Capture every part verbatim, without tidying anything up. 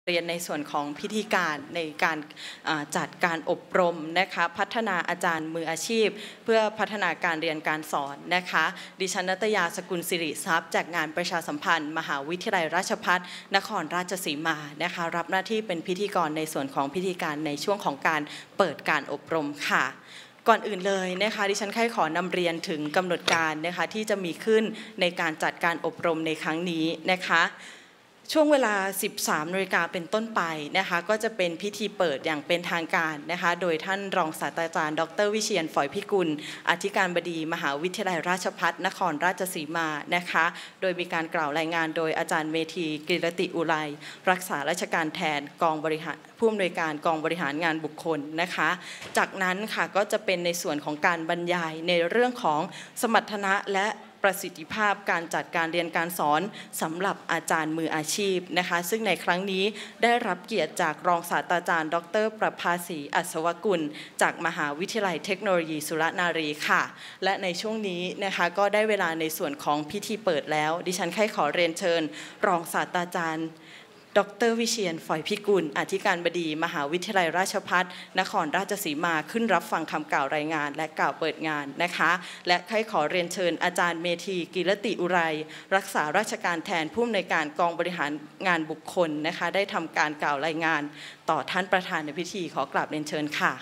เรียนในส่วนของพิธีการในการจัดการอบรมนะคะพัฒนาอาจารย์มืออาชีพเพื่อพัฒนาการเรียนการสอนนะคะดิฉันณัฐยาสกุลสิริทรัพย์จากงานประชาสัมพันธ์มหาวิทยาลัยราชภัฏนครราชสีมานะคะรับหน้าที่เป็นพิธีกรในส่วนของพิธีการในช่วงของการเปิดการอบรมค่ะก่อนอื่นเลยนะคะดิฉันแค่ขอนำเรียนถึงกำหนดการนะคะที่จะมีขึ้นในการจัดการอบรมในครั้งนี้นะคะช่วงเวลา สิบสามนาฬิกาเป็นต้นไปนะคะก็จะเป็นพิธีเปิดอย่างเป็นทางการนะคะโดยท่านรองศาสตราจารย์ดรวิเชียรฝอยพิกุลอธิการบดีมหาวิทยาลัยราชภัฏนครราชสีมานะคะโดยมีการกล่าวรายงานโดยอาจารย์เมธีกิรติอุไรรักษาราชการแทนกองบริหารผู้อำนวยการกองบริหารงานบุคคลนะคะจากนั้นค่ะก็จะเป็นในส่วนของการบรรยายในเรื่องของสมรรถนะและประสิทธิภาพการจัดการเรียนการสอนสำหรับอาจารย์มืออาชีพนะคะซึ่งในครั้งนี้ได้รับเกียรติจากรองศาสตราจารย์ดรประภาสีอัศวกุลจากมหาวิทยาลัยเทคโนโลยีสุรนารีค่ะและในช่วงนี้นะคะก็ได้เวลาในส่วนของพิธีเปิดแล้วดิฉันแค่ขอเรียนเชิญรองศาสตราจารย์ดรวิเชียรฝอยพิกุลอธิการบดีมหาวิทยาลัยราชภัฏนครราชสีมาขึ้นรับฟังคำกล่าวรายงานและกล่าวเปิดงานนะคะและใครขอเรียนเชิญอาจารย์เมธีกิรติอุไรรักษาราชการแทนผู้อำนวยการกองบริหารงานบุคคลนะคะได้ทำการกล่าวรายงานต่อท่านประธานในพิธีขอกราบเรียนเชิญค่ะ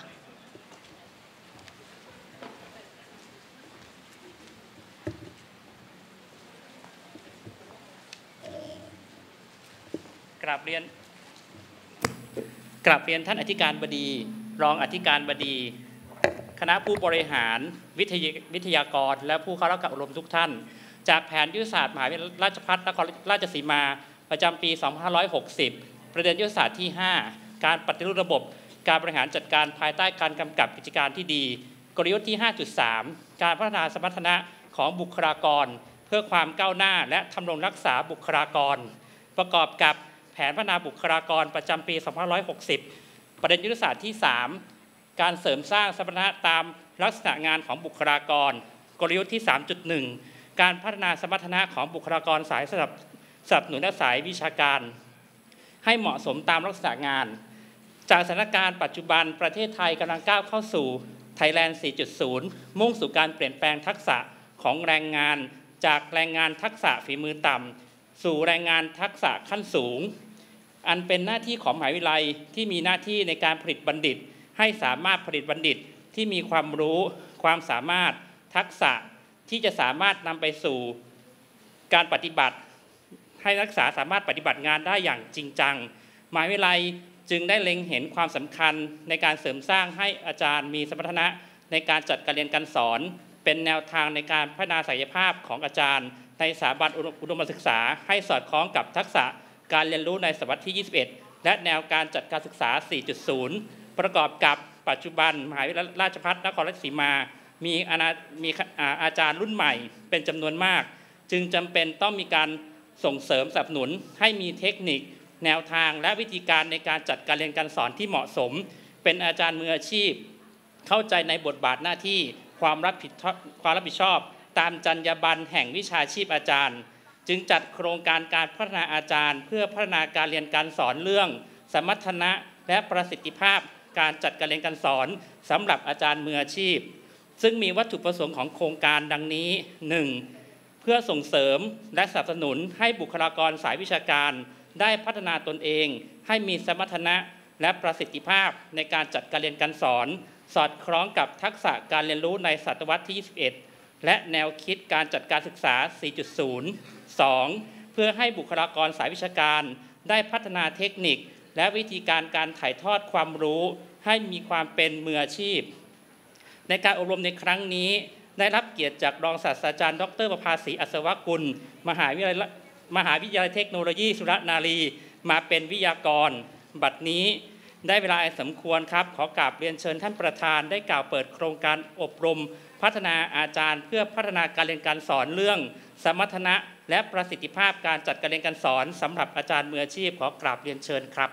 กราบเรียนกราบเรียนท่านอธิการบดีรองอธิการบดีคณะผู้บริหารวิทยาวิทยากรและผู้เข้ารับการอบรมทุกท่านจากแผนยุทธศาสตร์มหาวิทยาลัยราชภัฏนครราชสีมาประจำปี สองพันห้าร้อยหกสิบ ประเด็นยุทธศาสตร์ที่ ห้า การปฏิรูประบบการบริหารจัดการภายใต้การกำกับกิจการที่ดีกลยุทธ์ที่ ห้าจุดสาม การพัฒนาสมรรถนะของบุคลากรเพื่อความก้าวหน้าและทำรงรักษาบุคลากรประกอบกับแผนพัฒนาบุคลากรประจำปี สองพันห้าร้อยหกสิบ ประเด็นยุทธศาสตร์ที่ สาม การเสริมสร้างสมรรถนะตามลักษณะงานของบุคลากรกลยุทธ์ที่ สามจุดหนึ่ง การพัฒนาสมรรถนะของบุคลากรสายสนับสนับสนุนและสายวิชาการให้เหมาะสมตามลักษณะงานจากสถานการณ์ปัจจุบันประเทศไทยกำลังก้าวเข้าสู่ Thailand สี่จุดศูนย์ มุ่งสู่การเปลี่ยนแปลงทักษะของแรงงานจากแรงงานทักษะฝีมือต่ำสู่แรงงานทักษะขั้นสูงอันเป็นหน้าที่ของมหาวิทยาลัยที่มีหน้าที่ในการผลิตบัณฑิตให้สามารถผลิตบัณฑิตที่มีความรู้ความสามารถทักษะที่จะสามารถนำไปสู่การปฏิบัติให้นักศึกษาสามารถปฏิบัติงานได้อย่างจริงจังมหาวิทยาลัยจึงได้เล็งเห็นความสำคัญในการเสริมสร้างให้อาจารย์มีสมรรถนะในการจัดการเรียนการสอนเป็นแนวทางในการพัฒนาศักยภาพของอาจารย์ในสถาบันอุดมศึกษาให้สอดคล้องกับทักษะการเรียนรู้ในศตวรรษที่ ยี่สิบเอ็ด และแนวการจัดการศึกษา สี่จุดศูนย์ ประกอบกับปัจจุบันมหาวิทยาลัยราชภัฏนครราชสีมามีมีอาจารย์รุ่นใหม่เป็นจำนวนมากจึงจำเป็นต้องมีการส่งเสริมสนับสนุนให้มีเทคนิคแนวทางและวิธีการในการจัดการเรียนการสอนที่เหมาะสมเป็นอาจารย์มืออาชีพเข้าใจในบทบาทหน้าที่ความรับผิดชอบความรับผิดชอบตามจรรยาบรรณแห่งวิชาชีพอาจารย์จึงจัดโครงการการพัฒนาอาจารย์เพื่อพัฒนาการเรียนการสอนเรื่องสมรรถนะและประสิทธิภาพการจัดการเรียนการสอนสำหรับอาจารย์มืออาชีพซึ่งมีวัตถุประสงค์ของโครงการดังนี้ หนึ่ง เพื่อส่งเสริมและสนับสนุนให้บุคลากรสายวิชาการได้พัฒนาตนเองให้มีสมรรถนะและประสิทธิภาพในการจัดการเรียนการสอนสอดคล้องกับทักษะการเรียนรู้ในศตวรรษที่ ยี่สิบเอ็ด และแนวคิดการจัดการศึกษา สี่จุดศูนย์ สอง เพื่อให้บุคลากรสายวิชาการได้พัฒนาเทคนิคและวิธีการการถ่ายทอดความรู้ให้มีความเป็นมืออาชีพในการอบรมในครั้งนี้ได้รับเกียรติจากรองศาสตราจารย์ดรประภาสีอัศวกุลมหาวิทยาลัยมหาวิทยาลัยเทคโนโลยีสุรนารีมาเป็นวิทยากรบัดนี้ได้เวลาสมควรครับขอกราบเรียนเชิญท่านประธานได้กล่าวเปิดโครงการอบรมพัฒนาอาจารย์เพื่อพัฒนาการเรียนการสอนเรื่องสมรรถนะและประสิทธิภาพการจัดการเรียนการสอนสำหรับอาจารย์มืออาชีพขอกราบเรียนเชิญครับ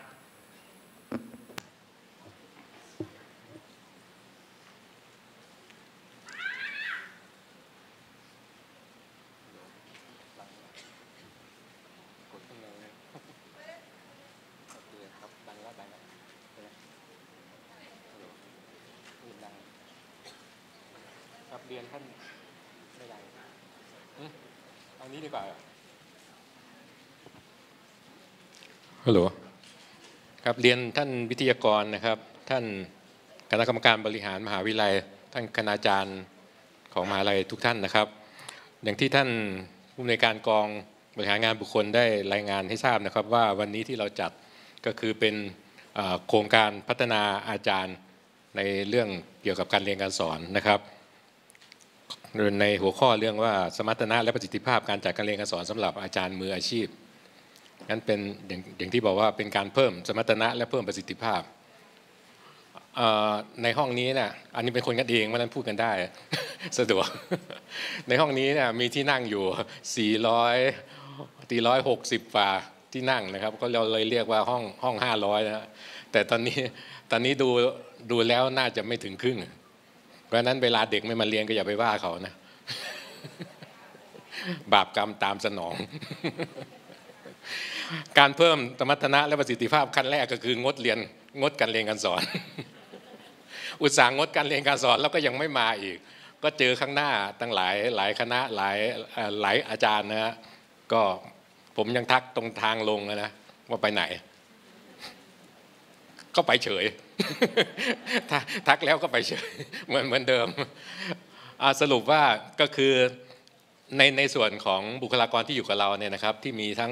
เรียนท่านไม่ได้เอานี้ดีกว่าฮัลโหลครับเรียนท่านวิทยากรนะครับท่านคณะกรรมการบริหารมหาวิทยาลัยท่านคณาจารย์ของมหาวิทยาลัยทุกท่านนะครับอย่างที่ท่านผู้อำนวยการกองบริหารงานบุคคลได้รายงานให้ทราบนะครับว่าวันนี้ที่เราจัดก็คือเป็นโครงการพัฒนาอาจารย์ในเรื่องเกี่ยวกับการเรียนการสอนนะครับในหัวข้อเรื่องว่าสมรรถนะและประสิทธิภาพการจัดการเรียนการสอนสำหรับอาจารย์มืออาชีพนั้นเป็นอย่างอย่างที่บอกว่าเป็นการเพิ่มสมรรถนะและเพิ่มประสิทธิภาพในห้องนี้เนี่ยอันนี้เป็นคนกันเองเพราะนั้นพูดกันได้สะดวกในห้องนี้เนี่ยมีที่นั่งอยู่สี่ร้อยสี่ร้อยหกสิบฝ่าที่นั่งนะครับก็เราเลยเรียกว่าห้องห้องห้าร้อยนะแต่ตอนนี้ตอนนี้ดูดูแล้วน่าจะไม่ถึงครึ่งเพราะนั้นเวลาเด็กไม่มาเรียนก็อย่าไปว่าเขานะบาปกรรมตามสนองการเพิ่มสมรรถนะและประสิทธิภาพขั้นแรกก็คืองดเรียนงดการเรียนการสอนอุตส่าห์งดการเรียนการสอนแล้วก็ยังไม่มาอีกก็เจอข้างหน้าตั้งหลายหลายคณะหลายหลายอาจารย์นะฮะก็ผมยังทักตรงทางลงนะว่าไปไหนก็ไปเฉยทักแล้วก็ไปเฉยเหมือนเหมือนเดิมสรุปว่าก็คือในในส่วนของบุคลากรที่อยู่กับเราเนี่ยนะครับที่มีทั้ง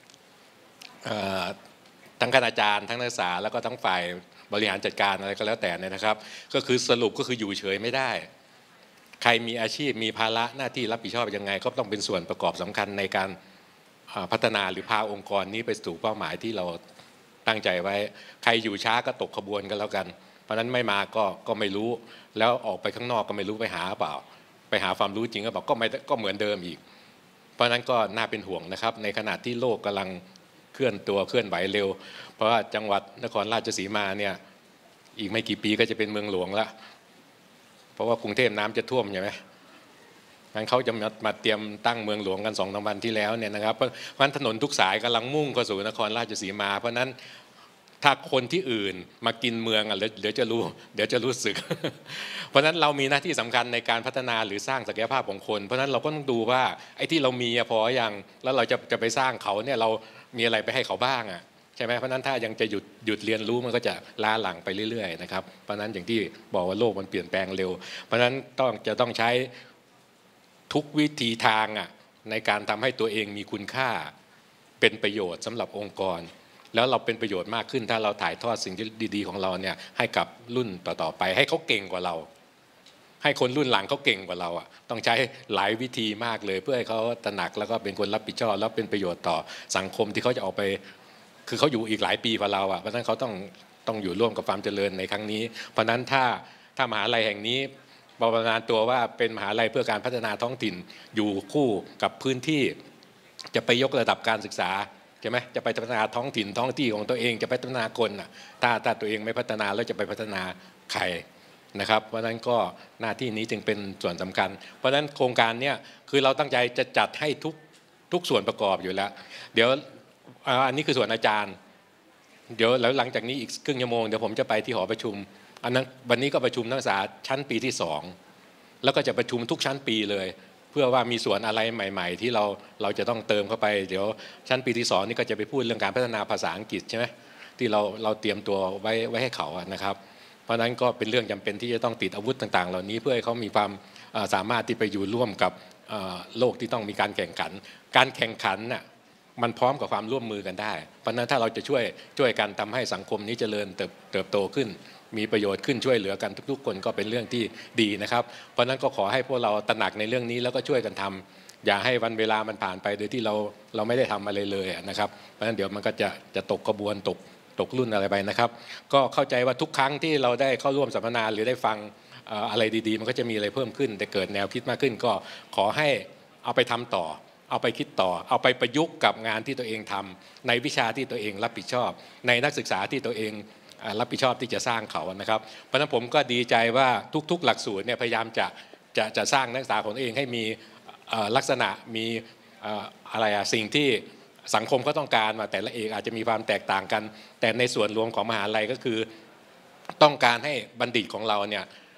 ทั้งคณาจารย์ทั้งนักศึกษาแล้วก็ทั้งฝ่ายบริหารจัดการอะไรก็แล้วแต่เนี่ยนะครับก็คือสรุปก็คืออยู่เฉยไม่ได้ใครมีอาชีพมีภาระหน้าที่รับผิดชอบยังไงก็ต้องเป็นส่วนประกอบสำคัญในการพัฒนาหรือพาองค์กรนี้ไปสู่เป้าหมายที่เราตั้งใจไว้ใครอยู่ช้าก็ตกขบวนกันแล้วกันเพราะนั้นไม่มาก็ก็ไม่รู้แล้วออกไปข้างนอกก็ไม่รู้ไปหาเปล่าไปหาความรู้จริงก็บอกก็ไม่ก็เหมือนเดิมอีกเพราะนั้นก็น่าเป็นห่วงนะครับในขณะที่โลกกำลังเคลื่อนตัวเคลื่อนไหวเร็วเพราะว่าจังหวัดนครราชสีมาเนี่ยอีกไม่กี่ปีก็จะเป็นเมืองหลวงละเพราะว่ากรุงเทพน้ำจะท่วมใช่ไหมงั้นเขาจะมาเตรียมตั้งเมืองหลวงกันสองสามวันที่แล้วเนี่ยนะครับเพราะฉะนั้นถนนทุกสายกำลังมุ่งเข้าสู่นครราชสีมาเพราะนั้นถ้าคนที่อื่นมากินเมืองอ่ะเดี๋ยวจะรู้เดี๋ยวจะรู้สึกเพราะฉะนั้นเรามีหน้าที่สำคัญในการพัฒนาหรือสร้างศักยภาพของคนเพราะฉะนั้นเราก็ต้องดูว่าไอ้ที่เรามีพออย่างแล้วเราจะจะไปสร้างเขาเนี่ยเรามีอะไรไปให้เขาบ้างอ่ะใช่ไหมเพราะนั้นถ้ายังจะหยุดหยุดเรียนรู้มันก็จะล้าหลังไปเรื่อยๆนะครับเพราะนั้นอย่างที่บอกว่าโลกมันเปลี่ยนแปลงเร็วเพราะนั้นต้องจะต้องใช้ทุกวิธีทางอ่ะในการทำให้ตัวเองมีคุณค่าเป็นประโยชน์สำหรับองค์กรแล้วเราเป็นประโยชน์มากขึ้นถ้าเราถ่ายทอดสิ่งที่ดีๆของเราเนี่ยให้กับรุ่นต่อๆไปให้เขาเก่งกว่าเราให้คนรุ่นหลังเขาเก่งกว่าเราอ่ะต้องใช้หลายวิธีมากเลยเพื่อให้เขาตระหนักแล้วก็เป็นคนรับผิดชอบแล้วเป็นประโยชน์ต่อสังคมที่เขาจะออกไปคือเขาอยู่อีกหลายปีกว่าเราอ่ะเพราะฉะนั้นเขาต้องต้องอยู่ร่วมกับความเจริญในครั้งนี้เพราะฉะนั้นถ้าถ้ามหาลัยแห่งนี้ประมาณตัวว่าเป็นมหาลัยเพื่อการพัฒนาท้องถิ่นอยู่คู่กับพื้นที่จะไปยกระดับการศึกษาใช่ไหมจะไปพัฒนาท้องถิ่นท้องที่ของตัวเองจะไปพัฒนาคนอ่ะถ้าถ้าตัวเองไม่พัฒนาแล้วจะไปพัฒนาใครนะครับเพราะฉะนั้นก็หน้าที่นี้จึงเป็นส่วนสำคัญเพราะฉะนั้นโครงการนี้คือเราตั้งใจจะจัดให้ทุกทุกส่วนประกอบอยู่แล้วเดี๋ยวอันนี้คือส่วนอาจารย์เดี๋ยวแล้วหลังจากนี้อีกครึ่งชั่วโมงเดี๋ยวผมจะไปที่หอประชุมอันนั้นวันนี้ก็ประชุมนักศึกษาชั้นปีที่สองแล้วก็จะประชุมทุกชั้นปีเลยเพื่อว่ามีส่วนอะไรใหม่ๆที่เราเราจะต้องเติมเข้าไปเดี๋ยวชั้นปีที่สองนี่ก็จะไปพูดเรื่องการพัฒนาภาษาอังกฤษใช่ไหมที่เราเราเตรียมตัวไว้ไว้ให้เขานะครับเพราะนั้นก็เป็นเรื่องจำเป็นที่จะต้องติดอาวุธต่างๆเหล่านี้เพื่อให้เขามีความสามารถที่ไปอยู่ร่วมกับโลกที่ต้องมีการแข่งขันการแข่งขันน่ะมันพร้อมกับความร่วมมือกันได้เพราะนั้นถ้าเราจะช่วยช่วยกันทำให้สังคมนี้เจริญเติบเติบโตขึ้นมีประโยชน์ขึ้นช่วยเหลือกันทุกๆคนก็เป็นเรื่องที่ดีนะครับเพราะนั้นก็ขอให้พวกเราตระหนักในเรื่องนี้แล้วก็ช่วยกันทำอย่าให้วันเวลามันผ่านไปโดยที่เราเราไม่ได้ทำอะไรเลยนะครับเพราะฉะนั้นเดี๋ยวมันก็จะจะตกกระบวนตกตกรุ่นอะไรไปนะครับก็เข้าใจว่าทุกครั้งที่เราได้เข้าร่วมสัมมนาหรือได้ฟังอะไรดีๆมันก็จะมีอะไรเพิ่มขึ้นแต่เกิดแนวคิดมากขึ้นก็ขอให้เอาไปทำต่อเอาไปคิดต่อเอาไปประยุกต์กับงานที่ตัวเองทำในวิชาที่ตัวเองรับผิดชอบในนักศึกษาที่ตัวเองรับผิดชอบที่จะสร้างเขานะครับเพราะฉะนั้นผมก็ดีใจว่าทุกๆหลักสูตรเนี่ยพยายามจะจะจะสร้างนักศึกษาของตัวเองให้มีลักษณะมีอะไรอะสิ่งที่สังคมก็ต้องการมาแต่ละเอกอาจจะมีความแตกต่างกันแต่ในส่วนรวมของมหาลัยก็คือต้องการให้บัณฑิตของเราเนี่ย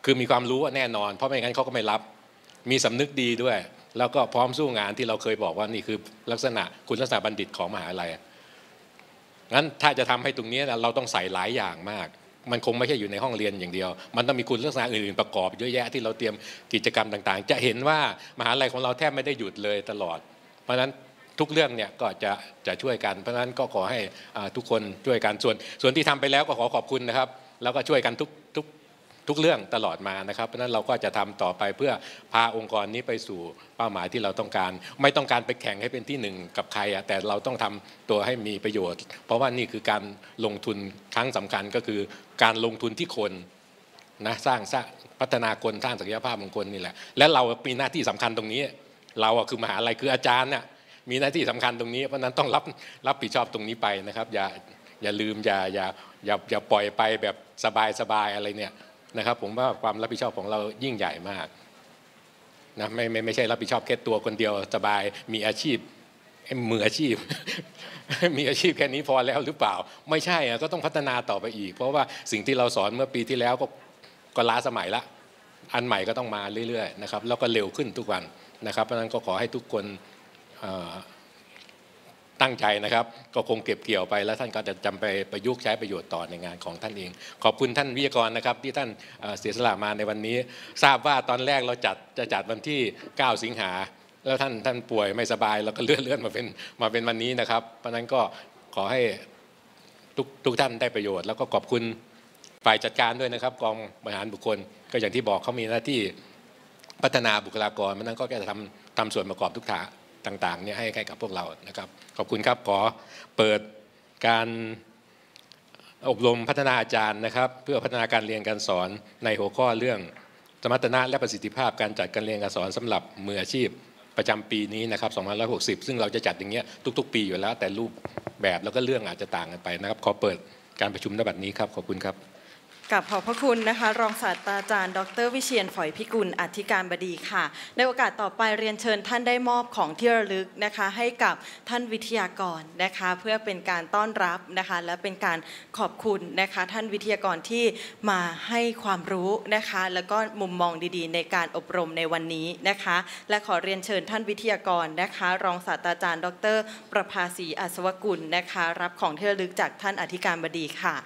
คือมีความรู้แน่นอนเพราะไม่งั้นเขาก็ไม่รับมีสำนึกดีด้วยแล้วก็พร้อมสู้งานที่เราเคยบอกว่านี่คือลักษณะคุณลักษณะบัณฑิตของมหาลัยงั้นถ้าจะทำให้ตรงนี้เราต้องใส่หลายอย่างมากมันคงไม่ใช่อยู่ในห้องเรียนอย่างเดียวมันต้องมีคุณลักษณะอื่นๆประกอบเยอะแยะที่เราเตรียมกิจกรรมต่างๆจะเห็นว่ามหาลัยของเราแทบไม่ได้หยุดเลยตลอดเพราะฉะนั้นทุกเรื่องเนี่ยก็จะจะช่วยกันเพราะฉะนั้นก็ขอให้ทุกคนช่วยกันส่วนส่วนที่ทำไปแล้วก็ขอขอบคุณนะครับแล้วก็ช่วยกันทุกทุกทุกเรื่องตลอดมานะครับเพราะฉะนั้นเราก็จะทำต่อไปเพื่อพาองค์กรนี้ไปสู่เป้าหมายที่เราต้องการไม่ต้องการไปแข่งให้เป็นที่หนึ่งกับใครอะแต่เราต้องทำตัวให้มีประโยชน์เพราะว่านี่คือการลงทุนครั้งสำคัญก็คือการลงทุนที่คนนะสร้างสร้างพัฒนาคนสร้างศักยภาพของคนนี่แหละและเรามีหน้าที่สำคัญตรงนี้เราอะคือมหาลัยคืออาจารย์น่ะมีหน้าที่สำคัญตรงนี้เพราะนั้นต้องรับรับผิดชอบตรงนี้ไปนะครับอย่าอย่าลืมอย่าอย่าอย่าอย่าปล่อยไปแบบสบายสบายอะไรเนี่ยนะครับผมว่าความรับผิดชอบของเรายิ่งใหญ่มากนะไม่ไม่ไม่ใช่รับผิดชอบแค่ตัวคนเดียวสบายมีอาชีพมืออาชีพ มีอาชีพแค่นี้พอแล้วหรือเปล่าไม่ใช่อะก็ต้องพัฒนาต่อไปอีกเพราะว่าสิ่งที่เราสอนเมื่อปีที่แล้วก็ก็ล้าสมัยละอันใหม่ก็ต้องมาเรื่อยๆนะครับแล้วก็เร็วขึ้นทุกวันนะครับเพราะฉะนั้นก็ขอให้ทุกคนตั้งใจนะครับก็คงเก็บเกี่ยวไปแล้วท่านก็จะจำไปประยุกต์ใช้ประโยชน์ต่อในงานของท่านเองขอบคุณท่านวิทยากรนะครับที่ท่านเสียสละมาในวันนี้ทราบว่าตอนแรกเราจัดจะจัดวันที่เก้าสิงหาแล้วท่านท่านป่วยไม่สบายแล้วก็เลื่อนเลื่อนมาเป็นมาเป็นวันนี้นะครับเพราะนั้นก็ขอให้ทุกทุกท่านได้ประโยชน์แล้วก็ขอบคุณฝ่ายจัดการด้วยนะครับกองบริหารบุคคลก็อย่างที่บอกเขามีหน้าที่พัฒนาบุคลากรเพราะนั้นก็จะทำทำส่วนประกอบทุกฐานต่างๆเนี่ยให้ให้กับพวกเรานะครับขอบคุณครับขอเปิดการอบรมพัฒนาอาจารย์นะครับเพื่อพัฒนาการเรียนการสอนในหัวข้อเรื่องสมรรถนะและประสิทธิภาพการจัดการเรียนการสอนสำหรับมืออาชีพประจำปีนี้นะครับสองพันห้าร้อยหกสิบซึ่งเราจะจัดอย่างเงี้ยทุกๆปีอยู่แล้วแต่รูปแบบแล้วก็เรื่องอาจจะต่างกันไปนะครับขอเปิดการประชุมณบัดนี้ครับขอบคุณครับกับขอบพระคุณนะคะรองศาสตราจารย์ดรวิเชียรฝอยพิกุลอธิการบดีค่ะในโอกาสต่อไปเรียนเชิญท่านได้มอบของที่ระลึกนะคะให้กับท่านวิทยากรนะคะเพื่อเป็นการต้อนรับนะคะและเป็นการขอบคุณนะคะท่านวิทยากรที่มาให้ความรู้นะคะแล้วก็มุมมองดีๆในการอบรมในวันนี้นะคะและขอเรียนเชิญท่านวิทยากรนะคะรองศาสตราจารย์ดรประภาสีอัศวกุลนะคะรับของที่ระลึกจากท่านอธิการบดีค่ะ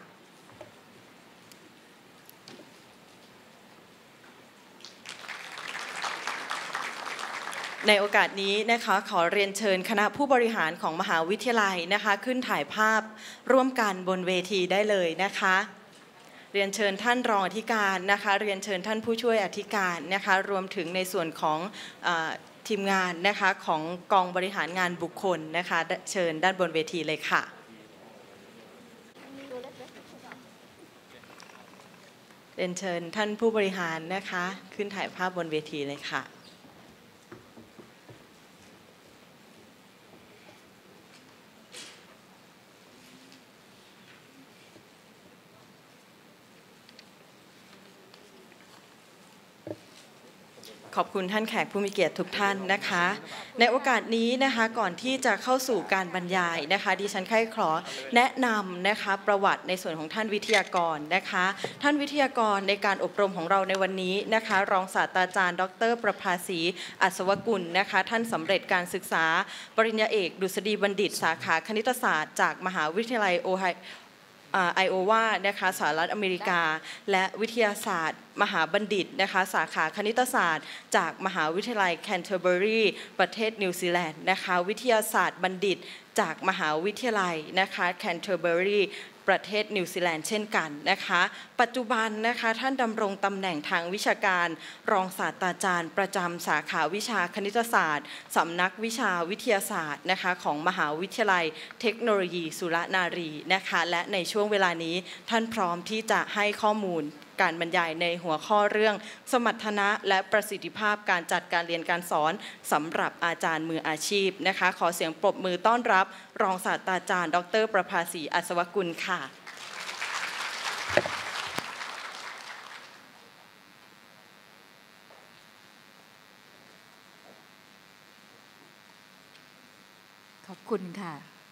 ในโอกาสนี้นะคะขอเรียนเชิญคณะผู้บริหารของมหาวิทยาลัยนะคะขึ้นถ่ายภาพร่วมกันบนเวทีได้เลยนะคะเรียนเชิญท่านรองอธิการนะคะเรียนเชิญท่านผู้ช่วยอธิการนะคะรวมถึงในส่วนของทีมงานนะคะของกองบริหารงานบุคคลนะคะเชิญด้านบนเวทีเลยค่ะเรียนเชิญท่านผู้บริหารนะคะขึ้นถ่ายภาพบนเวทีเลยค่ะขอบคุณท่านแขกผู้มีเกียรติทุกท่านนะคะในโอกาสนี้นะคะก่อนที่จะเข้าสู่การบรรยายนะคะดิฉันใคร่ขอแนะนำนะคะประวัติในส่วนของท่านวิทยากรนะคะท่านวิทยากรในการอบรมของเราในวันนี้นะคะรองศาสตราจารย์ดรประภาสีอัศวกุลนะคะท่านสำเร็จการศึกษาปริญญาเอกดุษฎีบัณฑิตสาขาคณิตศาสตร์จากมหาวิทยาลัยโอไฮไอโอวานะคะสหรัฐอเมริกาและวิทยาศาสตร์มหาบัณฑิตนะคะสาขาคณิตศาสตร์จากมหาวิทยาลัยแคนเทอร์เบอรีประเทศนิวซีแลนด์นะคะวิทยาศาสตร์บัณฑิตจากมหาวิทยาลัยนะคะแคนเทอร์เบอรีประเทศนิวซีแลนด์เช่นกันนะคะปัจจุบันนะคะท่านดำรงตำแหน่งทางวิชาการรองศาสตราจารย์ประจำสาขาวิชาคณิตศาสตร์สำนักวิชาวิทยาศาสตร์นะคะของมหาวิทยาลัยเทคโนโลยีสุรนารีนะคะและในช่วงเวลานี้ท่านพร้อมที่จะให้ข้อมูลการบรรยายในหัวข้อเรื่องสมรรถนะและประสิทธิภาพการจัดการเรียนการสอนสำหรับอาจารย์มืออาชีพนะคะขอเสียงปรบมือต้อนรับรองศาสตราจารย์ดรประภาสีอัศวกุลค่ะขอบคุณค่ะ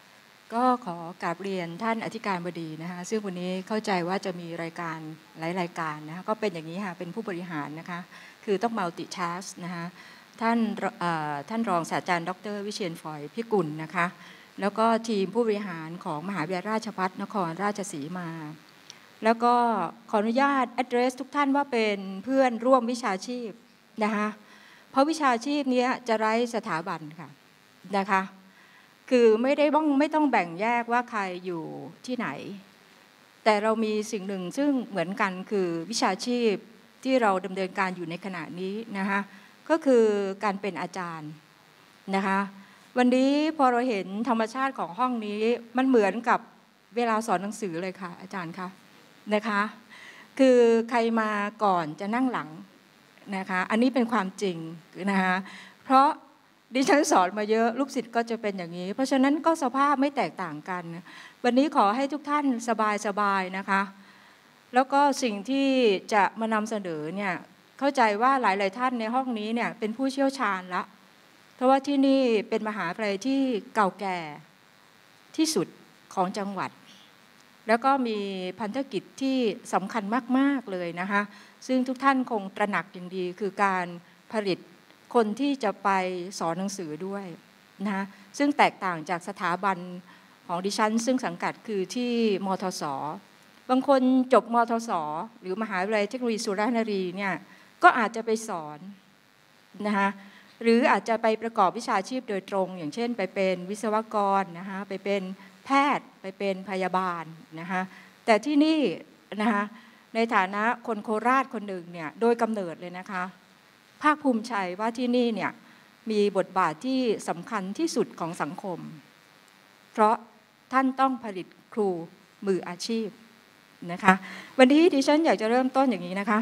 ก็ขอกราบเรียนท่านอธิการบดีนะคะซึ่งวันนี้เข้าใจว่าจะมีรายการหลายรายการนะคะก็เป็นอย่างนี้ค่ะเป็นผู้บริหารนะคะคือต้อง multitask นะคะท่านท่านรองศาสตราจารย์ดร.วิเชียรฝอยพิกุลนะคะแล้วก็ทีมผู้บริหารของมหาวิทยาลัยราชภัฏนครราชสีมาแล้วก็ขออนุญาต address ทุกท่านว่าเป็นเพื่อนร่วมวิชาชีพนะคะเพราะวิชาชีพนี้จะไร้สถาบันค่ะนะคะคือไม่ได้บ้องไม่ต้องแบ่งแยกว่าใครอยู่ที่ไหนแต่เรามีสิ่งหนึ่งซึ่งเหมือนกันคือวิชาชีพที่เราดำเนินการอยู่ในขณะนี้นะคะก็คือการเป็นอาจารย์นะคะวันนี้พอเราเห็นธรรมชาติของห้องนี้มันเหมือนกับเวลาสอนหนังสือเลยค่ะอาจารย์คะนะคะคือใครมาก่อนจะนั่งหลังนะคะอันนี้เป็นความจริงนะคะเพราะดิฉันสอนมาเยอะลูกศิษย์ก็จะเป็นอย่างนี้เพราะฉะนั้นก็สภาพไม่แตกต่างกันวันนี้ขอให้ทุกท่านสบายๆนะคะแล้วก็สิ่งที่จะมานำเสนอเนี่ยเข้าใจว่าหลายๆท่านในห้องนี้เนี่ยเป็นผู้เชี่ยวชาญละเพราะว่าที่นี่เป็นมหาวิทยาลัยที่เก่าแก่ที่สุดของจังหวัดแล้วก็มีพันธกิจที่สำคัญมากๆเลยนะคะซึ่งทุกท่านคงตระหนักอย่างดีคือการผลิตคนที่จะไปสอนหนังสือด้วยนะซึ่งแตกต่างจากสถาบันของดิฉันซึ่งสังกัดคือที่มทส.บางคนจบมทส.หรือมหาวิทยาลัยเทคโนโลยีสุราษฎร์ธานีเนี่ยก็อาจจะไปสอนนะคะหรืออาจจะไปประกอบวิชาชีพโดยตรงอย่างเช่นไปเป็นวิศวกรนะคะไปเป็นแพทย์ไปเป็นพยาบาลนะคะแต่ที่นี่นะคะในฐานะคนโคราชคนหนึ่งเนี่ยโดยกำเนิดเลยนะคะภาคภูมิใจว่าที่นี่เนี่ยมีบทบาทที่สำคัญที่สุดของสังคมเพราะท่านต้องผลิตครูมืออาชีพนะคะวันนี้ดิฉันอยากจะเริ่มต้นอย่างนี้นะคะ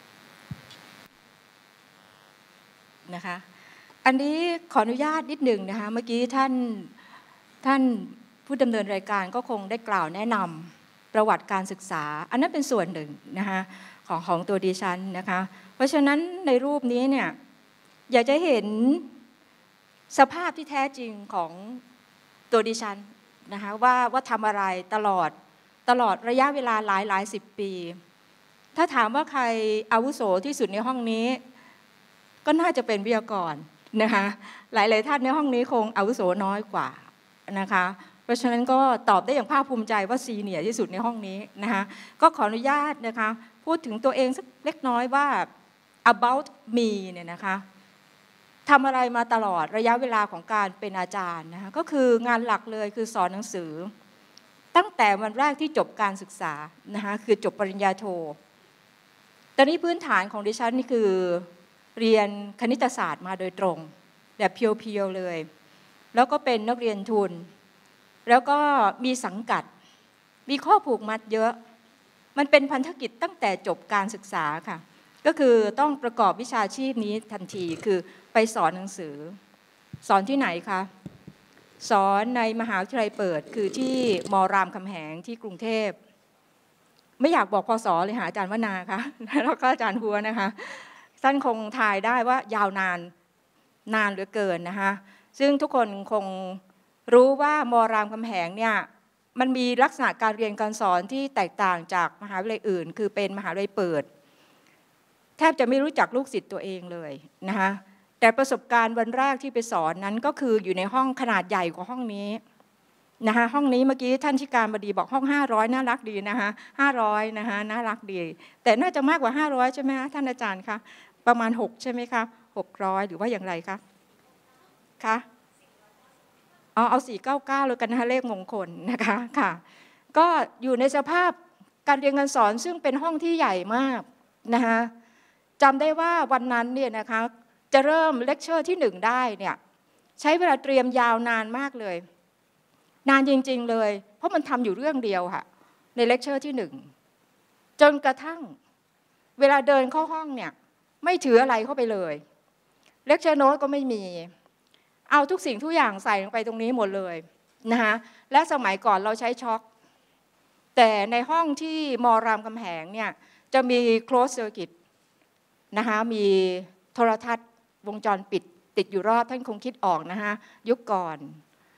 นะคะอันนี้ขออนุญาตนิดหนึ่งนะคะเมื่อกี้ท่านท่านผู้ดำเนินรายการก็คงได้กล่าวแนะนำประวัติการศึกษาอันนั้นเป็นส่วนหนึ่งนะคะของของตัวดิฉันนะคะเพราะฉะนั้นในรูปนี้เนี่ยอยากจะเห็นสภาพที่แท้จริงของตัวดิฉันนะคะว่าว่าทำอะไรตลอดตลอดระยะเวลาหลายหลายสิบปีถ้าถามว่าใครอาวุโสที่สุดในห้องนี้ก็น่าจะเป็นวิทยากรนะคะหลายๆท่านในห้องนี้คงอาวุโสน้อยกว่านะคะเพราะฉะนั้นก็ตอบได้อย่างภาคภูมิใจว่าซีเนียร์ที่สุดในห้องนี้นะคะก็ขออนุญาตนะคะพูดถึงตัวเองสักเล็กน้อยว่า about me เนี่ยนะคะทำอะไรมาตลอดระยะเวลาของการเป็นอาจารย์นะคะก็คืองานหลักเลยคือสอนหนังสือตั้งแต่วันแรกที่จบการศึกษานะคะคือจบปริญญาโทตอนนี้พื้นฐานของดิฉันนี่คือเรียนคณิตศาสตร์มาโดยตรงแบบเพียวๆเลยแล้วก็เป็นนักเรียนทุนแล้วก็มีสังกัดมีข้อผูกมัดเยอะมันเป็นพันธกิจตั้งแต่จบการศึกษาค่ะก็คือต้องประกอบวิชาชีพนี้ทันทีคือไปสอนหนังสือสอนที่ไหนคะสอนในมหาวิทยาลัยเปิดคือที่ม.รามคำแหงที่กรุงเทพไม่อยากบอกพศเลยหาอาจารย์วนาค่ะแล้วก็อาจารย์หัวนะคะท่านคงทายได้ว่ายาวนานนานเหลือเกินนะคะซึ่งทุกคนคงรู้ว่าม.รามคำแหงเนี่ยมันมีลักษณะการเรียนการสอนที่แตกต่างจากมหาวิทยาลัยอื่นคือเป็นมหาวิทยาลัยเปิดแทบจะไม่รู้จักลูกศิษย์ตัวเองเลยนะคะแต่ประสบการณ์วันแรกที่ไปสอนนั้นก็คืออยู่ในห้องขนาดใหญ่กว่าห้องนี้นะคะห้องนี้เมื่อกี้ท่านธิการบดีบอกห้องห้าร้อยน่ารักดีนะคะห้าร้อยนะคะน่ารักดีแต่น่าจะมากกว่าห้าร้อยใช่ไหมคะท่านอาจารย์คะประมาณหกใช่ไหมคะหกร้อยหรือว่าอย่างไรคะคะเอาเอาสี่เก้าเก้าเลยกันนะคะเลขมงคลนะคะค่ะก็อยู่ในสภาพการเรียนการสอนซึ่งเป็นห้องที่ใหญ่มากนะคะจำได้ว่าวันนั้นเนี่ยนะคะจะเริ่มเลคเชอร์ที่หนึ่งได้เนี่ยใช้เวลาเตรียมยาวนานมากเลยนานจริงๆเลยเพราะมันทำอยู่เรื่องเดียวค่ะในเลคเชอร์ที่หนึ่งจนกระทั่งเวลาเดินเข้าห้องเนี่ยไม่ถืออะไรเข้าไปเลยเลคเชอร์โน้ตก็ไม่มีเอาทุกสิ่งทุกอย่างใส่ลงไปตรงนี้หมดเลยนะคะและสมัยก่อนเราใช้ช็อคแต่ในห้องที่ม.รามคำแหงเนี่ยจะมี closed circuit นะคะมีโทรทัศน์วงจรปิดติดอยู่รอบท่านคงคิดออกนะคะยุคก่อน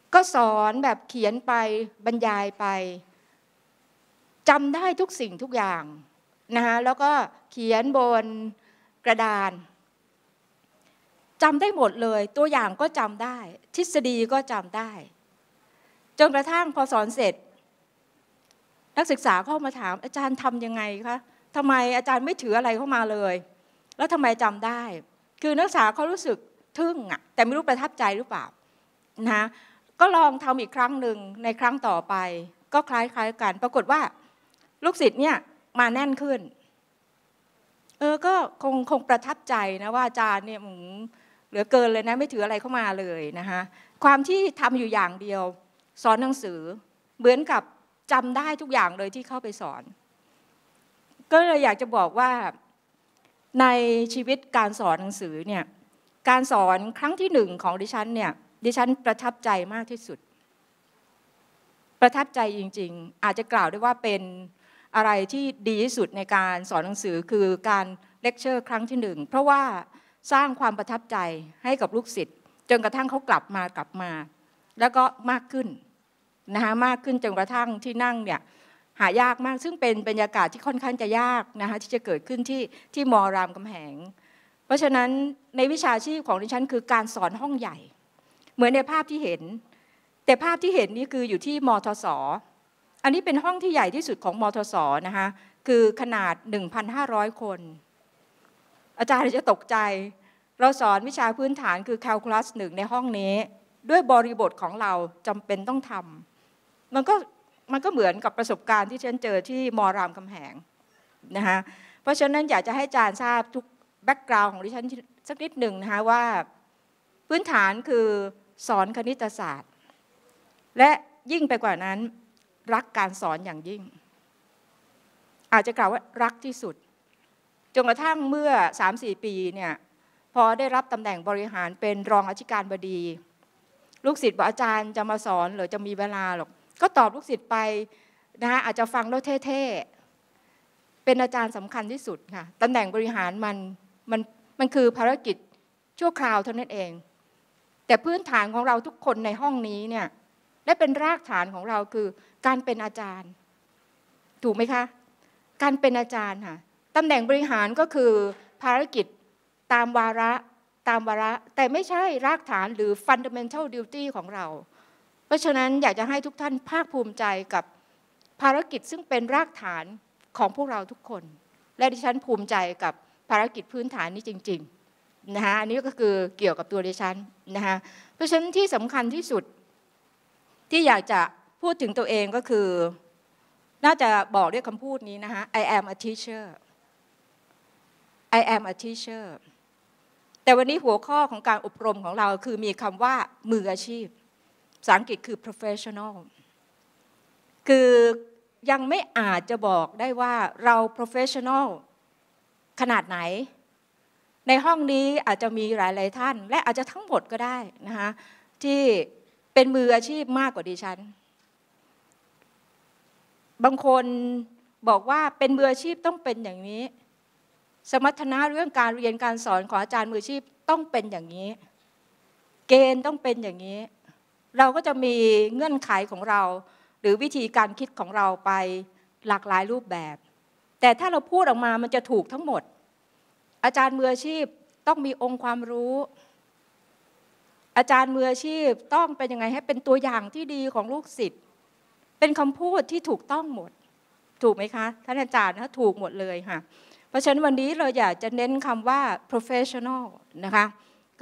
ก็สอนแบบเขียนไปบรรยายไปจำได้ทุกสิ่งทุกอย่างนะคะแล้วก็เขียนบนกระดานจำได้หมดเลยตัวอย่างก็จำได้ทฤษฎีก็จำได้จนกระทั่งพอสอนเสร็จนักศึกษาเข้ามาถามอาจารย์ทำยังไงคะทำไมอาจารย์ไม่ถืออะไรเข้ามาเลยแล้วทำไมจำได้คือนักศึกษาเขารู้สึกทึ่งอะแต่ไม่รู้ประทับใจหรือเปล่านะก็ลองทำอีกครั้งหนึ่งในครั้งต่อไปก็คล้ายๆกันปรากฏว่าลูกศิษย์เนี่ยมาแน่นขึ้นเออก็คงคงประทับใจนะว่าอาจารย์เนี่ยเหลือเกินเลยนะไม่ถืออะไรเข้ามาเลยนะคะความที่ทำอยู่อย่างเดียวสอนหนังสือเหมือนกับจำได้ทุกอย่างเลยที่เข้าไปสอนก็เลยอยากจะบอกว่าในชีวิตการสอนหนังสือเนี่ยการสอนครั้งที่หนึ่งของดิฉันเนี่ยดิฉันประทับใจมากที่สุดประทับใจจริงๆอาจจะกล่าวได้ว่าเป็นอะไรที่ดีที่สุดในการสอนหนังสือคือการเลคเชอร์ครั้งที่หนึ่งเพราะว่าสร้างความประทับใจให้กับลูกศิษย์จนกระทั่งเขากลับมากลับมาแล้วก็มากขึ้นนะคะมากขึ้นจนกระทั่งที่นั่งเนี่ยหายากมากซึ่งเป็นบรรยากาศที่ค่อนข้างจะยากนะคะที่จะเกิดขึ้นที่ที่ม.รามคำแหงเพราะฉะนั้นในวิชาชีพของดิฉันคือการสอนห้องใหญ่เหมือนในภาพที่เห็นแต่ภาพที่เห็นนี่คืออยู่ที่มทส.อันนี้เป็นห้องที่ใหญ่ที่สุดของมทส.นะคะคือขนาด หนึ่งพันห้าร้อย คนอาจารย์จะตกใจเราสอนวิชาพื้นฐานคือแคลคูลัสหนึ่งในห้องนี้ด้วยบริบทของเราจำเป็นต้องทำมันก็มันก็เหมือนกับประสบการณ์ที่ฉันเจอที่ม.รามคำแหงนะคะเพราะฉะนั้นอยากจะให้อาจารย์ทราบทุกแบ็กกราวด์ของดิฉันสักนิดหนึ่งนะคะว่าพื้นฐานคือสอนคณิตศาสตร์และยิ่งไปกว่านั้นรักการสอนอย่างยิ่งอาจจะกล่าวว่ารักที่สุดจนกระทั่งเมื่อ สามสี่ ปีเนี่ยพอได้รับตำแหน่งบริหารเป็นรองอธิการบดีลูกศิษย์บอกอาจารย์จะมาสอนหรือจะมีเวลาหรอกก็ตอบลูกศิษย์ไปนะคะอาจจะฟังแล้วเท่ๆเป็นอาจารย์สำคัญที่สุดค่ะตำแหน่งบริหารมันมันมันคือภารกิจชั่วคราวเท่านั้นเองแต่พื้นฐานของเราทุกคนในห้องนี้เนี่ยและเป็นรากฐานของเราคือการเป็นอาจารย์ถูกไหมคะการเป็นอาจารย์ค่ะตำแหน่งบริหารก็คือภารกิจตามวาระตามวาระแต่ไม่ใช่รากฐานหรือ fundamental duty ของเราเพราะฉะนั้นอยากจะให้ทุกท่านภาคภูมิใจกับภารกิจซึ่งเป็นรากฐานของพวกเราทุกคนและดิฉันภูมิใจกับภารกิจพื้นฐานนี้จริงๆนะคะอันนี้ก็คือเกี่ยวกับตัวดิฉันนะคะเพราะฉะนั้นที่สำคัญที่สุดที่อยากจะพูดถึงตัวเองก็คือน่าจะบอกด้วยคำพูดนี้นะคะ I am a teacher I am a teacher แต่วันนี้หัวข้อของการอบรมของเราคือมีคำว่ามืออาชีพภาษาอังกฤษคือ professional คือยังไม่อาจจะบอกได้ว่าเรา professional ขนาดไหนในห้องนี้อาจจะมีหลายๆท่านและอาจจะทั้งหมดก็ได้นะคะที่เป็นมืออาชีพมากกว่าดิฉันบางคนบอกว่าเป็นมืออาชีพต้องเป็นอย่างนี้สมรรถนะเรื่องการเรียนการสอนของอาจารย์มืออาชีพต้องเป็นอย่างนี้เกณฑ์ต้องเป็นอย่างนี้เราก็จะมีเงื่อนไขของเราหรือวิธีการคิดของเราไปหลากหลายรูปแบบแต่ถ้าเราพูดออกมามันจะถูกทั้งหมดอาจารย์มืออาชีพต้องมีองค์ความรู้อาจารย์มืออาชีพต้องเป็นยังไงให้เป็นตัวอย่างที่ดีของลูกศิษย์เป็นคำพูดที่ถูกต้องหมดถูกไหมคะท่านอาจารย์นะถูกหมดเลยค่ะเพราะฉะนั้นวันนี้เราอยากจะเน้นคำว่า professional นะคะก็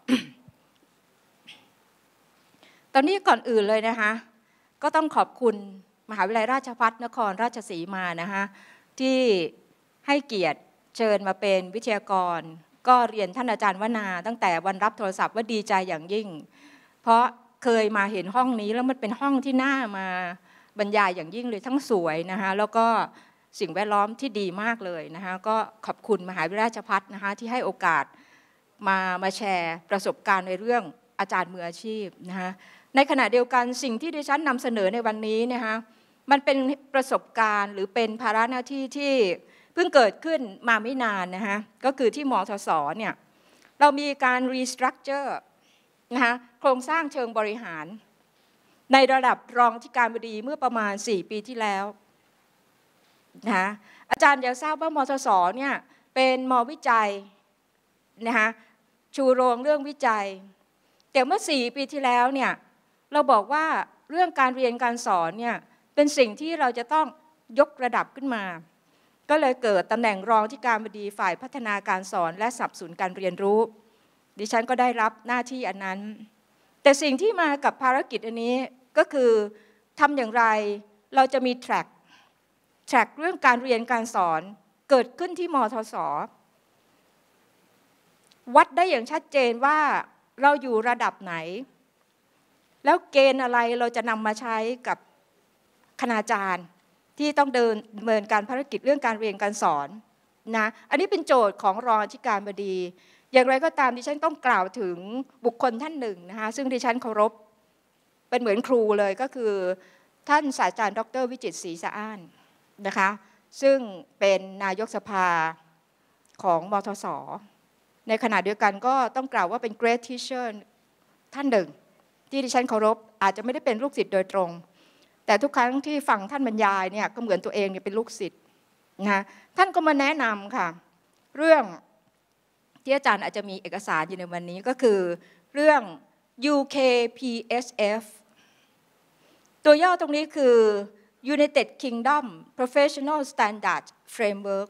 ตอนนี้ก่อนอื่นเลยนะคะก็ต้องขอบคุณมหาวิทยาลัยราชภัฏนครราชสีมานะคะที่ให้เกียรติเชิญมาเป็นวิทยากรก็เรียนท่านอาจารย์วนาตั้งแต่วันรับโทรศัพท์ว่าดีใจอย่างยิ่งเพราะเคยมาเห็นห้องนี้แล้วมันเป็นห้องที่น่ามาบรรยายอย่างยิ่งเลยทั้งสวยนะคะแล้วก็สิ่งแวดล้อมที่ดีมากเลยนะคะก็ขอบคุณมหาวิทยาลัยราชภัฏนะคะที่ให้โอกาสมามาแชร์ประสบการณ์ในเรื่องอาจารย์มืออาชีพนะคะในขณะเดียวกันสิ่งที่ดิฉันนำเสนอในวันนี้นะคะมันเป็นประสบการณ์หรือเป็นภาระหน้าที่ที่เพิ่งเกิดขึ้นมาไม่นานนะคะก็คือที่มทส.เนี่ยเรามีการรีสตรัคเจอร์นะคะโครงสร้างเชิงบริหารในระดับรองอธิการบดีเมื่อประมาณสี่ปีที่แล้วนะคะอาจารย์อยากทราบว่ามทส.เนี่ยเป็นม.วิจัยนะคะชูโรงเรื่องวิจัยแต่เมื่อสี่ปีที่แล้วเนี่ยเราบอกว่าเรื่องการเรียนการสอนเนี่ยเป็นสิ่งที่เราจะต้องยกระดับขึ้นมาก็เลยเกิดตำแหน่งรองอธิการบดีฝ่ายพัฒนาการสอนและสนับสนุนการเรียนรู้ดิฉันก็ได้รับหน้าที่อันนั้นแต่สิ่งที่มากับภารกิจอันนี้ก็คือทำอย่างไรเราจะมีแทร็กแทร็กเรื่องการเรียนการสอนเกิดขึ้นที่มทส.วัดได้อย่างชัดเจนว่าเราอยู่ระดับไหนแล้วเกณฑ์อะไรเราจะนำมาใช้กับคณาจารย์ที่ต้องเดินดำเนินการภารกิจเรื่องการเรียนการสอนนะอันนี้เป็นโจทย์ของรองอธิการบดีอย่างไรก็ตามดิฉันต้องกล่าวถึงบุคคลท่านหนึ่งนะคะซึ่งดิฉันเคารพเป็นเหมือนครูเลยก็คือท่านศาสตราจารย์ดร.วิจิตรศรีสะอ้านนะคะซึ่งเป็นนายกสภาของมทส.ในขณะเดียวกันก็ต้องกล่าวว่าเป็น great teacher ท่านหนึ่งที่ดิฉันเคารพอาจจะไม่ได้เป็นลูกศิษย์โดยตรงแต่ทุกครั้งที่ฟังท่านบรรยายเนี่ยก็เหมือนตัวเองเนี่ยเป็นลูกศิษย์นะท่านก็มาแนะนำค่ะเรื่องที่อาจารย์อาจจะมีเอกสารอยู่ในวันนี้ก็คือเรื่อง ยู เค พี เอส เอฟ ตัวย่อตรงนี้คือ United Kingdom Professional Standard Framework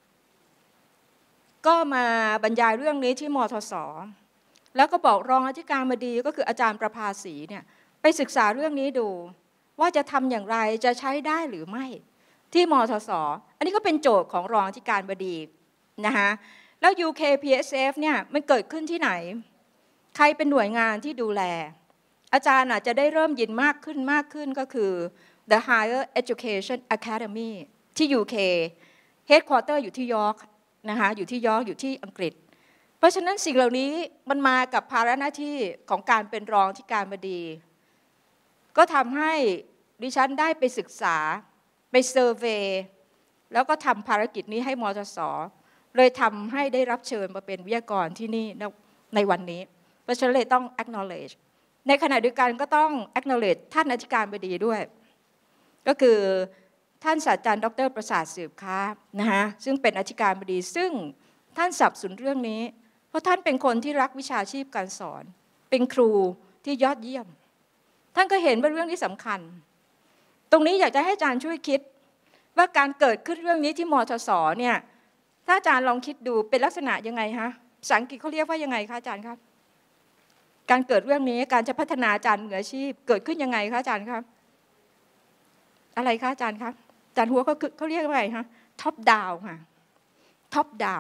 ก็มาบรรยายเรื่องนี้ที่มทส.แล้วก็บอกรองอธิการบดีก็คืออาจารย์ประภาสีเนี่ยไปศึกษาเรื่องนี้ดูว่าจะทำอย่างไรจะใช้ได้หรือไม่ที่มทส.อันนี้ก็เป็นโจทย์ของรองอธิการบดีนะคะแล้ว ยู เค พี เอส เอฟ เนี่ยมันเกิดขึ้นที่ไหนใครเป็นหน่วยงานที่ดูแลอาจารย์อาจจะได้เริ่มยินมากขึ้นมากขึ้นก็คือ The Higher Education Academy ที่ ยู เค Headquarter อยู่ที่ยอร์กนะคะอยู่ที่ยอร์กอยู่ที่อังกฤษเพราะฉะนั้นสิ่งเหล่านี้มันมากับภาระหน้าที่ของการเป็นรองอธิการบดีก็ทำให้ดิฉันได้ไปศึกษาไปเซอร์เวย์แล้วก็ทำภารกิจนี้ให้มทส.เลยทำให้ได้รับเชิญมาเป็นวิทยากรที่นี่ในวันนี้เพราะฉะนั้นเลยต้อง acknowledge ในขณะเดียวกันก็ต้อง acknowledge ท่านอธิการบดีด้วยก็คือท่านศาสตราจารย์ดร.ประสาทสืบค้านะคะซึ่งเป็นอธิการบดีซึ่งท่านสนับสนุนเรื่องนี้เพราะท่านเป็นคนที่รักวิชาชีพการสอนเป็นครูที่ยอดเยี่ยมท่านก็เห็นว่าเรื่องนี้สำคัญตรงนี้อยากจะให้อาจารย์ช่วยคิดว่าการเกิดขึ้นเรื่องนี้ที่มทส.เนี่ยถ้าอาจารย์ลองคิดดูเป็นลักษณะยังไงฮะภาษาอังกฤษเขาเรียกว่ายังไงคะอาจารย์ครับการเกิดเรื่องนี้การจะพัฒนาอาจารย์มืออาชีพเกิดขึ้นยังไงคะอาจารย์ครับอะไรคะอาจารย์ครับอาจารย์หัวเขาเขาเรียกว่าไงฮะท็อปดาวค่ะท็อปดาว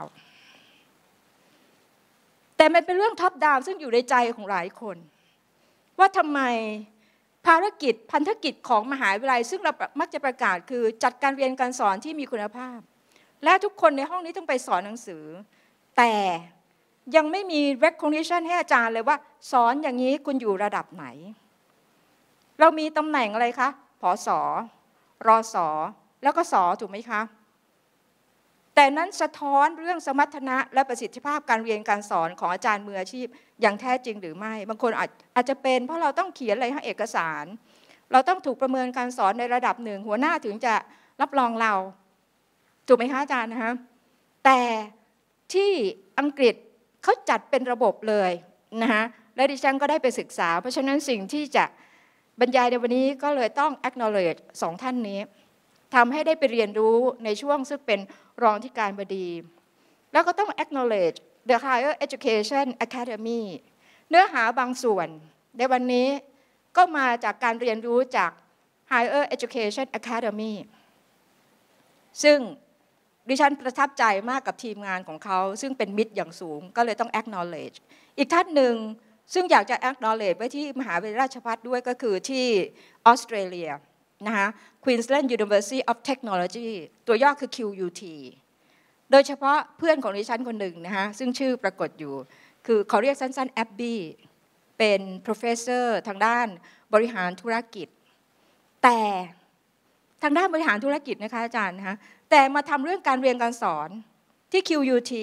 แต่มันเป็นเรื่องท็อปดาวซึ่งอยู่ในใจของหลายคนว่าทำไมภารกิจพันธกิจของมหาวิทยาลัยซึ่งเรามักจะประกาศคือจัดการเรียนการสอนที่มีคุณภาพและทุกคนในห้องนี้ต้องไปสอนหนังสือแต่ยังไม่มี recognition ให้อาจารย์เลยว่าสอนอย่างนี้คุณอยู่ระดับไหนเรามีตำแหน่งอะไรคะผส.รส.แล้วก็ส.ถูกไหมคะแต่นั้นสะท้อนเรื่องสมรรถนะและประสิทธิภาพการเรียนการสอนของอาจารย์มืออาชีพอย่างแท้จริงหรือไม่บางคนอาจอาจจะเป็นเพราะเราต้องเขียนอะไรให้เอกสารเราต้องถูกประเมินการสอนในระดับหนึ่งหัวหน้าถึงจะรับรองเราถูกไหมคะอาจารย์นะคะแต่ที่อังกฤษเขาจัดเป็นระบบเลยนะคะและดิฉันก็ได้ไปศึกษาเพราะฉะนั้นสิ่งที่จะบรรยายในวันนี้ก็เลยต้อง acknowledge สองท่านนี้ทำให้ได้ไปเรียนรู้ในช่วงซึ่งเป็นรองอธิการบดีแล้วก็ต้อง acknowledge the Higher Education Academy เนื้อหาบางส่วนในวันนี้ก็มาจากการเรียนรู้จาก Higher Education Academy ซึ่งดิฉันประทับใจมากกับทีมงานของเขาซึ่งเป็นมิตรอย่างสูงก็เลยต้อง acknowledge อีกท่านหนึ่งซึ่งอยากจะ acknowledge ไว้ที่มหาวิทยาลัยราชภัฏด้วยก็คือที่ออสเตรเลียนะคะ Queensland University of Technology ตัวย่อคือ คิว ยู ที โดยเฉพาะเพื่อนของดิฉันคนหนึ่งนะคะซึ่งชื่อปรากฏอยู่คือเขาเรียกสั้นๆแอบบี้เป็น professor ทางด้านบริหารธุรกิจแต่ทางด้านบริหารธุรกิจนะคะอาจารย์นะคะแต่มาทำเรื่องการเรียนการสอนที่ คิว ยู ที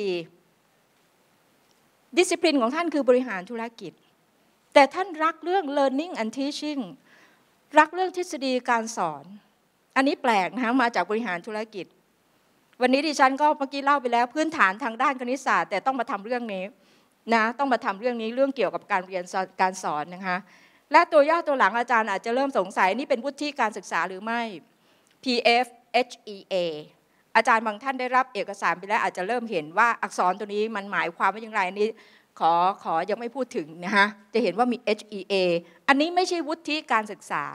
discipline ของท่านคือบริหารธุรกิจแต่ท่านรักเรื่อง learning and teaching รักเรื่องทฤษฎีการสอนอันนี้แปลกนะคะมาจากบริหารธุรกิจวันนี้ดิฉันก็เมื่อกี้เล่าไปแล้วพื้นฐานทางด้านคณิตศาสตร์แต่ต้องมาทำเรื่องนี้นะต้องมาทำเรื่องนี้เรื่องเกี่ยวกับการเรียนการสอนนะคะและตัวย่อตัวหลังอาจารย์อาจจะเริ่มสงสัยนี่เป็นวุฒิการศึกษาหรือไม่ พี เอฟ เอช อี เอ อาจารย์บางท่านได้รับเอกสารไปแล้วอาจจะเริ่มเห็นว่าอักษรตัวนี้มันหมายความว่าอย่างไรนี้ขอขอยังไม่พูดถึงนะคะจะเห็นว่ามี เอช อี เอ อันนี้ไม่ใช่วุฒิการศึกษา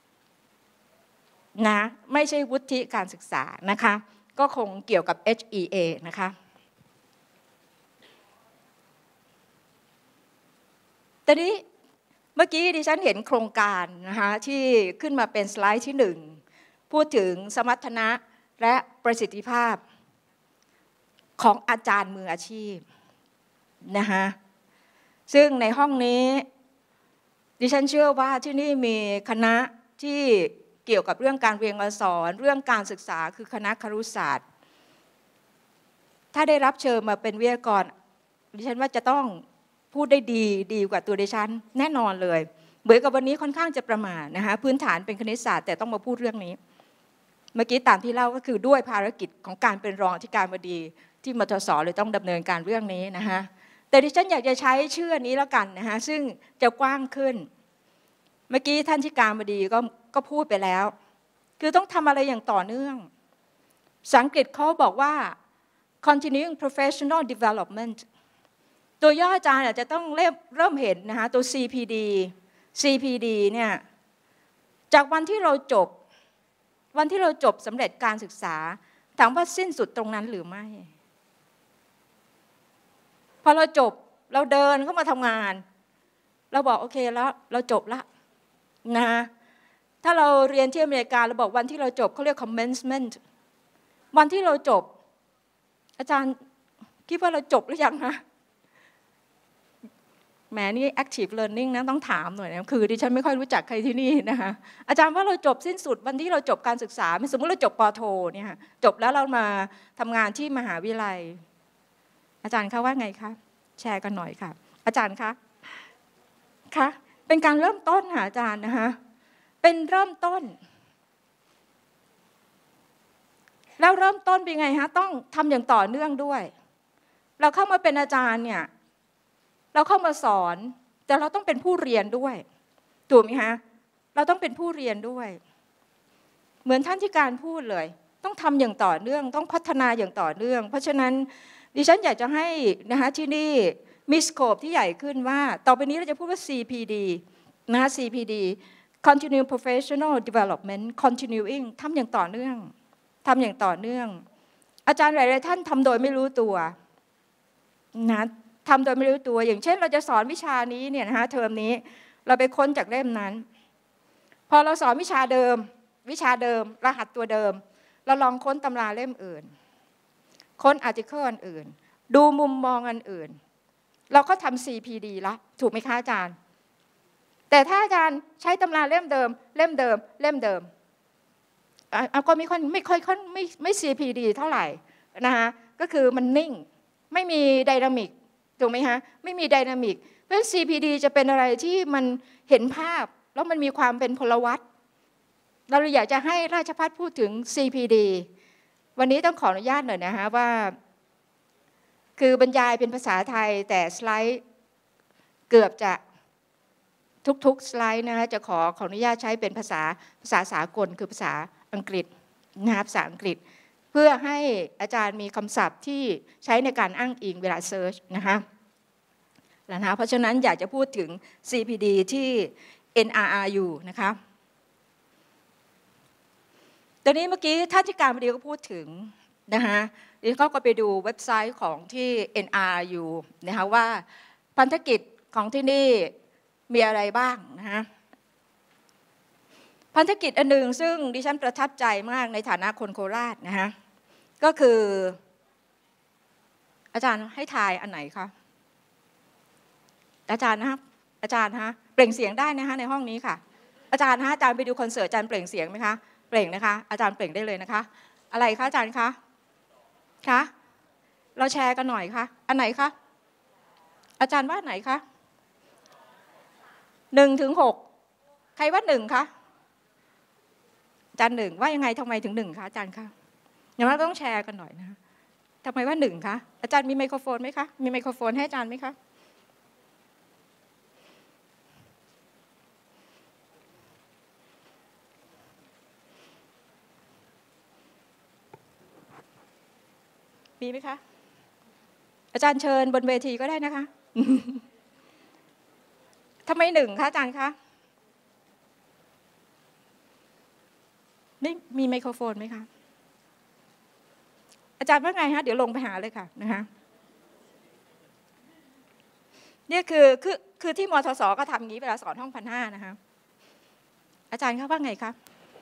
นะไม่ใช่วุฒิการศึกษานะคะก็คงเกี่ยวกับ เอช อี เอ นะคะตอนนี้เมื่อกี้ดิฉันเห็นโครงการนะคะที่ขึ้นมาเป็นสไลด์ที่หนึ่งพูดถึงสมรรถนะและประสิทธิภาพของอาจารย์มืออาชีพนะคะซึ่งในห้องนี้ดิฉันเชื่อว่าที่นี่มีคณะที่เกี่ยวกับเรื่องการเรียนการสอนเรื่องการศึกษาคือคณะครุศาสตร์ถ้าได้รับเชิญมาเป็นวิทยากรดิฉันว่าจะต้องพูดได้ดีดีกว่าตัวดิฉันแน่นอนเลยเหมือนกับวันนี้ค่อนข้างจะประมาทนะคะพื้นฐานเป็นคณิตศาสตร์แต่ต้องมาพูดเรื่องนี้เมื่อกี้ตามที่เล่าก็คือด้วยภารกิจของการเป็นรองอธิการบดีที่มทส.เลยต้องดำเนินการเรื่องนี้นะคะแต่ดิฉันอยากจะใช้ชื่อนี้แล้วกันนะคะซึ่งจะกว้างขึ้นเมื่อกี้ท่านที่การบดีก็ก็พูดไปแล้วคือต้องทำอะไรอย่างต่อเนื่องภาษาอังกฤษเขาบอกว่า continuing professional development ตัวย่ออาจารย์อาจจะต้องเริ่มเริ่มเห็นนะคะตัว ซี พี ดี ซี พี ดี เนี่ยจากวันที่เราจบวันที่เราจบสำเร็จการศึกษาถามว่าสิ้นสุดตรงนั้นหรือไม่พอเราจบเราเดินเข้ามาทำงานเราบอกโอเคแล้วเราจบละนะถ้าเราเรียนที่อเมริกาเราบอกวันที่เราจบเขาเรียก commencement วันที่เราจบอาจารย์คิดว่าเราจบหรือยังคะแหมนี่ active learning นะต้องถามหน่อยนะคือดิฉันไม่ค่อยรู้จักใครที่นี่นะคะอาจารย์ว่าเราจบสิ้นสุดวันที่เราจบการศึกษาสมมติเราจบป.โทเนี่ยจบแล้วเรามาทำงานที่มหาวิทยาลัยอาจารย์คะว่าไงคะแชร์กันหน่อยค่ะอาจารย์คะคะเป็นการเริ่มต้นค่ะอาจารย์นะคะเป็นเริ่มต้นแล้วเริ่มต้นเป็นไงฮะต้องทำอย่างต่อเนื่องด้วยเราเข้ามาเป็นอาจารย์เนี่ยเราเข้ามาสอนแต่เราต้องเป็นผู้เรียนด้วยถูกไหมฮะเราต้องเป็นผู้เรียนด้วยเหมือนท่านที่การพูดเลยต้องทำอย่างต่อเนื่องต้องพัฒนาอย่างต่อเนื่องเพราะฉะนั้นดิฉันอยากจะให้นะคะที่นี่มีสโคปที่ใหญ่ขึ้นว่าต่อไปนี้เราจะพูดว่า ซี พี ดี นะคะ ซี พี ดี continuing professional development continuing ทำอย่างต่อเนื่องทำอย่างต่อเนื่องอาจารย์หลายๆท่านทำโดยไม่รู้ตัวนะทำโดยไม่รู้ตัวอย่างเช่นเราจะสอนวิชานี้เนี่ยนะคะเทอมนี้เราไปค้นจากเล่มนั้นพอเราสอนวิชาเดิมวิชาเดิมรหัสตัวเดิมเราลองค้นตำราเล่มอื่นค้นอาร์ติเคิลอันอื่นดูมุมมองอันอื่นเราก็ทำ ซี พี ดี ละถูกไหมคะอาจารย์แต่ถ้าอาจารย์ใช้ตำราเล่มเดิมเล่มเดิมเล่มเดิมเอาก็ไม่ค่อยไม่ค่อยไม่ไม่ ซี พี ดี เท่าไหร่นะคะก็คือมันนิ่งไม่มีไดนามิกถูกไหมฮะไม่มีไดนามิกเพราะ ซี พี ดี จะเป็นอะไรที่มันเห็นภาพแล้วมันมีความเป็นพลวัตเราอยากจะให้ราชภัฏพูดถึง ซี พี ดี วันนี้ต้องขออนุญาตหน่อยนะคะว่าคือบรรยายเป็นภาษาไทยแต่สไลด์เกือบจะทุกๆสไลด์นะคะจะขอขออนุญาตใช้เป็นภาษาภาษาสากลคือภาษาอังกฤษนะคะภาษาอังกฤษเพื่อให้อาจารย์มีคำศัพท์ที่ใช้ในการอ้างอิงเวลาเซิร์ชนะคะนะคะเพราะฉะนั้นอยากจะพูดถึง ซี พี ดี ที่ เอ็น อาร์ อาร์ ยู นะคะตอนนี้เมื่อกี้ท่านที่การบดีก็พูดถึงนะคะดิฉันก็ไปดูเว็บไซต์ของที่ เอ็น อาร์ อาร์ ยู นะคะว่าพันธกิจของที่นี่มีอะไรบ้างนะคะพันธกิจอันหนึ่งซึ่งดิฉันประทับใจมากในฐานะคนโคราชนะคะก็คืออาจารย์ให้ทายอันไหนคะอาจารย์นะครับอาจารย์ฮะเปล่งเสียงได้นะคะในห้องนี้ค่ะอาจารย์ฮะอาจารย์ไปดูคอนเสิร์ตอาจารย์เปล่งเสียงไหมคะเปล่งนะคะอาจารย์เปล่งได้เลยนะคะอะไรคะอาจารย์คะคะเราแชร์กันหน่อยคะอันไหนคะอาจารย์ว่าไหนคะหนึ่งถึงหกใครว่าหนึ่งคะจารย์หนึ่งว่ายังไงทำไมถึงหนึ่งคะอาจารย์คะอย่างนั้นต้องแชร์กันหน่อยนะคะทำไมว่าหนึ่งคะอาจารย์มีไมโครโฟนไหมคะมีไมโครโฟนให้อาจารย์ไหมคะมีไหมคะอาจารย์เชิญบนเวทีก็ได้นะคะทำไมหนึ่งคะอาจารย์คะไม่มีไมโครโฟนไหมคะอาจารย์ว่าไงฮะเดี๋ยวลงไปหาเลยค่ะนะคะนี่คือคือคือที่มทสก็ทำอย่างนี้เวลาสอนห้องพันห้านะคะอาจารย์คะว่าไงคะ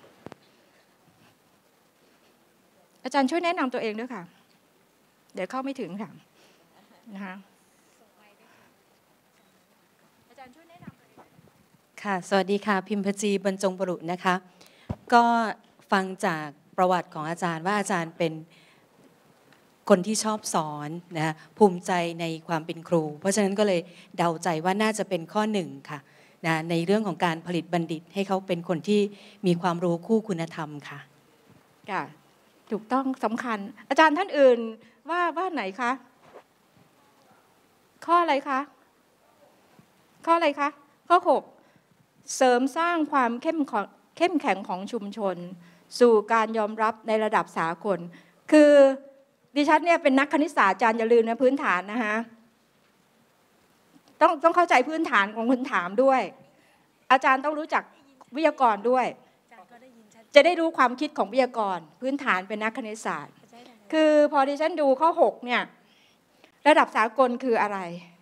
อาจารย์ช่วยแนะนำตัวเองด้วยค่ะเดี๋ยวเข้าไม่ถึงค่ะนะคะอาจารย์ช่วยแนะนำตัวเองค่ะสวัสดีค่ะพิมพจีบรรจงบรุนะคะก็ฟังจากประวัติของอาจารย์ว่าอาจารย์เป็นคนที่ชอบสอนนะภูมิใจในความเป็นครูเพราะฉะนั้นก็เลยเดาใจว่าน่าจะเป็นข้อหนึ่งค่ะนะในเรื่องของการผลิตบัณฑิตให้เขาเป็นคนที่มีความรู้คู่คุณธรรมค่ะค่ะถูกต้องสำคัญอาจารย์ท่านอื่นว่าว่าไหนคะข้ออะไรคะข้ออะไรคะข้อหกเสริมสร้างความเข้มเข้มแข็งของชุมชนสู่การยอมรับในระดับสากลคือดิฉันเนี่ยเป็นนักคณิตศาสตร์อาจารย์อย่าลืมนะพื้นฐานนะคะต้องต้องเข้าใจพื้นฐานของคนถามด้วยอาจารย์ต้องรู้จักวิทยากรด้วยจะได้รู้ความคิดของวิทยากรพื้นฐานเป็นนักคณิตศาสตร์คือพอดิฉันดูข้อหกเนี่ยระดับสากลคืออะไร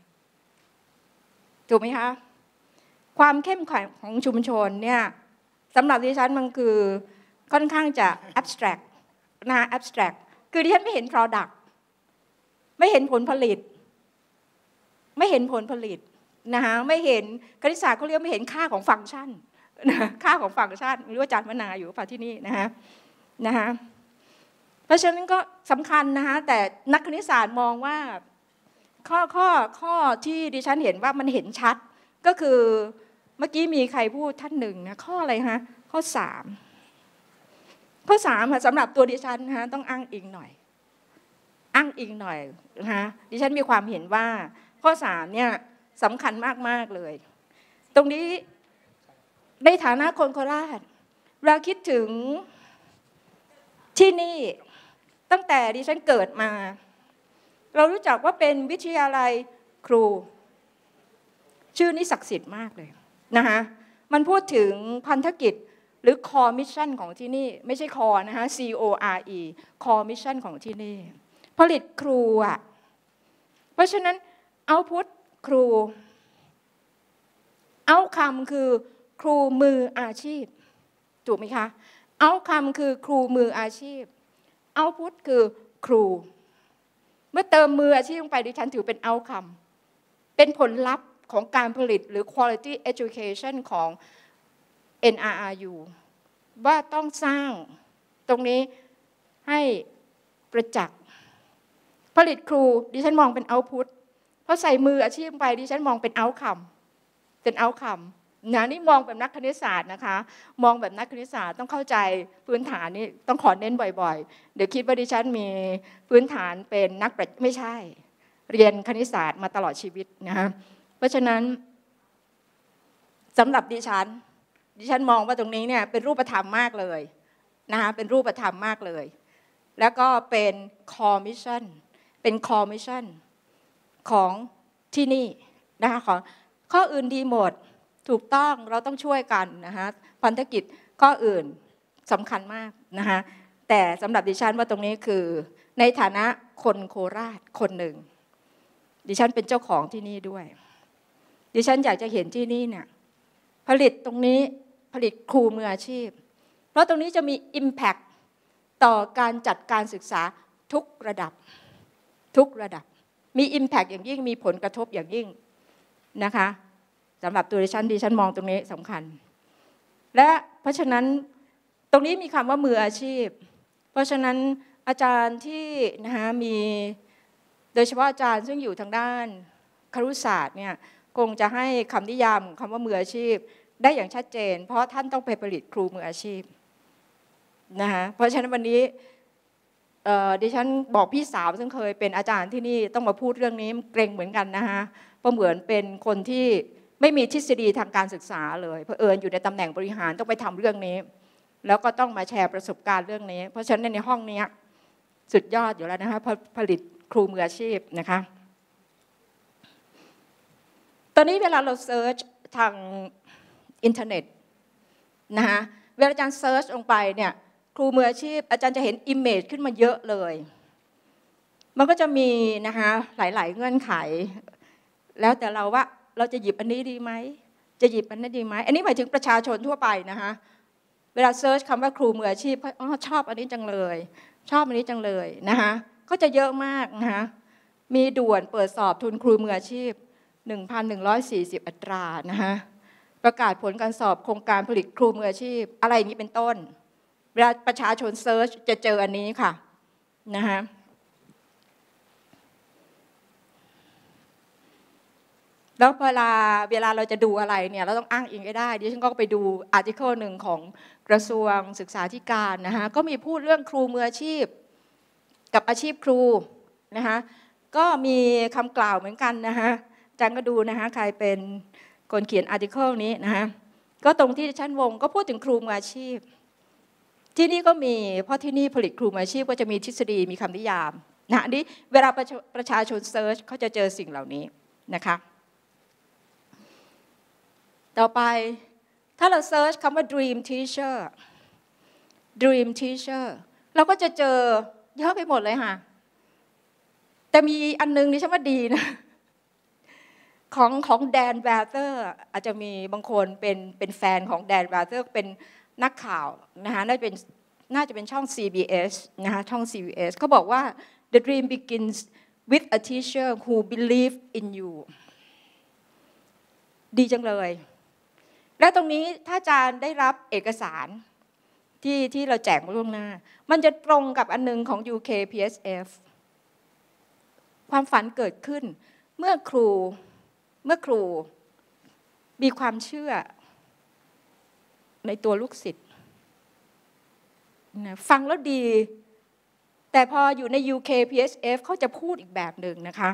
ถูกไหมคะความเข้มแข็งของชุมชนเนี่ยสำหรับดิฉันมันคือค่อนข้างจะ abstract นะ abstract คือดิฉันไม่เห็น product ไม่เห็นผลผลิตไม่เห็นผลผลิตนะคะไม่เห็นคณิตศาสตร์เขาเรียกไม่เห็นค่าของฟังก์ชันนะค่าของฟังก์ชันไม่รู้อาจารย์มนาอยู่ป่ะที่นี่นะคะนะคะเพราะฉะนั้นก็สำคัญนะคะแต่นักคณิตศาสตร์มองว่าข้อข้อข้อที่ดิฉันเห็นว่ามันเห็นชัดก็คือเมื่อกี้มีใครพูดท่านหนึ่งนะข้ออะไรฮะข้อสามข้อสามค่ะสำหรับตัวดิฉันนะต้องอ้างอิงหน่อยอ้างอิงหน่อยนะคะดิฉันมีความเห็นว่าข้อสามเนี่ยสำคัญมากๆเลยตรงนี้ในฐานะคนโคราชเราคิดถึงที่นี่ตั้งแต่ดิฉันเกิดมาเรารู้จักว่าเป็นวิทยาลัยครูชื่อนี้ศักดิ์สิทธิ์มากเลยนะคะมันพูดถึงพันธกิจหรือ core mission ของที่นี่ไม่ใช่ core นะคะ C O R E core mission ของที่นี่ผลิตครูอ่ะเพราะฉะนั้น output ครู outcome คือครูมืออาชีพถูกไหมคะ outcome คือครูมืออาชีพ output คือครูเมื่อเติมมืออาชีพลงไปดิฉันถือเป็น outcome เป็นผลลัพธ์ของการผลิตหรือ quality education ของ เอ็น อาร์ อาร์ ยู ว่าต้องสร้างตรงนี้ให้ประจักษ์ผลิตครูดิฉันมองเป็น output เพราะใส่มืออาชีพไปดิฉันมองเป็น outcome เป็น outcome นะนี่มองแบบนักคณิตศาสตร์นะคะมองแบบนักคณิตศาสตร์ต้องเข้าใจพื้นฐานนี่ต้องขอเน้นบ่อยๆเดี๋ยวคิดว่าดิฉันมีพื้นฐานเป็นนักปรัชญาไม่ใช่เรียนคณิตศาสตร์มาตลอดชีวิตนะคะเพราะฉะนั้นสำหรับดิฉันดิฉันมองว่าตรงนี้เนี่ยเป็นรูปธรรมมากเลยนะคะเป็นรูปธรรมมากเลยแล้วก็เป็น core mission เป็น core mission ของที่นี่นะคะของข้ออื่นดีหมดถูกต้องเราต้องช่วยกันนะคะพันธกิจข้ออื่นสำคัญมากนะคะแต่สำหรับดิฉันว่าตรงนี้คือในฐานะคนโคราชคนหนึ่งดิฉันเป็นเจ้าของที่นี่ด้วยดิฉันอยากจะเห็นที่นี่เนี่ยผลิตตรงนี้ผลิตครูมืออาชีพเพราะตรงนี้จะมี impact ต่อการจัดการศึกษาทุกระดับทุกระดับมี impact อย่างยิ่งมีผลกระทบอย่างยิ่งนะคะสำหรับตัวดิฉันดิฉันมองตรงนี้สำคัญและเพราะฉะนั้นตรงนี้มีคำว่ามืออาชีพเพราะฉะนั้นอาจารย์ที่นะคะมีโดยเฉพาะอาจารย์ซึ่งอยู่ทางด้านครุศาสตร์เนี่ยคงจะให้คำนิยามคำว่ามืออาชีพได้อย่างชัดเจนเพราะท่านต้องไปผลิตครูมืออาชีพนะคะเพราะฉะนั้นวันนี้ดิฉันบอกพี่สาวซึ่งเคยเป็นอาจารย์ที่นี่ต้องมาพูดเรื่องนี้เกรงเหมือนกันนะคะเพราะเหมือนเป็นคนที่ไม่มีทฤษฎีทางการศึกษาเลยเผอิญอยู่ในตำแหน่งบริหารต้องไปทำเรื่องนี้แล้วก็ต้องมาแชร์ประสบการณ์เรื่องนี้เพราะฉะนั้นในห้องนี้สุดยอดอยู่แล้วนะคะผลิตครูมืออาชีพนะคะตอนนี้เวลาเราเซิร์ชทางอินเทอร์เน็ตนะคะเวลาอาจารย์เซิร์ชลงไปเนี่ยครูมืออาชีพอาจารย์จะเห็นอิมเมจขึ้นมาเยอะเลยมันก็จะมีนะคะหลายๆเงื่อนไขแล้วแต่เราว่าเราจะหยิบอันนี้ดีไหมจะหยิบอันนั้นดีไหมอันนี้หมายถึงประชาชนทั่วไปนะคะเวลาเซิร์ชคำว่าครูมืออาชีพอ๋อชอบอันนี้จังเลยชอบอันนี้จังเลยนะคะก็จะเยอะมากนะคะมีด่วนเปิดสอบทุนครูมืออาชีพ หนึ่งพันหนึ่งร้อยสี่สิบ อัตรานะคะประกาศผลการสอบโครงการผลิตครูมืออาชีพอะไรอย่างนี้เป็นต้นเวลาประชาชนเซิร์ชจะเจออันนี้ค่ะนะคะแล้วเวลาเวลาเราจะดูอะไรเนี่ยเราต้องอ้างอิงให้ได้ดิฉันก็ไปดูอาร์ติเคิลหนึ่งของกระทรวงศึกษาธิการนะคะก็มีพูดเรื่องครูมืออาชีพกับอาชีพครูนะคะก็มีคำกล่าวเหมือนกันนะคะอาจารย์ก็ดูนะคะใครเป็นคนเขียนอาร์ติเคิลนี้นะคะก็ตรงที่ชั้นวงก็พูดถึงครูมืออาชีพที่นี่ก็มีเพราะที่นี่ผลิตครูมืออาชีพก็จะมีทฤษฎีมีคำนิยามนะอันนี้เวลาประชาชนเซิร์ชเขาจะเจอสิ่งเหล่านี้นะคะต่อไปถ้าเราเซิร์ชคำว่า dream teacher dream teacher เราก็จะเจอเยอะไปหมดเลยค่ะแต่มีอันนึงนี่ฉันว่าดีนะของของแดนแวร์เตอร์อาจจะมีบางคนเป็นเป็นแฟนของแดนแวร์เตอร์เป็นนักข่าวนะคะน่าจะเป็นน่าจะเป็นช่อง ซี บี เอส นะคะช่อง ซี บี เอส เขาบอกว่า the dream begins with a teacher who believe in you ดีจังเลยและตรงนี้ถ้าอาจารย์ได้รับเอกสารที่ที่เราแจกมาล่วงหน้ามันจะตรงกับอันนึงของ ยู เค พี เอส เอฟ ความฝันเกิดขึ้นเมื่อครูเมื่อครูมีความเชื่อในตัวลูกศิษย์นะฟังแล้วดีแต่พออยู่ใน ยู เค พี เอส เอฟ เขาจะพูดอีกแบบหนึ่งนะคะ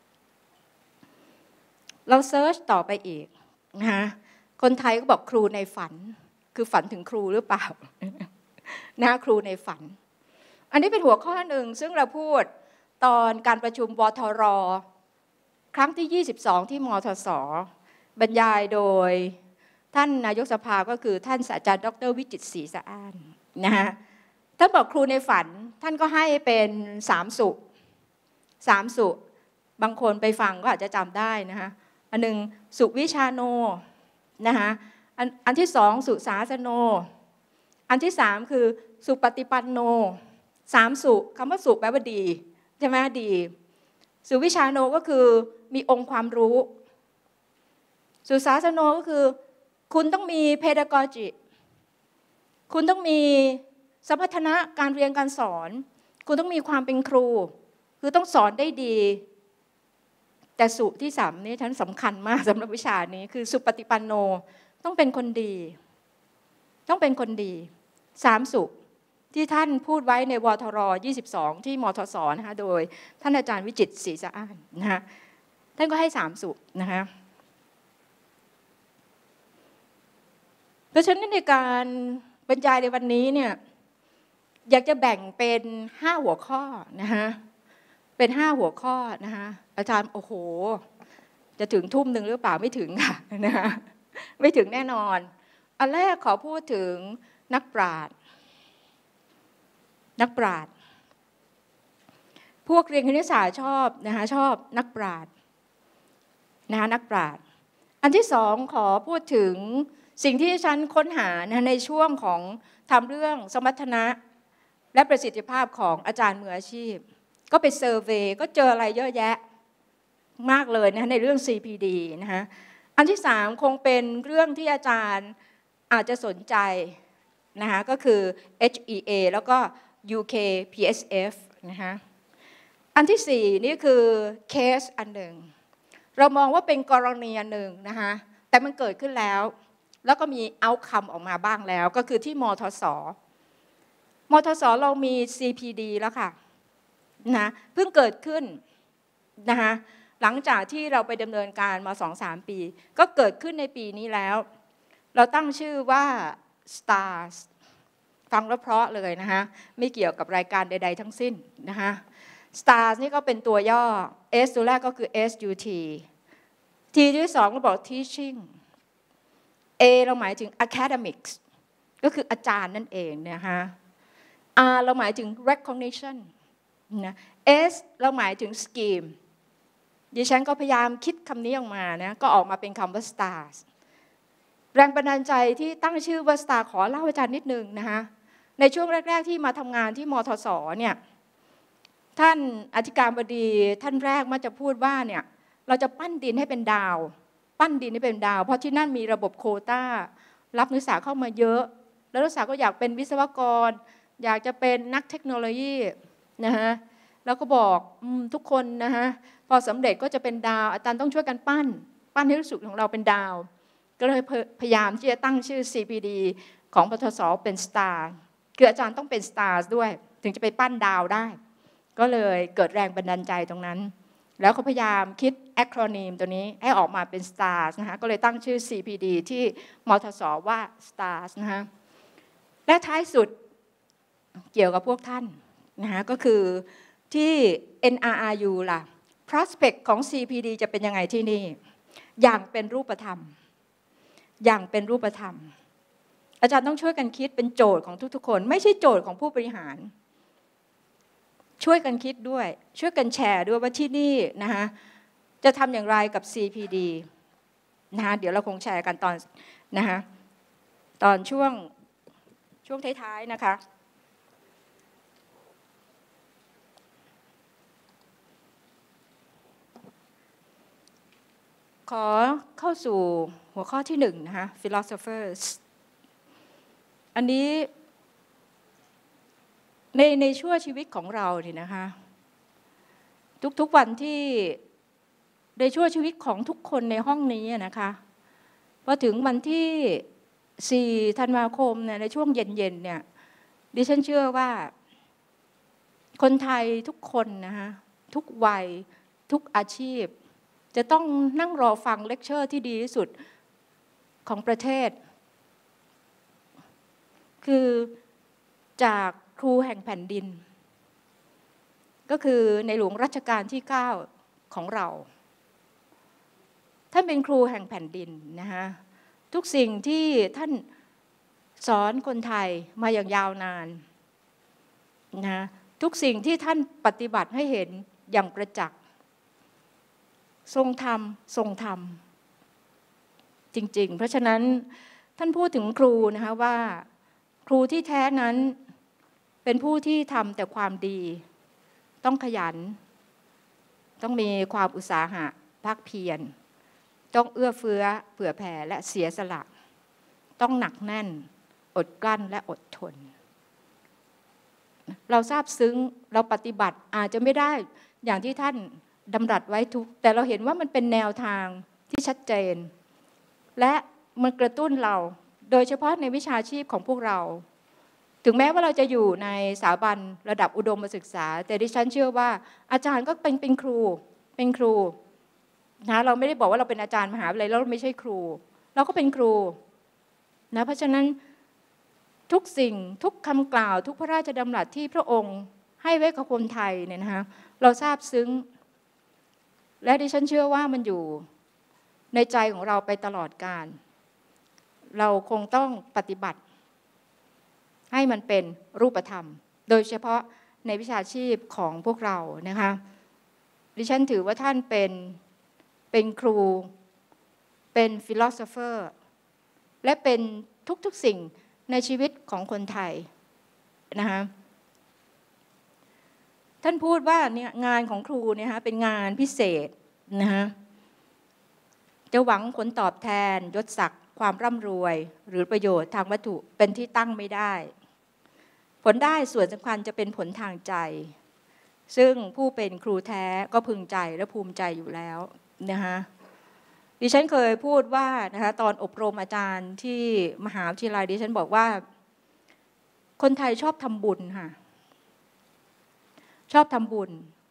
เราเซิร์ชต่อไปอีกนะคะคนไทยก็บอกครูในฝันคือฝันถึงครูหรือเปล่านะครูในฝันอันนี้เป็นหัวข้อหนึ่งซึ่งเราพูดตอนการประชุมวทร.ครั้งที่ยี่สิบสองที่มทส.บรรยายโดยท่านนายกสภาก็คือท่านศาสตราจารย์ดร.วิจิตรศรีสะอ้านนะฮะท่านบอกครูในฝันท่านก็ให้เป็นสามสุสามสุบางคนไปฟังก็อาจจะจำได้นะคะอันหนึ่งสุวิชาโนนะคะอันอันที่สองสุสาสโนอันที่สามคือสุปฏิปันโนสามสุคำว่าสุแปลว่าดีใช่ไหมดีสุวิชาโนก็คือมีองค์ความรู้สุสาสโนก็คือคุณต้องมีเพดากอจิคุณต้องมีสมรรถนะการเรียนการสอนคุณต้องมีความเป็นครูคือต้องสอนได้ดีแต่สุที่สามนี้ฉันสำคัญมากสำหรับวิชานี้คือสุปฏิปันโนต้องเป็นคนดีต้องเป็นคนดีสามสุที่ท่านพูดไว้ในวทร.ยี่สิบสองที่มทส.นะคะโดยท่านอาจารย์วิจิตรศรีสะอ้านนะคะท่านก็ให้สามสุนะคะเพราะฉะนั้นในการบรรยายในวันนี้เนี่ยอยากจะแบ่งเป็นห้าหัวข้อนะคะเป็นห้าหัวข้อนะคะอาจารย์โอ้โหจะถึงทุ่มหนึ่งหรือเปล่าไม่ถึงค่ะนะคะไม่ถึงแน่นอนอันแรกขอพูดถึงนักปราชญ์นักปราชญ์พวกเรียนคณิตศาสตร์ชอบนะคะชอบนักปราชญ์นะคะนักปราชญ์อันที่สองขอพูดถึงสิ่งที่ฉันค้นหานะในช่วงของทำเรื่องสมรรถนะและประสิทธิภาพของอาจารย์มืออาชีพก็ไปเซอร์เวย์ก็เจออะไรเยอะแยะมากเลยนะในเรื่อง ซี พี ดี นะคะอันที่สามคงเป็นเรื่องที่อาจารย์อาจจะสนใจนะคะก็คือ เอช อี เอ แล้วก็ ยู เค พี เอส เอฟ นะคะอันที่สี่นี่คือเคสอันหนึ่งเรามองว่าเป็นกรณีอันหนึ่งนะคะแต่มันเกิดขึ้นแล้วแล้วก็มีเอาท์คัมออกมาบ้างแล้วก็คือที่มทส. มทสเรามี ซี พี ดี แล้วค่ะนะเพิ่งเกิดขึ้นนะคะหลังจากที่เราไปดำเนินการมา สองถึงสาม ปีก็เกิดขึ้นในปีนี้แล้วเราตั้งชื่อว่า Stars ฟังแล้วเพราะเลยนะคะไม่เกี่ยวกับรายการใดๆทั้งสิ้นนะคะ Stars นี่ก็เป็นตัวย่อ S ตัวแรกก็คือ เอส ยู ที T ที่สองเราบอก Teaching A เราหมายถึง Academics ก็คืออาจารย์นั่นเองนะคะ R เราหมายถึง Recognition นะ S เราหมายถึง Scheme ดิฉันก็พยายามคิดคำนี้ออกมานะก็ออกมาเป็นคำว่า Stars แรงบันดาลใจที่ตั้งชื่อว่า Star ขอเล่าอาจารย์นิดนึงนะคะในช่วงแรกๆที่มาทำงานที่มทสเนี่ยท่านอธิการบดีท่านแรกมักจะพูดว่าเนี่ยเราจะปั้นดินให้เป็นดาวปั้นดินให้เป็นดาวเพราะที่นั่นมีระบบโควต้ารับนักศึกษาเข้ามาเยอะแล้วนักศึกษาก็อยากเป็นวิศวกรอยากจะเป็นนักเทคโนโลยีนะฮะแล้วก็บอกทุกคนนะฮะพอสำเร็จก็จะเป็นดาวอาจารย์ต้องช่วยกันปั้นปั้นให้รู้สึกของเราเป็นดาวก็เลยพยายามที่จะตั้งชื่อ ซี พี ดี ของปทสเป็น Star คืออาจารย์ต้องเป็น Stars ด้วยถึงจะไปปั้นดาวได้ก็เลยเกิดแรงบันดาลใจตรงนั้นแล้วเขาพยายามคิดแอคโรนีมตัวนี้ให้ออกมาเป็น Stars นะคะก็เลยตั้งชื่อ ซี พี ดี ที่มทสว่า Stars นะคะและท้ายสุดเกี่ยวกับพวกท่านนะคะก็คือที่ เอ็น อาร์ อาร์ ยู ล่ะ prospect ของ ซี พี ดี จะเป็นยังไงที่นี่อย่างเป็นรูปธรรมอย่างเป็นรูปธรรมอาจารย์ต้องช่วยกันคิดเป็นโจทย์ของทุกๆคนไม่ใช่โจทย์ของผู้บริหารช่วยกันคิดด้วยช่วยกันแชร์ด้วยว่าที่นี่นะคะจะทำอย่างไรกับ ซี พี ดี นะคะเดี๋ยวเราคงแชร์กันตอนนะคะตอนช่วงช่วงท้ายๆนะคะขอเข้าสู่หัวข้อที่หนึ่งนะคะ philosophers อันนี้ในในช่วงชีวิตของเราเนี่ยนะคะทุกๆวันที่ในช่วงชีวิตของทุกคนในห้องนี้นะคะพอถึงวันที่สี่ธันวาคมเนี่ยในช่วงเย็นๆเนี่ยดิฉันเชื่อว่าคนไทยทุกคนนะคะทุกวัยทุกอาชีพจะต้องนั่งรอฟังเลคเชอร์ที่ดีที่สุดของประเทศคือจากครูแห่งแผ่นดินก็คือในหลวงรัชกาลที่เก้าของเราท่านเป็นครูแห่งแผ่นดินนะคะทุกสิ่งที่ท่านสอนคนไทยมาอย่างยาวนานนะทุกสิ่งที่ท่านปฏิบัติให้เห็นอย่างประจักษ์ทรงธรรมทรงธรรมจริงๆเพราะฉะนั้นท่านพูดถึงครูนะคะว่าครูที่แท้นั้นเป็นผู้ที่ทำแต่ความดีต้องขยันต้องมีความอุตสาหะภาคเพียรต้องเอื้อเฟื้อเผื่อแผ่และเสียสละต้องหนักแน่นอดกลั้นและอดทนเราซาบซึ้งเราปฏิบัติอาจจะไม่ได้อย่างที่ท่านดำรัสไว้ทุกแต่เราเห็นว่ามันเป็นแนวทางที่ชัดเจนและมันกระตุ้นเราโดยเฉพาะในวิชาชีพของพวกเราถึงแม้ว่าเราจะอยู่ในสถาบันระดับอุดมศึกษาแต่ดิฉันเชื่อว่าอาจารย์ก็เป็นเป็นครูเป็นครูนะเราไม่ได้บอกว่าเราเป็นอาจารย์มหาวิทยาลัยแล้วเราไม่ใช่ครูเราก็เป็นครูนะเพราะฉะนั้นทุกสิ่งทุกคำกล่าวทุกพระราชดำรัสที่พระองค์ให้ไว้กับคนไทยเนี่ยนะคะเราซาบซึ้งและดิฉันเชื่อว่ามันอยู่ในใจของเราไปตลอดกาลเราคงต้องปฏิบัติให้มันเป็นรูปธรรมโดยเฉพาะในวิชาชีพของพวกเรานะคะดิฉันถือว่าท่านเป็นเป็นครูเป็นฟิโลโซเฟอร์และเป็นทุกๆสิ่งในชีวิตของคนไทยนะคะท่านพูดว่าเนี่ยงานของครูเนี่ยฮะเป็นงานพิเศษนะคะจะหวังผลตอบแทนยศศักดิ์ความร่ำรวยหรือประโยชน์ทางวัตถุเป็นที่ตั้งไม่ได้ผลได้ส่วนสำคัญจะเป็นผลทางใจซึ่งผู้เป็นครูแท้ก็พึงใจและภูมิใจอยู่แล้วนะคะดิฉันเคยพูดว่านะคะตอนอบรมอาจารย์ที่มหาวิทยาลัยดิฉันบอกว่าคนไทยชอบทำบุญค่ะชอบทำบุญ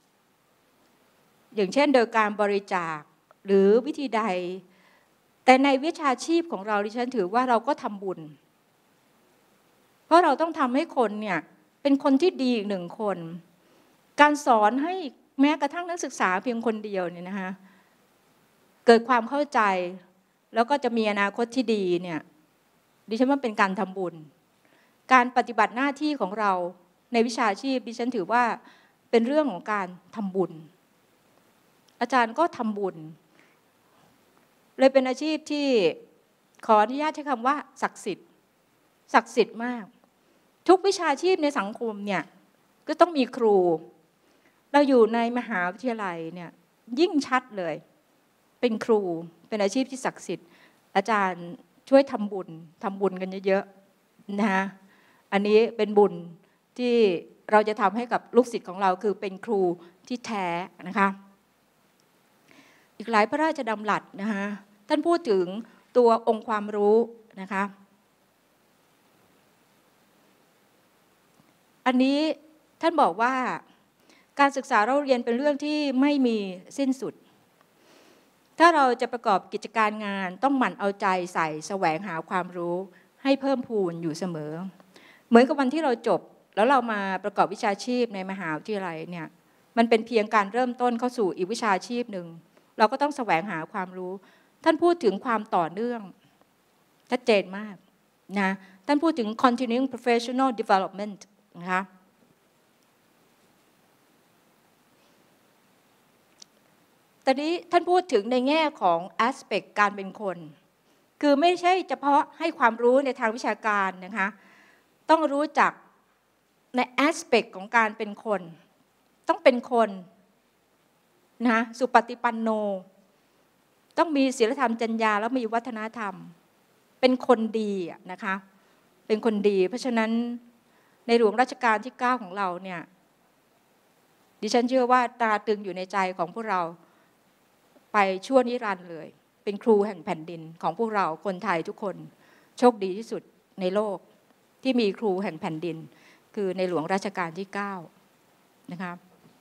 อย่างเช่นโดยการบริจาคหรือวิธีใดแต่ในวิชาชีพของเราดิฉันถือว่าเราก็ทำบุญเพราะเราต้องทำให้คนเนี่ยเป็นคนที่ดีอีกหนึ่งคนการสอนให้แม้กระทั่งนักศึกษาเพียงคนเดียวเนี่ยนะคะเกิดความเข้าใจแล้วก็จะมีอนาคตที่ดีเนี่ยดิฉันว่าเป็นการทำบุญการปฏิบัติหน้าที่ของเราในวิชาชีพดิฉันถือว่าเป็นเรื่องของการทำบุญอาจารย์ก็ทำบุญเลยเป็นอาชีพที่ขออนุญาตใช้คำว่าศักดิ์สิทธิ์ศักดิ์สิทธิ์มากทุกวิชาชีพในสังคมเนี่ยก็ต้องมีครูเราอยู่ในมหาวิทยาลัยเนี่ยยิ่งชัดเลยเป็นครูเป็นอาชีพที่ศักดิ์สิทธิ์อาจารย์ช่วยทำบุญทำบุญกันเยอะๆนะคะอันนี้เป็นบุญที่เราจะทำให้กับลูกศิษย์ของเราคือเป็นครูที่แท้นะคะอีกหลายพระราชดำรัสนะคะท่านพูดถึงตัวองค์ความรู้นะคะอันนี้ท่านบอกว่าการศึกษาเราเรียนเป็นเรื่องที่ไม่มีสิ้นสุดถ้าเราจะประกอบกิจการงานต้องหมั่นเอาใจใส่แสวงหาความรู้ให้เพิ่มพูนอยู่เสมอเหมือนกับวันที่เราจบแล้วเรามาประกอบวิชาชีพในมหาวิทยาลัยเนี่ยมันเป็นเพียงการเริ่มต้นเข้าสู่อีกวิชาชีพหนึ่งเราก็ต้องแสวงหาความรู้ท่านพูดถึงความต่อเนื่องชัดเจนมากนะท่านพูดถึง continuing professional development นะคะตอนนี้ท่านพูดถึงในแง่ของ aspect การเป็นคนคือไม่ใช่เฉพาะให้ความรู้ในทางวิชาการนะคะต้องรู้จักใน aspect ของการเป็นคนต้องเป็นคนนะสุปฏิปันโนต้องมีศีลธรรมจรรยาแล้วมีวัฒนธรรมเป็นคนดีนะคะเป็นคนดีเพราะฉะนั้นในหลวงรัชกาลที่เก้าของเราเนี่ยดิฉันเชื่อว่าตราตรึงอยู่ในใจของพวกเราไปชั่วนิรันดร์เลยเป็นครูแห่งแผ่นดินของพวกเราคนไทยทุกคนโชคดีที่สุดในโลกที่มีครูแห่งแผ่นดินคือในหลวงรัชกาลที่เก้านะคะ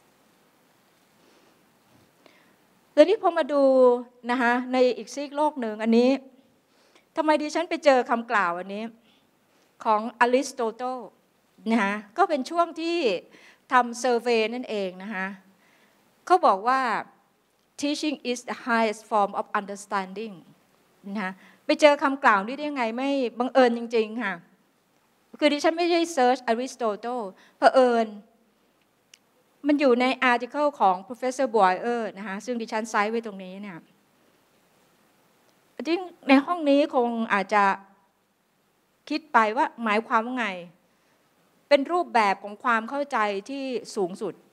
เดี๋ยวนี้พอมาดูนะคะในอีกซีกโลกหนึ่งอันนี้ทำไมดิฉันไปเจอคำกล่าวอันนี้ของอริสโตเติลนะคะก็เป็นช่วงที่ทำเซอร์เวย์นั่นเองนะคะเขาบอกว่า teaching is the highest form of understanding นะคะไปเจอคำกล่าวนี้ได้ยังไงไม่บังเอิญจริงๆค่ะคือดิฉันไม่ได้เซิร์ชอริสโตเติลเผอิญมันอยู่ในอาร์ติเคิลของ professor Boyer นะคะซึ่งดิฉันไซต์ไว้ตรงนี้เนี่ยจริงในห้องนี้คงอาจจะคิดไปว่าหมายความว่าไงเป็นรูปแบบของความเข้าใจที่สูงสุด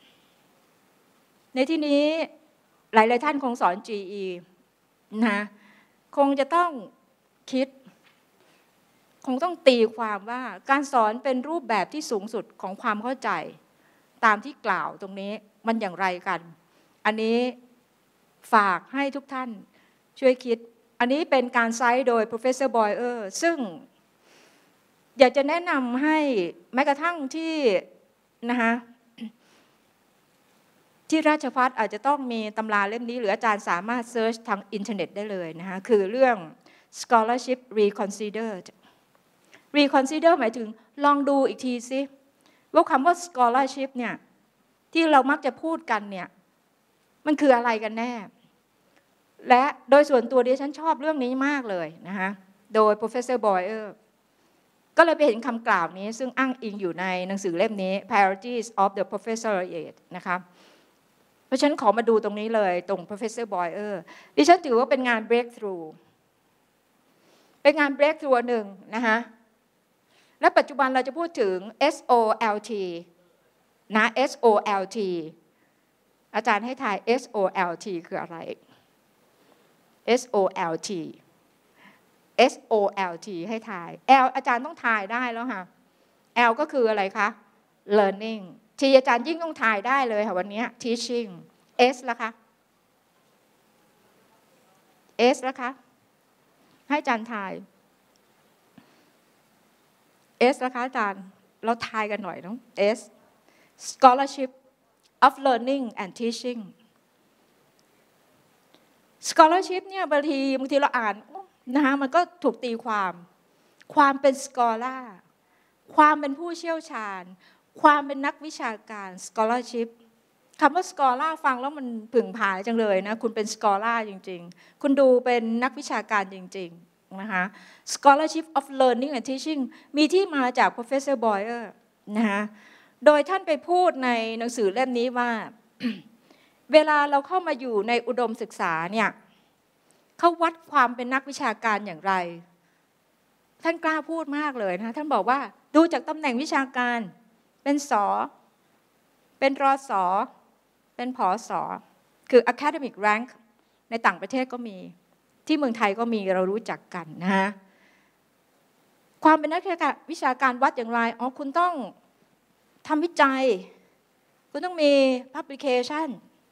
ในที่นี้หลายๆท่านคงสอน จี อี นะคงจะต้องคิดคงต้องตีความว่าการสอนเป็นรูปแบบที่สูงสุดของความเข้าใจตามที่กล่าวตรงนี้มันอย่างไรกันอันนี้ฝากให้ทุกท่านช่วยคิดอันนี้เป็นการไซต์โดย professor Boyer ซึ่งอยากจะแนะนำให้แม้กระทั่งที่นะคะที่ราชภัฏอาจจะต้องมีตำราเล่มนี้หรืออาจารย์สามารถเซิร์ชทางอินเทอร์เน็ตได้เลยนะคะคือเรื่อง scholarship reconsidered reconsider หมายถึงลองดูอีกทีซิว่าคำว่า scholarship เนี่ยที่เรามักจะพูดกันเนี่ยมันคืออะไรกันแน่และโดยส่วนตัวดิฉันชอบเรื่องนี้มากเลยนะคะโดย professor Boyer ก็เลยไปเห็นคำกล่าวนี้ซึ่งอ้างอิงอยู่ในหนังสือเล่มนี้ Priorities of the Professoriate นะคะเพราะฉะนั้นขอมาดูตรงนี้เลยตรง professor Boyer ดิฉันถือว่าเป็นงาน breakthrough เป็นงาน breakthrough หนึ่งนะคะและปัจจุบันเราจะพูดถึง เอส โอ แอล ที นะ เอส โอ แอล ที อาจารย์ให้ทาย เอส โอ แอล ที คืออะไร เอส โอ แอล ที เอส โอ แอล ที ให้ทาย L อาจารย์ต้องทายได้แล้วค่ะ L ก็คืออะไรคะ learning T อาจารย์ยิ่งต้องทายได้เลยค่ะวันนี้ teaching S ล่ะคะ S ล่ะคะให้อาจารย์ทาย S นะคะอาจารย์เราทายกันหน่อยน้อง S Scholarship of Learning and Teaching Scholarship เนี่ยบางทีบางทีเราอ่านนะคะมันก็ถูกตีความความเป็น Scholar ความเป็นผู้เชี่ยวชาญความเป็นนักวิชาการ Scholarship คำว่า Scholar ฟังแล้วมันผึ่งผายจังเลยนะคุณเป็น Scholar จริงๆคุณดูเป็นนักวิชาการจริงๆนะคะ Scholarship of Learning and Teaching มีที่มาจาก Professor Boyer นะคะโดยท่านไปพูดในหนังสือเล่มนี้ว่า เวลาเราเข้ามาอยู่ในอุดมศึกษาเนี่ยเขาวัดความเป็นนักวิชาการอย่างไรท่านกล้าพูดมากเลยนะท่านบอกว่าดูจากตำแหน่งวิชาการเป็นสอเป็นรอสอเป็นผอสอคือ academic rank ในต่างประเทศก็มีที่เมืองไทยก็มีเรารู้จักกันนะฮะความเป็นนักวิชาการวัดอย่างไรอ๋อคุณต้องทำวิจัยคุณต้องมี publication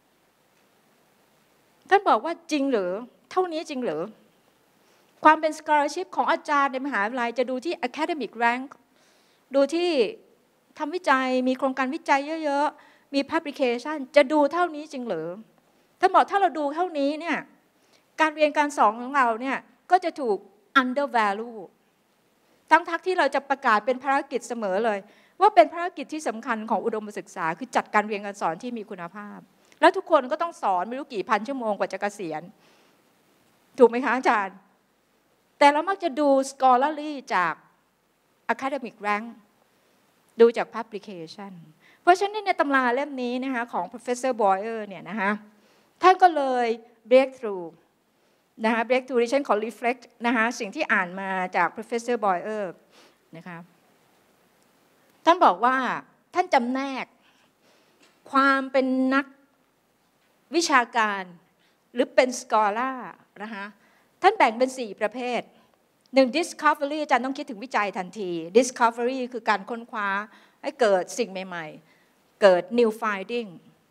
ท่านบอกว่าจริงหรือเท่านี้จริงหรือความเป็น scholarship ของอาจารย์ในมหาวิทยาลัยจะดูที่ academic rank ดูที่ทำวิจัยมีโครงการวิจัยเยอะๆมี publication จะดูเท่านี้จริงหรือท่านบอกถ้าเราดูเท่านี้เนี่ยการเรียนการสอนของเราเนี่ยก็จะถูก undervalue ทั้งทักที่เราจะประกาศเป็นภารกิจเสมอเลยว่าเป็นภารกิจที่สำคัญของอุดมศึกษาคือจัดการเรียนการสอนที่มีคุณภาพแล้วทุกคนก็ต้องสอนไม่รู้กี่พันชั่วโมงกว่าจะเกษียณถูกไหมคะอาจารย์แต่เรามักจะดู scholarly จาก academic rank ดูจาก publication เพราะฉะนั้นในตำราเล่มนี้นะคะของ Professor Boyer เนี่ยนะคะท่านก็เลย break through นะคะ break through ที่ฉันขอ reflect นะคะสิ่งที่อ่านมาจาก Professor Boyer นะคะท่านบอกว่าท่านจำแนกความเป็นนักวิชาการหรือเป็น scholar นะคะท่านแบ่งเป็นสี่ประเภทหนึ่ง discovery อาจารย์ต้องคิดถึงวิจัยทันที discovery คือการค้นคว้าให้เกิดสิ่งใหม่ๆเกิด new finding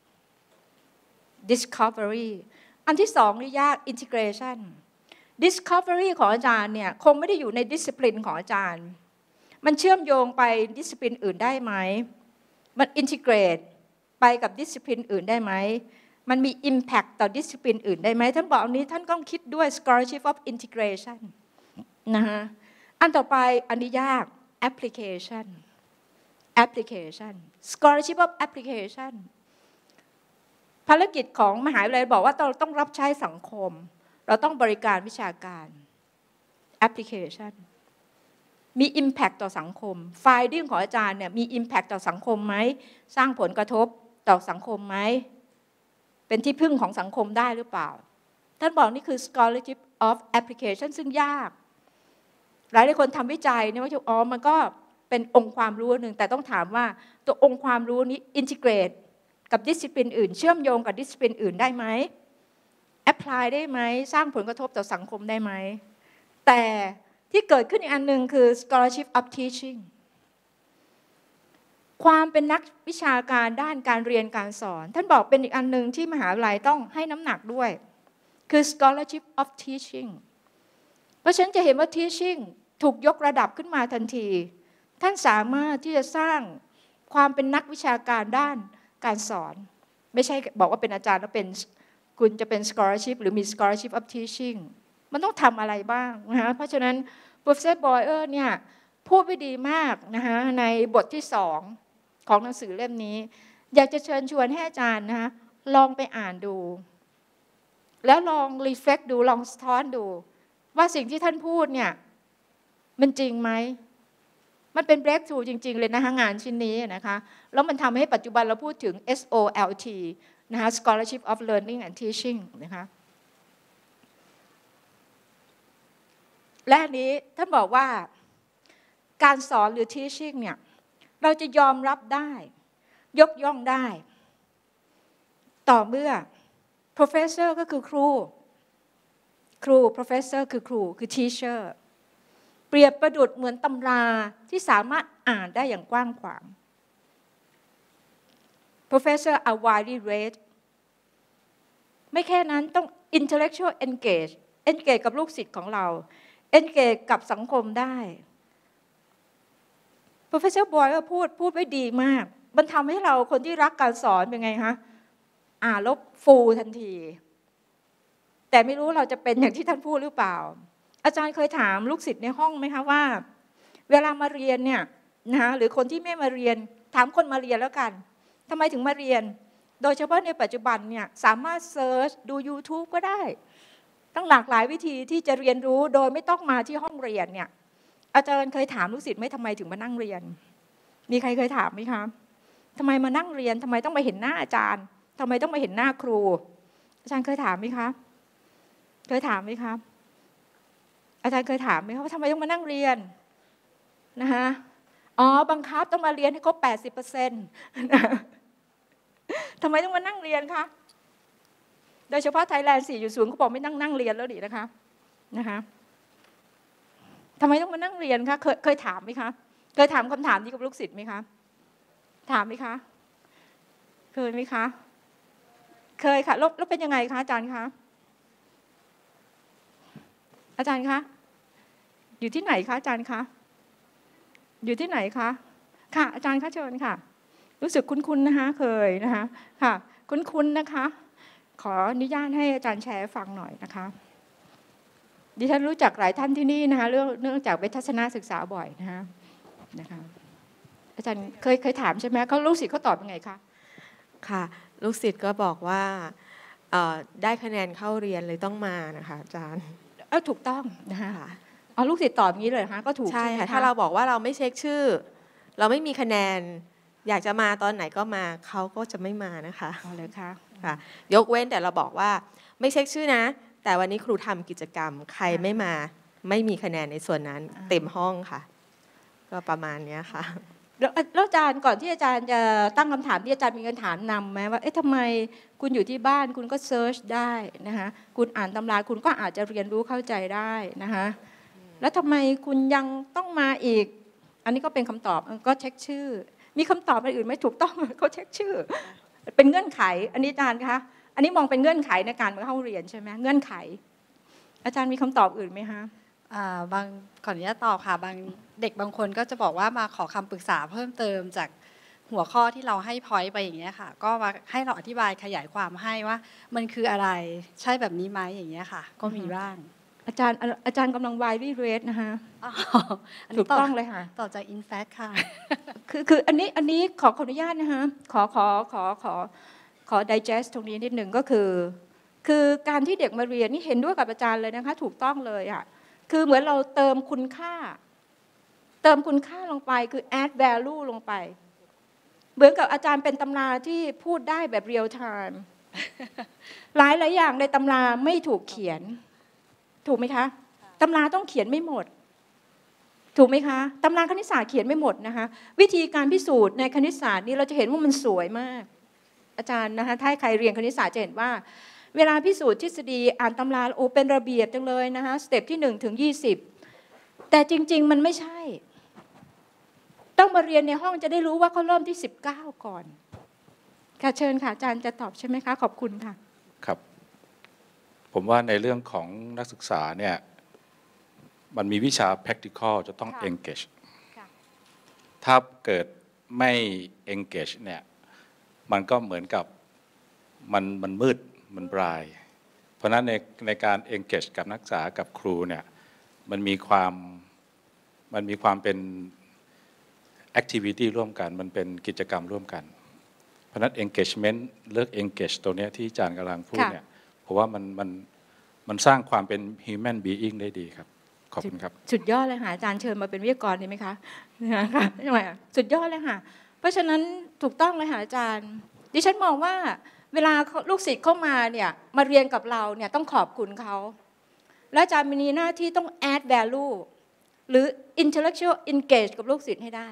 discovery อันที่สองนี่ยาก integration discovery ของอาจารย์เนี่ยคงไม่ได้อยู่ใน discipline ของอาจารย์มันเชื่อมโยงไป discipline อื่นได้ไหมมัน integrate ไปกับ discipline อื่นได้ไหมมันมี impact ต่อ discipline อื่นได้ไหมท่านบอกอันนี้ท่านต้องคิดด้วย scholarship of integration นะฮะอันต่อไปอันนี้ยาก application application scholarship of application ภารกิจของมหาวิทยาลัยบอกว่าเราต้องรับใช้สังคมเราต้องบริการวิชาการ application มี impact ต่อสังคม finding ของอาจารย์เนี่ยมี impact ต่อสังคมไหมสร้างผลกระทบต่อสังคมไหมเป็นที่พึ่งของสังคมได้หรือเปล่าท่านบอกนี่คือ scholarship of application ซึ่งยากหลายหลายคนทำวิจัยเนี่ยว่าอ๋อมันก็เป็นองค์ความรู้หนึ่งแต่ต้องถามว่าตัวองค์ความรู้นี้ integrate กับ discipline อื่นเชื่อมโยงกับ discipline อื่นได้ไหม apply ได้ไหมสร้างผลกระทบต่อสังคมได้ไหมแต่ที่เกิดขึ้นอีกอันหนึ่งคือ scholarship of teaching ความเป็นนักวิชาการด้านการเรียนการสอนท่านบอกเป็นอีกอันหนึ่งที่มหาวิทยาลัยต้องให้น้ำหนักด้วยคือ scholarship of teaching เพราะฉะนั้นจะเห็นว่า teaching ถูกยกระดับขึ้นมาทันทีท่านสามารถที่จะสร้างความเป็นนักวิชาการด้านการสอนไม่ใช่บอกว่าเป็นอาจารย์แล้วเป็นคุณจะเป็น scholarship หรือมี scholarship of teaching มันต้องทำอะไรบ้างนะคะเพราะฉะนั้น Professor Boyer เนี่ยพูดไว้ดีมากนะคะในบทที่สองของหนังสือเล่มนี้อยากจะเชิญชวนให้อาจารย์นะคะลองไปอ่านดูแล้วลอง reflect ดูลองสะท้อนดูว่าสิ่งที่ท่านพูดเนี่ยมันจริงไหมมันเป็น breakthrough จริงๆเลยนะคะงานชิ้นนี้นะคะแล้วมันทำให้ปัจจุบันเราพูดถึง เอส โอ แอล ที นะคะ Scholarship of Learning and Teaching นะคะและอันนี้ท่านบอกว่าการสอนหรือ teaching เนี่ยเราจะยอมรับได้ยกย่องได้ต่อเมื่อ professor ก็คือครูครู professor คือครูคือ teacher เปรียบประดุจเหมือนตำราที่สามารถอ่านได้อย่างกว้างขวาง professor are widely read ไม่แค่นั้นต้อง intellectual engage engage กับลูกศิษย์ของเรา engage กับสังคมได้ Professor Boyle พูดพูดไว้ดีมากมันทำให้เราคนที่รักการสอนเป็นไงคะอ่านแล้วฟูทันทีแต่ไม่รู้เราจะเป็นอย่างที่ท่านพูดหรือเปล่าอาจารย์เคยถามลูกศิษย์ในห้องไหมคะว่าเวลามาเรียนเนี่ยนะคะหรือคนที่ไม่มาเรียนถามคนมาเรียนแล้วกันทำไมถึงมาเรียนโดยเฉพาะในปัจจุบันเนี่ยสามารถเซิร์ชดู YouTube ก็ได้ตั้งหลากหลายวิธีที่จะเรียนรู้โดยไม่ต้องมาที่ห้องเรียนเนี่ยอาจารย์เคยถามลูกศิษย์ไหมทำไมถึงมานั่งเรียนมีใครเคยถามไหมคะทำไมมานั่งเรียนทำไมต้องมาเห็นหน้าอาจารย์ทำไมต้องมาเห็นหน้าครูอาจารย์เคยถามไหมคะเคยถามไหมคะอาจารย์เคยถามไหมคะว่าทำไมต้องมานั่งเรียนนะคะอ๋อบังคับต้องมาเรียนให้ครบ แปดสิบเปอร์เซ็นต์ ทำไมต้องมานั่งเรียนคะโดยเฉพาะ Thailand สี่จุดศูนย์เขาบอกไม่นั่งนั่งเรียนแล้วดินะคะนะคะทำไมต้องมานั่งเรียนคะเคยเคยถามไหมคะเคยถามคำถามนี้กับลูกศิษย์ไหมคะถามไหมคะเคยไหมคะเคยค่ะแล้วแล้วเป็นยังไงคะอาจารย์คะอาจารย์คะอยู่ที่ไหนคะอาจารย์คะอยู่ที่ไหนคะค่ะอาจารย์คะเชิญค่ะรู้สึกคุ้นๆนะคะเคยนะคะค่ะคุ้นๆนะคะขออนุญาตให้อาจารย์แชร์ฟังหน่อยนะคะดิฉันรู้จักหลายท่านที่นี่นะคะเรื่องเนื่องจากไปทัศนศึกษาบ่อยนะคะนะคะอาจารย์เคยเคยถามใช่ไหมเขาลูกศิษย์เขาตอบยังไงคะค่ะลูกศิษย์ก็บอกว่าได้คะแนนเข้าเรียนเลยต้องมานะคะอาจารย์เออถูกต้องนะคะอ๋อลูกศิษย์ตอบอย่างนี้เลยคะก็ถูกใช่ค่ะถ้าเราบอกว่าเราไม่เช็คชื่อเราไม่มีคะแนนอยากจะมาตอนไหนก็มาเขาก็จะไม่มานะคะอ๋อเลยค่ะค่ะยกเว้นแต่เราบอกว่าไม่เช็คชื่อนะแต่วันนี้ครูทำกิจกรรมใครไม่มาไม่มีคะแนนในส่วนนั้นเต็มห้องค่ะก็ประมาณนี้ค่ะแล้วอาจารย์ก่อนที่อาจารย์จะตั้งคำถามที่อาจารย์มีคำถามนำไหมว่าเอ๊ะทำไมคุณอยู่ที่บ้านคุณก็เซิร์ชได้นะคะคุณอ่านตำราคุณก็อาจจะเรียนรู้เข้าใจได้นะคะแล้วทำไมคุณยังต้องมาอีกอันนี้ก็เป็นคำตอบก็เช็คชื่อมีคำตอบอะไรอื่นไหมถูกต้องเขาเช็คชื่อเป็นเงื่อนไขอันนี้อาจารย์คะอันนี้มองเป็นเงื่อนไขในการเข้าเรียนใช่ไหมเงื่อนไขอาจารย์มีคำตอบอื่นไหมคะบางขออนุญาตตอบค่ะบางเด็กบางคนก็จะบอกว่ามาขอคำปรึกษาเพิ่มเติมจากหัวข้อที่เราให้พอยต์ไปอย่างเงี้ยค่ะก็มาให้เราอธิบายขยายความให้ว่ามันคืออะไรใช่แบบนี้ไหมอย่างเงี้ยค่ะก็มีบ้างอาจารย์อาจารย์กำลัง widely read นะคะถูกต้องเลยค่ะต่อจาก in fact ค่ะคือคืออันนี้อันนี้ขอขออนุญาตนะคะขอขอขอขอขอ digest ตรงนี้นิดหนึ่งก็คือคือการที่เด็กมาเรียนนี่เห็นด้วยกับอาจารย์เลยนะคะถูกต้องเลยอ่ะคือเหมือนเราเติมคุณค่าเติมคุณค่าลงไปคือ add value ลงไปเหมือนกับอาจารย์เป็นตำราที่พูดได้แบบ real time หลายหลายอย่างในตำราไม่ถูกเขียนถูกไหมคะตำราต้องเขียนไม่หมดถูกไหมคะตำราคณิตศาสตร์เขียนไม่หมดนะคะวิธีการพิสูจน์ในคณิตศาสตร์นี่เราจะเห็นว่ามันสวยมากอาจารย์นะคะถ้าใครเรียนคณิตศาสตร์จะเห็นว่าเวลาพิสูจน์ทฤษฎีอ่านตำราโอ้เป็นระเบียบจังเลยนะคะสเต็ปที่หนึ่งถึงยี่สิบแต่จริงๆมันไม่ใช่ต้องมาเรียนในห้องจะได้รู้ว่าเขาเริ่มที่สิบเก้าก่อนค่ะเชิญค่ะอาจารย์จะตอบใช่ไหมคะขอบคุณค่ะครับผมว่าในเรื่องของนักศึกษาเนี่ยมันมีวิชา practical จะต้อง engage ถ้าเกิดไม่ engage เนี่ยมันก็เหมือนกับมันมันมืดมันบรายเพราะนั้นในในการ engage กับนักศึกษากับครูเนี่ยมันมีความมันมีความเป็น activity ร่วมกันมันเป็นกิจกรรมร่วมกันเพราะนั้น engagement เลือก engage ตัวนี้ที่อาจารย์กำลังพูดเนี่ยเพราะว่ามันมันมันสร้างความเป็น human being ได้ดีครับขอบคุณครับสุดยอดเลยค่ะอาจารย์เชิญมาเป็นวิทยากรดีไหมคะนะคะใช่ไหมสุดยอดเลยค่ะเพราะฉะนั้นถูกต้องเลยค่ะอาจารย์ดิฉันมองว่าเวลาลูกศิษย์เข้ามาเนี่ยมาเรียนกับเราเนี่ยต้องขอบคุณเขาและอาจารย์มีหน้าที่ต้อง add value หรือ intellectual engage กับลูกศิษย์ให้ได้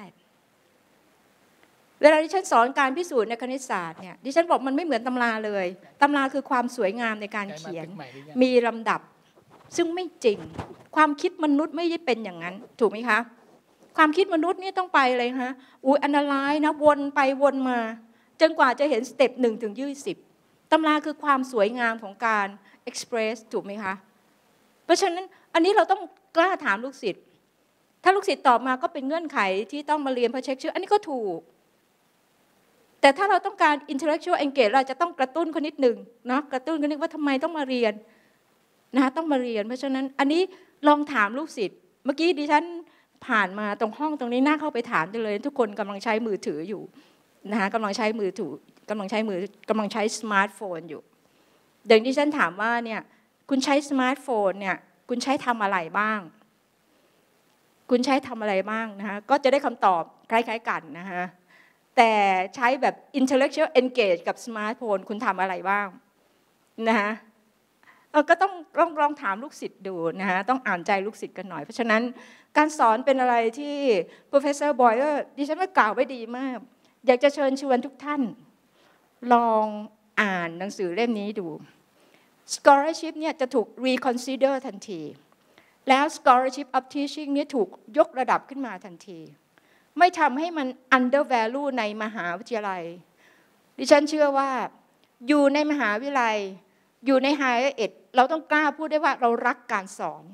เวลาดิฉันสอนการพิสูจน์ในคณิตศาสตร์เนี่ยดิฉันบอกมันไม่เหมือนตำราเลยตำราคือความสวยงามในการเขียนมีลำดับซึ่งไม่จริงความคิดมนุษย์ไม่ได้เป็นอย่างนั้นถูกไหมคะความคิดมนุษย์นี่ต้องไปเลยฮะอุ้ย analyze นะวนไปวนมาจนกว่าจะเห็นสเต็ปหนึ่งถึงยี่สิบตำราคือความสวยงามของการ express ถูกไหมคะเพราะฉะนั้นอันนี้เราต้องกล้าถามลูกศิษย์ถ้าลูกศิษย์ตอบมาก็เป็นเงื่อนไขที่ต้องมาเรียนเพื่อเช็คชื่ออันนี้ก็ถูกแต่ถ้าเราต้องการ intellectual engage เราจะต้องกระตุ้นคนนิดหนึ่งนะกระตุ้นคนนิดว่าทำไมต้องมาเรียนนะต้องมาเรียนเพราะฉะนั้นอันนี้ลองถามลูกศิษย์เมื่อกี้ดิฉันผ่านมาตรงห้องตรงนี้น่าเข้าไปถามได้เลยทุกคนกำลังใช้มือถืออยู่นะคะกำลังใช้มือถือกำลังใช้มือกำลังใช้สมาร์ทโฟนอยู่เดี๋ยวดิฉันถามว่าเนี่ยคุณใช้สมาร์ทโฟนเนี่ยคุณใช้ทำอะไรบ้างคุณใช้ทำอะไรบ้างนะคะก็จะได้คำตอบคล้ายๆกันนะคะแต่ใช้แบบ intellectual engage กับสมาร์ทโฟนคุณทำอะไรบ้างนะคะเออก็ต้องลองลองถามลูกศิษย์ดูนะคะต้องอ่านใจลูกศิษย์กันหน่อยเพราะฉะนั้นการสอนเป็นอะไรที่ Professor Boyer ดิฉันว่ากล่าวไว้ดีมากอยากจะเชิญชวนทุกท่านลองอ่านหนังสือเล่มนี้ดู Scholarship เนี่ยจะถูก reconsider ทันทีแล้ว Scholarship of Teaching เนี่ยถูกยกระดับขึ้นมาทันทีไม่ทำให้มัน undervalue ในมหาวิทยาลัยดิฉันเชื่อว่าอยู่ในมหาวิทยาลัยอยู่ใน Higher Ed เราต้องกล้าพูดได้ว่าเรารักการสอน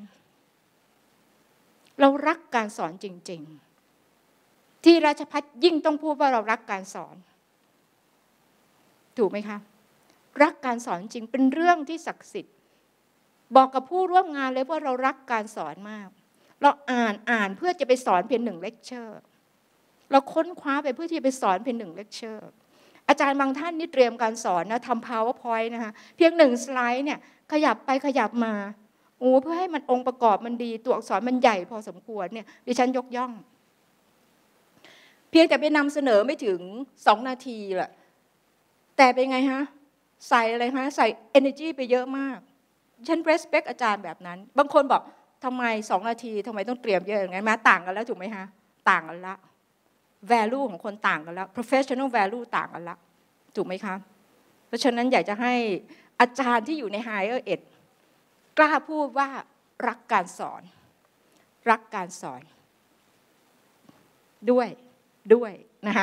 เรารักการสอนจริงๆที่ราชภัฏยิ่งต้องพูดว่าเรารักการสอนถูกไหมคะรักการสอนจริงเป็นเรื่องที่ศักดิ์สิทธิ์บอกกับผู้ร่วมงานเลยว่าเรารักการสอนมากเราอ่านอ่านเพื่อจะไปสอนเพียงหนึ่งเลคเชอร์เราค้นคว้าไปเพื่อที่จะไปสอนเพียงหนึ่งเลคเชอร์อาจารย์บางท่านนี่เตรียมการสอนนะทำ PowerPoint นะคะเพียงหนึ่งสไลด์เนี่ยขยับไปขยับมาโอ้เพื่อให้มันองค์ประกอบมันดีตัวอักษรมันใหญ่พอสมควรเนี่ยดิฉันยกย่องเพียงแต่ไปนำเสนอไม่ถึงสองนาทีแหละแต่เป็นไงฮะใส่อะไรฮะใส่ energy ไปเยอะมากฉัน respect อาจารย์แบบนั้นบางคนบอกทำไมสองนาทีทำไมต้องเตรียมเยอะอย่างนั้นมาต่างกันแล้วถูกไหมฮะต่างกันละ value ของคนต่างกันแล้ว professional value ต่างกันละถูกไหมคะเพราะฉะนั้นอยากจะให้อาจารย์ที่อยู่ใน higher ed กล้าพูดว่ารักการสอนรักการสอนด้วยด้วยนะคะ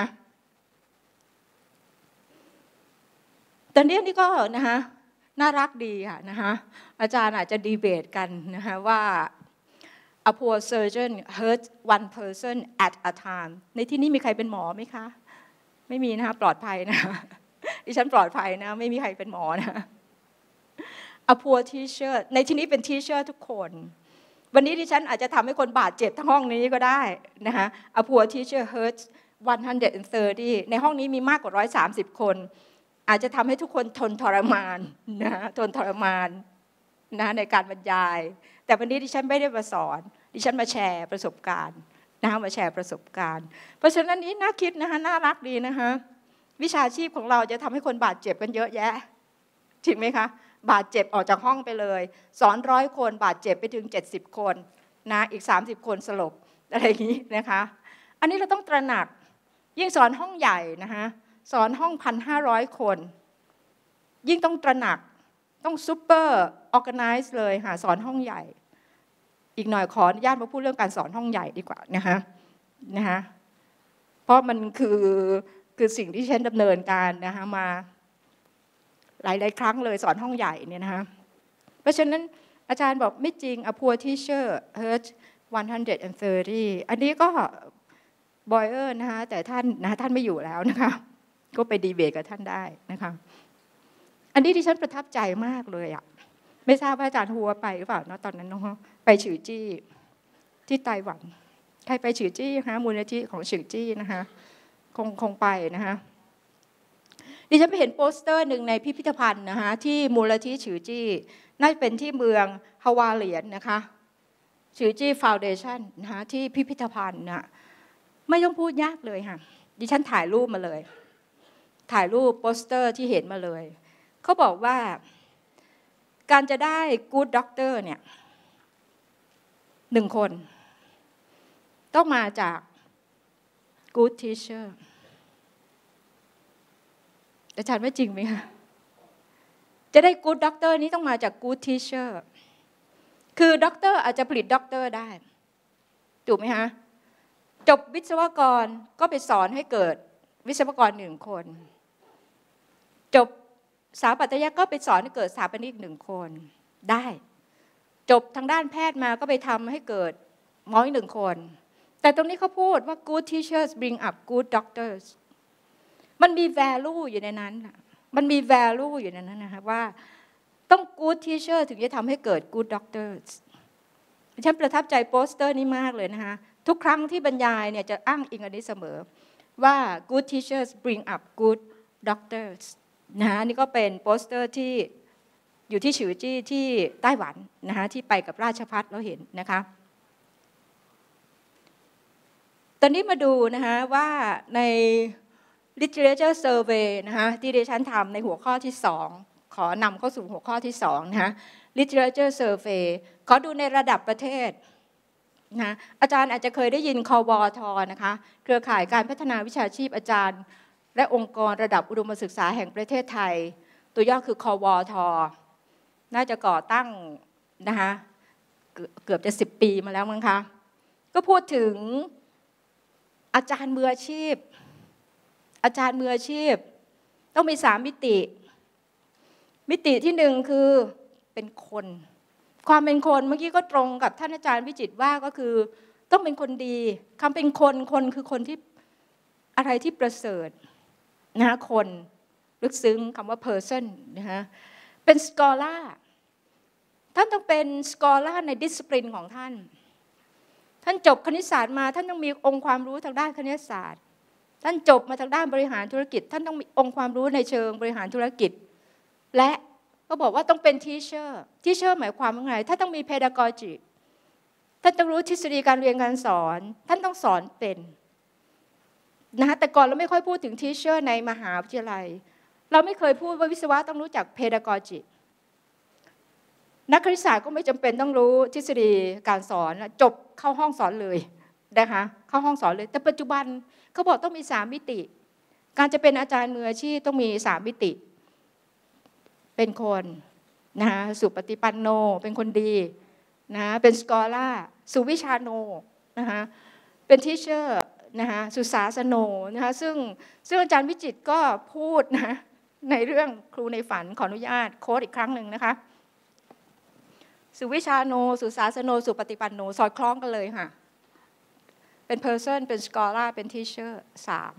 ตอนนี้นี่ก็นะคะน่ารักดีค่ะนะคะอาจารย์อาจจะดีเบตกันนะคะว่า a poor surgeon hurts one person at a time ในที่นี้มีใครเป็นหมอไหมคะไม่มีนะคะปลอดภัยนะดิฉันปลอดภัยนะไม่มีใครเป็นหมอนะ a poor teacher ในที่นี้เป็น teacher ทุกคนวันนี้ดิฉันอาจจะทำให้คนบาดเจ็บทั้งห้องนี้ก็ได้นะคะ a poor teacher hurts one hundred thirty ในห้องนี้มีมากกว่าหนึ่งร้อยสามสิบคนอาจจะทำให้ทุกคนทนทรมานนะทนทรมานนะในการบรรยายแต่วันนี้ดิฉันไม่ได้มาสอนดิฉันมาแชร์ประสบการณ์นะคะมาแชร์ประสบการณ์เพราะฉะนั้นนี้น่าคิดนะคะน่ารักดีนะคะวิชาชีพของเราจะทำให้คนบาดเจ็บกันเยอะแยะจริงไหมคะบาดเจ็บออกจากห้องไปเลยสอนร้อยคนบาดเจ็บไปถึงเจ็ดสิบคนนะอีกสามสิบคนสลบอะไรอย่างนี้นะคะอันนี้เราต้องตระหนักยิ่งสอนห้องใหญ่นะคะสอนห้อง หนึ่งพันห้าร้อย คนยิ่งต้องตระหนักต้องซูเปอร์ออร์แกไนซ์เลยค่ะสอนห้องใหญ่อีกหน่อยขออนุญาตมาพูดเรื่องการสอนห้องใหญ่ดีกว่านะคะนะคะเพราะมันคือคือสิ่งที่ฉันดำเนินการนะคะมาหลายๆครั้งเลยสอนห้องใหญ่เนี่ยนะคะเพราะฉะนั้นอาจารย์บอกไม่จริง a poor teacher hurts one hundred thirty อันนี้ก็บอยเออร์นะคะแต่ท่านนะท่านไม่อยู่แล้วนะคะก็ไปดีเบตกับท่านได้นะคะอันนี้ดิฉันประทับใจมากเลยอ่ะไม่ทราบว่าอาจารย์หัวไปหรือเปล่านะตอนนั้นน้องไปฉือจี้ที่ไต้หวันใครไปฉือจี้คะมูลนิธิของฉือจี้นะคะคงคงไปนะคะดิฉันไปเห็นโปสเตอร์หนึ่งในพิพิธภัณฑ์นะคะที่มูลนิธิฉือจี้น่าจะเป็นที่เมืองฮาวาเหลียนนะคะฉือจี้ฟาวเดชั่นนะคะที่พิพิธภัณฑ์นะไม่ต้องพูดยากเลยค่ะดิฉันถ่ายรูปมาเลยถ่ายรูปโปสเตอร์ที่เห็นมาเลยเขาบอกว่าการจะได้ good doctor เนี่ยหนึ่งคนต้องมาจาก good teacher อาจารย์ว่าจริงไหมคะจะได้ good doctor นี้ต้องมาจาก good teacher คือด็อกเตอร์อาจจะผลิตด็อกเตอร์ได้ถูกไหมคะจบวิศวกรก็ไปสอนให้เกิดวิศวกรหนึ่งคนจบสถาปัตยกรรมก็ไปสอนให้เกิดสถาปนิกหนึ่งคนได้จบทางด้านแพทย์มาก็ไปทำให้เกิดหมออีกหนึ่งคนแต่ตรงนี้เขาพูดว่า good teachers bring up good doctors มันมี value อยู่ในนั้นมันมี value อยู่ในนั้นนะคะว่าต้อง good teacher ถึงจะทำให้เกิด good doctors ฉันประทับใจโปสเตอร์นี้มากเลยนะคะทุกครั้งที่บรรยายเนี่ยจะอ้างอิงอันนี้เสมอว่า good teachers bring up good doctors นะนี่ก็เป็นโปสเตอร์ที่อยู่ที่ฉิวจี้ที่ไต้หวันนะคะที่ไปกับราชภัฏเราเห็นนะคะตอนนี้มาดูนะคะว่าใน literature survey นะคะที่ดิฉันทำในหัวข้อที่สองขอนำเข้าสู่หัวข้อที่สองนะคะ literature survey ขอดูในระดับประเทศนะอาจารย์อาจจะเคยได้ยินควทนะคะเครือข่ายการพัฒนาวิชาชีพอาจารย์และองค์กรระดับอุดมศึกษาแห่งประเทศไทยตัวย่อคือควทน่าจะก่อตั้งนะคะเกือบจะสิบปีมาแล้วมั้งคะก็พูดถึงอาจารย์มืออาชีพอาจารย์มืออาชีพต้องมีสามมิติมิติที่หนึ่งคือเป็นคนความเป็นคนเมื่อกี้ก็ตรงกับท่านอาจารย์วิจิตรว่าก็คือต้องเป็นคนดีคำเป็นคนคนคือคนที่อะไรที่ประเสริฐนะคะคนลึกซึ้งคำว่า person นะคะเป็น scholar ท่านต้องเป็น scholar ใน discipline ของท่านท่านจบคณิตศาสตร์มาท่านต้องมีองค์ความรู้ทางด้านคณิตศาสตร์ท่านจบมาทางด้านบริหารธุรกิจท่านต้องมีองค์ความรู้ในเชิงบริหารธุรกิจและก็บอกว่าต้องเป็น teacher teacher หมายความว่าไงท่านต้องมี pedagogy ท่านต้องรู้ทฤษฎีการเรียนการสอนท่านต้องสอนเป็นนะคะแต่ก่อนเราไม่ค่อยพูดถึง teacher ในมหาวิทยาลัยเราไม่เคยพูดว่าวิศวะต้องรู้จัก pedagogy นักคณิตศาสตร์ก็ไม่จำเป็นต้องรู้ทฤษฎีการสอนจบเข้าห้องสอนเลยนะคะเข้าห้องสอนเลยแต่ปัจจุบันเขาบอกต้องมีสามมิติการจะเป็นอาจารย์มืออาชีพต้องมีสามมิติเป็นคนนะคะสุปฏิปันโนเป็นคนดีนะเป็นสกอล่าสุวิชาโนนะคะเป็นทีเชอร์นะคะสุสาสโนนะคะซึ่งซึ่งอาจารย์วิจิตรก็พูดนะในเรื่องครูในฝันขออนุญาตโค้ดอีกครั้งหนึ่งนะคะสุวิชาโนสุสาสโนสุปฏิปันโนสอดคล้องกันเลยค่ะเป็น person เป็น scholar เป็น teacher สาม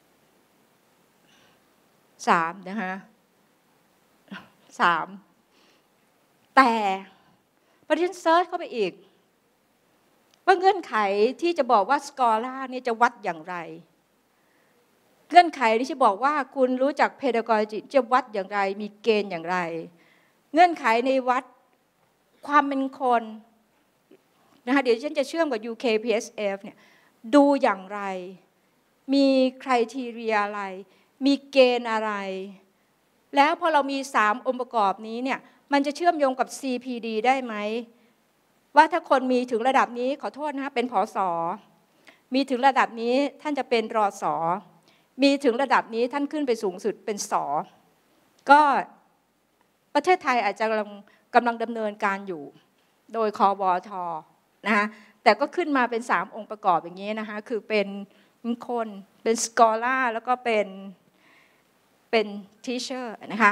สามนะคะสามแต่ประเด็นเซิร์ชเข้าไปอีกว่าเงื่อนไขที่จะบอกว่า scholar นี่จะวัดอย่างไรเงื่อนไขที่จะบอกว่าคุณรู้จัก pedagogy จะวัดอย่างไรมีเกณฑ์อย่างไรเงื่อนไขในวัดความเป็นคนนะคะเดี๋ยวฉันจะเชื่อมกับ ยู เค พี เอส เอฟ เนี่ยดูอย่างไรมีคุณทีเรียอะไรมีเกณฑ์อะไรแล้วพอเรามีสามองค์ประกอบนี้เนี่ยมันจะเชื่อมโยงกับ ซี พี ดี ได้ไหมว่าถ้าคนมีถึงระดับนี้ขอโทษนะคะเป็นผส.มีถึงระดับนี้ท่านจะเป็นรส.มีถึงระดับนี้ท่านขึ้นไปสูงสุดเป็นส.ก็ประเทศไทยอาจจะกำลังกำลังดำเนินการอยู่โดยควท.นะคะแต่ก็ขึ้นมาเป็นสามองค์ประกอบอย่างนี้นะคะคือเป็นคนเป็นสกอล่าแล้วก็เป็นเป็นทีเชอร์นะคะ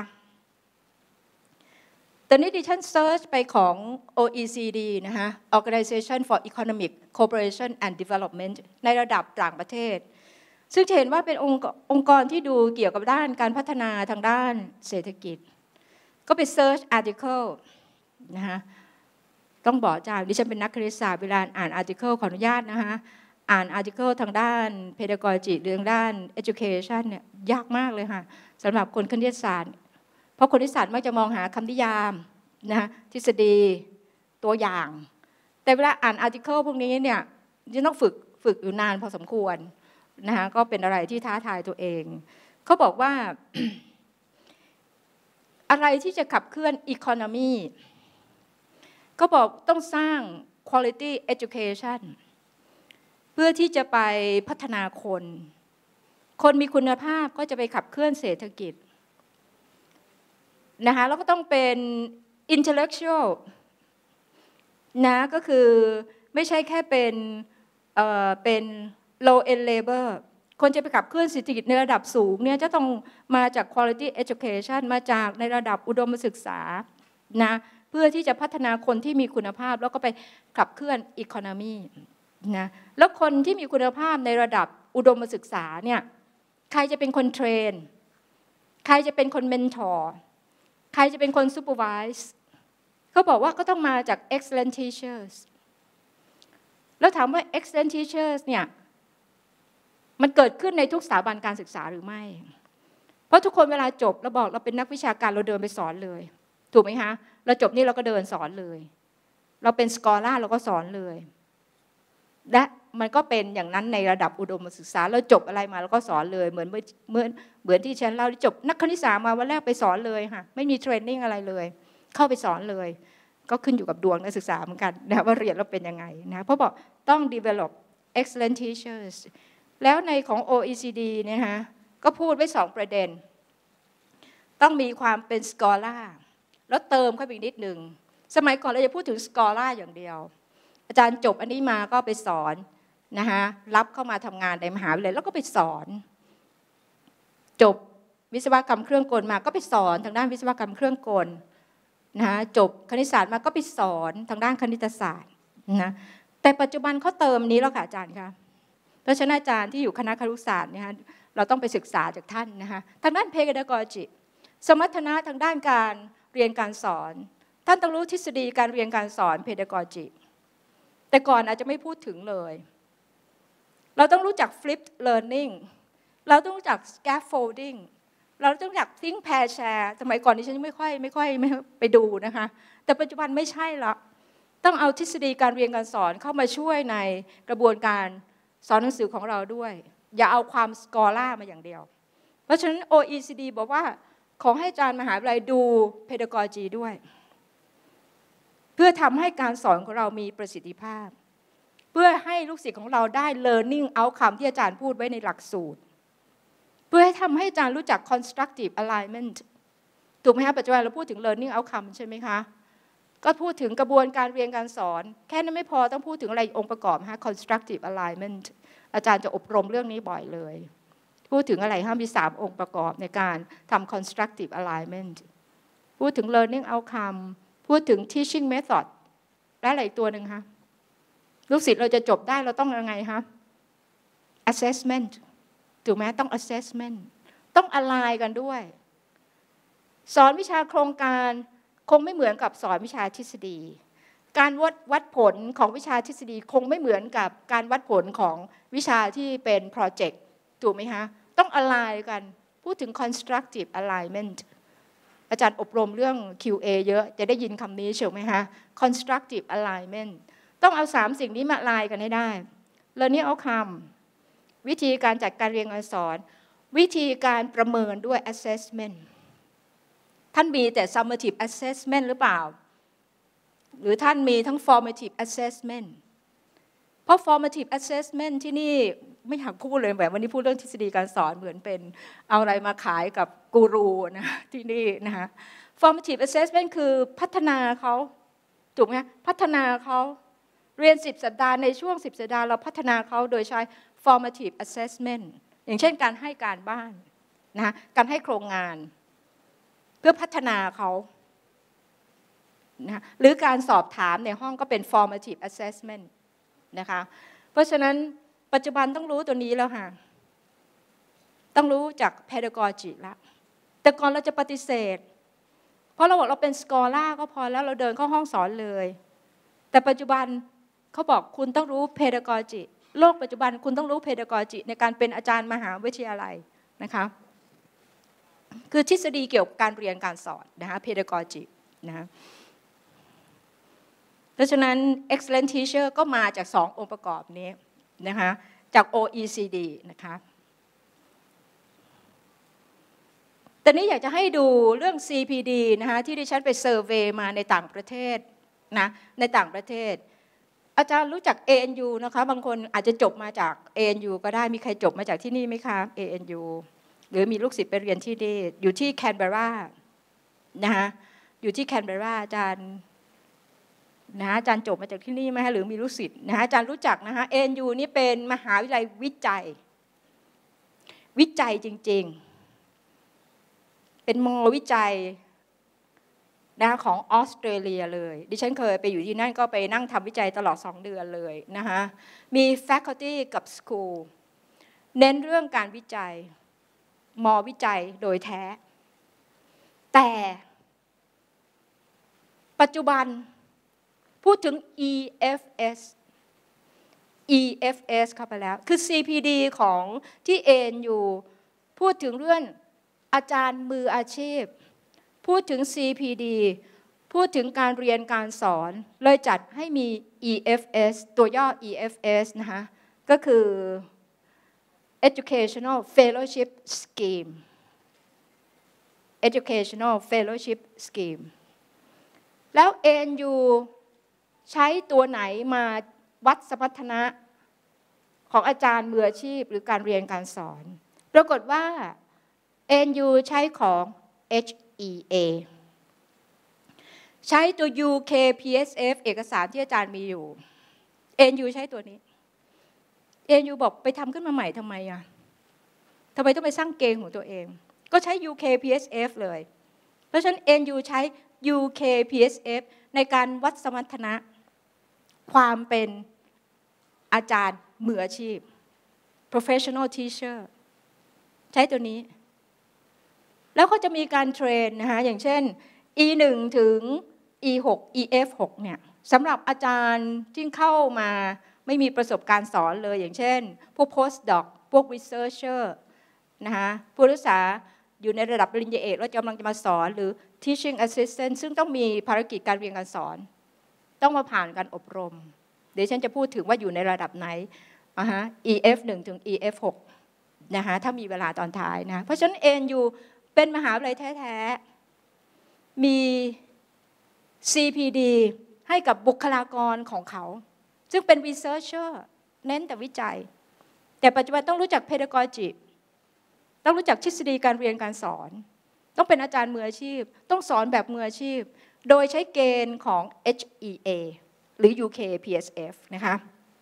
ตอนนี้ดิฉันเซิร์ชไปของ โอ อี ซี ดี นะคะ Organization for Economic Cooperation and Development ในระดับต่างประเทศซึ่งจะเห็นว่าเป็นองค์องค์กรที่ดูเกี่ยวกับด้านการพัฒนาทางด้านเศรษฐกิจก็ไปเซิร์ชอาร์ติเคิลนะคะต้องบอกอาจารย์ดิฉันเป็นนักคณิตศาสตร์เวลาอ่านอาร์ติเคิลขออนุญาตนะคะอ่านอาร์ติเคิลทางด้าน pedagogy เรื่องด้าน education เนี่ยยากมากเลยค่ะสำหรับคนคณิตศาสตร์เพราะคนคณิตศาสตร์มักจะมองหาคำนิยามนะทฤษฎีตัวอย่างแต่เวลาอ่านอาร์ติเคิลพวกนี้เนี่ยจะต้องฝึกฝึกอยู่นานพอสมควรนะคะก็เป็นอะไรที่ท้าทายตัวเองเขาบอกว่า อะไรที่จะขับเคลื่อน economy ก็บอกต้องสร้าง quality education เพื่อที่จะไปพัฒนาคนคนมีคุณภาพก็จะไปขับเคลื่อนเศรษฐกิจนะคะแล้วก็ต้องเป็น intellectual นะก็คือไม่ใช่แค่เป็นเอ่อเป็น low end labor คนจะไปขับเคลื่อนเศรษฐกิจในระดับสูงเนี่ยจะต้องมาจาก quality education มาจากในระดับอุดมศึกษานะเพื่อที่จะพัฒนาคนที่มีคุณภาพแล้วก็ไปขับเคลื่อนอีโคโนมีนะแล้วคนที่มีคุณภาพในระดับอุดมศึกษาเนี่ยใครจะเป็นคนเทรนใครจะเป็นคนเมนทอร์ใครจะเป็นคนซูเปอร์วิสเขาบอกว่าก็ต้องมาจาก excellent teachers แล้วถามว่า excellent teachers เนี่ยมันเกิดขึ้นในทุกสถาบันการศึกษาหรือไม่เพราะทุกคนเวลาจบเราบอกเราเป็นนักวิชาการเราเดินไปสอนเลยถูกไหมคะเราจบนี่เราก็เดินสอนเลยเราเป็นสกอล่าเราก็สอนเลยและมันก็เป็นอย่างนั้นในระดับอุดมศึกษาเราจบอะไรมาเราก็สอนเลยเหมือนเมื่อเหมือนเหมือนที่ฉันเล่าจบนักคณิตศาสตร์มาวันแรกไปสอนเลยค่ะไม่มีเทรนนิ่งอะไรเลยเข้าไปสอนเลยก็ขึ้นอยู่กับดวงนักศึกษาเหมือนกันนะว่าเรียนแล้วเป็นยังไงนะเพราะบอกต้อง develop excellent teachers แล้วในของ โอ อี ซี ดี เนี่ยฮะก็พูดไว้สองประเด็นต้องมีความเป็นสกอล่าแล้วเติมเข้าไปอีกนิดหนึ่งสมัยก่อนเราจะพูดถึงสกอล่าอย่างเดียวอาจารย์จบอันนี้มาก็ไปสอนนะคะรับเข้ามาทำงานในมหาวิทยาลัยแล้วก็ไปสอนจบวิศวกรรมเครื่องกลมาก็ไปสอนทางด้านวิศวกรรมเครื่องกลนะคะจบคณิตศาสตร์มาก็ไปสอนทางด้านคณิตศาสตร์นะแต่ปัจจุบันเขาเติมนี้แล้วค่ะอาจารย์คะเพราะฉะนั้นอาจารย์ที่อยู่คณะครุศาสตร์เนี่ยเราต้องไปศึกษาจากท่านนะคะทางด้าน pedagogy สมรรถนะทางด้านการเรียนการสอนท่านต้องรู้ทฤษฎีการเรียนการสอน pedagogy แต่ก่อนอาจจะไม่พูดถึงเลยเราต้องรู้จัก flipped learning เราต้องรู้จัก scaffolding เราต้องรู้จัก think pair share สมัยก่อนนี้ฉันไม่ค่อยไม่ค่อยไม่ไปดูนะคะแต่ปัจจุบันไม่ใช่ละต้องเอาทฤษฎีการเรียนการสอนเข้ามาช่วยในกระบวนการสอนหนังสือของเราด้วยอย่าเอาความสกอล่ามาอย่างเดียวเพราะฉะนั้น โอ อี ซี ดี บอกว่าขอให้อาจารย์มหาวิทยาลัยดู pedagogy ด้วยเพื่อทำให้การสอนของเรามีประสิทธิภาพเพื่อให้ลูกศิษย์ของเราได้ learning outcome ที่อาจารย์พูดไว้ในหลักสูตรเพื่อให้ทำให้อาจารย์รู้จัก constructive alignment ถูกไหมคะปัจจุบันเราพูดถึง learning outcome ใช่ไหมคะก็พูดถึงกระบวนการเรียนการสอนแค่นั้นไม่พอต้องพูดถึงอะไรองค์ประกอบฮะ constructive alignment อาจารย์จะอบรมเรื่องนี้บ่อยเลยพูดถึงอะไรฮะมีสามองค์ประกอบในการทำ constructive alignment พูดถึง learning outcome พูดถึง teaching method และอะไรอีกตัวหนึ่งคะลูกศิษย์เราจะจบได้เราต้องยังไงคะ assessment ถูกไหมต้อง assessment ต้อง align กันด้วยสอนวิชาโครงการคงไม่เหมือนกับสอนวิชาทฤษฎีการวัดวัดผลของวิชาทฤษฎีคงไม่เหมือนกับการวัดผลของวิชาที่เป็นโปรเจกต์ถูกไหมคะต้อง align กันพูดถึง constructive alignment อาจารย์อบรมเรื่อง คิว เอ เยอะจะได้ยินคำนี้ใช่ไหมคะ constructive alignment ต้องเอาสามสิ่งนี้มา align กันให้ได้ learning outcome วิธีการจัดการเรียนการสอนวิธีการประเมินด้วย assessment ท่านมีแต่ summative assessment หรือเปล่าหรือท่านมีทั้ง formative assessment เพราะ formative assessment ที่นี่ไม่อยากพูดเลยแบบวันนี้พูดเรื่องทฤษฎีการสอนเหมือนเป็นเอาอะไรมาขายกับกูรูนะที่นี่นะคะ formative assessment คือพัฒนาเขาถูกไหมพัฒนาเขาเรียนสิบสัปดาห์ในช่วงสิบสัปดาห์เราพัฒนาเขาโดยใช้ formative assessment อย่างเช่นการให้การบ้านนะการให้โครงงานเพื่อพัฒนาเขานะหรือการสอบถามในห้องก็เป็น formative assessment นะคะเพราะฉะนั้นปัจจุบันต้องรู้ตัวนี้แล้วค่ะต้องรู้จาก pedagogy แล้วแต่ก่อนเราจะปฏิเสธเพราะเราบอกเราเป็น scholar ก็พอแล้วเราเดินเข้าห้องสอนเลยแต่ปัจจุบันเขาบอกคุณต้องรู้ pedagogy โลกปัจจุบันคุณต้องรู้ pedagogy ในการเป็นอาจารย์มหาวิทยาลัยนะคะคือทฤษฎีเกี่ยวกับการเรียนการสอนนะคะ pedagogy นะเพราะฉะนั้น excellent teacher ก็มาจากสององค์ประกอบนี้นะคะจาก โอ อี ซี ดี นะคะแต่นี้อยากจะให้ดูเรื่อง ซี พี ดี นะคะที่ดิฉันไปเซอร์เวย์มาในต่างประเทศนะในต่างประเทศอาจารย์รู้จัก เอ เอ็น ยู นะคะบางคนอาจจะจบมาจาก เอ เอ็น ยู ก็ได้มีใครจบมาจากที่นี่ไหมคะ เอ เอ็น ยู หรือมีลูกศิษย์ไปเรียนที่นี่อยู่ที่แคนเบรานะคะอยู่ที่แคนเบราอาจารย์นะอาจารย์จบมาจากที่นี่ไหมหรือมีลูกศิษย์นะอาจารย์รู้จักนะคะ เอ็น ยู นี่เป็นมหาวิทยาลัยวิจัยวิจัยจริงๆเป็นมอวิจัยนะคะของออสเตรเลียเลยดิฉันเคยไปอยู่ที่นั่นก็ไปนั่งทำวิจัยตลอดสองเดือนเลยนะคะมี faculty กับ school เน้นเรื่องการวิจัยมอวิจัยโดยแท้แต่ปัจจุบันพูดถึง อี เอฟ เอส อี เอฟ เอส เข้าไปแล้วคือ ซี พี ดี ของที่ เอ็น ยู พูดถึงเรื่องอาจารย์มืออาชีพพูดถึง ซี พี ดี พูดถึงการเรียนการสอนเลยจัดให้มี อี เอฟ เอส ตัวย่อ อี เอฟ เอส นะคะก็คือ Educational Fellowship Scheme Educational Fellowship Scheme แล้ว เอ็น ยู ใช้ตัวไหนมาวัดสมรรถนะของอาจารย์มืออาชีพหรือการเรียนการสอนปรากฏว่า เอ็น ยู ใช้ของ เอช อี เอ ใช้ตัว ยู เค พี เอส เอฟ เอกสารที่อาจารย์มีอยู่ เอ็น ยู ใช้ตัวนี้ เอ็น ยู บอกไปทำขึ้นมาใหม่ทำไมอ่ะทำไมต้องไปสร้างเกณฑ์ของตัวเองก็ใช้ ยู เค พี เอส เอฟ เลยเพราะฉะนั้น เอ็น ยู ใช้ ยู เค พี เอส เอฟ ในการวัดสมรรถนะความเป็นอาจารย์มืออาชีพ professional teacher ใช้ตัวนี้แล้วเขาจะมีการเทรนนะคะอย่างเช่น อี หนึ่ง ถึง อี หก อี เอฟ หก เนี่ยสำหรับอาจารย์ที่เข้ามาไม่มีประสบการณ์สอนเลยอย่างเช่นพวก postdoc พวก researcher นะคะผู้ศึกษาอยู่ในระดับปริญญาเอกแล้วกำลังจะมาสอนหรือ teaching assistant ซึ่งต้องมีภารกิจการเรียนการสอนต้องมาผ่านการอบรมเดี๋ยวฉันจะพูดถึงว่าอยู่ในระดับไหนอ่าฮะ อี เอฟ หนึ่ง ถึง อี เอฟ หก นะคะถ้ามีเวลาตอนท้ายนะเพราะฉะนั้น เอ็น ยู เป็นมหาวิทยาลัยแท้ๆมี ซี พี ดี ให้กับบุคลากรของเขาซึ่งเป็น researcher เน้นแต่วิจัยแต่ปัจจุบันต้องรู้จัก pedagogy ต้องรู้จักทฤษฎีการเรียนการสอนต้องเป็นอาจารย์มืออาชีพต้องสอนแบบมืออาชีพโดยใช้เกณฑ์ของ เอช อี เอ หรือ ยู เค พี เอส เอฟ นะคะ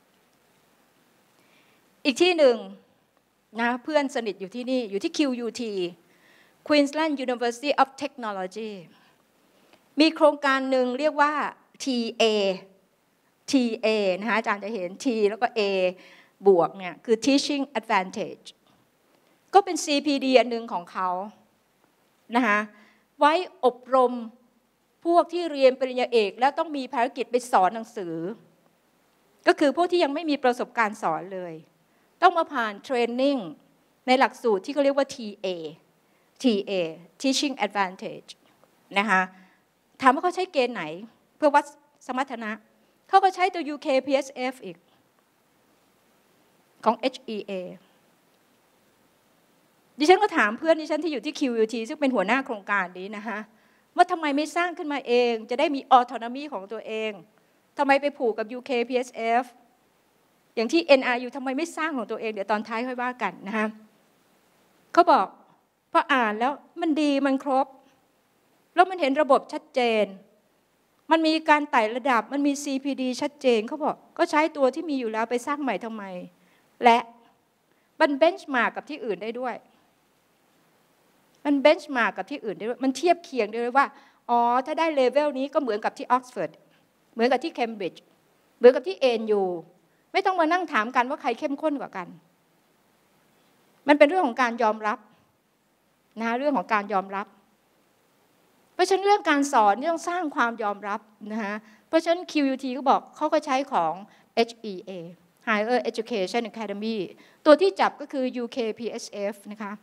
อีกที่หนึ่งนะเพื่อนสนิทอยู่ที่นี่อยู่ที่ คิว ยู ที Queensland University of Technology มีโครงการหนึ่งเรียกว่า ที เอ ที เอ นะคะอาจารย์จะเห็น T แล้วก็ A บวกเนี่ยคือ Teaching Advantage ก็เป็น ซี พี ดี อันหนึ่งของเขานะคะไว้อบรมพวกที่เรียนปริญญาเอกแล้วต้องมีภารกิจไปสอนหนังสือก็คือพวกที่ยังไม่มีประสบการณ์สอนเลยต้องมาผ่านเทรนนิ่งในหลักสูตรที่เขาเรียกว่า ที เอ ที เอ Teaching Advantage นะคะถามว่าเขาใช้เกณฑ์ไหนเพื่อวัดสมรรถนะเขาก็ใช้ตัว ยู เค พี เอส เอฟ อีกของ เอช อี เอ ดิฉันก็ถามเพื่อนดิฉันที่อยู่ที่ คิว ยู ที ซึ่งเป็นหัวหน้าโครงการนี้นะคะว่าทำไมไม่สร้างขึ้นมาเองจะได้มี autonomy ของตัวเองทำไมไปผูกกับ ยู เค พี เอส เอฟ อย่างที่ เอ็น อาร์ ยู ทำไมไม่สร้างของตัวเองเดี๋ยวตอนท้ายค่อยว่ากันนะคะเขาบอกพออ่านแล้วมันดีมันครบแล้วมันเห็นระบบชัดเจนมันมีการไต่ระดับมันมี ซี พี ดี ชัดเจนเขาบอกก็ใช้ตัวที่มีอยู่แล้วไปสร้างใหม่ทำไมและมันเบนช์มาร์กกับที่อื่นได้ด้วยมันเบนช์มาร์กกับที่อื่นได้ด้วยมันเทียบเคียงได้เลยว่าอ๋อถ้าได้เลเวลนี้ก็เหมือนกับที่ออกซฟอร์ดเหมือนกับที่เคมบริดจ์เหมือนกับที่ เอ็น ยู ไม่ต้องมานั่งถามกันว่าใครเข้มข้นกว่ากันมันเป็นเรื่องของการยอมรับนะเรื่องของการยอมรับเพราะฉะนั้นเรื่องการสอนนี่ต้องสร้างความยอมรับนะคะเพราะฉะนั้น คิว ยู ที ก็บอกเขาก็ใช้ของ เอช อี เอ Higher Education Academy ตัวที่จับก็คือ ยู เค พี เอส เอฟ นะคะ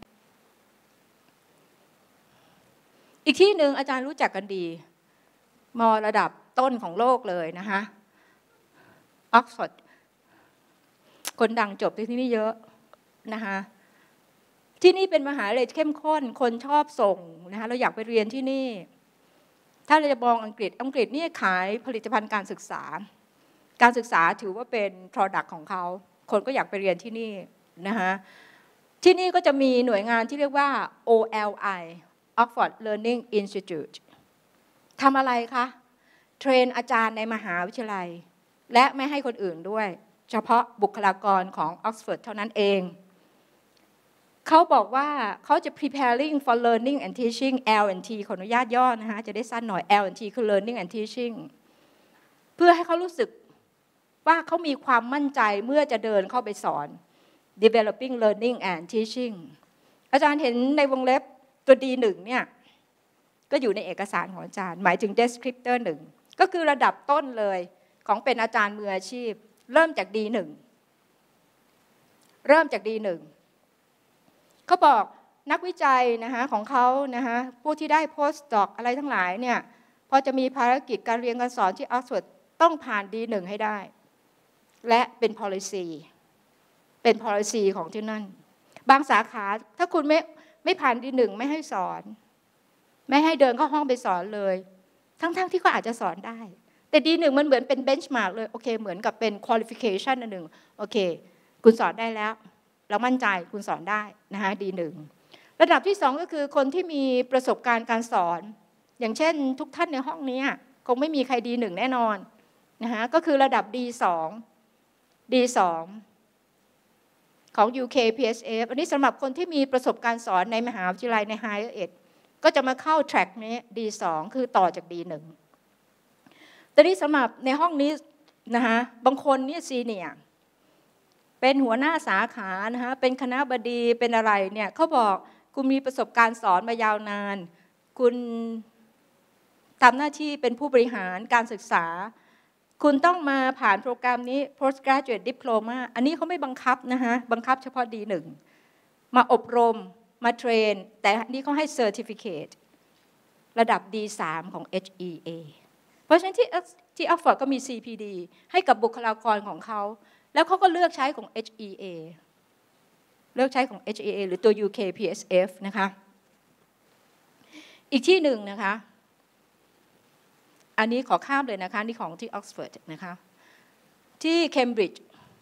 อีกที่หนึ่งอาจารย์รู้จักกันดีมอระดับต้นของโลกเลยนะคะออกซฟอร์ดคนดังจบที่นี่เยอะนะคะที่นี่เป็นมหาวิทยาลัยเข้มข้นคนชอบส่งนะคะเราอยากไปเรียนที่นี่ถ้าเราจะมองอังกฤษอังกฤษนี่ขายผลิตภัณฑ์การศึกษาการศึกษาถือว่าเป็น product ของเขาคนก็อยากไปเรียนที่นี่นะคะที่นี่ก็จะมีหน่วยงานที่เรียกว่า โอ แอล ไอ Oxford Learning Institute ทำอะไรคะเทรนอาจารย์ในมหาวิทยาลัยและไม่ให้คนอื่นด้วยเฉพาะบุคลากรของ Oxford เท่านั้นเองเขาบอกว่าเขาจะ preparing for learning and teaching แอล แอนด์ ที ขออนุญาตย่อนะคะจะได้สั้นหน่อย แอล แอนด์ ที คือ learning and teaching เพื่อให้เขารู้สึกว่าเขามีความมั่นใจเมื่อจะเดินเข้าไปสอน developing learning and teaching อาจารย์เห็นในวงเล็บตัว ดี หนึ่ง เนี่ยก็อยู่ในเอกสารของอาจารย์หมายถึง descriptor หนึ่งก็คือระดับต้นเลยของเป็นอาจารย์มืออาชีพเริ่มจาก ดี หนึ่ง เริ่มจาก ดี หนึ่ง เขาบอกนักวิจัยนะคะของเขานะคะผู้ที่ได้ postdoc อะไรทั้งหลายเนี่ยพอจะมีภารกิจการเรียนการสอนที่ออกซฟอร์ดต้องผ่าน ดี หนึ่ง ให้ได้และเป็น policy เป็น policy ของที่นั่นบางสาขาถ้าคุณไม่ไม่ผ่าน ดี หนึ่ง ไม่ให้สอนไม่ให้เดินเข้าห้องไปสอนเลยทั้งๆ ท, ที่ก็อาจจะสอนได้แต่ ดี หนึ่ง มันเหมือนเป็น benchmark เลยโอเคเหมือนกับเป็น qualification อันหนึ่งโอเคคุณสอนได้แล้วเรามั่นใจคุณสอนได้นะคะ ดี หนึ่ง ระดับที่สองก็คือคนที่มีประสบการณ์การสอนอย่างเช่นทุกท่านในห้องนี้คงไม่มีใคร ดี หนึ่ง แน่นอนนะคะก็คือระดับ ดี สอง ดี สอง ของ ยู เค พี เอส เอฟ อันนี้สำหรับคนที่มีประสบการณ์สอนในมหาวิทยาลัยใน Higher Ed ก็จะมาเข้า track นี้ ดี สอง คือต่อจาก ดี หนึ่ง แต่นี่สำหรับในห้องนี้นะคะบางคนนี่ซีเนียร์เป็นหัวหน้าสาขานะคะเป็นคณบดีเป็นอะไรเนี่ยเขาบอกคุณมีประสบการณ์สอนมายาวนานคุณทำหน้าที่เป็นผู้บริหารการศึกษาคุณต้องมาผ่านโปรแกรมนี้ postgraduate diploma อันนี้เขาไม่บังคับนะคะบังคับเฉพาะ ดี หนึ่ง มาอบรมมาเทรนแต่นี่เขาให้ certificate ระดับ ดี สาม ของ เอช อี เอ เพราะฉะนั้นที่ที่ออกฟอร์ดก็มี ซี พี ดี ให้กับบุคลากรของเขาแล้วเขาก็เลือกใช้ของ เอช อี เอ เลือกใช้ของ เอช อี เอ หรือตัว ยู เค พี เอส เอฟ นะคะอีกที่หนึ่งนะคะอันนี้ขอข้ามเลยนะคะนี่ของที่ออกซฟอร์ดนะคะที่เคมบริดจ์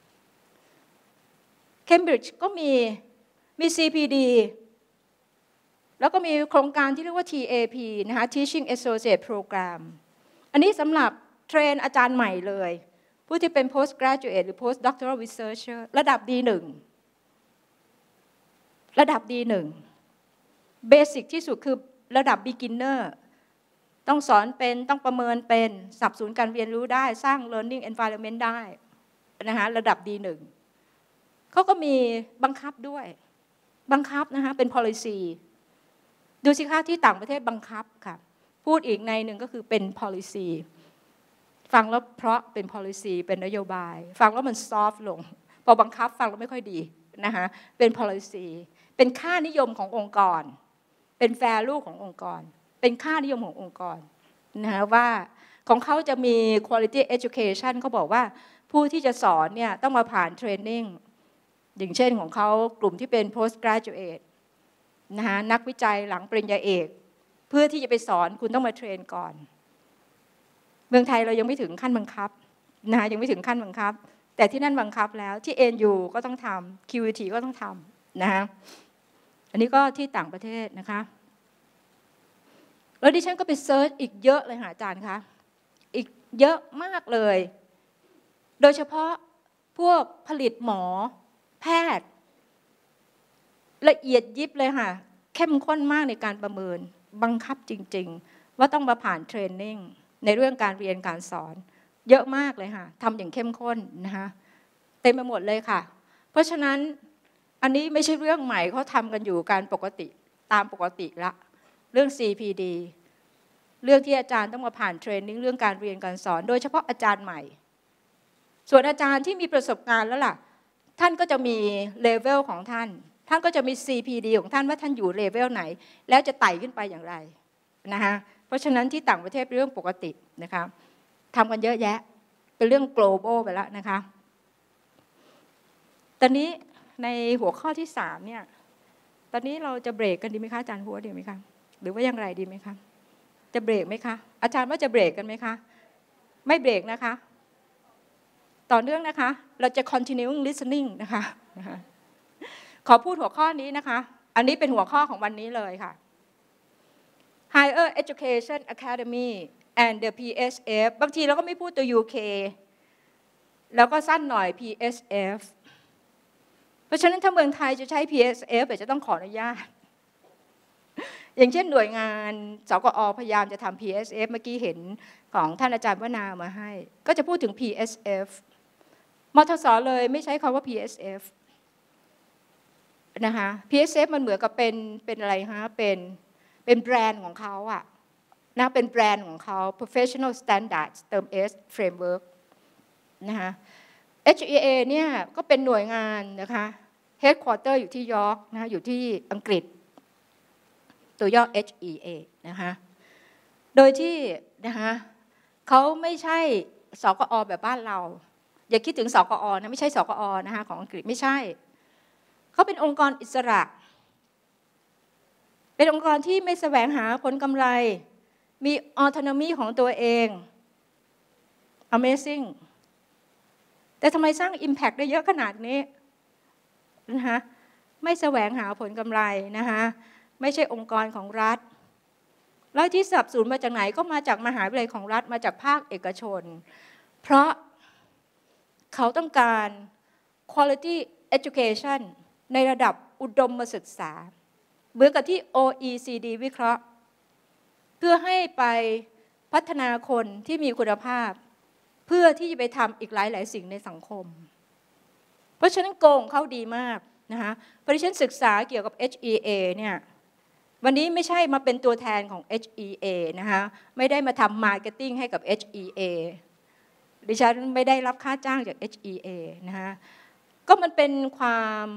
เคมบริดจ์ก็มีมี ซี พี ดี แล้วก็มีโครงการที่เรียกว่า ที เอ พี นะคะ Teaching Associate Program อันนี้สำหรับเทรนอาจารย์ใหม่เลยผู้ที่เป็น postgraduate หรือ postdoctoral researcher ระดับ ดี หนึ่ง ระดับ ดี หนึ่ง เบสิกที่สุดคือระดับ beginner ต้องสอนเป็นต้องประเมินเป็นสนับสนุนการเรียนรู้ได้สร้าง learning environment ได้นะคะระดับ ดี หนึ่ง เขาก็มีบังคับด้วยบังคับนะคะเป็น policy ดูสิคะที่ต่างประเทศบังคับค่ะพูดอีกในหนึ่งก็คือเป็น policy ฟังแล้วเพราะเป็น policy เป็นนโยบายฟังแล้วมัน soft ลงพอบังคับฟังแล้วไม่ค่อยดีนะคะเป็น policy เป็นค่านิยมขององค์กรเป็น value ขององค์กรเป็นค่านิยมขององค์กรนะคะว่าของเขาจะมี quality education เขาบอกว่าผู้ที่จะสอนเนี่ยต้องมาผ่าน training อย่างเช่นของเขากลุ่มที่เป็น postgraduate นะคะนักวิจัยหลังปริญญาเอกเพื่อที่จะไปสอนคุณต้องมาเทรนก่อนเมืองไทยเรายังไม่ถึงขั้นบังคับนะคะยังไม่ถึงขั้นบังคับแต่ที่นั่นบังคับแล้วที่ เอ็น ยู ก็ต้องทำ คิว อี ที ก็ต้องทำนะคะอันนี้ก็ที่ต่างประเทศนะคะแล้วดิฉันก็ไปเซิร์ชอีกเยอะเลยค่ะอาจารย์คะอีกเยอะมากเลยโดยเฉพาะพวกผลิตหมอแพทย์ละเอียดยิบเลยค่ะเข้มข้นมากในการประเมินบังคับจริงๆว่าต้องมาผ่านเทรนนิ่งในเรื่องการเรียนการสอนเยอะมากเลยค่ะทำอย่างเข้มข้นนะคะเต็มไปหมดเลยค่ะเพราะฉะนั้นอันนี้ไม่ใช่เรื่องใหม่เขาทำกันอยู่การปกติตามปกติละเรื่อง ซี พี ดี เรื่องที่อาจารย์ต้องมาผ่านเทรนนิ่งเรื่องการเรียนการสอนโดยเฉพาะอาจารย์ใหม่ส่วนอาจารย์ที่มีประสบการณ์แล้วล่ะท่านก็จะมีเลเวลของท่านท่านก็จะมี ซี พี ดี ของท่านว่าท่านอยู่เลเวลไหนแล้วจะไต่ขึ้นไปอย่างไรนะคะเพราะฉะนั้นที่ต่างประเทศเป็นเรื่องปกตินะคะทำกันเยอะแยะเป็นเรื่อง global ไปแล้วนะคะตอนนี้ในหัวข้อที่สามเนี่ยตอนนี้เราจะเบรกกันดีไหมคะอาจารย์หัวดีไหมคะหรือว่าอย่างไรดีไหมคะจะเบรกไหมคะอาจารย์ว่าจะเบรกกันไหมคะไม่เบรกนะคะต่อเนื่องนะคะเราจะ continuing listening นะคะขอพูดหัวข้อนี้นะคะอันนี้เป็นหัวข้อของวันนี้เลยค่ะ Higher Education Academy and the พี เอส เอฟ บางทีเราก็ไม่พูดตัว ยู เค แล้วก็สั้นหน่อย พี เอส เอฟเพราะฉะนั้นถ้าเมืองไทยจะใช้ พี เอส เอฟ จะต้องขออนุญาตอย่างเช่นหน่วยงานสกอ.พยายามจะทำ พี เอส เอฟ เมื่อกี้เห็นของท่านอาจารย์วนามาให้ก็จะพูดถึง พี เอส เอฟ มทส.เลยไม่ใช้คำว่า พี เอส เอฟ นะคะ พี เอส เอฟ มันเหมือนกับเป็นเป็นอะไรฮะเป็นเป็นแบรนด์ของเขาอะนะเป็นแบรนด์ของเขา professional standards เติม S framework นะคะ เอช อี เอ เนี่ยก็เป็นหน่วยงานนะคะ headquarter อยู่ที่ยอร์กนะคะอยู่ที่อังกฤษตัวย่อ เอช อี เอ นะคะโดยที่นะคะเขาไม่ใช่สกอ.แบบบ้านเราอย่าคิดถึงสกอ.นะไม่ใช่สกอ.นะคะของอังกฤษไม่ใช่เขาเป็นองค์กรอิสระเป็นองค์กรที่ไม่แสวงหาผลกำไรมี autonomy ของตัวเอง amazing แต่ทำไมสร้าง impact ได้เยอะขนาดนี้นะคะไม่แสวงหาผลกำไรนะคะไม่ใช่องค์กรของรัฐแล้วที่สนับสนุนมาจากไหนก็มาจากมหาวิทยาลัยของรัฐมาจากภาคเอกชนเพราะเขาต้องการ quality education ในระดับอุดมศึกษาเหมือนกับที่ โอ อี ซี ดี วิเคราะห์เพื่อให้ไปพัฒนาคนที่มีคุณภาพเพื่อที่จะไปทำอีกหลายๆสิ่งในสังคมเพราะฉะนั้นโกงเขาดีมากนะคะเพราะที่ฉันศึกษาเกี่ยวกับ เอช อี เอ เนี่ยวันนี้ไม่ใช่มาเป็นตัวแทนของ เอช อี เอ นะคะไม่ได้มาทำมาร์เก็ตติ้งให้กับ เอช อี เอ ดิฉันไม่ได้รับค่าจ้างจาก เอช อี เอ นะคะก็มันเป็นความ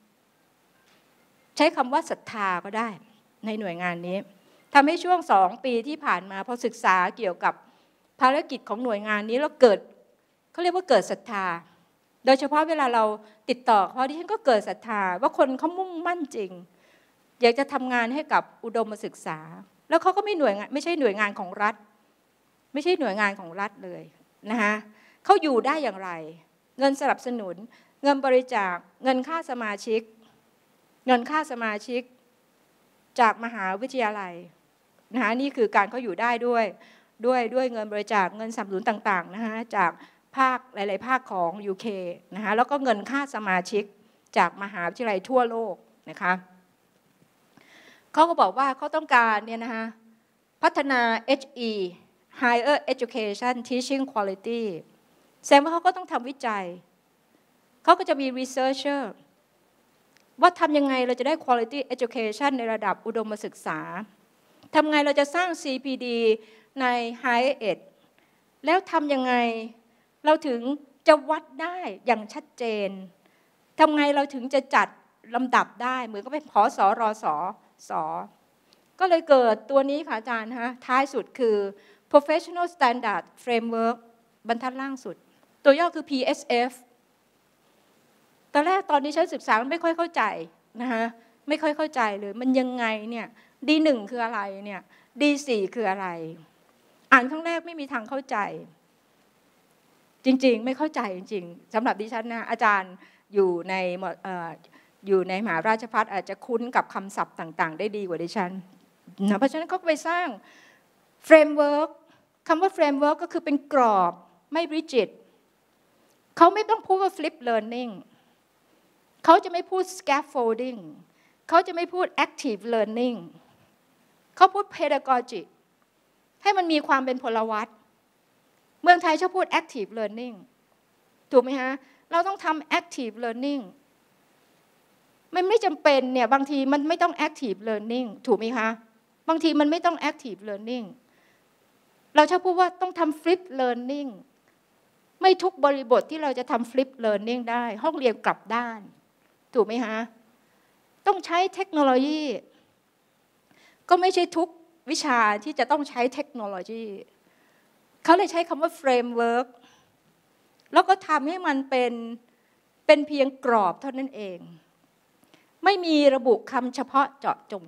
ใช้คำว่าศรัทธาก็ได้ในหน่วยงานนี้ทำให้ช่วงสองปีที่ผ่านมาพอศึกษาเกี่ยวกับภารกิจของหน่วยงานนี้แล้วเกิดเขาเรียกว่าเกิดศรัทธาโดยเฉพาะเวลาเราติดต่อเขาดิฉันก็เกิดศรัทธาว่าคนเขามุ่งมั่นจริงอยากจะทำงานให้กับอุดมศึกษาแล้วเขาก็ไม่หน่วยงานไม่ใช่หน่วยงานของรัฐไม่ใช่หน่วยงานของรัฐเลยนะคะเขาอยู่ได้อย่างไรเงินสนับสนุนเงินบริจาคเงินค่าสมาชิกเงินค่าสมาชิกจากมหาวิทยาลัยนะคะนี่คือการเขาอยู่ได้ด้วยด้วยด้วยเงินบริจาคเงินสนับสนุนต่างๆนะคะจากภาคหลายๆภาคของ ยู เค นะคะแล้วก็เงินค่าสมาชิกจากมหาวิทยาลัยทั่วโลกนะคะเขาก็บอกว่าเขาต้องการเนี่ยนะคะพัฒนา เอช อี Higher Education Teaching Quality แสดงว่าเขาก็ต้องทำวิจัยเขาก็จะมี researcher ว่าทำยังไงเราจะได้ quality education ในระดับอุดมศึกษาทำไงเราจะสร้าง ซี พี ดี ใน higher ed แล้วทำยังไงเราถึงจะวัดได้อย่างชัดเจนทำไงเราถึงจะจัดลำดับได้เหมือนก็เป็นผสรสสก็เลยเกิดตัวนี้ค่ะอาจารย์ฮะท้ายสุดคือ professional standard framework บรรทัดล่างสุดตัวย่อคือ พี เอส เอฟ ตอนแรกตอนนี้ฉันศึกษาไม่ค่อยเข้าใจนะคะไม่ค่อยเข้าใจเลยมันยังไงเนี่ย ดี หนึ่ง คืออะไรเนี่ย ดี สี่ คืออะไรอ่านครั้งแรกไม่มีทางเข้าใจจริงๆไม่เข้าใจจริงๆสำหรับดิฉันนะอาจารย์อยู่ในอยู่ในมหาราชภัฏอาจจะคุ้นกับคำศัพท์ต่างๆได้ดีกว่าดิฉันนะเพราะฉะนั้นเขาไปสร้างเฟรมเวิร์กคำว่าเฟรมเวิร์กก็คือเป็นกรอบไม่ริจิตเขาไม่ต้องพูดว่า flip learning เขาจะไม่พูด scaffolding เขาจะไม่พูด active learning เขาพูด pedagogy ให้มันมีความเป็นพลวัตเมืองไทยชอบพูด active learning ถูกไหมฮะเราต้องทำ active learning มันไม่จำเป็นเนี่ยบางทีมันไม่ต้อง active learning ถูกไหมคะบางทีมันไม่ต้อง active learning เราชอบพูดว่าต้องทำ flip learning ไม่ทุกบริบทที่เราจะทำ flip learning ได้ห้องเรียนกลับด้านถูกไหมฮะต้องใช้เทคโนโลยีก็ไม่ใช่ทุกวิชาที่จะต้องใช้เทคโนโลยีเขาเลยใช้คำว่า framework แล้วก็ทำให้มันเป็นเป็นเพียงกรอบเท่านั้นเองไม่มีระบุคำเฉพาะเจาะจง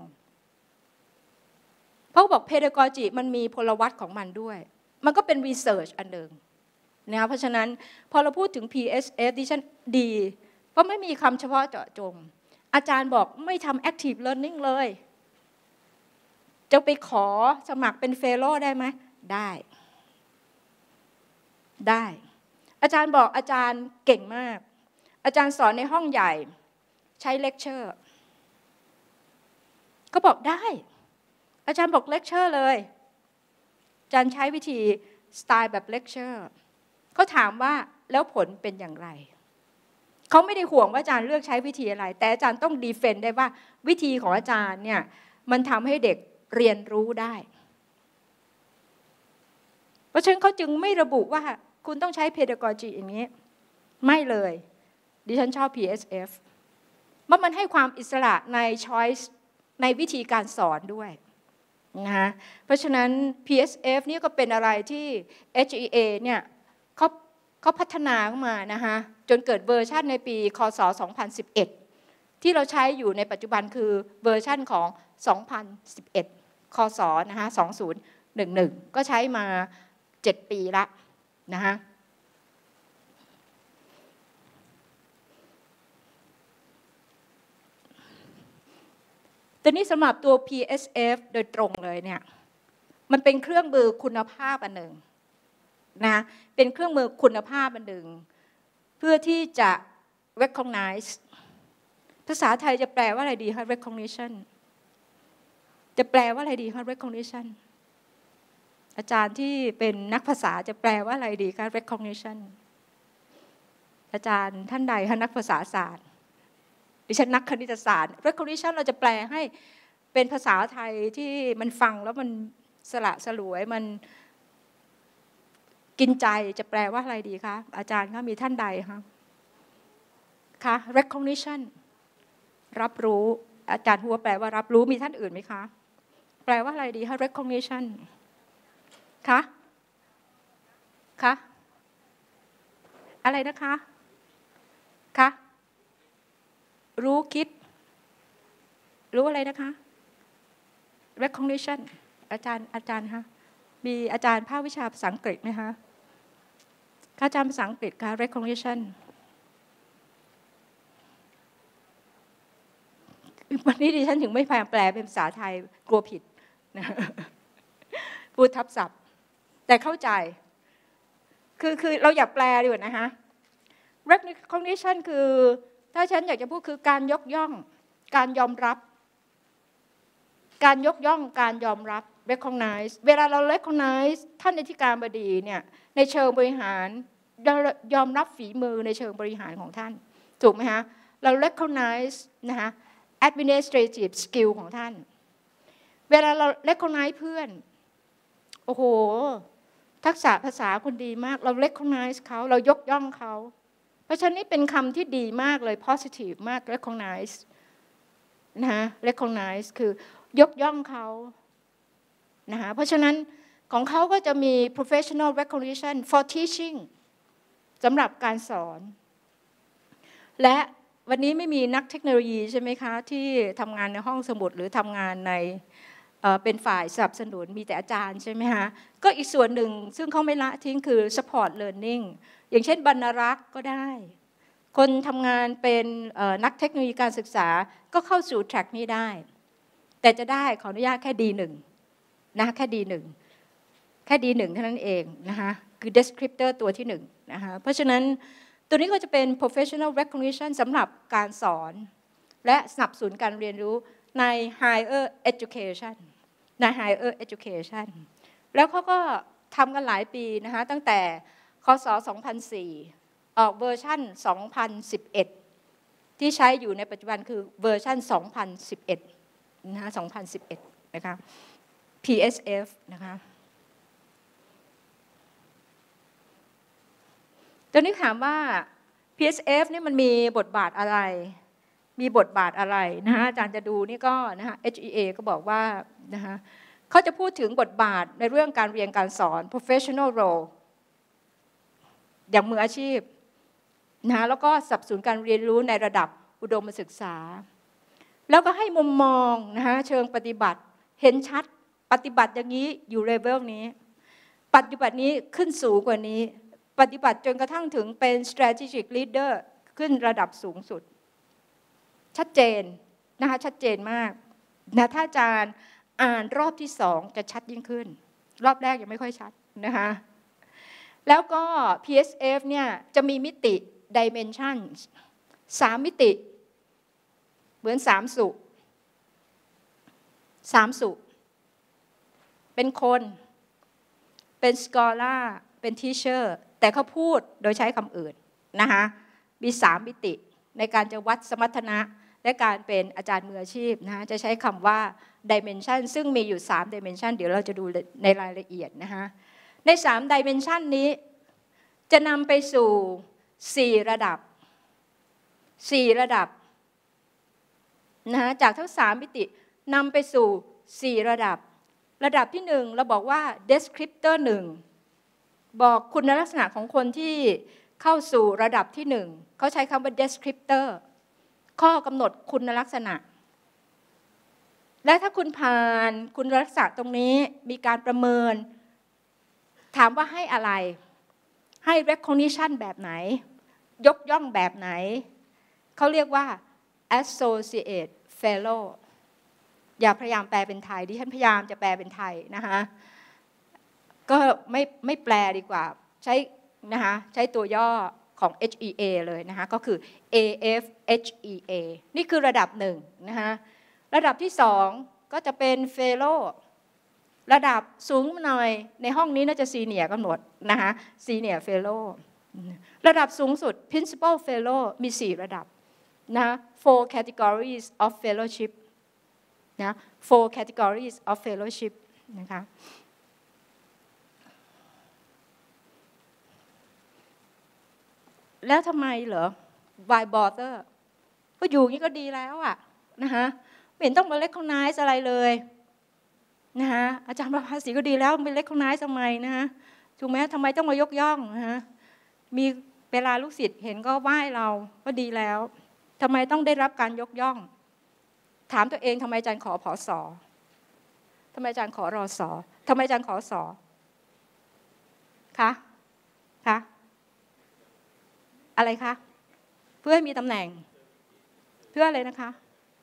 เพราะบอก pedagogy มันมีพลวัตของมันด้วยมันก็เป็น research อันหนึ่งนะเพราะฉะนั้นพอเราพูดถึง พี เอส เอฟ ดิฉันดีเพราะไม่มีคำเฉพาะเจาะจงอาจารย์บอกไม่ทำ active learning เลยจะไปขอสมัครเป็นเฟโลได้ไหมได้ได้อาจารย์บอกอาจารย์เก่งมากอาจารย์สอนในห้องใหญ่ใช้เลคเชอร์ก็บอกได้อาจารย์บอกเลคเชอร์เลยอาจารย์ใช้วิธีสไตล์แบบเลคเชอร์เขาถามว่าแล้วผลเป็นอย่างไรเขาไม่ได้ห่วงว่าอาจารย์เลือกใช้วิธีอะไรแต่อาจารย์ต้องดีเฟนด์ได้ว่าวิธีของอาจารย์เนี่ยมันทำให้เด็กเรียนรู้ได้เพราะฉะนั้นเขาจึงไม่ระบุว่าคุณต้องใช้ pedagogy อย่างนี้ไม่เลยดิฉันชอบ พี เอส เอฟ เพราะมันให้ความอิสระใน choice ในวิธีการสอนด้วยนะเพราะฉะนั้น พี เอส เอฟ นี่ก็เป็นอะไรที่ เอช อี เอ เนี่ยเขาเขาพัฒนาขึ้นมานะคะจนเกิดเวอร์ชันในปีคศสองพันสิบเอ็ดที่เราใช้อยู่ในปัจจุบันคือเวอร์ชันของสองพันสิบเอ็ดคศนะคะสองพันสิบเอ็ดก็ใช้มาเจ็ดปีละนะคะแต่นี่สำหรับตัว พี เอส เอฟ โดยตรงเลยเนี่ยมันเป็นเครื่องมือคุณภาพอันหนึ่งนะเป็นเครื่องมือคุณภาพอันหนึ่งเพื่อที่จะ recognize ภาษาไทยจะแปลว่าอะไรดีคะ recognition จะแปลว่าอะไรดีคะ recognition อาจารย์ที่เป็นนักภาษาจะแปลว่าอะไรดีคะ recognition อาจารย์ท่านใดคะนักภาษาศาสตร์ดิฉันนักคณิตศาสตร์ recognition เราจะแปลให้เป็นภาษาไทยที่มันฟังแล้วมันสละสลวยมันกินใจจะแปลว่าอะไรดีคะอาจารย์คะมีท่านใดคะคะ recognition รับรู้อาจารย์หัวแปลว่ารับรู้มีท่านอื่นไหมคะแปลว่าอะไรดีคะ recognition คะคะอะไรนะคะคะรู้คิดรู้อะไรนะคะ recognition อาจารย์อาจารย์คะมีอาจารย์ภาควิชาภาษาอังกฤษไหมคะอาจารย์ภาษาอังกฤษคะ recognition วันนี้ดิฉันถึงไม่พยายามแปลเป็นภาษาไทยกลัวผิดนะพูดทับศัพท์แต่เข้าใจคือคือเราอยากแปลดีกว่านะคะ recognition คือถ้าฉันอยากจะพูดคือการยกย่องการยอมรับการยกย่องการยอมรับ recognize เวลาเรา recognize ท่านอธิการบดีเนี่ยในเชิงบริหารเรายอมรับฝีมือในเชิงบริหารของท่านถูกไหมคะเรา recognize นะคะ administrative skill ของท่านเวลาเรา recognize เพื่อนโอ้โหทักษะภาษาคนดีมากเรา recognize เขาเรายกย่องเขาเพราะฉะนั้นนี่เป็นคำที่ดีมากเลย positive มาก recognize นะฮะ recognize คือยกย่องเขานะคะเพราะฉะนั้นของเขาก็จะมี professional recognition for teaching สำหรับการสอนและวันนี้ไม่มีนักเทคโนโลยีใช่ไหมคะที่ทำงานในห้องสมุดหรือทำงานในเป็นฝ่ายสนับสนุนมีแต่อาจารย์ใช่ไหมคะก็อีกส่วนหนึ่งซึ่งเขาไม่ละทิ้งคือ support learning อย่างเช่นบรรณารักษ์ก็ได้คนทำงานเป็นนักเทคโนโลยีการศึกษาก็เข้าสู่แทร็กนี้ได้แต่จะได้ขออนุญาตแค่ ดี หนึ่ง นะแค่ ดี หนึ่ง แค่ ดี หนึ่ง เท่านั้นเองนะคะคือ descriptor ตัวที่หนึ่งนะคะเพราะฉะนั้นตัวนี้ก็จะเป็น professional recognition สำหรับการสอนและสนับสนุนการเรียนรู้ใน higher education ใน higher education แล้วเขาก็ทำกันหลายปีนะคะตั้งแต่คศสองพันสี่ออกเวอร์ชันสองพันสิบเอ็ดที่ใช้อยู่ในปัจจุบันคือเวอร์ชันสองพันสิบเอ็ดนะคะสองพันสิบเอ็ดนะคะ พี เอส เอฟ นะคะตอนนี้ถามว่า พี เอส เอฟ นี่มันมีบทบาทอะไรมีบทบาทอะไรนะคะอาจารย์จะดูนี่ก็นะคะ เอช อี เอ ก็บอกว่านะคะเขาจะพูดถึงบทบาทในเรื่องการเรียนการสอน professional role อย่างมืออาชีพนะคะแล้วก็สนับสนุนการเรียนรู้ในระดับอุดมศึกษาแล้วก็ให้มุมมองนะคะเชิงปฏิบัติเห็นชัดปฏิบัติอย่างนี้อยู่เลเวลนี้ปฏิบัตินี้ขึ้นสูงกว่านี้ปฏิบัติจนกระทั่งถึงเป็น strategic leader ขึ้นระดับสูงสุดชัดเจนนะคะชัดเจนมากนะถ้าอาจารย์อ่านรอบที่สองจะชัดยิ่งขึ้นรอบแรกยังไม่ค่อยชัดนะคะแล้วก็ พี เอส เอฟ เนี่ยจะมีมิติ dimensions สามมิติเหมือนสามสุสามสุเป็นคนเป็นสกอล่าเป็นทีเชอร์แต่เขาพูดโดยใช้คำอื่นนะคะมีสามมิติในการจะวัดสมรรถนะและการเป็นอาจารย์มืออาชีพนะคะจะใช้คำว่า dimension ซึ่งมีอยู่สาม dimension เดี๋ยวเราจะดูในรายละเอียดนะคะในสาม dimension นี้จะนำไปสู่สี่ระดับสี่ระดับนะคะจากทั้งสามมิตินำไปสู่สี่ระดับระดับที่หนึ่งเราบอกว่า descriptor หนึ่งบอกคุณลักษณะของคนที่เข้าสู่ระดับที่หนึ่งเขาใช้คำว่า descriptor ข้อกำหนดคุณลักษณะและถ้าคุณผ่านคุณลักษณะตรงนี้มีการประเมินถามว่าให้อะไรให้ recognition แบบไหนยกย่องแบบไหนเขาเรียกว่า associate fellow อย่าพยายามแปลเป็นไทยดิฉันพยายามจะแปลเป็นไทยนะคะก็ไม่ไม่แปลดีกว่าใช้นะคะใช้ตัวย่อของ เอช อี เอ เลยนะคะก็คือ เอ เอฟ เอช อี เอ นี่คือระดับหนึ่งนะคะระดับที่สองก็จะเป็น fellow ระดับสูงหน่อยในห้องนี้น่าจะซีเนียร์กันหมดนะคะซีเนียร์ fellow ระดับสูงสุด principal fellow มีสี่ระดับนะ four categories of fellowship นะ four categories of fellowship นะคะแล้วทำไมเหรอ why bother ก็อยู่อย่างนี้ก็ดีแล้วอะนะคะไม่เห็นต้องมา recognize อะไรเลยนะคะอาจารย์ประภาสีก็ดีแล้วไม่ recognize ทำไมนะคะถูกไหมทำไมต้องมายกย่องนะคะมีเวลาลูกศิษย์เห็นก็ไหว้เราก็ดีแล้วทำไมต้องได้รับการยกย่องถามตัวเองทำไมอาจารย์ขอผอสอทำไมอาจารย์ขอรอสอทำไมอาจารย์ขอสอคะคะอะไรคะเพื่อให้มีตำแหน่งเพื่ออะไรนะคะ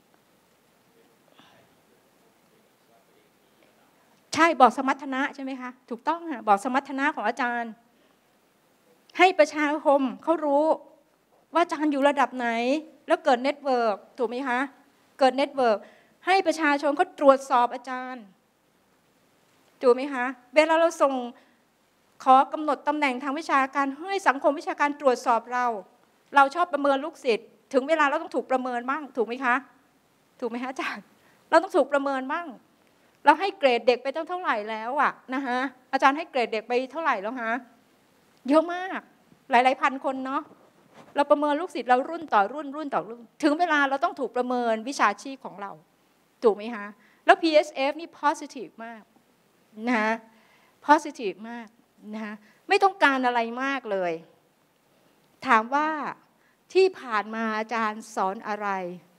ใช่บอกสมรรถนะใช่ไหมคะถูกต้องค่ะบอกสมรรถนะของอาจารย์ให้ประชาคมเขารู้ว่าอาจารย์อยู่ระดับไหนแล้วเกิดเน็ตเวิร์กถูกไหมคะเกิดเน็ตเวิร์กให้ประชาชนเขาตรวจสอบอาจารย์ถูกไหมคะเวลาเราส่งขอกำหนดตำแหน่งทางวิชาการให้สังคมวิชาการตรวจสอบเราเราชอบประเมินลูกศิษย์ถึงเวลาเราต้องถูกประเมินบ้างถูกไหมคะถูกไหมคะอาจารย์เราต้องถูกประเมินบ้างเราให้เกรดเด็กไปตั้งเท่าไหร่แล้วอะนะคะอาจารย์ให้เกรดเด็กไปเท่าไหร่แล้วฮะเยอะมากหลายๆพันคนเนาะเราประเมินลูกศิษย์เรารุ่นต่อรุ่นรุ่นต่อรุ่นถึงเวลาเราต้องถูกประเมินวิชาชีพของเราถูกไหมคะแล้ว พี เอส เอฟ นี่ positive มากนะคะ positive มากนะคะไม่ต้องการอะไรมากเลยถามว่าที่ผ่านมาอาจารย์สอนอะไร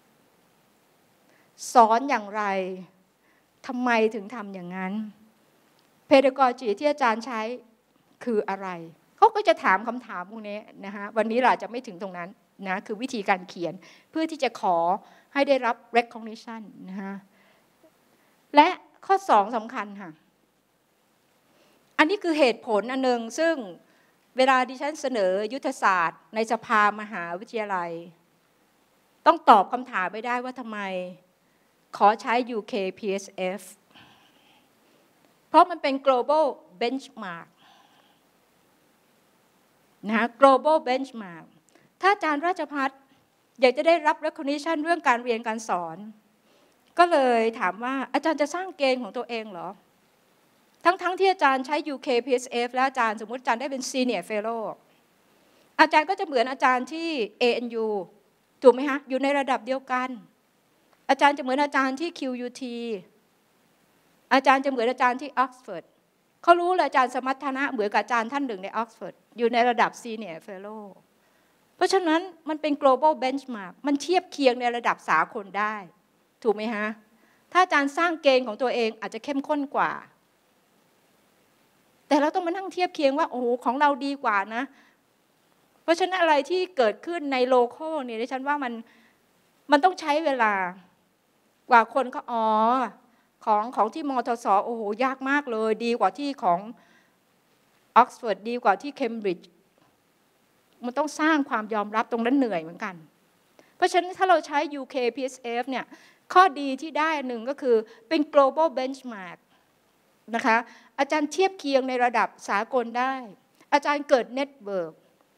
สอนอย่างไรทำไมถึงทำอย่างนั้น pedagogy ที่อาจารย์ใช้คืออะไรเขาก็จะถามคำถามพวกนี้นะคะวันนี้เราจะไม่ถึงตรงนั้นนะคือวิธีการเขียนเพื่อที่จะขอให้ได้รับ recognition นะคะและข้อสองสำคัญค่ะอันนี้คือเหตุผลอันหนึ่งซึ่งเวลาดิฉันเสนอยุทธศาสตร์ในสภามหาวิทยาลัยต้องตอบคำถามไม่ได้ว่าทำไมขอใช้ ยู เค พี เอส เอฟ เพราะมันเป็น global benchmark นะ global benchmark ถ้าอาจารย์ราชภัฏอยากจะได้รับ recognition เรื่องการเรียนการสอนก็เลยถามว่าอาจารย์จะสร้างเกณฑ์ของตัวเองเหรอทั้งๆ ท, ที่อาจารย์ใช้ ยู เค พี เอส เอฟ แล้วอาจารย์สมมติอาจารย์ได้เป็น Senior Fellow อาจารย์ก็จะเหมือนอาจารย์ที่ เอ เอ็น ยู ถูกไหมคะอยู่ในระดับเดียวกันอาจารย์จะเหมือนอาจารย์ที่ คิว ยู ที อาจารย์จะเหมือนอาจารย์ที่ Oxford เขารู้เลยอาจารย์สมรรถนะเหมือนกับอาจารย์ท่านหนึ่งใน Oxford อยู่ในระดับ Senior Fellow เพราะฉะนั้นมันเป็น global benchmark มันเทียบเคียงในระดับสากลได้ถูกไหมฮะถ้าอาจารย์สร้างเกณฑ์ของตัวเองอาจจะเข้มข้นกว่าแต่เราต้องมานั่งเทียบเคียงว่าโอ้โหของเราดีกว่านะเพราะฉะนั้นอะไรที่เกิดขึ้นในโลคอลเนี่ยดิฉันว่ามันมันต้องใช้เวลากว่าคนก็อ๋อของของที่มทสโอ้โหยากมากเลยดีกว่าที่ของออกซฟอร์ดดีกว่าที่เคมบริดจ์มันต้องสร้างความยอมรับตรงนั้นเหนื่อยเหมือนกันเพราะฉะนั้นถ้าเราใช้ ยู เค พี เอส เอฟ เนี่ยข้อดีที่ได้หนึ่งก็คือเป็น global benchmark นะคะอาจารย์เทียบเคียงในระดับสากลได้อาจารย์เกิด network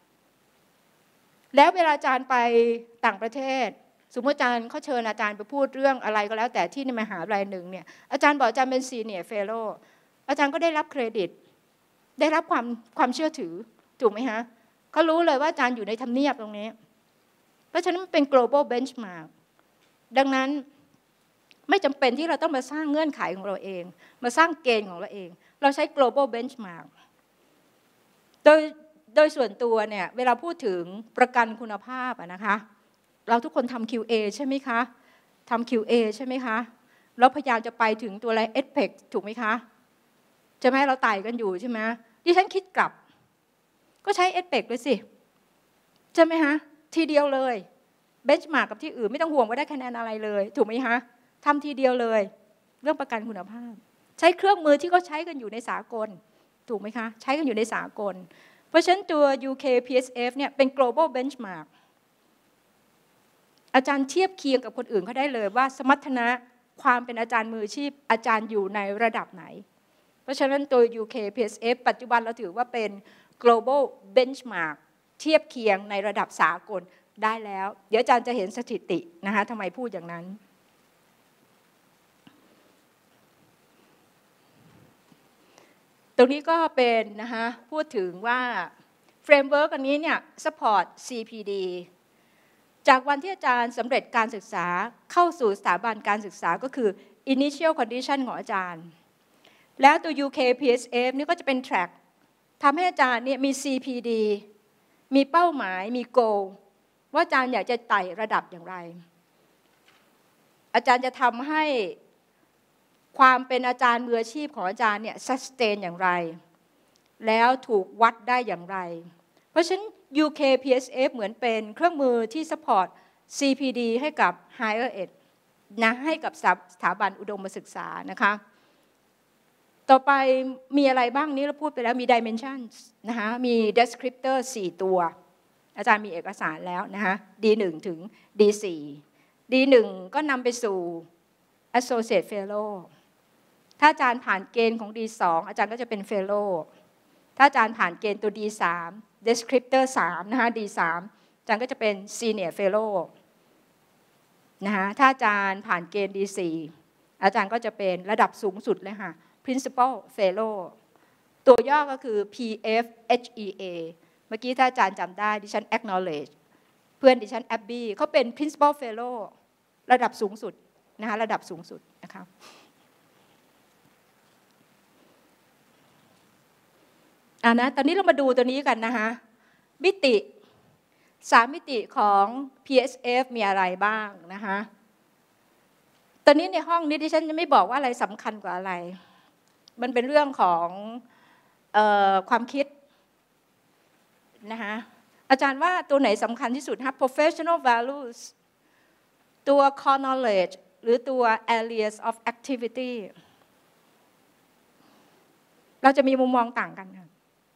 แล้วเวลาอาจารย์ไปต่างประเทศสมมติอาจารย์เขาเชิญอาจารย์ไปพูดเรื่องอะไรก็แล้วแต่ที่ในมหาวิทยาลัยหนึ่งเนี่ยอาจารย์บอกอาจารย์เป็น senior fellow อาจารย์ก็ได้รับเครดิตได้รับความความเชื่อถือถูกไหมฮะเขารู้เลยว่าอาจารย์อยู่ในทำเนียบตรงนี้เพราะฉะนั้นมันเป็น global benchmark ดังนั้นไม่จำเป็นที่เราต้องมาสร้างเงื่อนไขของเราเองมาสร้างเกณฑ์ของเราเองเราใช้ global benchmark โดยโดยส่วนตัวเนี่ยเวลาพูดถึงประกันคุณภาพนะคะเราทุกคนทำ คิว เอ ใช่ไหมคะทำ คิว เอ ใช่ไหมคะแล้วพยายามจะไปถึงตัวอะไร เอส พี อี ซี ถูกไหมคะใช่ไหมเราไต่กันอยู่ใช่ไหมดิฉันคิดกลับก็ใช้ เอส พี อี ซี เลยสิใช่ไหมคะทีเดียวเลยเบนช์มาร์กกับที่อื่นไม่ต้องห่วงว่าได้คะแนนอะไรเลยถูกไหมคะทำทีเดียวเลยเรื่องประกันคุณภาพใช้เครื่องมือที่เขาใช้กันอยู่ในสากลถูกไหมคะใช้กันอยู่ในสากลเพราะฉะนั้นตัว ยู เค พี เอส เอฟ เนี่ยเป็น global benchmark อาจารย์เทียบเคียงกับคนอื่นเขาได้เลยว่าสมรรถนะความเป็นอาจารย์มืออาชีพอาจารย์อยู่ในระดับไหนเพราะฉะนั้นตัว ยู เค พี เอส เอฟ ปัจจุบันเราถือว่าเป็น global benchmark เทียบเคียงในระดับสากลได้แล้วเดี๋ยวอาจารย์จะเห็นสถิตินะคะทำไมพูดอย่างนั้นตรงนี้ก็เป็นนะคะพูดถึงว่าเฟรมเวิร์กอันนี้เนี่ย support ซี พี ดี จากวันที่อาจารย์สำเร็จการศึกษาเข้าสู่สถาบันการศึกษาก็คือ initial condition ของอาจารย์แล้วตัว ยู เค พี เอส เอฟ นี่ก็จะเป็น track ทำให้อาจารย์เนี่ยมี ซี พี ดี มีเป้าหมายมี goal ว่าอาจารย์อยากจะไต่ระดับอย่างไรอาจารย์จะทำให้ความเป็นอาจารย์มืออาชีพของอาจารย์เนี่ย sustain อย่างไรแล้วถูกวัดได้อย่างไรเพราะฉะนั้น ยู เค พี เอส เอฟ เหมือนเป็นเครื่องมือที่ support ซี พี ดี ให้กับ higher ed นะให้กับสถาบันอุดมศึกษานะคะต่อไปมีอะไรบ้างนี้เราพูดไปแล้วมี dimensions นะคะมี descriptor สี่ตัวอาจารย์มีเอกสารแล้วนะคะ ดี หนึ่ง ถึง ดี สี่ ดี หนึ่ง ก็นำไปสู่ associate fellow ถ้าอาจารย์ผ่านเกณฑ์ของ ดี สอง อาจารย์ก็จะเป็น fellow ถ้าอาจารย์ผ่านเกณฑ์ตัว ดี สาม descriptor สามนะคะ ดี สาม อาจารย์ก็จะเป็น senior fellow นะคะถ้าอาจารย์ผ่านเกณฑ์ ดี สี่ อาจารย์ก็จะเป็นระดับสูงสุดเลยค่ะ principal fellow ตัวย่อก็คือ พี เอฟ เอช อี เอ เมื่อกี้ถ้าอาจารย์จำได้ดิฉัน acknowledge เพื่อนดิฉัน Abby เขาเป็น principal fellow ระดับสูงสุดนะคะระดับสูงสุดนะคะอ่านะตอนนี้เรามาดูตัวนี้กันนะคะมิติสามมิติของ พี เอส เอฟ มีอะไรบ้างนะคะตอนนี้ในห้องนี้ดิฉันจะไม่บอกว่าอะไรสำคัญกว่าอะไรมันเป็นเรื่องของเอ่อความคิดนะคะอาจารย์ว่าตัวไหนสำคัญที่สุดคะ professional values ตัว core knowledge หรือตัว areas of activity เราจะมีมุมมองต่างกันค่ะ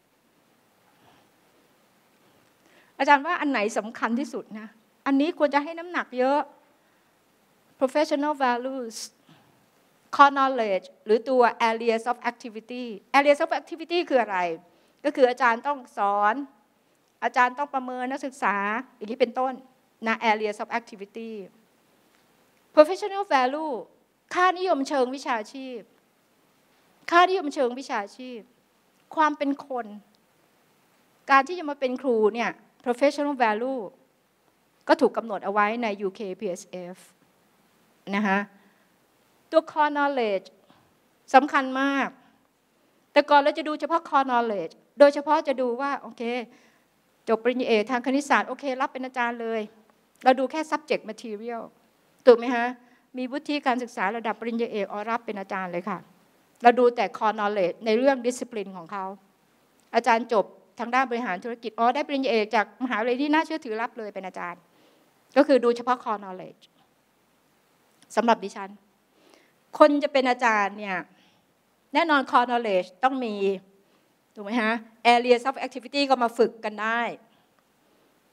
อาจารย์ว่าอันไหนสำคัญที่สุดนะอันนี้ควรจะให้น้ำหนักเยอะ professional values core knowledge หรือตัว areas of activity areas of activity คืออะไรก็คืออาจารย์ต้องสอนอาจารย์ต้องประเมินนักศึกษาอย่างนี้เป็นต้นนะ areas of activity professional value ค่านิยมเชิงวิชาชีพค่านิยมเชิงวิชาชีพความเป็นคนการที่จะมาเป็นครูเนี่ย professional value ก็ถูกกำหนดเอาไว้ใน ยู เค พี เอส เอฟ นะคะตัว core knowledge สำคัญมากแต่ก่อนเราจะดูเฉพาะ core knowledge โดยเฉพาะจะดูว่าโอเคจบปริญญาเอกทางคณิตศาสตร์โอเครับเป็นอาจารย์เลยเราดูแค่ subject material ถูกไหมฮะมีวุฒิการศึกษาระดับปริญญาเอกอรับเป็นอาจารย์เลยค่ะเราดูแต่ core knowledge ในเรื่อง discipline ของเขาอาจารย์จบทางด้านบริหารธุรกิจอ๋อได้ปริญญาเอกจากมหาวิทยาลัยที่น่าเชื่อถือรับเลยเป็นอาจารย์ก็คือดูเฉพาะ core knowledge สำหรับดิฉันคนจะเป็นอาจารย์เนี่ยแน่นอน core knowledge ต้องมีถูกไหมฮะ areas of activity ก็มาฝึกกันได้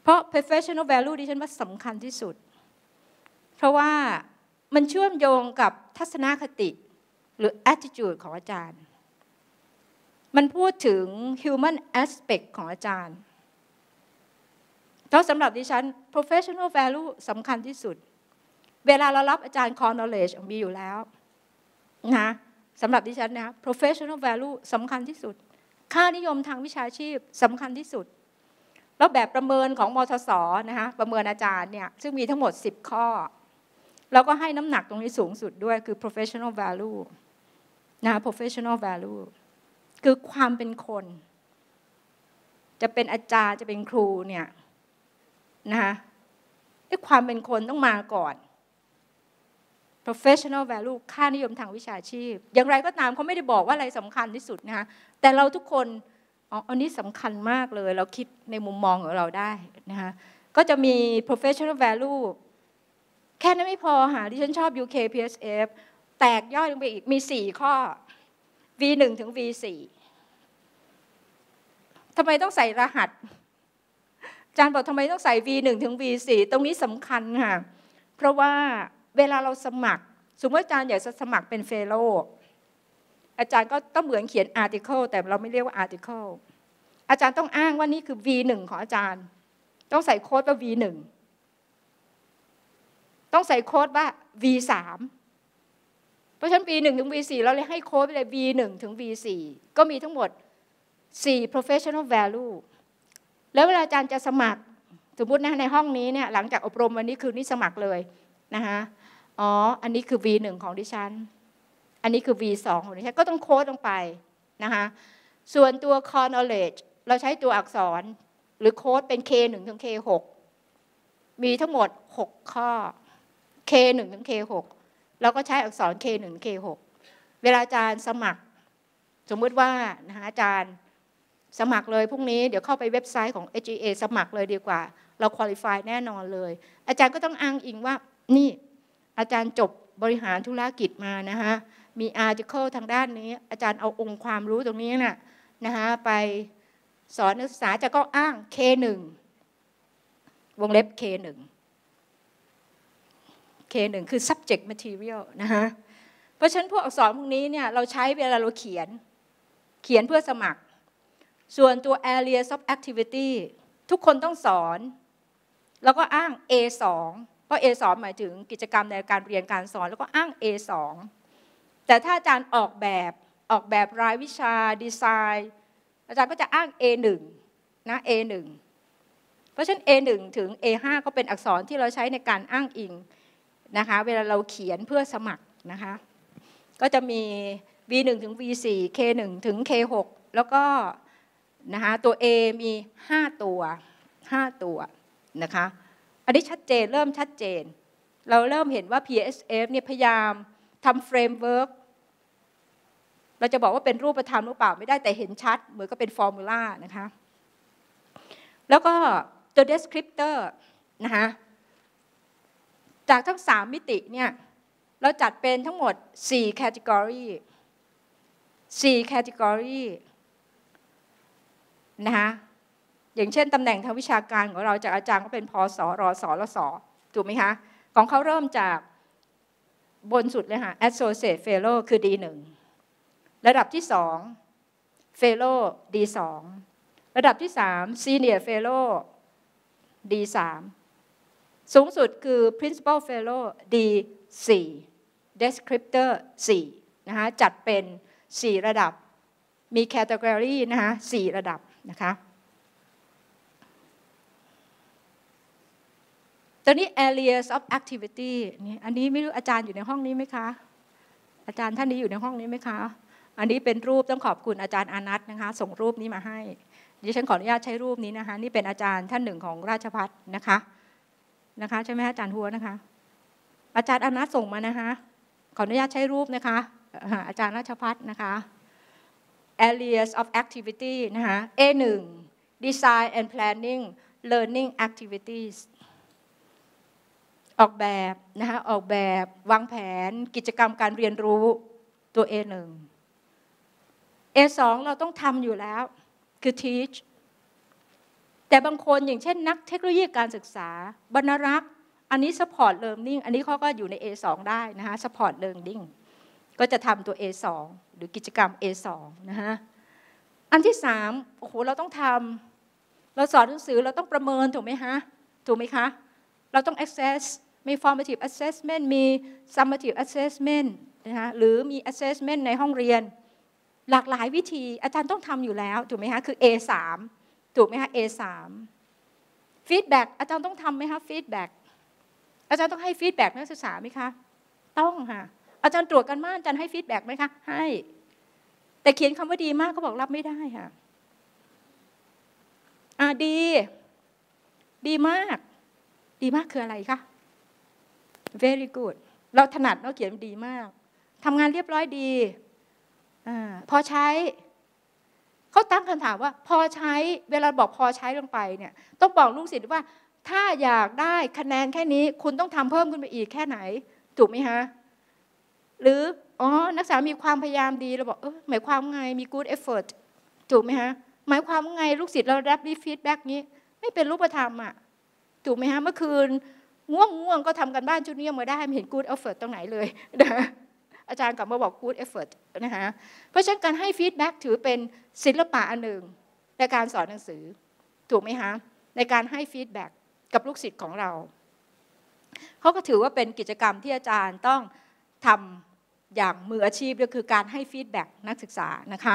เพราะ professional value ดิฉันว่าสำคัญที่สุดเพราะว่ามันเชื่อมโยงกับทัศนคติหรือ attitude ของอาจารย์มันพูดถึง human aspect ของอาจารย์เพราะสำหรับดิฉัน professional value สำคัญที่สุดเวลาเรารับอาจารย์ core knowledge มีอยู่แล้วนะสำหรับดิฉันนะ professional value สำคัญที่สุดค่านิยมทางวิชาชีพสำคัญที่สุดแล้วแบบประเมินของมทส.นะคะประเมินอาจารย์เนี่ยซึ่งมีทั้งหมดสิบข้อแล้วก็ให้น้ำหนักตรงนี้สูงสุดด้วยคือ professional value นะ professional value คือความเป็นคนจะเป็นอาจารย์จะเป็นครูเนี่ยนะคะไอ้ความเป็นคนต้องมาก่อน professional value ค่านิยมทางวิชาชีพอย่างไรก็ตามเขาไม่ได้บอกว่าอะไรสำคัญที่สุดนะคะแต่เราทุกคนอ๋ออันนี้สำคัญมากเลยเราคิดในมุมมองของเราได้นะคะก็จะมี professional value แค่นั้นไม่พอค่ะที่ฉันชอบ ยู เค พี เอส เอฟ แตกย่อยลงไปอีกมีสี่ข้อ วี หนึ่ง ถึง วี สี่ ทำไมต้องใส่รหัสอาจารย์บอกทำไมต้องใส่ วี หนึ่ง ถึง วี สี่ ตรงนี้สำคัญค่ะเพราะว่าเวลาเราสมัครสมมติอาจารย์อยากจะสมัครเป็นเฟโลว์อาจารย์ก็ต้องเหมือนเขียน article แต่เราไม่เรียกว่า article อาจารย์ต้องอ้างว่านี่คือ วี หนึ่ง ของอาจารย์ต้องใส่โค้ดว่า วี หนึ่ง ต้องใส่โค้ดว่า วี สาม เพราะฉะนั้น วี หนึ่ง ถึง วี สี่ เราเลยให้โค้ดไปเลย วี หนึ่ง ถึง วี สี่ ก็มีทั้งหมดสี่ professional value แล้วเวลาอาจารย์จะสมัครสมมุตินะในห้องนี้เนี่ยหลังจากอบรมวันนี้คืนนี้สมัครเลยนะคะอ๋ออันนี้คือ วี หนึ่ง ของดิฉันอันนี้คือ วี สอง ของดิฉันก็ต้องโค้ดลงไปนะคะส่วนตัว core knowledge เราใช้ตัวอักษรหรือโค้ดเป็น เค หนึ่ง ถึง เค หก มีทั้งหมดหกข้อ เค หนึ่ง ถึง เค หก เราก็ใช้อักษร เค หนึ่ง ถึง เค หก เวลาอาจารย์สมัครสมมุติว่านะคะอาจารย์สมัครเลยพรุ่งนี้เดี๋ยวเข้าไปเว็บไซต์ของ เอช จี เอ สมัครเลยดีกว่าเราคุริฟายแน่นอนเลยอาจารย์ก็ต้องอ้างอิงว่านี่อาจารย์จบบริหารธุรกิจมานะคะมีอาร์ติเคิลทางด้านนี้อาจารย์เอาองค์ความรู้ตรงนี้น่ะนะคะไปสอนนักศึกษาจะก็อ้าง เค หนึ่ง วงเล็บ เค หนึ่ง เค หนึ่ง คือ subject material นะคะเพราะฉะนั้นพวกอักษรพวกนี้เนี่ยเราใช้เวลาเราเขียนเขียนเพื่อสมัครส่วนตัว areas of activity ทุกคนต้องสอนแล้วก็อ้าง เอ สอง เพราะ เอ สอง หมายถึงกิจกรรมในการเรียนการสอนแล้วก็อ้าง เอ สอง แต่ถ้าอาจารย์ออกแบบออกแบบรายวิชาดีไซน์อาจารย์ก็จะอ้าง เอ หนึ่ง นะ เอ หนึ่ง เพราะฉะนั้น เอ หนึ่ง ถึง เอ ห้า ก็เป็นอักษรที่เราใช้ในการอ้างอิงนะคะเวลาเราเขียนเพื่อสมัครนะคะก็จะมี วี หนึ่ง ถึง วี สี่ เค หนึ่ง ถึง เค หก แล้วก็นะคะตัว A มีห้าตัวห้าตัวนะคะอันนี้ชัดเจนเริ่มชัดเจนเราเริ่มเห็นว่า พี เอส เอฟ เนี่ยพยายามทำเฟรมเวิร์กเราจะบอกว่าเป็นรูปธรรมหรือเปล่าไม่ได้แต่เห็นชัดเหมือนกับเป็นฟอร์มูลานะคะแล้วก็ตัว descriptor นะคะจากทั้งสามมิติเนี่ยเราจัดเป็นทั้งหมดสี่ category สี่ category นะคะอย่างเช่นตำแหน่งทางวิชาการของเราจากอาจารย์ก็เป็นพศรสรสถูกไหมคะของเขาเริ่มจากบนสุดเลยค่ะ associate fellow คือ ดี หนึ่ง ระดับที่สอง fellow ดี สอง ระดับที่สาม senior fellow ดี สาม สูงสุดคือ principal fellow ดี สี่ descriptor สี่นะคะจัดเป็นสี่ระดับมี category นะคะสี่ระดับนะคะตอนนี้ areas of activity นี่อันนี้ไม่รู้อาจารย์อยู่ในห้องนี้ไหมคะอาจารย์ท่านนี้อยู่ในห้องนี้ไหมคะอันนี้เป็นรูปต้องขอบคุณอาจารย์อานัทนะคะส่งรูปนี้มาให้ดิฉันขออนุญาตใช้รูปนี้นะคะนี่เป็นอาจารย์ท่านหนึ่งของราชภัฏนะคะนะคะใช่ไหมอาจารย์หัวนะคะอาจารย์อานัทส่งมานะคะขออนุญาตใช้รูปนะคะอาจารย์ราชภัฏนะคะ areas of activity นะคะ เอ หนึ่ง design and planning learning activities ออกแบบนะคะออกแบบวางแผนกิจกรรมการเรียนรู้ตัว เอ หนึ่ง เอ สอง เราต้องทำอยู่แล้วคือ teach แต่บางคนอย่างเช่นนักเทคโนโลยีการศึกษาบรรณรักษ์อันนี้ support learning อันนี้เขาก็อยู่ใน เอ สอง ได้นะคะ support learning ก็จะทำตัว เอ สอง หรือกิจกรรม เอ สอง นะฮะอันที่สามโอ้โหเราต้องทำเราสอนหนังสือเราต้องประเมินถูกไหมฮะถูกไหมคะเราต้อง access มี formative assessment มี summative assessment นะคะหรือมี assessment ในห้องเรียนหลากหลายวิธีอาจารย์ต้องทำอยู่แล้วถูกไหมคะคือ เอ สาม ถูกไหมคะ เอ สาม feedback อาจารย์ต้องทำไหมคะ feedback อาจารย์ต้องให้ feedback นักศึกษาไหมคะต้องค่ะอาจารย์ตรวจกันบ้านอาจารย์ให้ feedback ไหมคะให้แต่เขียนคำว่าดีมากเขาบอกรับไม่ได้ค่ะอ่าดีดีมากดีมากคืออะไรคะ very good เราถนัดเราเขียนดีมากทำงานเรียบร้อยดีอ่าพอใช้เขาตั้งคำถามว่าพอใช้เวลาบอกพอใช้ลงไปเนี่ยต้องบอกลูกศิษย์ว่าถ้าอยากได้คะแนนแค่นี้คุณต้องทำเพิ่มขึ้นไปอีกแค่ไหนถูกไหมฮะหรืออ๋อนักศึกษามีความพยายามดีเราบอกเออหมายความไงมี good effort ถูกไหมฮะหมายความไงลูกศิษย์เรารับฟีดแบ็กนี้ไม่เป็นรูปธรรมอ่ะถูกไหมฮะเมื่อคืนง่วงง่วงก็ทำกันบ้านชุดนี้มาได้ไม่เห็น good effort ตรงไหนเลยนะอาจารย์กลับมาบอก good effort นะคะเพราะฉะนั้นการให้ฟีดแบ็กถือเป็นศิลปะอันหนึ่งในการสอนหนังสือถูกไหมฮะในการให้ฟีดแบ็กกับลูกศิษย์ของเราเขาก็ถือว่าเป็นกิจกรรมที่อาจารย์ต้องทำอย่างมืออาชีพก็คือการให้ฟีดแบ็กนักศึกษานะคะ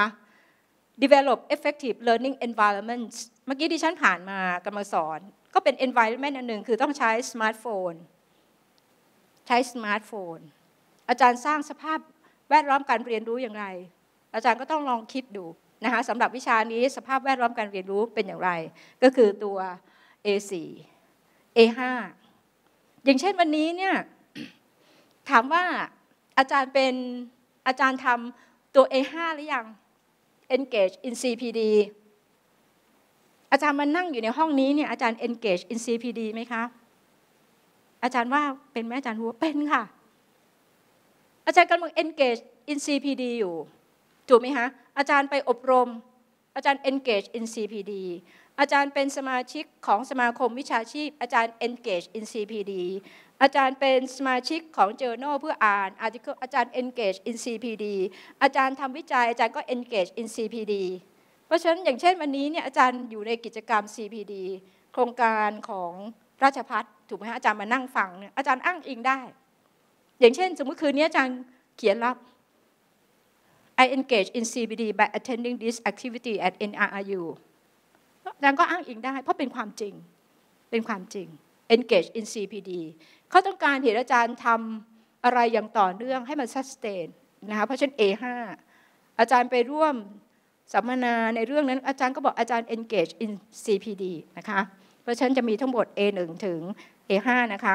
develop effective learning environments เมื่อกี้ที่ฉันผ่านมากำลังสอนก็เป็น environment อันหนึ่งคือต้องใช้สมาร์ทโฟนใช้สมาร์ทโฟนอาจารย์สร้างสภาพแวดล้อมการเรียนรู้อย่างไรอาจารย์ก็ต้องลองคิดดูนะคะสำหรับวิชานี้สภาพแวดล้อมการเรียนรู้เป็นอย่างไรก็คือตัว เอ สี่ เอ ห้า อย่างเช่นวันนี้เนี่ยถามว่าอาจารย์เป็นอาจารย์ทำตัว เอ ห้า หรือยัง engage in ซี พี ดี อาจารย์มานั่งอยู่ในห้องนี้เนี่ยอาจารย์ engage in ซี พี ดี ไหมคะอาจารย์ว่าเป็นไหมอาจารย์หัวเป็นค่ะอาจารย์กำลัง engage in ซี พี ดี อยู่ถูกไหมคะอาจารย์ไปอบรมอาจารย์ engage in ซี พี ดี อาจารย์เป็นสมาชิกของสมาคมวิชาชีพอาจารย์ engage in ซี พี ดี อาจารย์เป็นสมาชิกของ journal เพื่ออ่าน article อาจารย์ engage in ซี พี ดี อาจารย์ทำวิจัยอาจารย์ก็ engage in ซี พี ดี เพราะฉะนั้นอย่างเช่นวันนี้เนี่ยอาจารย์อยู่ในกิจกรรม ซี พี ดี โครงการของราชภัฏถูกไหมฮะอาจารย์มานั่งฟังเนี่ยอาจารย์อ้างอิงได้อย่างเช่นสมมติคืนนี้อาจารย์เขียนรับ I engage in ซี พี ดี by attending this activity at เอ็น อาร์ อาร์ ยู อาจารย์ก็อ้างอิงได้เพราะเป็นความจริงเป็นความจริง engage in ซี พี ดี เขาต้องการเห็นอาจารย์ทำอะไรอย่างต่อเนื่องให้มัน sustain นะคะเพราะฉะนั้น เอ ห้า อาจารย์ไปร่วมสัมมนาในเรื่องนั้นอาจารย์ก็บอกอาจารย์ engage in ซี พี ดี นะคะเพราะฉะนั้นจะมีทั้งหมด เอ หนึ่ง ถึง เอ ห้า นะคะ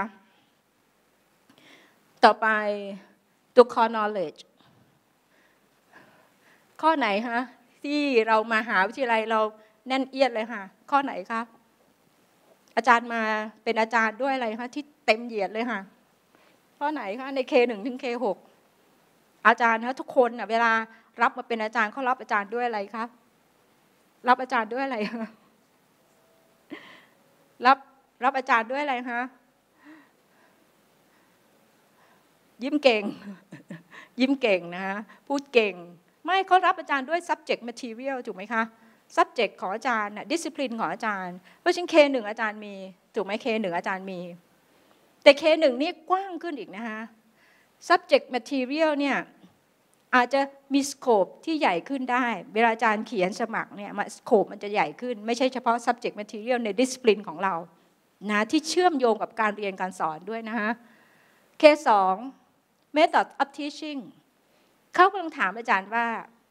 ต่อไปตัว core knowledge ข้อไหนคะที่เรามาหาวิทยาลัยเราแน่นเอียดเลยค่ะข้อไหนคะอาจารย์มาเป็นอาจารย์ด้วยอะไรคะที่เต็มเหยียดเลยค่ะข้อไหนคะใน เค หนึ่ง ถึง เค หก อาจารย์นะทุกคนนะเวลารับมาเป็นอาจารย์เขารับอาจารย์ด้วยอะไรคะรับอาจารย์ด้วยอะไรคะรับรับอาจารย์ด้วยอะไรคะยิ้มเก่งยิ้มเก่งนะคะพูดเก่งไม่เขารับอาจารย์ด้วย subject material ถูกไหมคะ subject ของอาจารย์น่ะ discipline ของอาจารย์เพราะฉะนั้น เค หนึ่ง อาจารย์มีถูกไหม เค หนึ่ง อาจารย์มีแต่ เค หนึ่ง นี่กว้างขึ้นอีกนะคะ subject material เนี่ยอาจจะมี scope ที่ใหญ่ขึ้นได้เวลาอาจารย์เขียนสมัครเนี่ย scope มันจะใหญ่ขึ้นไม่ใช่เฉพาะ subject material ใน discipline ของเรานะที่เชื่อมโยงกับการเรียนการสอนด้วยนะคะ เค สอง method of teaching เขากำลังถามอาจารย์ว่า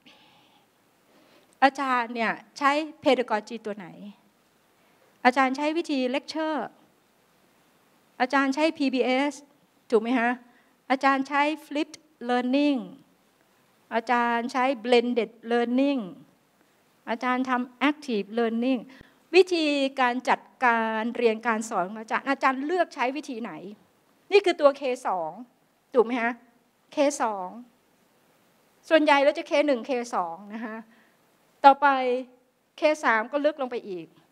อาจารย์เนี่ยใช้ pedagogy ตัวไหนอาจารย์ใช้วิธี lecture อาจารย์ใช้ พี บี เอส ถูกไหมฮะอาจารย์ใช้ flipped learning อาจารย์ใช้ blended learning อาจารย์ทำ active learning วิธีการจัดการเรียนการสอนของอาจารย์อาจารย์เลือกใช้วิธีไหนนี่คือตัว เค สอง ถูกไหมฮะ เค สอง ส่วนใหญ่เราจะ เค หนึ่ง เค สอง นะคะต่อไป เค สาม ก็ลึกลงไปอีก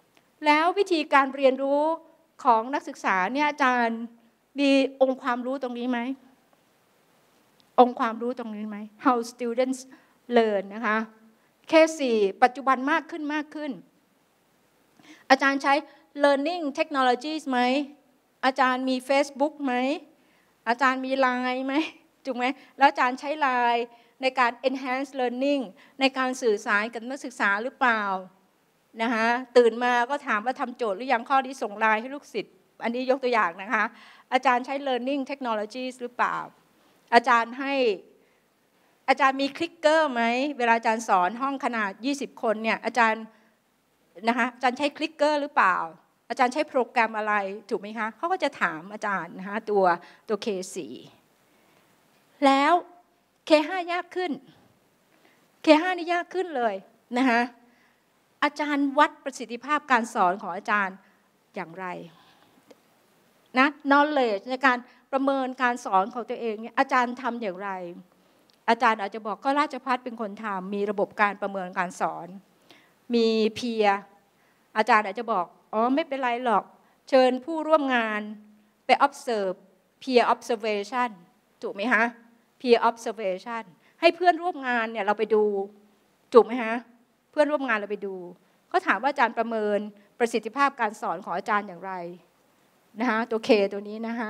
แล้ววิธีการเรียนรู้ของนักศึกษาเนี่ยอาจารย์มีองค์ความรู้ตรงนี้ไหมองค์ความรู้ตรงนี้ไหม how students learn นะคะ เค สี่ ปัจจุบันมากขึ้นมากขึ้นอาจารย์ใช้ learning technologies ไหมอาจารย์มี Facebook ไหมอาจารย์มี ไลน์ ไหมถูกไหมแล้วอาจารย์ใช้ ไลน์ ในการ enhance learning ในการสื่อสารกับนักศึกษาหรือเปล่านะคะตื่นมาก็ถามว่าทำโจทย์หรือยังข้อนี้ส่ง ไลน์ ให้ลูกศิษย์อันนี้ยกตัวอย่างนะคะอาจารย์ใช้ learning technologies หรือเปล่าอาจารย์ให้อาจารย์มีคลิกเกอร์ไหมเวลาอาจารย์สอนห้องขนาดยี่สิบคนเนี่ยอาจารย์นะคะอาจารย์ใช้คลิกเกอร์หรือเปล่าอาจารย์ใช้โปรแกรมอะไรถูกไหมคะเขาก็จะถามอาจารย์นะคะตัวตัว เค สี่ แล้ว เค ห้า ยากขึ้น เค ห้า นี่ยากขึ้นเลยนะคะอาจารย์วัดประสิทธิภาพการสอนของอาจารย์อย่างไรนะ knowledge ในการประเมินการสอนของตัวเองเนี่ยอาจารย์ทำอย่างไรอาจารย์อาจจะบอกก็ราชภัฏเป็นคนทำมีระบบการประเมินการสอนมีเพียร์อาจารย์อาจจะบอกอ๋อไม่เป็นไรหรอกเชิญผู้ร่วมงานไป observe peer observation ถูกไหมฮะ peer observation ให้เพื่อนร่วมงานเนี่ยเราไปดูถูกไหมฮะเพื่อนร่วมงานเราไปดูก็ถามว่าอาจารย์ประเมินประสิทธิภาพการสอนของอาจารย์อย่างไรนะคะตัว K ตัวนี้นะคะ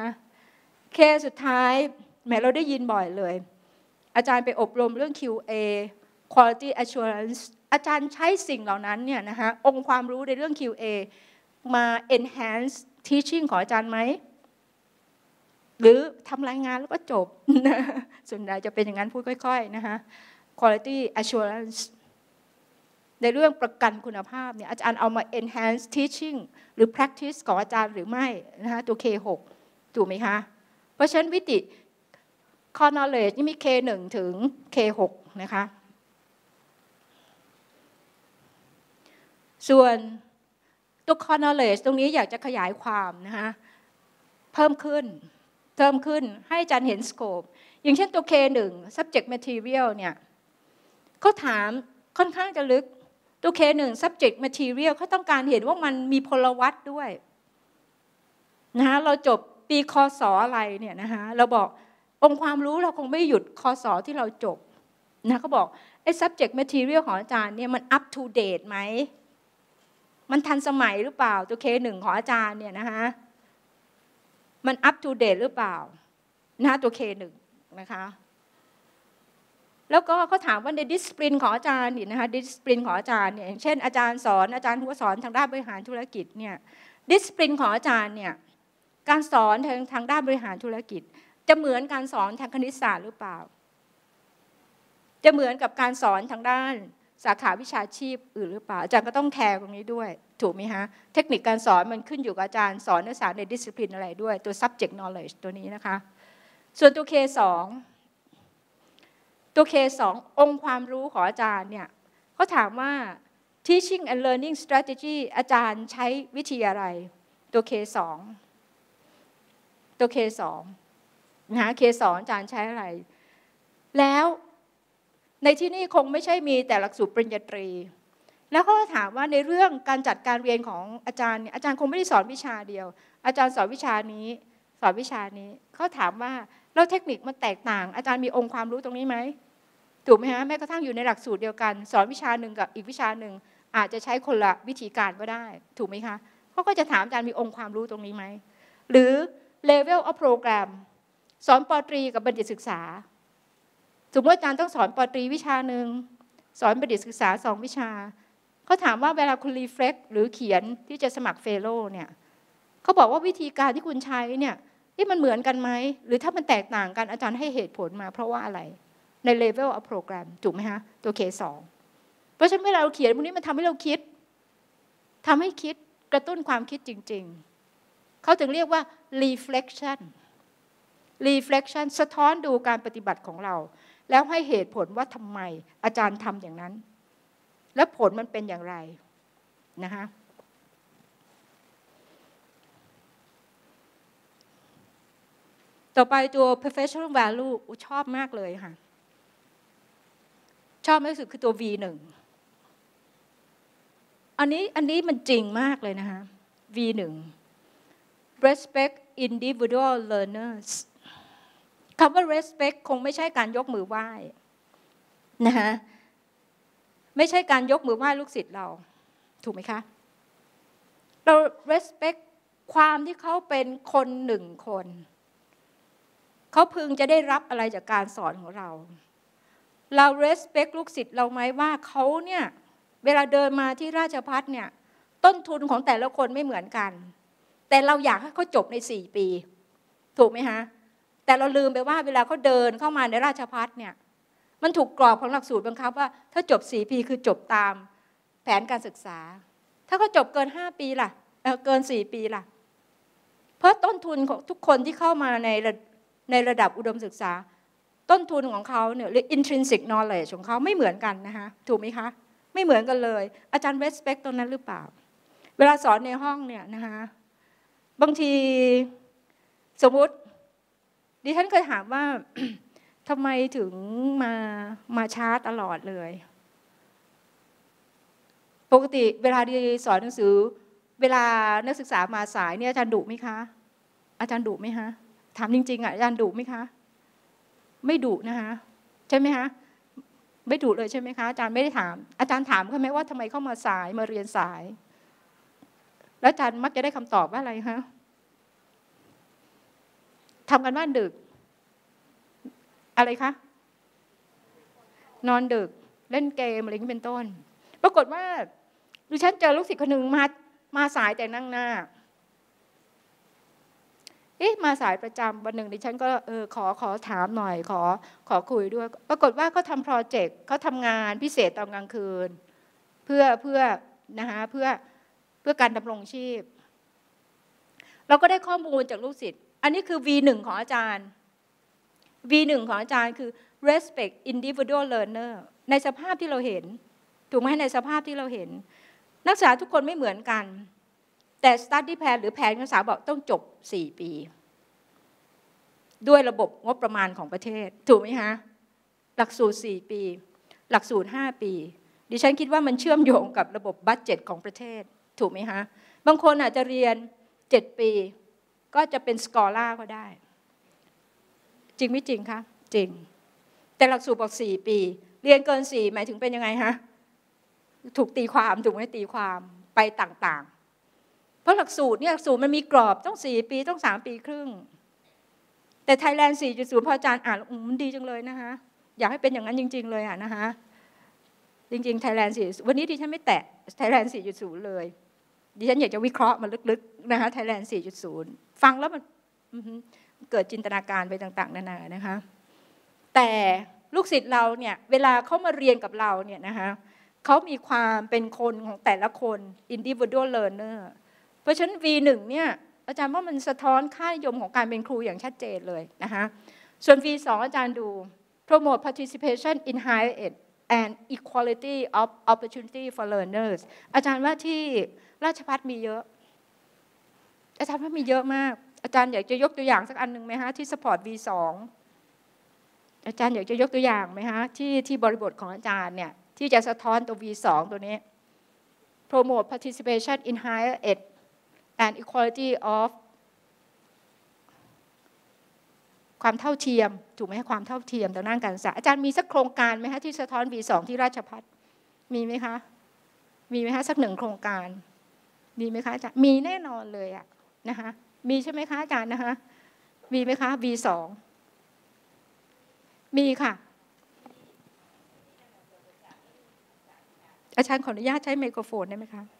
K สุดท้ายแม้เราได้ยินบ่อยเลยอาจารย์ไปอบรมเรื่อง คิว เอ quality assurance อาจารย์ใช้สิ่งเหล่านั้นเนี่ยนะคะองค์ความรู้ในเรื่อง คิว เอ มา enhance teaching ของอาจารย์ไหมหรือทำรายงานแล้วก็จบส่วนใหญ่จะเป็นอย่างนั้นพูดค่อยๆนะคะ quality assurance ในเรื่องประกันคุณภาพเนี่ยอาจารย์เอามา enhance teaching หรือ practice ของอาจารย์หรือไม่นะคะตัว เค หก ถูกไหมคะเพราะฉะนั้นวิติ core knowledge นี่มี เค หนึ่ง ถึง เค หก นะคะส่วนตัว core knowledge ตรงนี้อยากจะขยายความนะคะเพิ่มขึ้นเพิ่มขึ้นให้อาจารย์เห็น scope อย่างเช่นตัว เค หนึ่ง subject material เนี่ยเขาถามค่อนข้างจะลึกตัว เค หนึ่ง subject material เขาต้องการเห็นว่ามันมีพลวัตด้วยนะคะเราจบปีคศอะไรเนี่ยนะคะเราบอกองค์ความรู้เราคงไม่หยุดคศที่เราจบนะเขาบอกไอ้ subject material ของอาจารย์เนี่ยมัน up to date ไหมมันทันสมัยหรือเปล่าตัว เค หนึ่ง ของอาจารย์เนี่ยนะคะมัน up to date หรือเปล่านะคะตัว เค หนึ่ง นะคะแล้วก็เขาถามว่าใน discipline ของอาจารย์นี่นะคะ discipline ของอาจารย์เนี่ยอย่างเช่นอาจารย์สอนอาจารย์หัวสอนทางด้านบริหารธุรกิจเนี่ย discipline ของอาจารย์เนี่ยการสอนทางทางด้านบริหารธุรกิจจะเหมือนการสอนทางคณิตศาสตร์หรือเปล่าจะเหมือนกับการสอนทางด้านสาขาวิชาชีพอื่นหรือเปล่าอาจารย์ก็ต้องแคร์ตรงนี้ด้วยถูกไหมฮะเทคนิคการสอนมันขึ้นอยู่กับอาจารย์สอนนักศึกษาใน discipline อะไรด้วยตัว subject knowledge ตัวนี้นะคะส่วนตัว เค สอง ตัว เค สอง องค์ความรู้ของอาจารย์เนี่ยเขาถามว่า teaching and learning strategy อาจารย์ใช้วิธีอะไรตัว เค สอง ตัว เค สอง นะคะ เค สอง อาจารย์ใช้อะไรแล้วในที่นี่คงไม่ใช่มีแต่หลักสูตรปริญญาตรีแล้วเขาก็ถามว่าในเรื่องการจัดการเรียนของอาจารย์เนี่ยอาจารย์คงไม่ได้สอนวิชาเดียวอาจารย์สอนวิชานี้สอนวิชานี้เขาถามว่าแล้วเทคนิคมันแตกต่างอาจารย์มีองค์ความรู้ตรงนี้ไหมถูกไหมฮะแม้กระทั่งอยู่ในหลักสูตรเดียวกันสอนวิชาหนึ่งกับอีกวิชาหนึ่งอาจจะใช้คนละวิธีการก็ได้ถูกไหมคะเขาก็จะถามอาจารย์มีองค์ความรู้ตรงนี้ไหมหรือ level of program สอนป.ตรีกับบัณฑิตศึกษาสมมติอาจารย์ต้องสอนป.ตรีวิชาหนึ่งสอนบัณฑิตศึกษาสองวิชาเขาถามว่าเวลาคุณรีเฟล็กหรือเขียนที่จะสมัครเฟโลเนี่ยเขาบอกว่าวิธีการที่คุณใช้เนี่ยที่มันเหมือนกันไหมหรือถ้ามันแตกต่างกันอาจารย์ให้เหตุผลมาเพราะว่าอะไรใน level of program ถูกไหมฮะตัว เค สอง เพราะฉะนั้นเวลาเราเขียนพวกนี้มันทำให้เราคิดทำให้คิดกระตุ้นความคิดจริงๆเขาถึงเรียกว่า reflection reflection สะท้อนดูการปฏิบัติของเราแล้วให้เหตุผลว่าทำไมอาจารย์ทำอย่างนั้นและผลมันเป็นอย่างไรนะคะต่อไปตัว professional value ชอบมากเลยค่ะชอบมากที่สุดคือตัว วี หนึ่งอันนี้อันนี้มันจริงมากเลยนะคะ วี หนึ่ง respect individual learners คำว่า respect คงไม่ใช่การยกมือไหว้นะคะไม่ใช่การยกมือไหว้ลูกศิษย์เราถูกไหมคะเรา respect ความที่เขาเป็นคนหนึ่งคนเขาพึงจะได้รับอะไรจากการสอนของเราเรา respect ลูกศิษย์เราไหมว่าเขาเนี่ยเวลาเดินมาที่ราชภัฏเนี่ยต้นทุนของแต่ละคนไม่เหมือนกันแต่เราอยากให้เขาจบในสี่ปีถูกไหมฮะแต่เราลืมไปว่าเวลาเขาเดินเข้ามาในราชภัฏเนี่ยมันถูกกรอบของหลักสูตรบังคับว่าถ้าจบสี่ปีคือจบตามแผนการศึกษาถ้าเขาจบเกินห้าปีล่ะเออเกินสี่ปีล่ะเพราะต้นทุนของทุกคนที่เข้ามาในในระดับอุดมศึกษาต้นทุนของเขาเนี่ยหรือ intrinsic knowledge ของเขาไม่เหมือนกันนะคะถูกไหมคะไม่เหมือนกันเลยอาจารย์ respect ตรงนั้นหรือเปล่าเวลาสอนในห้องเนี่ยนะคะบางทีสมมุติดิฉันเคยถามว่า ทำไมถึงมามาช้าตลอดเลยปกติเวลาดิสอนหนังสือเวลานักศึกษามาสายเนี่ยอาจารย์ดุไหมคะอาจารย์ดุไหมคะถามจริงๆอ่ะอาจารย์ดุไหมคะไม่ดุนะคะใช่ไหมคะไม่ดุเลยใช่ไหมคะอาจารย์ไม่ได้ถามอาจารย์ถามเขาไหมว่าทำไมเข้ามาสายมาเรียนสายแล้วอาจารย์มักจะได้คำตอบว่าอะไรคะทำกันบ้านดึกอะไรคะนอนดึกเล่นเกมอะไรอย่างนี้เป็นต้นปรากฏว่าดิฉันเจอลูกศิษย์คนหนึ่งมามาสายแต่นั่งหน้าเอ๊ะมาสายประจำวันหนึ่งดิฉันก็เออขอขอถามหน่อยขอขอคุยด้วยปรากฏว่าเขาทำโปรเจกต์เขาทำงานพิเศษตอนกลางคืนเพื่อเพื่อนะคะเพื่อเพื่อการดำรงชีพเราก็ได้ข้อมูลจากลูกศิษย์อันนี้คือ วี หนึ่ง ของอาจารย์ วี หนึ่ง ของอาจารย์คือ respect individual learner ในสภาพที่เราเห็นถูกไหมในสภาพที่เราเห็นนักศึกษาทุกคนไม่เหมือนกันแต่ study plan หรือแผนการศึกษาบอกต้องจบสี่ปีด้วยระบบงบประมาณของประเทศถูกไหมคะหลักสูตรสี่ปีหลักสูตรห้าปีดิฉันคิดว่ามันเชื่อมโยงกับระบบบัดเจ็ตของประเทศถูกไหมคะบางคนอาจจะเรียนเจ็ดปีก็จะเป็นสกอล่าก็ได้จริงไม่จริงคะจริงแต่หลักสูตรบอกสี่ปีเรียนเกินสี่หมายถึงเป็นยังไงฮะถูกตีความถูกไหมตีความไปต่างๆเพราะหลักสูตรเนี่ยหลักสูตรมันมีกรอบต้องสี่ปีต้องสามปีครึ่งแต่ Thailand สี่จุดศูนย์ พออาจารย์อ่านมันดีจังเลยนะคะอยากให้เป็นอย่างนั้นจริงๆเลยอ่ะนะคะจริงๆ Thailand สี่วันนี้ดิฉันไม่แตะ Thailand สี่จุดศูนย์ เลยดิฉันอยากจะวิเคราะห์มันลึกๆนะคะ Thailand สี่จุดศูนย์ ฟังแล้วมันเกิดจินตนาการไปต่างๆนานานะคะแต่ลูกศิษย์เราเนี่ยเวลาเขามาเรียนกับเราเนี่ยนะคะเขามีความเป็นคนของแต่ละคน individual learner เพราะฉะนั้น วี หนึ่ง เนี่ยอาจารย์ว่ามันสะท้อนค่านิยมของการเป็นครูอย่างชัดเจนเลยนะคะส่วน วี สอง อาจารย์ดู promote participation in higher ed and equality of opportunity for learners อาจารย์ว่าที่ราชภัฏมีเยอะอาจารย์ว่ามีเยอะมากอาจารย์อยากจะยกตัวอย่างสักอันหนึ่งไหมฮะที่ support วี สอง อาจารย์อยากจะยกตัวอย่างไหมฮะที่ที่บริบทของอาจารย์เนี่ยที่จะสะท้อนตัว วี สอง ตัวนี้ promote participation in higher ed and equality of ความเท่าเทียมถูกไหมความเท่าเทียมทางด้านการศึกษาอาจารย์มีสักโครงการไหมฮะที่สะท้อน วี สอง ที่ราชภัฏมีไหมคะมีไหมคะสักหนึ่งโครงการมีไหมคะอาจารย์มีแน่นอนเลยอะนะคะมีใช่ไหมคะอาจารย์นะคะมีไหมคะ วี สอง มีค่ะอาจารย์ขออนุญาตใช้ไมโครโฟนได้ไหมคะ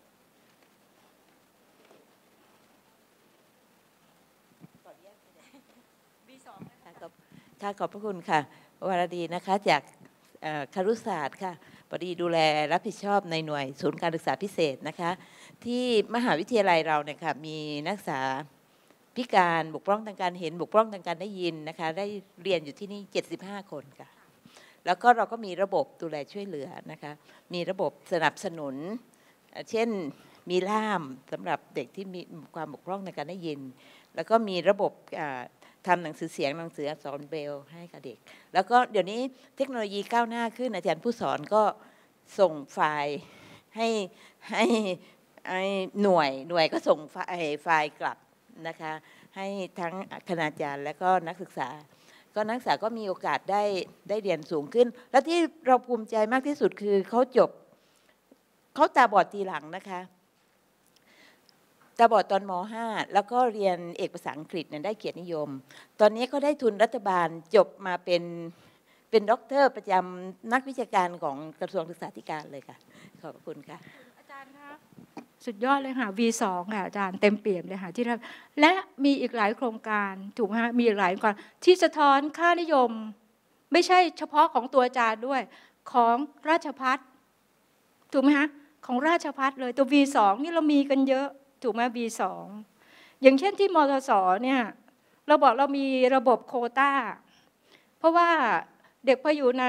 ค่ะขอบพระคุณค่ะวรดีนะคะจากครุศาสตร์ค่ะพอดีดูแลรับผิดชอบในหน่วยศูนย์การศึกษาพิเศษนะคะที่มหาวิทยาลัยเราเนี่ยค่ะมีนักศึกษาพิการบกพร่องทางการเห็นบกพร่องทางการได้ยินนะคะได้เรียนอยู่ที่นี่เจ็ดสิบห้าคนค่ะแล้วก็เราก็มีระบบดูแลช่วยเหลือนะคะมีระบบสนับสนุนเช่นมีล่ามสำหรับเด็กที่มีความบกพร่องในการได้ยินแล้วก็มีระบบทำหนังสือเสียงหนังสืออักษรเบรลให้กับเด็กแล้วก็เดี๋ยวนี้เทคโนโลยีก้าวหน้าขึ้นอาจารย์ผู้สอนก็ส่งไฟล์ให้ให้ให้หน่วยหน่วยก็ส่งไฟล์ไฟล์กลับนะคะให้ทั้งคณาจารย์และก็นักศึกษาก็นักศึกษาก็มีโอกาสได้ได้เรียนสูงขึ้นและที่เราภูมิใจมากที่สุดคือเขาจบเขาตาบอดทีหลังนะคะตาบอดตอนม ห้า แล้วก็เรียนเอกภาษาอังกฤษเนี่ยได้เกียรตินิยมตอนนี้ก็ได้ทุนรัฐบาลจบมาเป็นเป็นด็อกเตอร์ประจำนักวิชาการของกระทรวงศึกษาธิการเลยค่ะขอบคุณค่ะอาจารย์คะสุดยอดเลยค่ะ วี สอง ค่ะอาจารย์เต็มเปี่ยมเลยค่ะที่เราและมีอีกหลายโครงการถูกไหมคะมีอีกหลายโครงการที่สะท้อนค่านิยมไม่ใช่เฉพาะของตัวอาจารย์ด้วยของราชภัฏถูกไหมคะของราชภัฏเลยตัว วี สอง นี่เรามีกันเยอะถูกไหม วี สอง อย่างเช่นที่มทสเนี่ยเราบอกเรามีระบบโควต้าเพราะว่าเด็กพออยู่ใน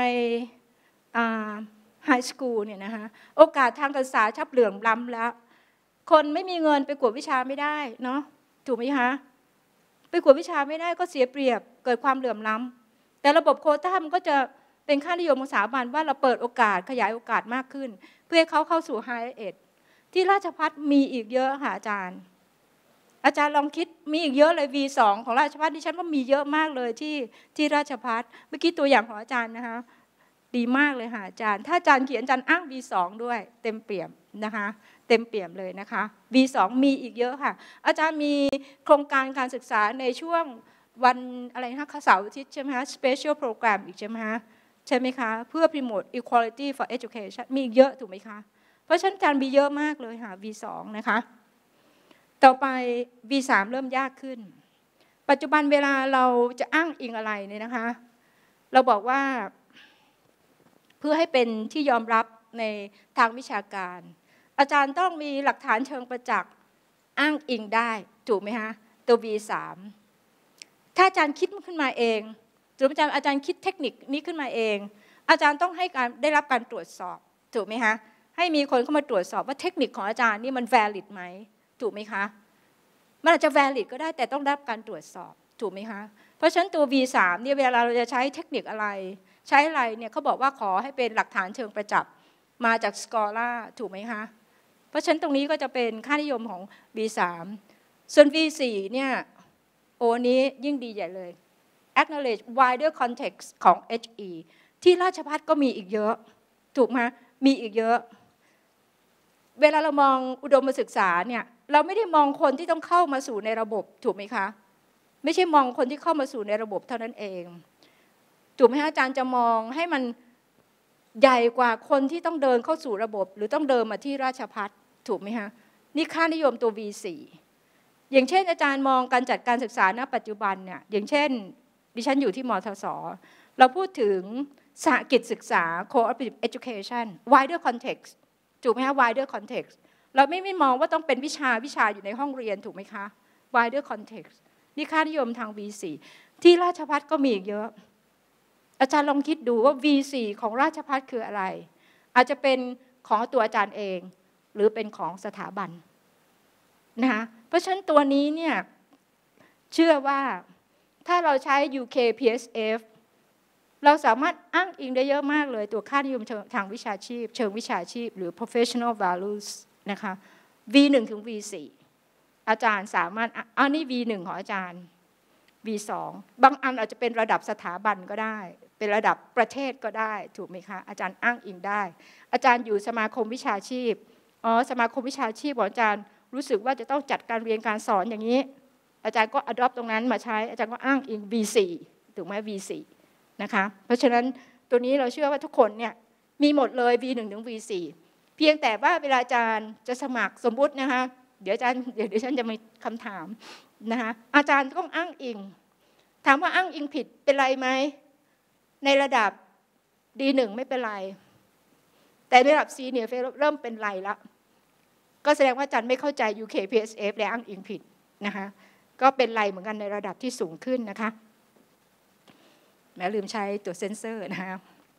ไฮสคูลเนี่ยนะคะโอกาสทางการศึกษาชับเหลื่อมล้ำแล้วคนไม่มีเงินไปกวดวิชาไม่ได้เนาะถูกไหมคะไปกวดวิชาไม่ได้ก็เสียเปรียบเกิดความเหลื่อมล้ำแต่ระบบโควต้ามันก็จะเป็นค่านิยมของสถาบันว่าเราเปิดโอกาสขยายโอกาสมากขึ้นเพื่อให้เขาเข้าสู่ไฮเอ็ดที่ราชภัฏมีอีกเยอะค่ะอาจารย์อาจารย์ลองคิดมีอีกเยอะเลย วี สอง ของราชภัฏดิฉันว่ามีเยอะมากเลยที่ที่ราชภัฏเมื่อกี้ตัวอย่างของอาจารย์นะคะดีมากเลยค่ะอาจารย์ถ้าอาจารย์เขียนอาจารย์อ้าง วี สอง ด้วยเต็มเปี่ยมนะคะเต็มเปี่ยมเลยนะคะ วี สอง มีอีกเยอะค่ะอาจารย์มีโครงการการศึกษาในช่วงวันอะไรนะคะเสาร์อาทิตย์ใช่ไหมคะ special program อีกใช่ไหมคะใช่ไหมคะเพื่อ promote equality for education มีเยอะถูกไหมคะเพราะฉะนั้นอาจารย์มีเยอะมากเลยค่ะ วี สอง นะคะต่อไป วี สาม เริ่มยากขึ้นปัจจุบันเวลาเราจะอ้างอิงอะไรเนี่ยนะคะเราบอกว่าเพื่อให้เป็นที่ยอมรับในทางวิชาการอาจารย์ต้องมีหลักฐานเชิงประจักษ์อ้างอิงได้ถูกไหมคะตัว วี สาม ถ้าอาจารย์คิดขึ้นมาเองหรืออาจารย์อาจารย์คิดเทคนิคนี้ขึ้นมาเองอาจารย์ต้องให้การได้รับการตรวจสอบถูกไหมคะให้มีคนเข้ามาตรวจสอบว่าเทคนิคของอาจารย์นี่มัน valid ไหมถูกไหมคะมันอาจจะ valid ก็ได้แต่ต้องได้รับการตรวจสอบถูกไหมคะเพราะฉะนั้นตัว วี สาม เนี่ยเวลาเราจะใช้เทคนิคอะไรใช้อะไรเนี่ยเขาบอกว่าขอให้เป็นหลักฐานเชิงประจักษ์มาจาก Scholar ถูกไหมคะเพราะฉะนั้นตรงนี้ก็จะเป็นค่านิยมของ วี สาม ส่วน วี สี่ เนี่ยโอ้นี้ยิ่งดีใหญ่เลย acknowledge wider context ของ เอช อี ที่ราชภัฏก็มีอีกเยอะถูกไหมมีอีกเยอะเวลาเรามองอุดมศึกษาเนี่ยเราไม่ได้มองคนที่ต้องเข้ามาสู่ในระบบถูกไหมคะไม่ใช่มองคนที่เข้ามาสู่ในระบบเท่านั้นเองถูกไหมคะอาจารย์จะมองให้มันใหญ่กว่าคนที่ต้องเดินเข้าสู่ระบบหรือต้องเดินมาที่ราชภัฏถูกไหมคะนี่ค่านิยมตัว วี สี่ อย่างเช่นอาจารย์มองการจัดการศึกษาณปัจจุบันเนี่ยอย่างเช่นดิฉันอยู่ที่มทสเราพูดถึงสหกิจศึกษา cooperative education wider context ถูกไหมคะ wider context เราไม่ไม่มองว่าต้องเป็นวิชาวิชาอยู่ในห้องเรียนถูกไหมคะ wider context นี่ค่านิยมทาง วี สี่ ที่ราชภัฏก็มีอีกเยอะอาจารย์ลองคิดดูว่า วี สี่ ของราชภัฏคืออะไรอาจจะเป็นของตัวอาจารย์เองหรือเป็นของสถาบันนะคะเพราะฉะนั้นตัวนี้เนี่ยเชื่อว่าถ้าเราใช้ ยู เค พี เอส เอฟ เราสามารถอ้างอิงได้เยอะมากเลยตัวค่านิยมทางวิชาชีพเชิงวิชาชีพหรือ professional values นะคะ วี หนึ่ง ถึง วี สี่ อาจารย์สามารถอันนี้ วี หนึ่ง ของอาจารย์ วี สอง บางอันอาจจะเป็นระดับสถาบันก็ได้เป็นระดับประเทศก็ได้ถูกไหมคะอาจารย์อ้างอิงได้อาจารย์อยู่สมาคมวิชาชีพอ๋อสมาคมวิชาชีพของอาจารย์รู้สึกว่าจะต้องจัดการเรียนการสอนอย่างนี้อาจารย์ก็ adopt ตรงนั้นมาใช้อาจารย์ก็อ้างอิง วี สี่ ถูกไหม วี สี่ นะคะเพราะฉะนั้นตัวนี้เราเชื่อว่าทุกคนเนี่ยมีหมดเลย วี หนึ่ง ถึง วี สี่ เพียงแต่ว่าเวลาอาจารย์จะสมัครสมมุตินะคะเดี๋ยวอาจารย์เดี๋ยวดิฉันจะมีคำถามนะคะอาจารย์ต้องอ้างอิงถามว่าอ้างอิงผิดเป็นไรไหมในระดับ ดี หนึ่ง ไม่เป็นไรแต่ในระดับ Senior Fellow เริ่มเป็นไรละก็แสดงว่าอาจารย์ไม่เข้าใจ ยู เค พี เอส เอฟ และอ้างอิงผิดนะคะก็เป็นไรเหมือนกันในระดับที่สูงขึ้นนะคะแม้ลืมใช้ตัวเซ็นเซอร์นะคะ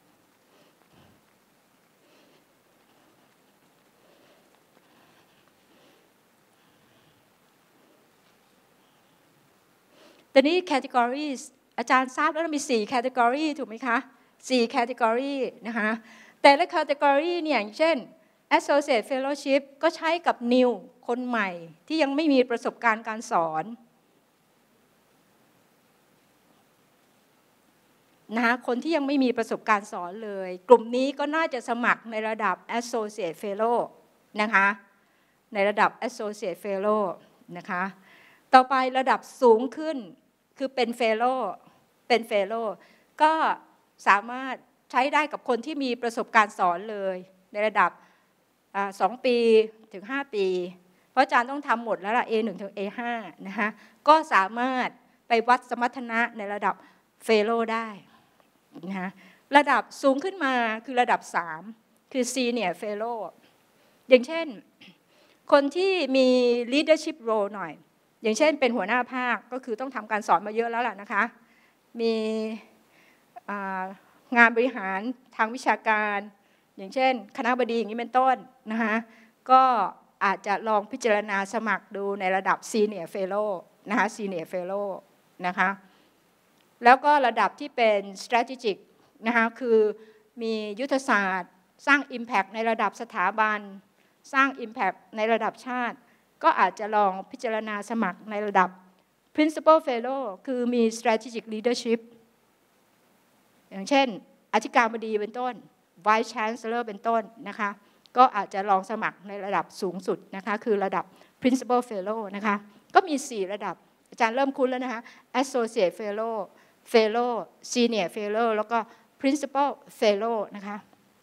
ตอนนี้ categories อาจารย์ทราบแล้วมีสี่ category ถูกไหมคะสี่ category นะคะแต่ละ category เนี่ยอย่างเช่น Associate Fellowship ก็ใช้กับ New คนใหม่ที่ยังไม่มีประสบการณ์การสอนนะคะคนที่ยังไม่มีประสบการณ์สอนเลยกลุ่มนี้ก็น่าจะสมัครในระดับ Associate Fellow นะคะในระดับ Associate Fellow นะคะต่อไประดับสูงขึ้นคือเป็น Fellow เป็น Fellow ก็สามารถใช้ได้กับคนที่มีประสบการณ์สอนเลยในระดับสองปีถึงห้าปีเพราะอาจารย์ต้องทำหมดแล้วล่ะ เอ หนึ่ง ถึง เอ ห้า นะคะก็สามารถไปวัดสมรรถนะในระดับ Fellow ได้นะระดับสูงขึ้นมาคือระดับสามคือ Senior Fellow อย่างเช่นคนที่มี leadership role หน่อยอย่างเช่นเป็นหัวหน้าภาคก็คือต้องทำการสอนมาเยอะแล้วล่ะนะคะมีงานบริหารทางวิชาการอย่างเช่นคณบดีอย่างนี้เป็นต้นนะคะก็อาจจะลองพิจารณาสมัครดูในระดับ Senior Fellow นะคะ Senior Fellow นะคะแล้วก็ระดับที่เป็น strategic นะคะคือมียุทธศาสตร์สร้าง impact ในระดับสถาบันสร้าง impact ในระดับชาติก็อาจจะลองพิจารณาสมัครในระดับ principal fellow คือมี strategic leadership อย่างเช่นอธิการบดีเป็นต้น vice chancellor เป็นต้นนะคะก็อาจจะลองสมัครในระดับสูงสุดนะคะคือระดับ principal fellow นะคะก็มีสี่ระดับอาจารย์เริ่มคุ้นแล้วนะคะ associate fellow fellow senior fellow แล้วก็ principal fellow นะคะ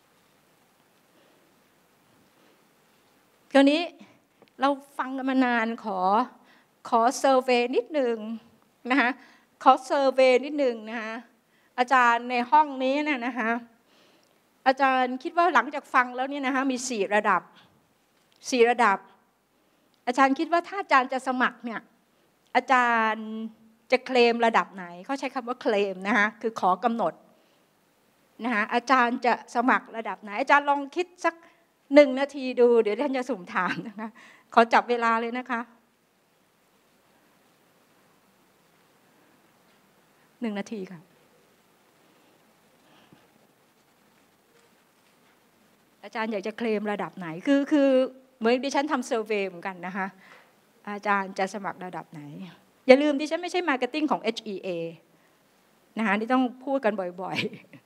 คราวนี้เราฟังกันมานานขอขอเซอร์เวย์นิดหนึ่งนะคะขอเซอร์เวย์นิดหนึ่งนะคะอาจารย์ในห้องนี้นะนะคะอาจารย์คิดว่าหลังจากฟังแล้วเนี่ยนะคะมีสี่ระดับสี่ระดับอาจารย์คิดว่าถ้าอาจารย์จะสมัครเนี่ยอาจารย์จะเคลมระดับไหนเขาใช้คำว่าเคลมนะคะคือขอกำหนดนะคะอาจารย์จะสมัครระดับไหนอาจารย์ลองคิดสักหนึ่งนาทีดูเดี๋ยวท่านจะสุ่มถามนะคะขอจับเวลาเลยนะคะหนึ่งนาทีค่ะอาจารย์อยากจะเคลมระดับไหนคือคือเหมือนดิฉันทำเซอร์เวย์เหมือนกันนะคะอาจารย์จะสมัครระดับไหนอย่าลืมดิฉันไม่ใช่มาร์เก็ตติ้งของ เอช อี เอ นะคะที่ต้องพูดกันบ่อยๆ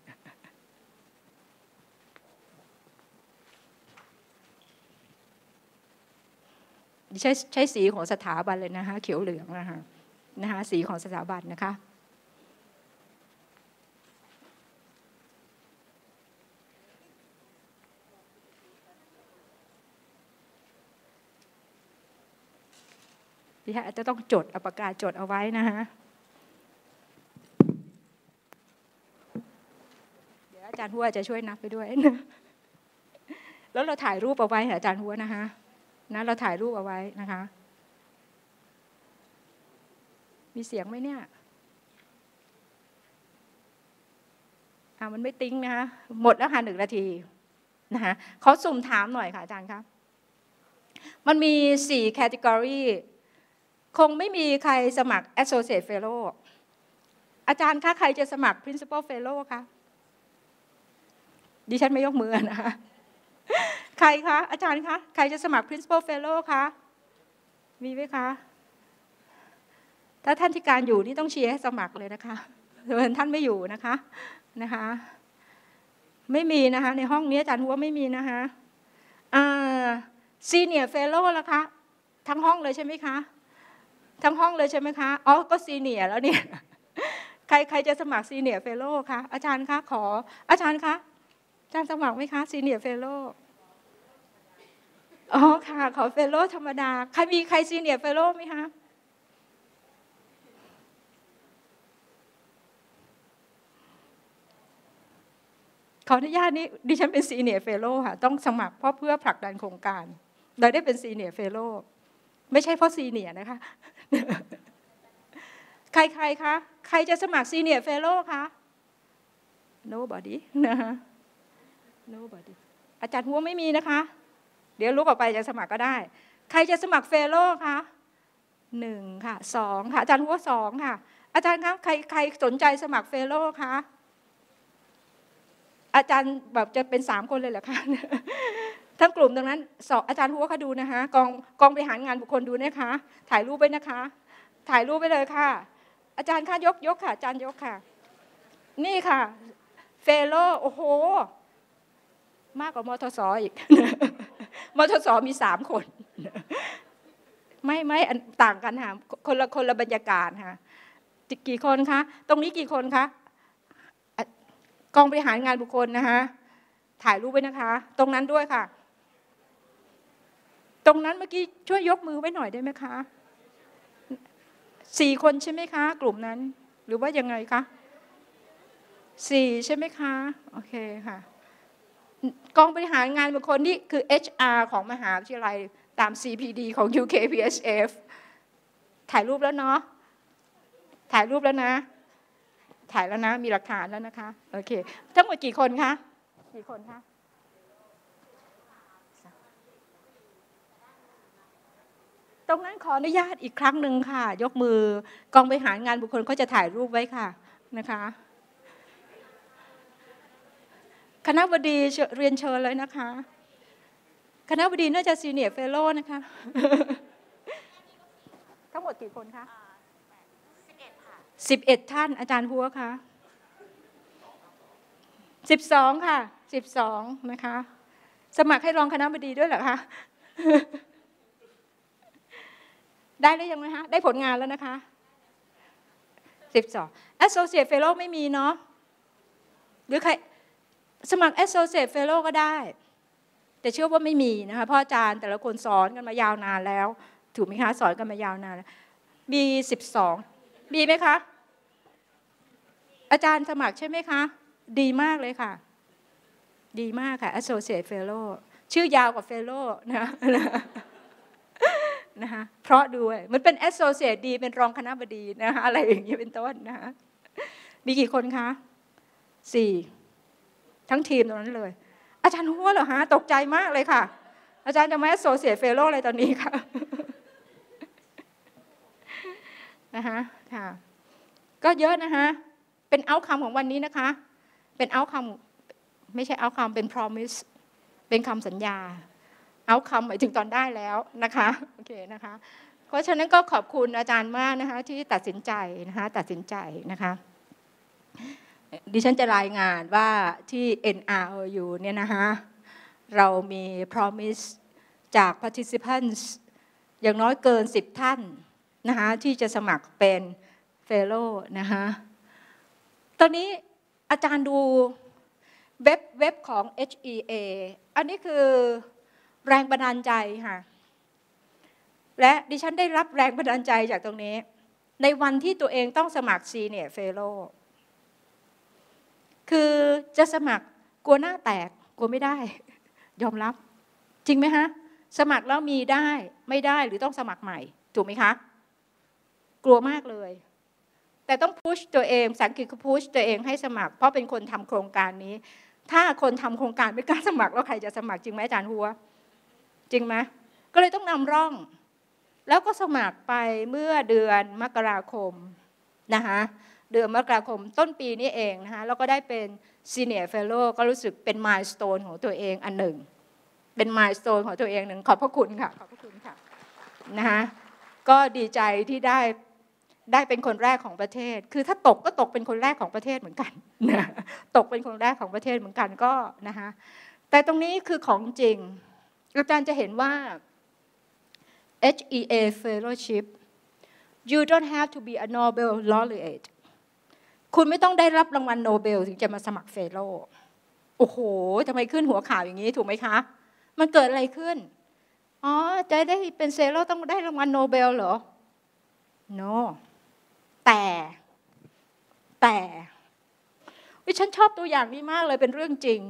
ใช้ใช้สีของสถาบันเลยนะคะเขียวเหลืองนะคะนะคะสีของสถาบันนะคะดิฉันอาจจะต้องจดเอาปากกาจดเอาไว้นะคะเดี๋ยวอาจารย์หัวจะช่วยนับไปด้วยแล้วเราถ่ายรูปเอาไว้อาจารย์หัวนะคะนะเราถ่ายรูปเอาไว้นะคะมีเสียงไหมเนี่ยอ่ามันไม่ติ้งนะคะหมดแล้วค่ะหนึ่งนาทีนะคะขอสุ่มถามหน่อยค่ะอาจารย์ครับมันมีสี่แคตตากรีคงไม่มีใครสมัคร Associate Fellow อาจารย์คะใครจะสมัคร Principal Fellow คะดิฉันไม่ยกมือนะคะใครคะอาจารย์คะใครจะสมัคร Principal Fellow คะมีไหมคะถ้าท่านที่การอยู่นี่ต้องเชียร์ให้สมัครเลยนะคะส่วนท่านไม่อยู่นะคะนะคะไม่มีนะคะในห้องนี้อาจารย์หัวไม่มีนะคะอ่า Senior Fellow ล่ะคะทั้งห้องเลยใช่ไหมคะทั้งห้องเลยใช่ไหมคะอ๋อก็ซีเนียร์แล้วเนี่ยใครใครจะสมัครซีเนียร์เฟลโล่คะอาจารย์คะขออาจารย์คะอาจารย์สมัครไหมคะซีเนียร์เฟลโล่อ๋อค่ะขอเฟลโล่ธรรมดาใครมีใครซีเนียร์เฟลโล่ไหมคะขออนุญาตนี่ดิฉันเป็นซีเนียร์เฟลโล่ค่ะต้องสมัครเพราะเพื่อผลักดันโครงการเราได้เป็นซีเนียร์เฟลโล่ไม่ใช่เพราะซีเนียร์นะคะใครใครคะใครจะสมัครซีเนียร์เฟลโล่คะ nobody นะคะ nobody อาจารย์หัวไม่มีนะคะเดี๋ยวลุกออกไปจะสมัครก็ได้ใครจะสมัครเฟลโล่คะหนึ่งค่ะสองค่ะอาจารย์หัวสองค่ะอาจารย์คะใครใครสนใจสมัครเฟลโล่คะอาจารย์แบบจะเป็นสามคนเลยเหรอคะทั้งกลุ่มตรงนั้นสอบอาจารย์หัวเขาดูนะคะกองกองบริหารงานบุคคลดูนะคะถ่ายรูปไว้นะคะถ่ายรูปไปเลยค่ะอาจารย์ค่ะยกยกค่ะอาจารย์ยกค่ะนี่ค่ะเฟโลโอ้โหมากกว่ามทสอีก มทสมีสามคน ไม่ไม่ต่างกันค่ะคนละคนละบรรยากาศค่ะกี่คนคะตรงนี้กี่คนคะกองบริหารงานบุคคลนะคะถ่ายรูปไว้นะคะตรงนั้นด้วยค่ะตรงนั้นเมื่อกี้ช่วยยกมือไว้หน่อยได้ไหมคะสี่คนใช่ไหมคะกลุ่มนั้นหรือว่ายังไงคะสี่ใช่ไหมคะโอเคค่ะกองบริหารงานบุคคลนี่คือ เอช อาร์ ของมหาวิทยาลัยตาม ซี พี ดี ของ ยู เค พี เอส เอฟ ถ่ายรูปแล้วเนาะถ่ายรูปแล้วนะถ่ายแล้วนะมีหลักฐานแล้วนะคะโอเคทั้งหมดกี่คนคะกี่คนคะตรงนั้นขออนุญาตอีกครั้งหนึ่งค่ะยกมือกองบริหารงานบุคคลก็จะถ่ายรูปไว้ค่ะนะคะคณบดีเรียนเชิญเลยนะคะคณบดีน่าจะซีเนียร์เฟลโลนะคะทั้งหมดกี่คนคะสิบเอ็ดค่ะสิบเอ็ดท่านอาจารย์หัวคะสิบสองค่ะสิบสองนะคะสมัครให้รองคณบดีด้วยเหรอคะได้หรือยังไหมคะได้ผลงานแล้วนะคะสิบสอง Associate Fellow ไม่มีเนาะหรือใครสมัคร Associate Fellow ก็ได้แต่เชื่อว่าไม่มีนะคะเพราะอาจารย์แต่ละคนสอนกันมายาวนานแล้วถูกไหมคะสอนกันมายาวนานมีสิบสองมีไหมคะอาจารย์สมัครใช่ไหมคะดีมากเลยค่ะดีมากค่ะ Associate Fellow ชื่อยาวกว่า Fellow นะนะคะเพราะด้วยมันเป็น Associate ดีเป็นรองคณบดีนะคะอะไรอย่างนี้เป็นต้นนะคะมีกี่คนคะสี่ทั้งทีมตรงนั้นเลยอาจารย์หัวเหรอฮะตกใจมากเลยค่ะอาจารย์จะมา Associate Fellow อะไรตอนนี้ค่ะนะคะค่ะก็เยอะนะคะเป็น outcome ของวันนี้นะคะเป็น outcome ไม่ใช่ outcome เป็น promise เป็นคำสัญญาเอาคำหมายถึงตอนได้แล้วนะคะโอเคนะคะเพราะฉะนั้นก็ขอบคุณอาจารย์มากนะคะที่ตัดสินใจนะคะตัดสินใจนะคะดิฉันจะรายงานว่าที่ เอ็น อาร์ โอ ยู เนี่ยนะคะเรามี promise จาก participants อย่างน้อยเกินสิบท่านนะคะที่จะสมัครเป็น fellow นะคะตอนนี้อาจารย์ดูเว็บเว็บของ เอช อี เอ อันนี้คือแรงบันดาลใจค่ะและดิฉันได้รับแรงบันดาลใจจากตรงนี้ในวันที่ตัวเองต้องสมัคร Senior Fellow คือจะสมัครกลัวหน้าแตกกลัวไม่ได้ยอมรับจริงไหมฮะสมัครแล้วมีได้ไม่ได้หรือต้องสมัครใหม่ถูกไหมคะกลัวมากเลยแต่ต้องพุชตัวเองสังเกตคือพุชตัวเองให้สมัครเพราะเป็นคนทำโครงการนี้ถ้าคนทำโครงการไม่กล้าสมัครแล้วใครจะสมัครจริงไหมอาจารย์หัวจริงไหมก็เลยต้องนำร่องแล้วก็สมัครไปเมื่อเดือนมกราคมนะคะเดือนมกราคมต้นปีนี้เองนะคะแล้วก็ได้เป็น Senior Fellow ก็รู้สึกเป็นมายสโตนของตัวเองอันหนึ่งเป็นมายสโตนของตัวเองหนึ่งขอบพระคุณค่ะขอบพระคุณค่ะนะคะก็ดีใจที่ได้ได้เป็นคนแรกของประเทศคือถ้าตกก็ตกเป็นคนแรกของประเทศเหมือนกันนะตกเป็นคนแรกของประเทศเหมือนกันก็นะคะแต่ตรงนี้คือของจริงอาจารย์จะเห็นว่า เอช อี เอ Fellowship you don't have to be a Nobel laureate คุณไม่ต้องได้รับรางวัลโนเบลถึงจะมาสมัครเฟโลโอ้โหทำไมขึ้นหัวข่าวอย่างนี้ถูกไหมคะมันเกิดอะไรขึ้นอ๋อจะได้เป็นเฟโลต้องได้รางวัลโนเบลเหรอ no แต่แต่วิฉันชอบตัวอย่างนี้มากเลยเป็นเรื่องจริง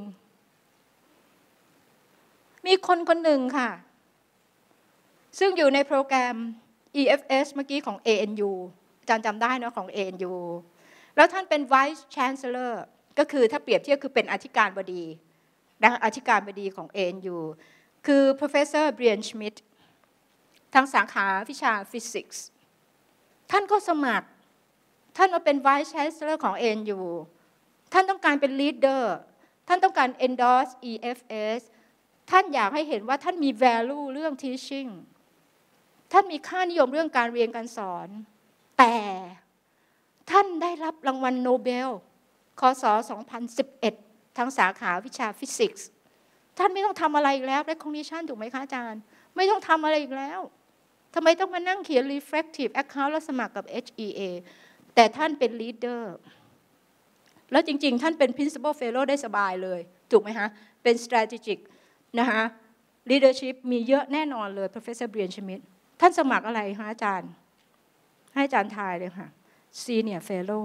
มีคนคนหนึ่งค่ะซึ่งอยู่ในโปรแกรม อี เอฟ เอส เมื่อกี้ของ เอ เอ็น ยู อาจารย์จำได้นะของ เอ เอ็น ยู แล้วท่านเป็น Vice Chancellor ก็คือถ้าเปรียบเทียบคือเป็นอธิการบดีนะอธิการบดีของ เอ เอ็น ยู คือ Professor Brian Schmidt ทางสาขาวิชา Physics ท่านก็สมัครท่านมาเป็น Vice Chancellor ของ เอ เอ็น ยู ท่านต้องการเป็น Leader ท่านต้องการ endorse อี เอฟ เอสท่านอยากให้เห็นว่าท่านมี value เรื่อง teaching ท่านมีค่านิยมเรื่องการเรียนการสอนแต่ท่านได้รับรางวัลโนเบลคศสองพันสิบเอ็ดทั้งสาขาวิชาฟิสิกส์ท่านไม่ต้องทำอะไรอีกแล้ว recognition ถูกไหมคะอาจารย์ไม่ต้องทำอะไรอีกแล้วทำไมต้องมานั่งเขียน reflective account แล้วสมัครกับ เอช อี เอ แต่ท่านเป็น leader แล้วจริงๆท่านเป็น principal fellow ได้สบายเลยถูกไหมคะเป็น strategic นะคะ leadership มีเยอะแน่นอนเลย professor Brian Schmidt ท่านสมัครอะไรคะอาจารย์ให้อาจารย์ทายเลยค่ะ senior fellow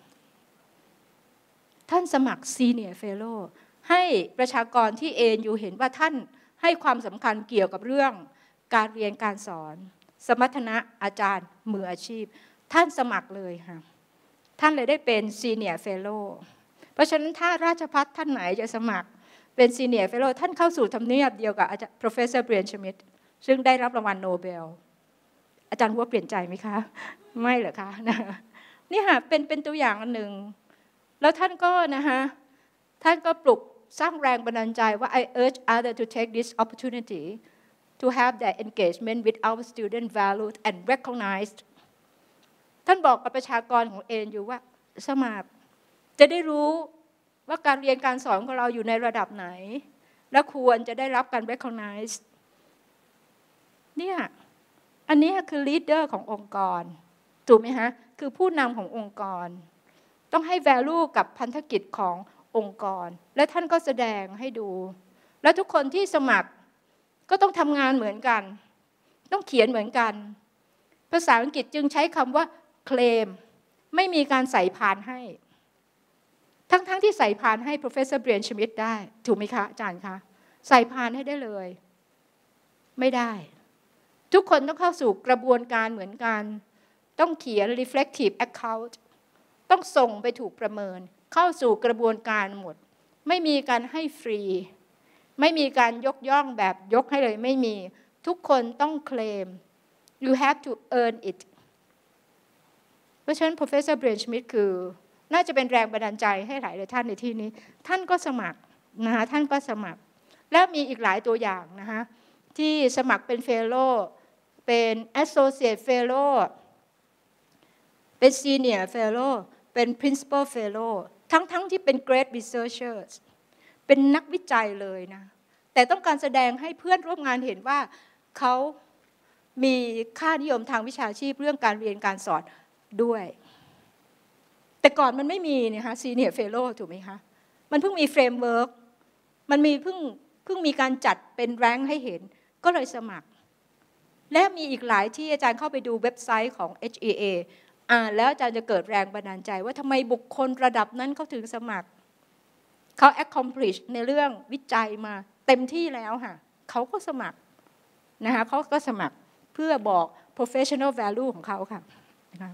ท่านสมัคร senior fellow ให้ประชากรที่ เอ เอ็น ยู เห็นว่าท่านให้ความสำคัญเกี่ยวกับเรื่องการเรียนการสอนสมรรถนะอาจารย์มืออาชีพท่านสมัครเลยค่ะท่านเลยได้เป็น senior fellow เพราะฉะนั้นถ้าราชภัฏท่านไหนจะสมัครเป็น senior fellow ท่านเข้าสู่ทำเนียบเดียวกับอาจารย์ professor Brian Schmidt ซึ่งได้รับรางวัลโนเบลอาจารย์ว่าเปลี่ยนใจไหมคะไม่เหรอคะนี่ค่ะเป็นเป็นตัวอย่างอันหนึ่งแล้วท่านก็นะคะท่านก็ปลุกสร้างแรงบันดาลใจว่า I urge others to take this opportunity to have their engagement with our student valued and recognized ท่านบอกกับประชากรของ เอ เอ็น ยู ว่าสมัครจะได้รู้ว่าการเรียนการสอนของเราอยู่ในระดับไหนและควรจะได้รับการ recognize เนี่ยอันนี้คือ leader ขององค์กรถูกไหมฮะคือผู้นำขององค์กรต้องให้ value กับพันธกิจขององค์กรและท่านก็แสดงให้ดูและทุกคนที่สมัครก็ต้องทำงานเหมือนกันต้องเขียนเหมือนกันภาษาอังกฤษจึงใช้คำว่า claim ไม่มีการใส่พานให้ทั้งๆ ท, ที่ใส่พานให้ professor Brian Schmidt ได้ถูกไหมคะอาจารย์คะใส่พานให้ได้เลยไม่ได้ทุกคนต้องเข้าสู่กระบวนการเหมือนกันต้องเขียน reflective account ต้องส่งไปถูกประเมินเข้าสู่กระบวนการหมดไม่มีการให้ฟรีไม่มีการยกย่องแบบยกให้เลยไม่มีทุกคนต้องเคลม you have to earn it เพราะฉะนั้น professor Brian Schmidt คือน่าจะเป็นแรงบันดาลใจให้หลายท่านในที่นี้ท่านก็สมัครนะคะท่านก็สมัครแล้วมีอีกหลายตัวอย่างนะคะที่สมัครเป็น fellow เป็น associate fellow เป็น senior fellow เป็น principal fellow ทั้งๆ ที่เป็น great researchers เป็นนักวิจัยเลยนะแต่ต้องการแสดงให้เพื่อนร่วมงานเห็นว่าเขามีค่านิยมทางวิชาชีพเรื่องการเรียนการสอนด้วยแต่ก่อนมันไม่มีนะคะ senior fellow ถูกไหมคะมันเพิ่งมี framework มันมีเพิ่งเพิ่งมีการจัดเป็นแรงให้เห็นก็เลยสมัครและมีอีกหลายที่อาจารย์เข้าไปดูเว็บไซต์ของ เอช อี เอ อ่านแล้วอาจารย์จะเกิดแรงบันดาลใจว่าทำไมบุคคลระดับนั้นเขาถึงสมัครเขา accomplish ในเรื่องวิจัยมาเต็มที่แล้วค่ะเขาก็สมัครนะคะเขาก็สมัครเพื่อบอก professional value ของเขาค่ะนะคะ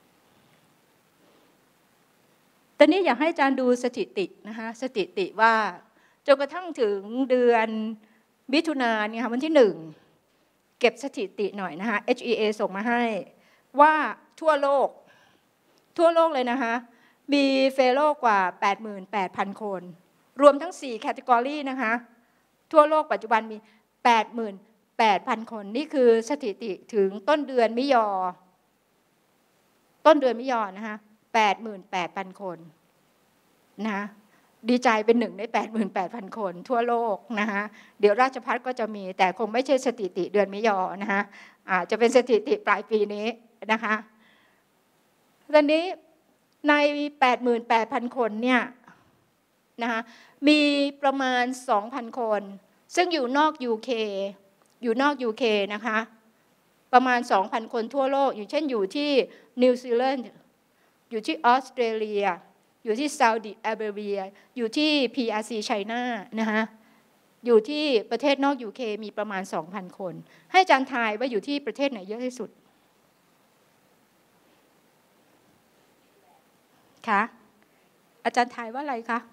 ตอนนี้อยากให้อาจารย์ดูสถิตินะคะสถิติว่าจนกระทั่งถึงเดือนมิถุนายนเนี่ยค่ะวันที่หนึ่งเก็บสถิติหน่อยนะคะ เอช อี เอ ส่งมาให้ว่าทั่วโลกทั่วโลกเลยนะคะมีเฟโลกว่า แปดหมื่นแปดพัน คนรวมทั้งสี่แคตตากรีนะคะทั่วโลกปัจจุบันมี แปดหมื่นแปดพัน คนนี่คือสถิติถึงต้นเดือนมิยอต้นเดือนมิยอนะคะ แปดหมื่นแปดพัน คนนะดีใจเป็นหนึ่งใน แปดหมื่นแปดพัน คนทั่วโลกนะคะเดี๋ยวราชภัฏก็จะมีแต่คงไม่ใช่สถิติเดือนมิยอนะคะอาจจะเป็นสถิติปลายปีนี้นะคะตอนนี้ใน แปดหมื่นแปดพัน คนเนี่ยนะคะมีประมาณ สองพัน คนซึ่งอยู่นอก ยู เค อยู่นอก ยู เค นะคะประมาณ สองพัน คนทั่วโลกอยู่เช่นอยู่ที่นิวซีแลนด์อยู่ที่ออสเตรเลียอยู่ที่ซาอุดิอาระเบียอยู่ที่ พี อาร์ ซี ไชน่านะคะอยู่ที่ประเทศนอก ยู เค มีประมาณ สองพัน คนให้อาจารย์ทายว่าอยู่ที่ประเทศไหนเยอะที่สุดคะอาจารย์ทายว่าอะไรคะ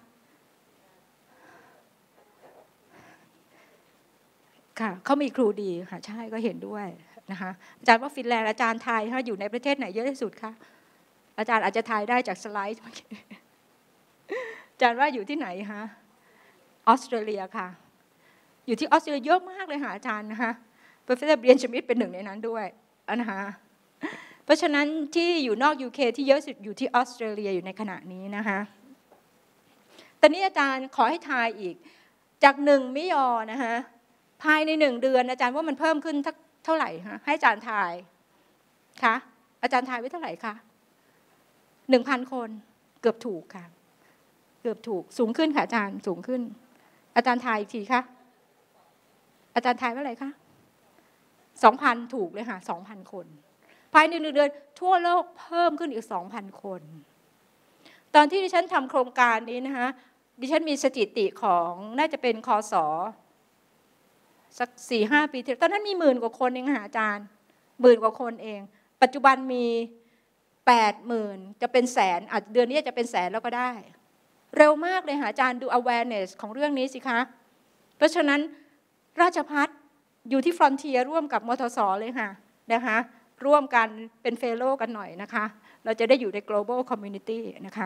ค่ะเขามีครูดีค่ะใช่ก็เห็นด้วยนะคะอาจารย์ว่าฟินแลนด์อาจารย์ทายค่ะอยู่ในประเทศไหนเยอะที่สุดคะอาจารย์อาจจะทายได้จากสไลด์อาจารย์ว่าอยู่ที่ไหนคะออสเตรเลียค่ะอยู่ที่ออสเตรเลียเยอะมากเลยค่ะอาจารย์นะคะโปรเฟสเซอร์เบรียนชมิดเป็นหนึ่งในนั้นด้วยนะคะเพราะฉะนั้นที่อยู่นอก ยู เค ที่เยอะสุดอยู่ที่ออสเตรเลียอยู่ในขณะนี้นะคะตอนนี้อาจารย์ขอให้ทายอีกจากหนึ่งมิยอนะคะภายในหนึ่งเดือนอาจารย์ว่ามันเพิ่มขึ้นเท่าไหร่คะให้อาจารย์ทายคะอาจารย์ทายไว้เท่าไหร่คะหนึ่งพันคนเกือบถูกค่ะเกือบถูกสูงขึ้นค่ะอาจารย์สูงขึ้นอาจารย์ทายอีกทีคะอาจารย์ทายว่าอะไรคะสองพันถูกเลยค่ะสองพันคนภายในหนึ่งเดือนทั่วโลกเพิ่มขึ้นอีกสองพันคนตอนที่ดิฉันทำโครงการนี้นะคะดิฉันมีสถิติของน่าจะเป็นคศสักสี่ห้าปีที่ตอนนั้นมีหมื่นกว่าคนเองค่ะอาจารย์หมื่นกว่าคนเองปัจจุบันมีแปดหมื่นจะเป็นแสนอาจเดือนนี้จะเป็นแสนแล้วก็ได้เร็วมากเลยค่ะอาจารย์ดู awareness ของเรื่องนี้สิคะเพราะฉะนั้นราชภัฏอยู่ที่ฟรอนเทียร่วมกับมทส.เลยค่ะนะคะร่วมกันเป็นเฟโลกันหน่อยนะคะเราจะได้อยู่ใน global community นะคะ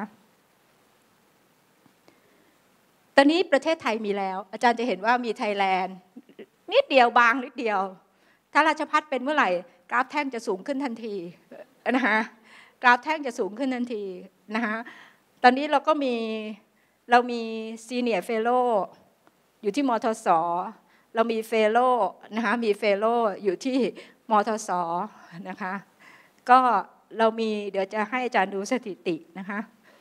ตอนนี้ประเทศไทยมีแล้วอาจารย์จะเห็นว่ามีไทยแลนด์นิดเดียวบางนิดเดียวถ้าราชภัฏเป็นเมื่อไหร่กราฟแท่งจะสูงขึ้นทันทีนะคะกราฟแท่งจะสูงขึ้นทันทีนะคะตอนนี้เราก็มีเรามี senior fellow อยู่ที่มทส.เรามีเฟโลนะคะมีเฟโลอยู่ที่มทส.นะคะก็เรามีเดี๋ยวจะให้อาจารย์ดูสถิตินะคะ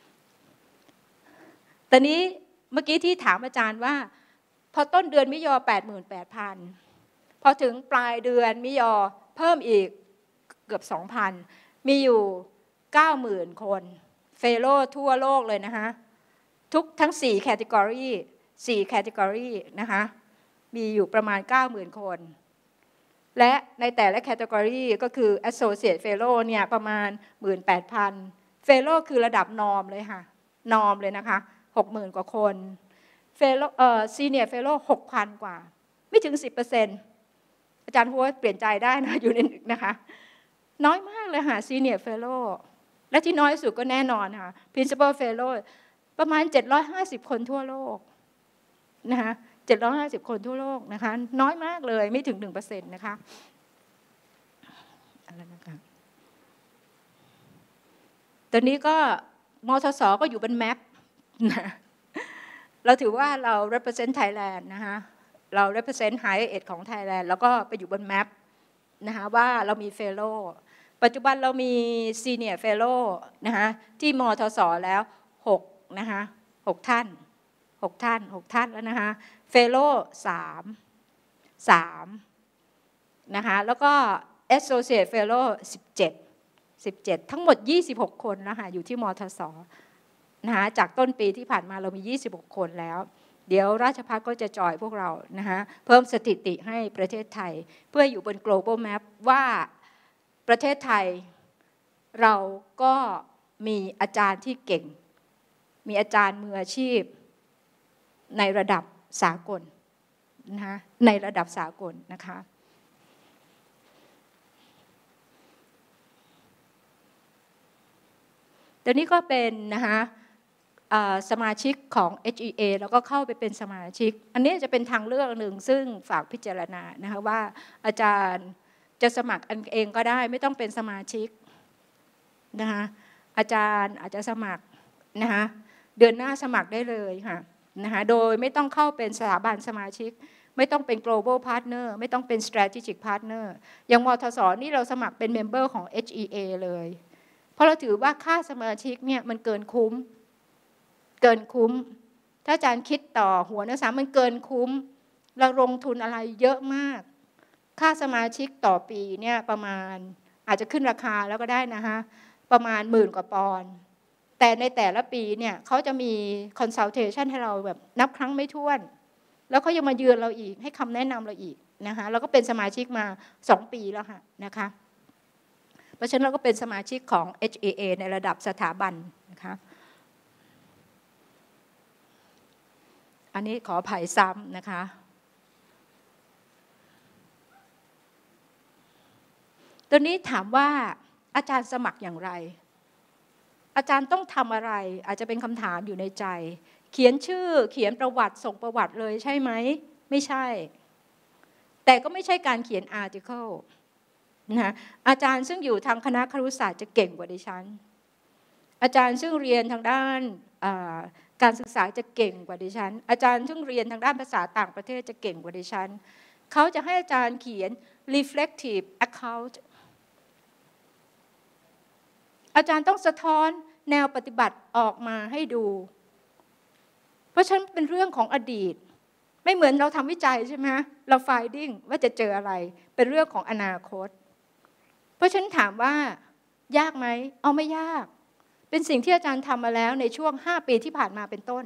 ตอนนี้เมื่อกี้ที่ถามอาจารย์ว่าพอต้นเดือนมิยอ แปดหมื่นแปดพัน พอถึงปลายเดือนมิยอเพิ่มอีกเกือบ สองพัน มีอยู่ เก้าหมื่น คนเฟโลทั่วโลกเลยนะคะทุกทั้งสี่แคตตากรีสี่แคตตากรีนะคะมีอยู่ประมาณ เก้าหมื่น คนและในแต่ละแคตตากรีก็คือ Associate Fellow เนี่ยประมาณ หนึ่งหมื่นแปดพัน Fellow คือระดับนอมเลยค่ะนอมเลยนะคะ หกหมื่น กว่าคน Fellow เอ่อ Senior Fellow หกพัน กว่าไม่ถึง สิบเปอร์เซ็นต์ อาจารย์พูดเปลี่ยนใจได้นะอยู่ในนะคะน้อยมากเลยค่ะ Senior Fellow และที่น้อยสุดก็แน่นอนค่ะ Principal Fellow ประมาณเจ็ดร้อยห้าสิบคนทั่วโลกนะคะเจ็ดร้อยห้าสิบคนทั่วโลกนะคะน้อยมากเลยไม่ถึง หนึ่งเปอร์เซ็นต์ นะคะอะไรนะคะตอนนี้ก็มทส.ก็อยู่บนแมปนะเราถือว่าเรา represent Thailand นะคะเรา represent higher ed ของ Thailand แล้วก็ไปอยู่บนแมปนะคะว่าเรามี fellow ปัจจุบันเรามี senior fellow นะคะที่มทส.แล้วหกนะคะหกท่านหกท่านหกท่านแล้วนะคะเฟโลสามสามนะคะแล้วก็ Associate Fellow สิบเจ็ด สิบเจ็ดทั้งหมดยี่สิบหกคนนะคะอยู่ที่มทส.นะคะจากต้นปีที่ผ่านมาเรามียี่สิบหกคนแล้วเดี๋ยวราชภัฏก็จะจอยพวกเรานะคะเพิ่มสถิติให้ประเทศไทยเพื่ออยู่บน global map ว่าประเทศไทยเราก็มีอาจารย์ที่เก่งมีอาจารย์มืออาชีพในระดับสากลนะคะในระดับสากลนะคะตอนนี้ก็เป็นนะคะสมาชิกของ เอช อี เอ แล้วก็เข้าไปเป็นสมาชิกอันนี้จะเป็นทางเลือกหนึ่งซึ่งฝากพิจารณานะคะว่าอาจารย์จะสมัครอันเองก็ได้ไม่ต้องเป็นสมาชิกนะคะอาจารย์อาจจะสมัครนะคะเดือนหน้าสมัครได้เลยค่ะนะคะโดยไม่ต้องเข้าเป็นสถาบันสมาชิกไม่ต้องเป็น global partner ไม่ต้องเป็น strategic partner อย่างมทส.นี่เราสมัครเป็น member ของ เอช อี เอ เลยเพราะเราถือว่าค่าสมาชิกเนี่ยมันเกินคุ้มเกินคุ้มถ้าอาจารย์คิดต่อหัวนักศึกษามันเกินคุ้มเราลงทุนอะไรเยอะมากค่าสมาชิกต่อปีเนี่ยประมาณอาจจะขึ้นราคาแล้วก็ได้นะคะประมาณหมื่นกว่าปอนด์แต่ในแต่ละปีเนี่ยเขาจะมี consultation ให้เราแบบนับครั้งไม่ถ้วนแล้วเขายังมาเยือนเราอีกให้คำแนะนำเราอีกนะคะเราก็เป็นสมาชิกมาสองปีแล้วค่ะนะคะเพราะฉะนั้นเราก็เป็นสมาชิกของ เอช อี เอ ในระดับสถาบันนะคะอันนี้ขออภัยซ้ำนะคะตัวนี้ถามว่าอาจารย์สมัครอย่างไรอาจารย์ต้องทำอะไรอาจจะเป็นคำถามอยู่ในใจเขียนชื่อเขียนประวัติส่งประวัติเลยใช่ไหมไม่ใช่แต่ก็ไม่ใช่การเขียน article นะอาจารย์ซึ่งอยู่ทางคณะครุศาสตร์จะเก่งกว่าดิฉันอาจารย์ซึ่งเรียนทางด้านการศึกษาจะเก่งกว่าดิฉันอาจารย์ซึ่งเรียนทางด้านภาษาต่างประเทศจะเก่งกว่าดิฉันเขาจะให้อาจารย์เขียน reflective account อาจารย์ต้องสะท้อนแนวปฏิบัติออกมาให้ดูเพราะฉะนั้นเป็นเรื่องของอดีตไม่เหมือนเราทำวิจัยใช่ไหมเรา finding ว่าจะเจออะไรเป็นเรื่องของอนาคตเพราะฉะนั้นถามว่ายากไหมเอาไม่ยากเป็นสิ่งที่อาจารย์ทำมาแล้วในช่วงห้าปีที่ผ่านมาเป็นต้น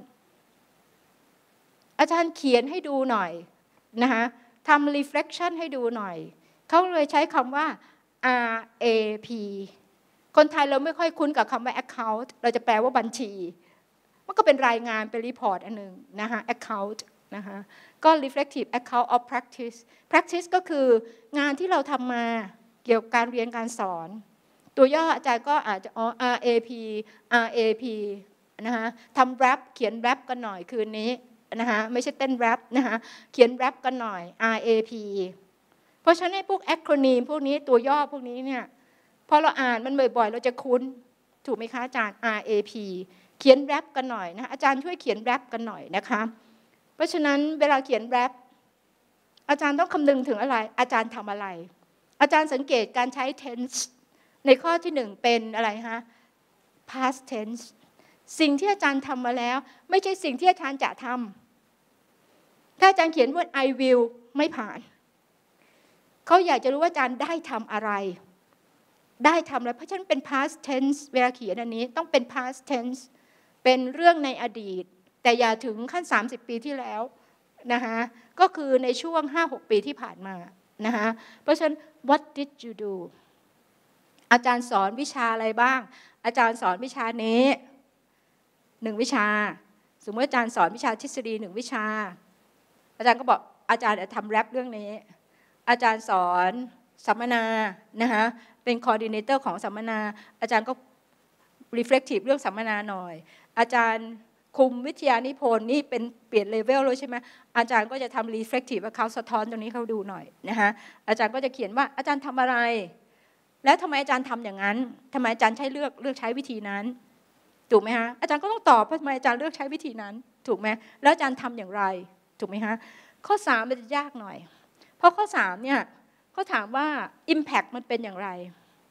อาจารย์เขียนให้ดูหน่อยนะคะทำ reflection ให้ดูหน่อยเขาเลยใช้คำว่า อาร์ เอ พี คนไทยเราไม่ค่อยคุ้นกับคำว่า account เราจะแปลว่าบัญชีมันก็เป็นรายงานเป็นรีพอร์ตอันหนึ่งนะคะ account นะคะก็ reflective account of practice practice ก็คืองานที่เราทำมาเกี่ยวกับการเรียนการสอนตัวย่ออาจารย์ก็อาจจะอ๋อ อาร์ เอ พี อาร์ เอ พี นะคะทำแรปเขียนแรปกันหน่อยคืนนี้นะคะไม่ใช่เต้นแรปนะคะเขียนแรปกันหน่อย อาร์ เอ พี เพราะฉะนั้นพวกแอคโรนีมพวกนี้ตัวย่อพวกนี้เนี่ยพอเราอ่านมันบ่อยๆเราจะคุ้นถูกไหมคะอาจารย์ อาร์ เอ พี เขียนแรปกันหน่อยนะอาจารย์ช่วยเขียนแรปกันหน่อยนะคะเพราะฉะนั้นเวลาเขียนแรปอาจารย์ต้องคำนึงถึงอะไรอาจารย์ทำอะไรอาจารย์สังเกตการใช้ tense ในข้อที่หนึ่งเป็นอะไรฮะ past tense สิ่งที่อาจารย์ทำมาแล้วไม่ใช่สิ่งที่อาจารย์จะทำถ้าอาจารย์เขียนว่า I will ไม่ผ่านเขาอยากจะรู้ว่าอาจารย์ได้ทำอะไรได้ทำอะไรเพราะฉะนั้นเป็น past tense เวลาเขียนอันนี้ต้องเป็น past tense เป็นเรื่องในอดีตแต่อย่าถึงขั้นสามสิบปีที่แล้วนะคะก็คือในช่วง ห้าหก ปีที่ผ่านมานะคะเพราะฉะนั้น what did you do อาจารย์สอนวิชาอะไรบ้างอาจารย์สอนวิชานี้หนึ่งวิชาสมมติอาจารย์สอนวิชาทฤษฎีหนึ่งวิชาอาจารย์ก็บอกอาจารย์ทำแรปเรื่องนี้อาจารย์สอนสัมมนานะคะเป็นคอร์ดิเนเตอร์ของสัมมนาอาจารย์ก็ reflective เรื่องสัมมนาหน่อยอาจารย์คุมวิทยานิพนธ์นี่เป็นเปลี่ยนเลเวลเลยใช่ไหมอาจารย์ก็จะทำ reflective ว่าเขาสะท้อนตรงนี้เขาดูหน่อยนะคะอาจารย์ก็จะเขียนว่าอาจารย์ทำอะไรแล้วทำไมอาจารย์ทำอย่างนั้นทำไมอาจารย์ใช้เลือกเลือกใช้วิธีนั้นถูกไหมฮะอาจารย์ก็ต้องตอบว่าทำไมอาจารย์เลือกใช้วิธีนั้นถูกไหมแล้วอาจารย์ทำอย่างไรถูกไหมฮะข้อสามมันจะยากหน่อยเพราะข้อสามเนี่ยเขาถามว่า impact มันเป็นอย่างไร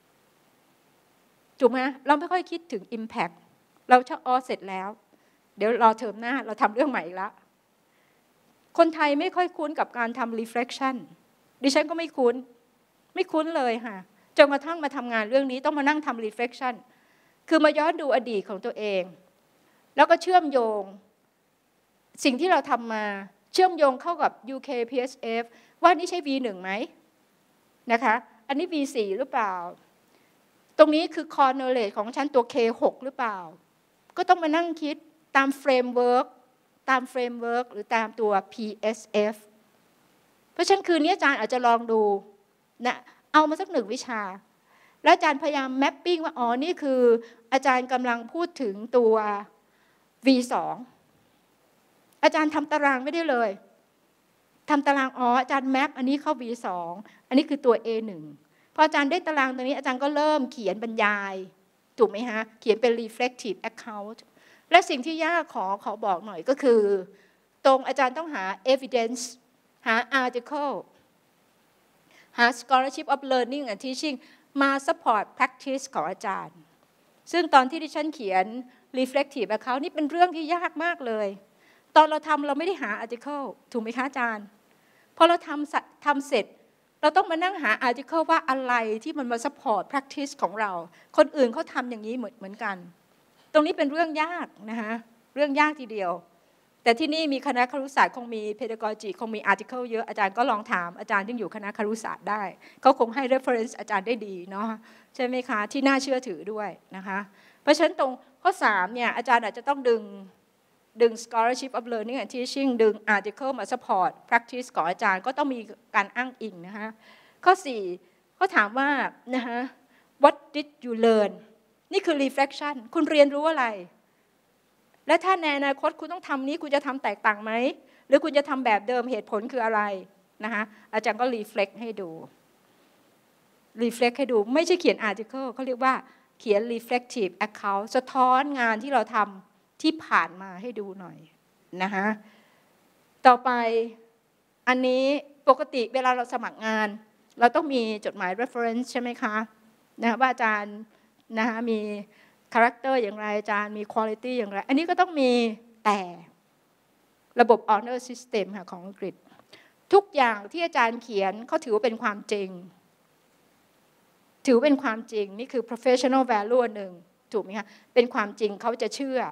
ถูกไหมเราไม่ค่อยคิดถึง impact เราชอบอ๋อเสร็จแล้วเดี๋ยวรอเทอมหน้าเราทำเรื่องใหม่อีกแล้วคนไทยไม่ค่อยคุ้นกับการทำ reflection ดิฉันก็ไม่คุ้นไม่คุ้นเลยค่ะจนกระทั่งมาทำงานเรื่องนี้ต้องมานั่งทำ reflection คือมาย้อนดูอดีตของตัวเองแล้วก็เชื่อมโยงสิ่งที่เราทำมาเชื่อมโยงเข้ากับ ยู เค พี เอส เอฟ ว่านี่ใช่ วี หนึ่ง ไหมนะคะอันนี้ วี สี่ หรือเปล่าตรงนี้คือ core knowledge ของฉันตัว เค หก หรือเปล่าก็ต้องมานั่งคิดตาม framework ตาม framework หรือตามตัว พี เอส เอฟ เพราะฉะนั้นคืนนี้อาจารย์อาจจะลองดูนะเอามาสักหนึ่งวิชาแล้วอาจารย์พยายาม mapping ว่าอ๋อนี่คืออาจารย์กำลังพูดถึงตัว วี สอง อาจารย์ทำตารางไม่ได้เลยทำตารางอ๋ออาจารย์แมปอันนี้เข้า วี สอง อันนี้คือตัว เอ หนึ่ง พออาจารย์ได้ตารางตรงนี้อาจารย์ก็เริ่มเขียนบรรยายถูกไหมฮะเขียนเป็น reflective account และสิ่งที่ยากขอขอบอกหน่อยก็คือตรงอาจารย์ต้องหา evidence หา article หา scholarship of learning and teaching มา support practice ของอาจารย์ซึ่งตอนที่ดิฉันเขียน reflective account นี่เป็นเรื่องที่ยากมากเลยตอนเราทำเราไม่ได้หา article ถูกไหมคะอาจารย์พอเราทำทำเสร็จเราต้องมานั่งหา article ว่าอะไรที่มันมา support practice ของเราคนอื่นเขาทำอย่างนี้เหมือนเหมือนกันตรงนี้เป็นเรื่องยากนะคะเรื่องยากทีเดียวแต่ที่นี่มีคณะครุศาสตร์คงมี pedagogy คงมี article เยอะอาจารย์ก็ลองถามอาจารย์ที่อยู่คณะครุศาสตร์ได้เขาคงให้ reference อาจารย์ได้ดีเนาะใช่ไหมคะที่น่าเชื่อถือด้วยนะคะเพราะฉะนั้นตรงข้อสามเนี่ยอาจารย์อาจจะต้องดึงดึง scholarship of learning and teaching ดึง article มา support practice ของอาจารย์ก็ต้องมีการอ้างอิงนะคะข้อสี่เขาถามว่านะคะ what did you learn นี่คือ reflection คุณเรียนรู้อะไรและถ้าในอนาคตคุณต้องทำนี้คุณจะทำแตกต่างไหมหรือคุณจะทำแบบเดิมเหตุผลคืออะไรนะคะอาจารย์ก็รีเฟล็กให้ดูรีเฟล็กให้ดูไม่ใช่เขียนอาร์ติเคิลเขาเรียกว่าเขียน reflective account สะท้อนงานที่เราทำที่ผ่านมาให้ดูหน่อยนะคะต่อไปอันนี้ปกติเวลาเราสมัครงานเราต้องมีจดหมาย reference ใช่ไหมคะนะว่าอาจารย์นะคะมี character อย่างไรอาจารย์มี quality อย่างไรอันนี้ก็ต้องมีแต่ระบบ honor system ค่ะของอังกฤษทุกอย่างที่อาจารย์เขียนเขาถือว่าเป็นความจริงถือเป็นความจริงนี่คือ professional value หนึ่งถูกไหมคะเป็นความจริงเขาจะเชื่อ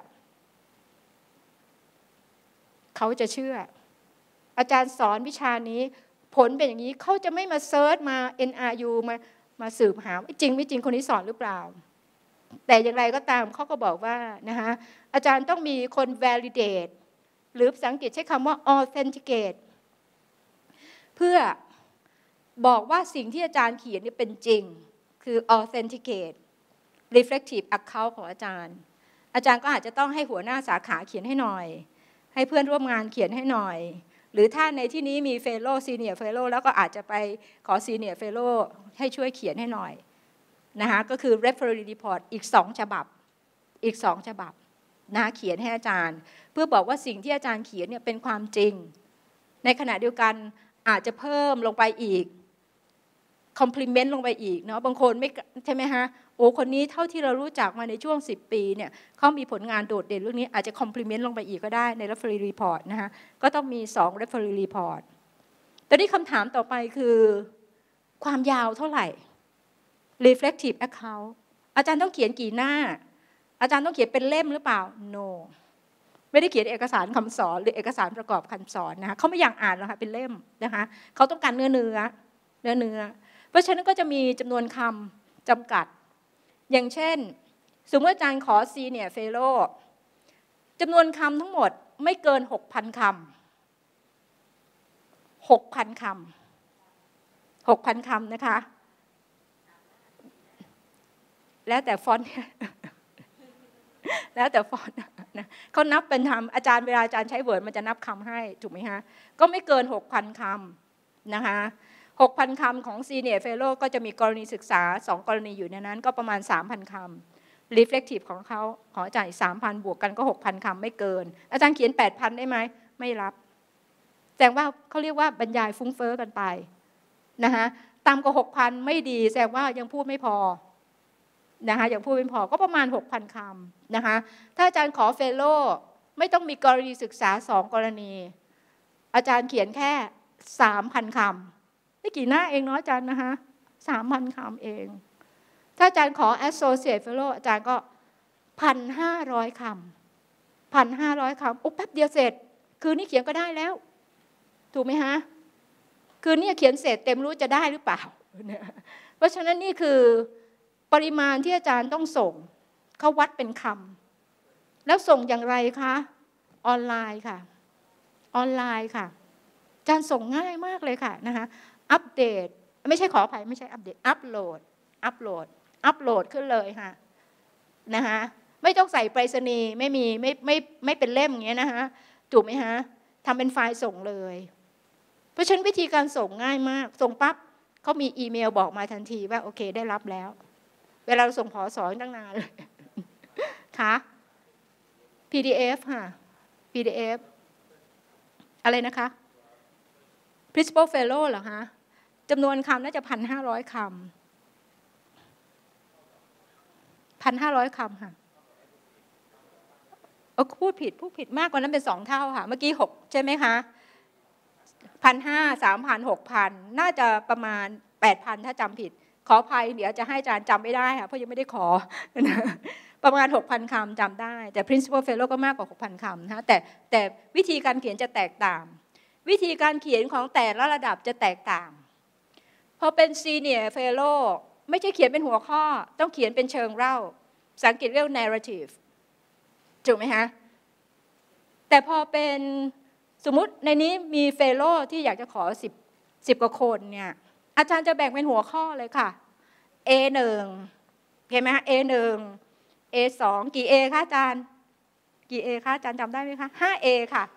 เขาจะเชื่ออาจารย์สอนวิชานี้ผลเป็นอย่างนี้เขาจะไม่มาเซิร์ชมา เอ็น อาร์ ยู มามาสืบหาจริงไม่จริงคนนี้สอนหรือเปล่าแต่อย่างไรก็ตามเขาก็บอกว่านะคะอาจารย์ต้องมีคน validate หรือภาษาอังกฤษใช้คำว่า authenticate เพื่อบอกว่าสิ่งที่อาจารย์เขียนนี่เป็นจริงคือ authenticate reflective account ของอาจารย์อาจารย์ก็อาจจะต้องให้หัวหน้าสาขาเขียนให้หน่อยให้เพื่อนร่วมงานเขียนให้หน่อยหรือถ้าในที่นี้มี fellow senior fellow แล้วก็อาจจะไปขอ senior fellow ให้ช่วยเขียนให้หน่อยนะคะก็คือ referee report อีกสองฉบับอีกสองฉบับนะเขียนให้อาจารย์เพื่อบอกว่าสิ่งที่อาจารย์เขียนเนี่ยเป็นความจริงในขณะเดียวกันอาจจะเพิ่มลงไปอีกคอมพลีเมนต์ลงไปอีกเนาะบางคนไม่ใช่ไหมฮะโอ้คนนี้เท่าที่เรารู้จักมาในช่วงสิบปีเนี่ยเขามีผลงานโดดเด่นเรื่องนี้อาจจะคอมพลีเมนต์ลงไปอีกก็ได้ใน referee report นะคะก็ต้องมีสอง referee report แต่นี่คำถามต่อไปคือความยาวเท่าไหร่ reflective account อาจารย์ต้องเขียนกี่หน้าอาจารย์ต้องเขียนเป็นเล่มหรือเปล่า no ไม่ได้เขียนเอกสารคำสอนหรือเอกสารประกอบคำสอนนะคะเขาไม่อยากอ่านหรอกค่ะเป็นเล่มนะคะเขาต้องการเนื้อเนื้อเนื้อเนื้อเพราะฉะนั้นก็จะมีจำนวนคำจำกัดอย่างเช่นสมมติอาจารย์ขอ Senior Fellow จำนวนคำทั้งหมดไม่เกิน หกพัน คำ หกพัน คำ หกพัน คำนะคะแล้วแต่ฟอนต์แล้วแต่ฟอนต์นะเขานับเป็นคำอาจารย์เวลาอาจารย์ใช้ Word มันจะนับคำให้ถูกไหมคะก็ไม่เกิน หกพัน คำนะคะหกพัน คำของ Senior Fellow ก็จะมีกรณีศึกษาสองกรณีอยู่ในนั้นก็ประมาณ สามพัน คำ Reflective ของเขาของอาจารย์ สามพัน บวกกันก็ หกพัน คำไม่เกินอาจารย์เขียน แปดพัน ได้ไหมไม่รับแสดงว่าเขาเรียกว่าบรรยายฟุ้งเฟ้อกันไปนะคะต่ำกว่า หกพัน ไม่ดีแสดงว่ายังพูดไม่พอนะคะยังพูดไม่พอก็ประมาณ หกพัน คำนะคะถ้าอาจารย์ขอ Fellow ไม่ต้องมีกรณีศึกษาสองกรณีอาจารย์เขียนแค่ สามพัน คำไม่กี่หน้าเองเนาะอาจารย์นะคะ สามพัน คำเองถ้าอาจารย์ขอ Associate Fellow อาจารย์ก็ หนึ่งพันห้าร้อย คำ หนึ่งพันห้าร้อย คำโอ้แป๊บเดียวเสร็จคืนนี้เขียนก็ได้แล้วถูกไหมฮะคืนนี้เขียนเสร็จเต็มรู้จะได้หรือเปล่าเพราะฉะนั้นนี่คือปริมาณที่อาจารย์ต้องส่งเขาวัดเป็นคำแล้วส่งอย่างไรคะออนไลน์ค่ะออนไลน์ค่ะอาจารย์ส่งง่ายมากเลยค่ะนะคะอัปเดตไม่ใช่ขออภัยไม่ใช่อัปเดตอัปโหลดอัปโหลดอัปโหลดขึ้นเลยค่ะนะคะไม่ต้องใส่ไปรษณีย์ไม่มีไม่ไม่ไม่เป็นเล่มอย่างเงี้ยนะคะถูกไหมฮะทำเป็นไฟล์ส่งเลยเพราะฉะนั้นวิธีการส่งง่ายมากส่งปั๊บเขามีอีเมลบอกมาทันทีว่าโอเคได้รับแล้วเวลาเราส่งผอสอนตั้งนานเลยค่ะ พี ดี เอฟ ค่ะ พี ดี เอฟ อะไรนะคะ Principal Fellow เหรอคะจำนวนคำน่าจะ หนึ่งพันห้าร้อย คำ หนึ่งพันห้าร้อย คำค่ะเออพูดผิดพูดผิดมากกว่านั้นเป็นสองเท่าค่ะเมื่อกี้หกใช่ไหมคะ หนึ่งพันห้าร้อย สามพัน หกพัน น่าจะประมาณ แปดพัน ถ้าจำผิดขออภัยเดี๋ยวจะให้อาจารย์จำไม่ได้ค่ะเพราะยังไม่ได้ขอประมาณ หกพัน คำจำได้แต่ Principal Fellow ก็มากกว่า หกพัน คำนะแต่แต่วิธีการเขียนจะแตกต่างวิธีการเขียนของแต่ละระดับจะแตกต่างพอเป็น Senior Fellow ไม่ใช่เขียนเป็นหัวข้อต้องเขียนเป็นเชิงเล่าภาษาอังกฤษเรียก narrative ถูกไหมคะแต่พอเป็นสมมุติในนี้มี Fellow ที่อยากจะขอสิบ สิบกว่าคนเนี่ยอาจารย์จะแบ่งเป็นหัวข้อเลยค่ะ เอ หนึ่ง เห็นไหมคะ เอ หนึ่ง เอ สอง กี่ A คะอาจารย์กี่ A คะอาจารย์จำได้ไหมคะ ห้า เอ ค่ะ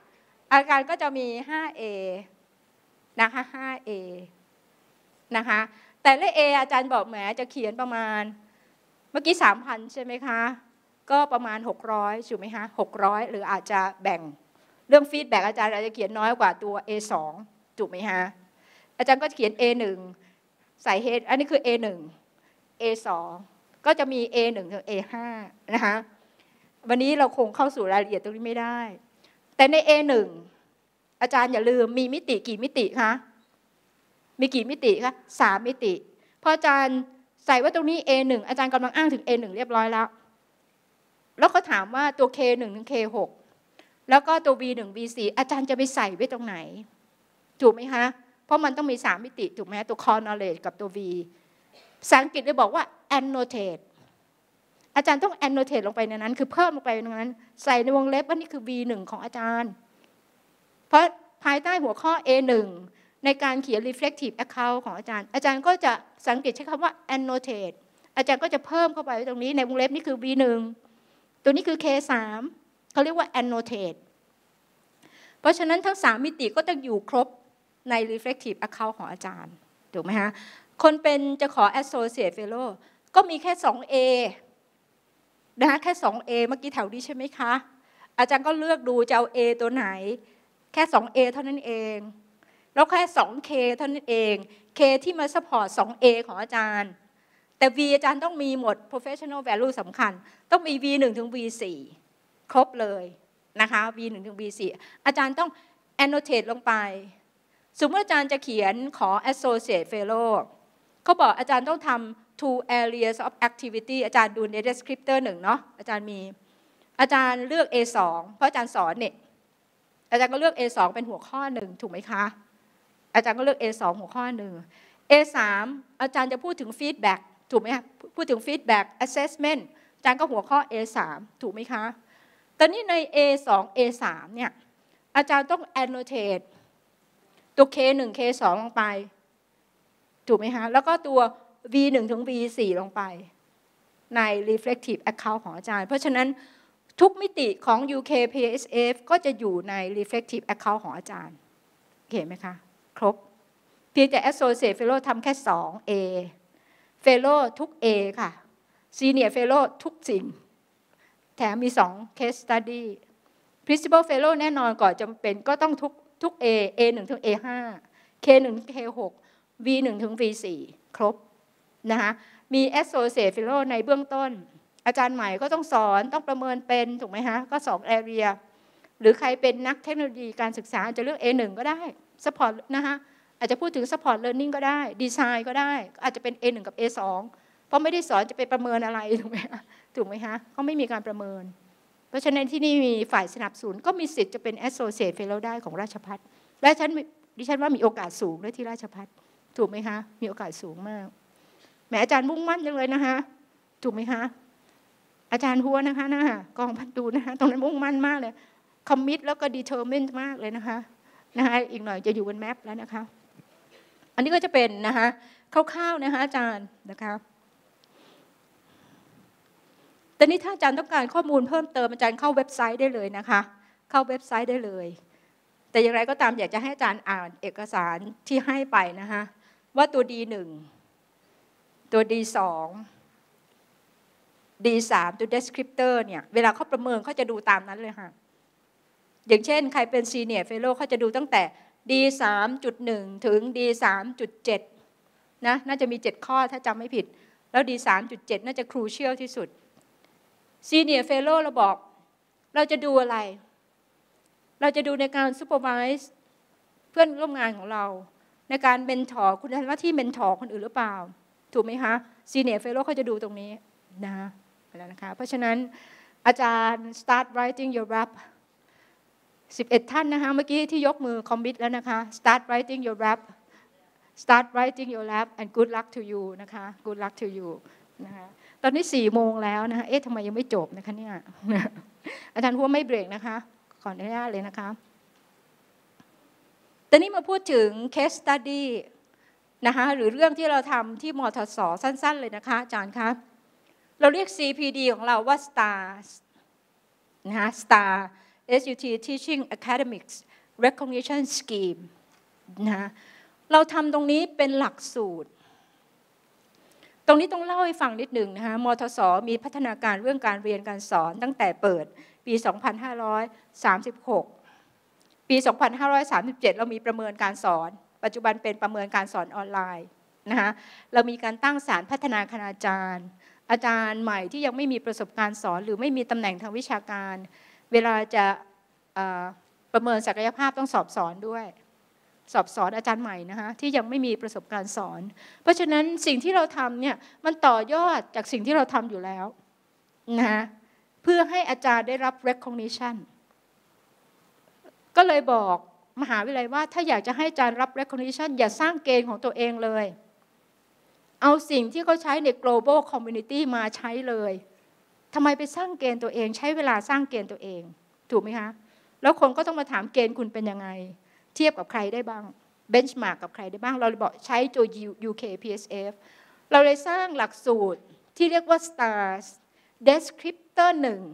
อาจารย์ก็จะมี ห้าเอ นะคะ ห้าเอ นะคะ แต่ละ A อาจารย์บอกแหมจะเขียนประมาณเมื่อกี้ สามพัน ใช่ไหมคะ ก็ประมาณหกร้อยถูกไหมคะหกร้อยหรืออาจจะแบ่งเรื่องฟีดแบ็กอาจารย์อาจจะเขียนน้อยกว่าตัว เอ สอง ถูกไหมคะอาจารย์ก็เขียน เอ หนึ่ง ใส่เฮดอันนี้คือ เอ หนึ่ง เอ สอง ก็จะมี เอ หนึ่ง ถึง เอ ห้า นะคะวันนี้เราคงเข้าสู่รายละเอียดตรงนี้ไม่ได้แต่ใน เอ หนึ่ง อาจารย์อย่าลืมมีมิติกี่มิติคะมีกี่มิติคะสามมิติพออาจารย์ใส่ว่าตรงนี้ เอ หนึ่ง อาจารย์กำลังอ้างถึง เอ หนึ่ง เรียบร้อยแล้วแล้วเขาถามว่าตัว เค หนึ่ง ถึง เค หก แล้วก็ตัว วี หนึ่ง วี สี่ อาจารย์จะไปใส่ไว้ตรงไหนถูกไหมคะเพราะมันต้องมีสามมิติถูกไหมตัว core knowledge กับตัว V ภาษาอังกฤษเลยบอกว่า annotate อาจารย์ต้อง annotate ลงไปในนั้นคือเพิ่มลงไปในนั้นใส่ในวงเล็บว่านี่คือ วี หนึ่ง ของอาจารย์เพราะภายใต้หัวข้อ เอ หนึ่ง ในการเขียน reflective account ของอาจารย์อาจารย์ก็จะสังเกตใช้คำว่า annotate อาจารย์ก็จะเพิ่มเข้าไปตรงนี้ในวงเล็บนี่คือ วี หนึ่ง ตัวนี้คือ เค สาม เขาเรียกว่า annotate เพราะฉะนั้นทั้งสามมิติก็ต้องอยู่ครบใน reflective account ของอาจารย์ถูกไหมฮะคนเป็นจะขอ associate fellow ก็มีแค่ สอง เอ นะคะแค่ สอง เอ เมื่อกี้แถวนี้ใช่ไหมคะอาจารย์ก็เลือกดูจะเอา A ตัวไหนแค่ สอง เอ เท่านั้นเองแล้วแค่ สอง เค เท่านั้นเอง K ที่มา support สอง เอ ของอาจารย์แต่ V อาจารย์ต้องมีหมด professional value สำคัญต้องมี วี หนึ่ง ถึง วี สี่ ครบเลยนะคะ วี หนึ่ง ถึง วี สี่ อาจารย์ต้อง annotate ลงไปสมมติอาจารย์จะเขียนขอ associate fellow เขาบอกอาจารย์ต้องทำ two areas of activity อาจารย์ดูใน descriptor หนึ่งเนาะอาจารย์มีอาจารย์เลือก เอ สอง เพราะอาจารย์สอนเนี่ยอาจารย์ก็เลือก เอ สอง เป็นหัวข้อหนึ่งถูกไหมคะอาจารย์ก็เลือก เอ สอง หัวข้อหนึ่ง เอ สาม อาจารย์จะพูดถึง feedback ถูกไหมคะพูดถึง feedback assessment อาจารย์ก็หัวข้อ เอ สาม ถูกไหมคะตอนนี้ใน เอ สอง เอ สาม เนี่ยอาจารย์ต้อง annotate ตัว เค หนึ่ง เค สอง ลงไปถูกไหมคะแล้วก็ตัว วี หนึ่ง ถึง วี สี่ ลงไปใน reflective account ของอาจารย์เพราะฉะนั้นทุกมิติของ ยู เค พี เอส เอฟ ก็จะอยู่ใน reflective account ของอาจารย์เห็นไหมคะครบเพียงแต่ associate fellow ทำแค่ สอง เอ fellow ทุก A ค่ะ senior fellow ทุกสิ่งแถมมี สอง case study principal fellow แน่นอนก่อนจำเป็นก็ต้องทุกทุก Aเอ หนึ่ง ถึง เอ ห้า เค หนึ่ง ถึง เค หก วี หนึ่ง ถึง วี สี่ ครบนะคะมี associate fellow ในเบื้องต้นอาจารย์ใหม่ก็ต้องสอนต้องประเมินเป็นถูกไหมคะก็สอง area หรือใครเป็นนักเทคโนโลยีการศึกษาจะเลือก เอ หนึ่ง ก็ได้ support นะคะอาจจะพูดถึง support learning ก็ได้ดีไซน์ก็ได้อาจจะเป็น เอ หนึ่ง กับ เอ สอง เพราะไม่ได้สอนจะไปประเมินอะไรถูกไหมคะถูกไหมคะเขาไม่มีการประเมินเพราะฉะนั้นที่นี่มีฝ่ายสนับสนุนก็มีสิทธิ์จะเป็น associate fellow ได้ของราชภัฏและฉันดิฉันว่ามีโอกาสสูงด้วยที่ราชภัฏถูกไหมคะมีโอกาสสูงมากแหมอาจารย์มุ่งมั่นจังเลยนะคะถูกไหมคะอาจารย์หัวนะคะนะกองพันดูนะคะตรงนั้นมุ่งมั่นมากเลยคอมมิตแล้วก็ดีเทอร์มินมากเลยนะคะนะคะอีกหน่อยจะอยู่บนแมปแล้วนะคะอันนี้ก็จะเป็นนะคะคร่าวๆนะคะอาจารย์นะคะแต่นี้ถ้าอาจารย์ต้องการข้อมูลเพิ่มเติมอาจารย์เข้าเว็บไซต์ได้เลยนะคะเข้าเว็บไซต์ได้เลยแต่อย่างไรก็ตามอยากจะให้อาจารย์อ่านเอกสารที่ให้ไปนะคะว่าตัว ดี หนึ่ง ตัว ดี สอง ดี สาม ตัว descriptor เนี่ยเวลาเขาประเมินเขาจะดูตามนั้นเลยค่ะอย่างเช่นใครเป็น senior fellow เขาจะดูตั้งแต่ ดี สาม จุด หนึ่ง ถึง ดี สาม จุด เจ็ด นะน่าจะมีเจ็ดข้อถ้าจำไม่ผิดแล้ว ดี สาม จุด เจ็ด น่าจะ crucial ที่สุด senior fellow เราบอกเราจะดูอะไรเราจะดูในการ supervise เพื่อนร่วมงานของเราในการเมนทอร์คุณทำหน้าที่เมนทอร์คนอื่นหรือเปล่าถูกไหมคะ senior fellow เขาจะดูตรงนี้นะแล้วนะคะเพราะฉะนั้นอาจารย์ start writing your rap สิบเอ็ดท่านนะคะเมื่อกี้ที่ยกมือคอมมิตแล้วนะคะ start writing your rap start writing your rap and good luck to you นะคะ good luck to you นะคะตอนนี้สี่โมงแล้วนะคะเอ๊ะทำไมยังไม่จบนะคะเนี่ยอาจารย์หัวไม่เบรกนะคะขออนุญาตเลยนะคะตอนนี้มาพูดถึง case study นะคะหรือเรื่องที่เราทำที่มทส.สั้นๆเลยนะคะอาจารย์คะเราเรียก ซี พี ดี ของเราว่า สตาร์ นะคะ สตาร์ เอส ยู ที Teaching Academics recognition scheme นะเราทำตรงนี้เป็นหลักสูตรตรงนี้ต้องเล่าให้ฟังนิดหนึ่งนะคะมทส.มีพัฒนาการเรื่องการเรียนการสอนตั้งแต่เปิดปี สองพันห้าร้อยสามสิบหก ปี สองพันห้าร้อยสามสิบเจ็ด เรามีประเมินการสอนปัจจุบันเป็นประเมินการสอนออนไลน์นะคะเรามีการตั้งศาลพัฒนาคณาจารย์อาจารย์ใหม่ที่ยังไม่มีประสบการณ์สอนหรือไม่มีตำแหน่งทางวิชาการเวลาจะประเมินศักยภาพต้องสอบสอนด้วยสอบสอนอาจารย์ใหม่นะคะที่ยังไม่มีประสบการณ์สอนเพราะฉะนั้นสิ่งที่เราทำเนี่ยมันต่อยอดจากสิ่งที่เราทำอยู่แล้วนะคะเพื่อให้อาจารย์ได้รับ recognition ก็เลยบอกมหาวิทยาลัยว่าถ้าอยากจะให้อาจารย์รับ recognition อย่าสร้างเกณฑ์ของตัวเองเลยเอาสิ่งที่เขาใช้ใน global community มาใช้เลยทำไมไปสร้างเกณฑ์ตัวเองใช้เวลาสร้างเกณฑ์ตัวเองถูกไหมคะแล้วคนก็ต้องมาถามเกณฑ์คุณเป็นยังไงเทียบกับใครได้บ้าง benchmark กับใครได้บ้างเราเลยบอกใช้ตัว ยู เค พี เอส เอฟ เราเลยสร้างหลักสูตรที่เรียกว่า สตาร์ Descriptor หนึ่ง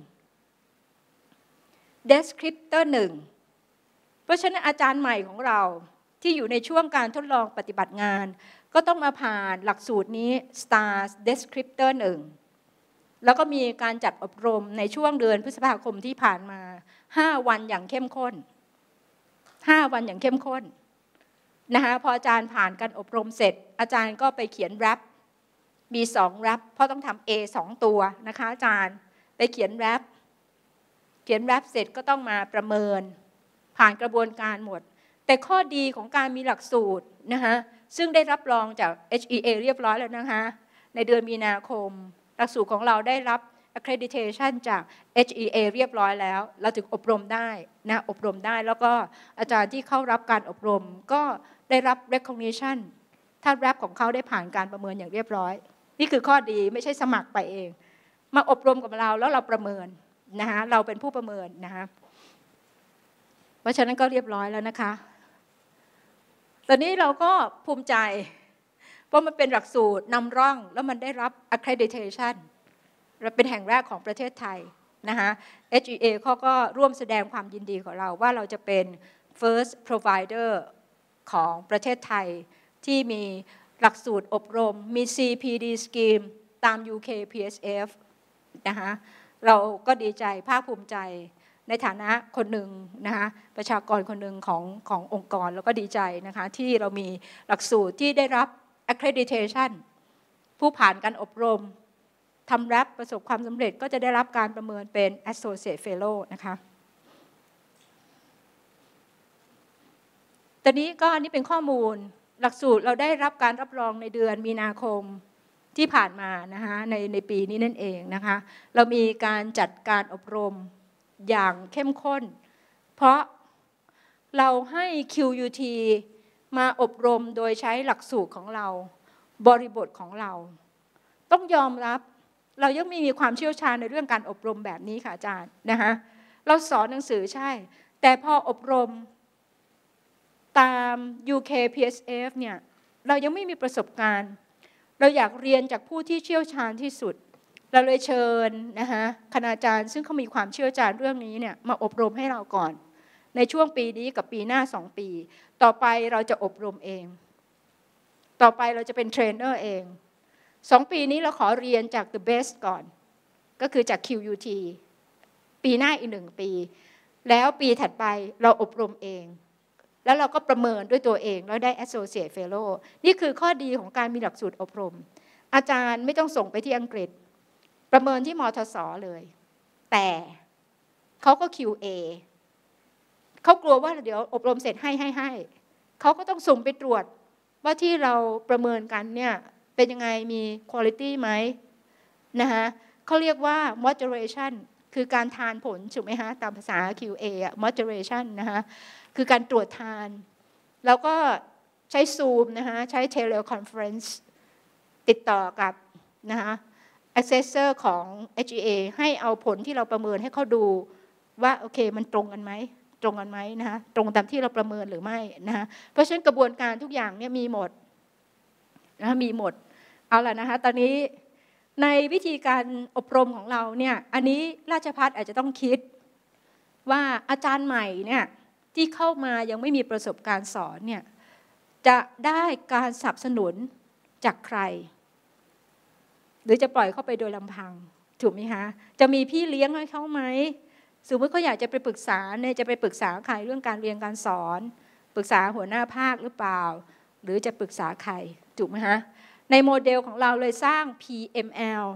Descriptor หนึ่งเพราะฉะนั้นอาจารย์ใหม่ของเราที่อยู่ในช่วงการทดลองปฏิบัติงานก็ต้องมาผ่านหลักสูตรนี้ สตาร์ Descriptor หนึ่งแล้วก็มีการจัดอบรมในช่วงเดือนพฤษภาคมที่ผ่านมาห้าวันอย่างเข้มข้นห้าวันอย่างเข้มข้นนะคะพออาจารย์ผ่านการอบรมเสร็จอาจารย์ก็ไปเขียนแรปมีสองแรปเพราะต้องทำ A สองตัวนะคะอาจารย์ไปเขียนแรปเขียนแรปเสร็จก็ต้องมาประเมินผ่านกระบวนการหมดแต่ข้อดีของการมีหลักสูตรนะคะซึ่งได้รับรองจาก เอช อี เอ เรียบร้อยแล้วนะคะในเดือนมีนาคมหลักสูตรของเราได้รับ accreditation จาก เอช อี เอ เรียบร้อยแล้วเราถึงอบรมได้นะอบรมได้แล้วก็อาจารย์ที่เข้ารับการอบรมก็ได้รับ recognition ถ้าแรปของเขาได้ผ่านการประเมินอย่างเรียบร้อยนี่คือข้อดีไม่ใช่สมัครไปเองมาอบรมกับเราแล้วเราประเมินนะคะเราเป็นผู้ประเมินนะคะเพราะฉะนั้นก็เรียบร้อยแล้วนะคะตอนนี้เราก็ภูมิใจเพราะมันเป็นหลักสูตรนำร่องแล้วมันได้รับ accreditation เราเป็นแห่งแรกของประเทศไทยนะคะ เอช อี เอ เขาก็ร่วมแสดงความยินดีของเราว่าเราจะเป็น first provider ของประเทศไทยที่มีหลักสูตรอบรมมี ซี พี ดี scheme ตาม ยู เค พี เอส เอฟ นะคะเราก็ดีใจภาคภูมิใจในฐานะคนหนึ่งนะคะประชากรคนหนึ่งของขององค์กรแล้วก็ดีใจนะคะที่เรามีหลักสูตรที่ได้รับ accreditation ผู้ผ่านการอบรมทำแรปประสบความสำเร็จก็จะได้รับการประเมินเป็น associate fellow นะคะตอนนี้ก็นี่เป็นข้อมูลหลักสูตรเราได้รับการรับรองในเดือนมีนาคมที่ผ่านมานะคะในในปีนี้นั่นเองนะคะเรามีการจัดการอบรมอย่างเข้มข้นเพราะเราให้ คิว ยู ที มาอบรมโดยใช้หลักสูตรของเราบริบทของเราต้องยอมรับเรายังไม่มีความเชี่ยวชาญในเรื่องการอบรมแบบนี้ค่ะอาจารย์นะคะเราสอนหนังสือใช่แต่พออบรมตาม ยู เค พี เอส เอฟ เนี่ยเรายังไม่มีประสบการณ์เราอยากเรียนจากผู้ที่เชี่ยวชาญที่สุดเราเลยเชิญนะคะคณาจารย์ซึ่งเขามีความเชี่ยวชาญเรื่องนี้เนี่ยมาอบรมให้เราก่อนในช่วงปีนี้กับปีหน้าสองปีต่อไปเราจะอบรมเองต่อไปเราจะเป็นเทรนเนอร์เองสองปีนี้เราขอเรียนจาก the best ก่อนก็คือจาก คิว ยู ที ปีหน้าอีกหนึ่งปีแล้วปีถัดไปเราอบรมเองแล้วเราก็ประเมินด้วยตัวเองแล้วได้ associate fellow นี่คือข้อดีของการมีหลักสูตรอบรมอาจารย์ไม่ต้องส่งไปที่อังกฤษประเมินที่มทส.เลยแต่เขาก็ คิว เอ เขากลัวว่าเดี๋ยวอบรมเสร็จให้ให้ให้เขาก็ต้องส่งไปตรวจว่าที่เราประเมินกันเนี่ยเป็นยังไงมี quality ไหมนะคะเขาเรียกว่า moderation คือการทานผลถูกไหมฮะตามภาษา คิว เอ อะ moderation นะคะคือการตรวจทานแล้วก็ใช้ Zoom นะคะใช้ teleconference ติดต่อกับนะคะ assessor ของ เอช อี เอ ให้เอาผลที่เราประเมินให้เขาดูว่าโอเคมันตรงกันไหมตรงกันไหมนะคะตรงตามที่เราประเมินหรือไม่นะคะเพราะฉะนั้นกระบวนการทุกอย่างเนี่ยมีหมดนะคะมีหมดเอาล่ะนะคะตอนนี้ในวิธีการอบรมของเราเนี่ยอันนี้ราชภัฏอาจจะต้องคิดว่าอาจารย์ใหม่เนี่ยที่เข้ามายังไม่มีประสบการณ์สอนเนี่ยจะได้การสนับสนุนจากใครหรือจะปล่อยเข้าไปโดยลำพังถูกไหมคะจะมีพี่เลี้ยงให้เขาไหมสมมติเขาอยากจะไปปรึกษาเนี่ยจะไปปรึกษาใครเรื่องการเรียนการสอนปรึกษาหัวหน้าภาคหรือเปล่าหรือจะปรึกษาใครถูกไหมคะในโมเดลของเราเลยสร้าง พี เอ็ม แอล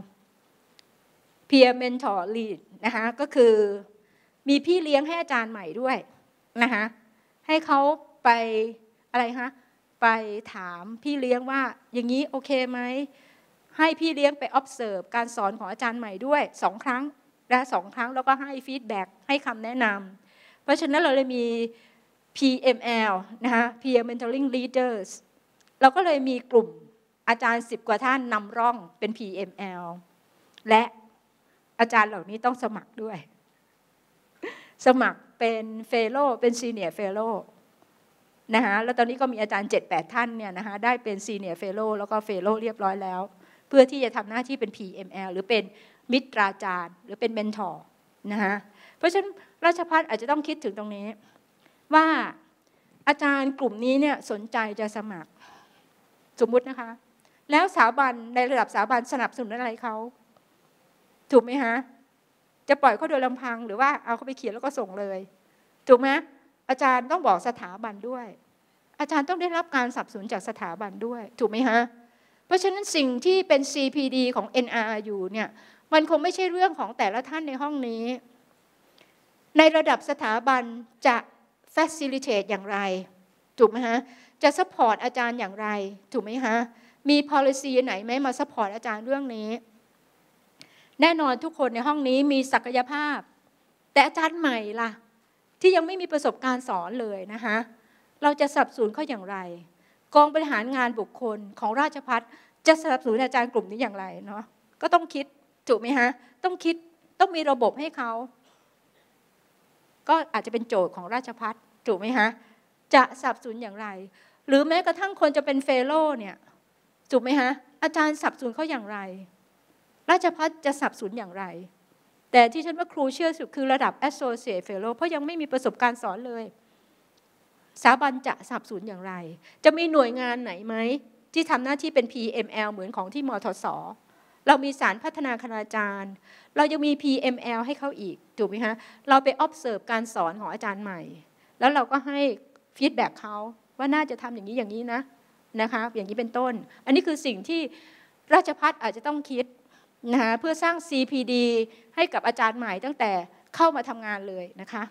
Peer Mentor Lead นะคะก็คือมีพี่เลี้ยงให้อาจารย์ใหม่ด้วยนะคะให้เขาไปอะไรคะไปถามพี่เลี้ยงว่าอย่างนี้โอเคไหมให้พี่เลี้ยงไป observe การสอนของอาจารย์ใหม่ด้วยสองครั้งและสองครั้งแล้วก็ให้ฟีดแบ็กให้คำแนะนำเพราะฉะนั้นเราเลยมี พี เอ็ม แอล นะคะ Peer Mentoring Leaders เราก็เลยมีกลุ่มอาจารย์สิบกว่าท่านนำร่องเป็น พี เอ็ม แอล และอาจารย์เหล่านี้ต้องสมัครด้วยสมัครเป็นเฟโลเป็นซีเนียร์เฟโลนะคะแล้วตอนนี้ก็มีอาจารย์ เจ็ดแปด ท่านเนี่ยนะคะได้เป็นซีเนียร์เฟโลแล้วก็เฟโลเรียบร้อยแล้วเพื่อที่จะทำหน้าที่เป็น พี เอ็ม แอล หรือเป็นมิตราจารย์หรือเป็นเมนทอร์นะคะเพราะฉะนั้นราชภัฏอาจจะต้องคิดถึงตรงนี้ว่าอาจารย์กลุ่มนี้เนี่ยสนใจจะสมัครสมมุตินะคะแล้วสถาบันในระดับสถาบันสนับสนุนอะไรเขาถูกไหมฮะจะปล่อยเขาโดยลำพังหรือว่าเอาเขาไปเขียนแล้วก็ส่งเลยถูกไหมอาจารย์ต้องบอกสถาบันด้วยอาจารย์ต้องได้รับการสนับสนุนจากสถาบันด้วยถูกไหมฮะเพราะฉะนั้นสิ่งที่เป็น ซี พี ดี ของ เอ็น อาร์ ยู เนี่ยมันคงไม่ใช่เรื่องของแต่ละท่านในห้องนี้ในระดับสถาบันจะ facilitate อย่างไรถูกไหมฮะจะ support อาจารย์อย่างไรถูกไหมฮะมี policy ไหนไหมมา support อาจารย์เรื่องนี้แน่นอนทุกคนในห้องนี้มีศักยภาพแต่อาจารย์ใหม่ล่ะที่ยังไม่มีประสบการณ์สอนเลยนะคะเราจะสนับสนุนเขาอย่างไรกองบริหารงานบุคคลของราชภัฏจะสนับสนุนอาจารย์กลุ่มนี้อย่างไรเนาะก็ต้องคิดถูกไหมฮะต้องคิดต้องมีระบบให้เขาก็อาจจะเป็นโจทย์ของราชภัฏถูกไหมฮะจะสนับสนุนอย่างไรหรือแม้กระทั่งคนจะเป็นเฟโลเนี่ยถูกไหมฮะอาจารย์สนับสนุนเขาอย่างไรราชภัฏจะสนับสนุนอย่างไรแต่ที่ฉันว่าครูเชื่อสุดคือระดับ Associate Fellow เพราะยังไม่มีประสบการณ์สอนเลยสถาบันจะสนับสนุนอย่างไรจะมีหน่วยงานไหนไหมที่ทำหน้าที่เป็น พี เอ็ม แอล เหมือนของที่มทส.เรามีสารพัฒนาคณาจารย์เรายังมี พี เอ็ม แอล ให้เขาอีกถูกไหมฮะเราไป observe การสอนของอาจารย์ใหม่แล้วเราก็ให้ฟีดแบ็กเขาว่าน่าจะทำอย่างนี้อย่างนี้นะนะคะอย่างนี้เป็นต้นอันนี้คือสิ่งที่ราชภัฏอาจจะต้องคิดนะคะเพื่อสร้าง ซี พี ดี ให้กับอาจารย์ใหม่ตั้งแต่เข้ามาทำงานเลยนะคะ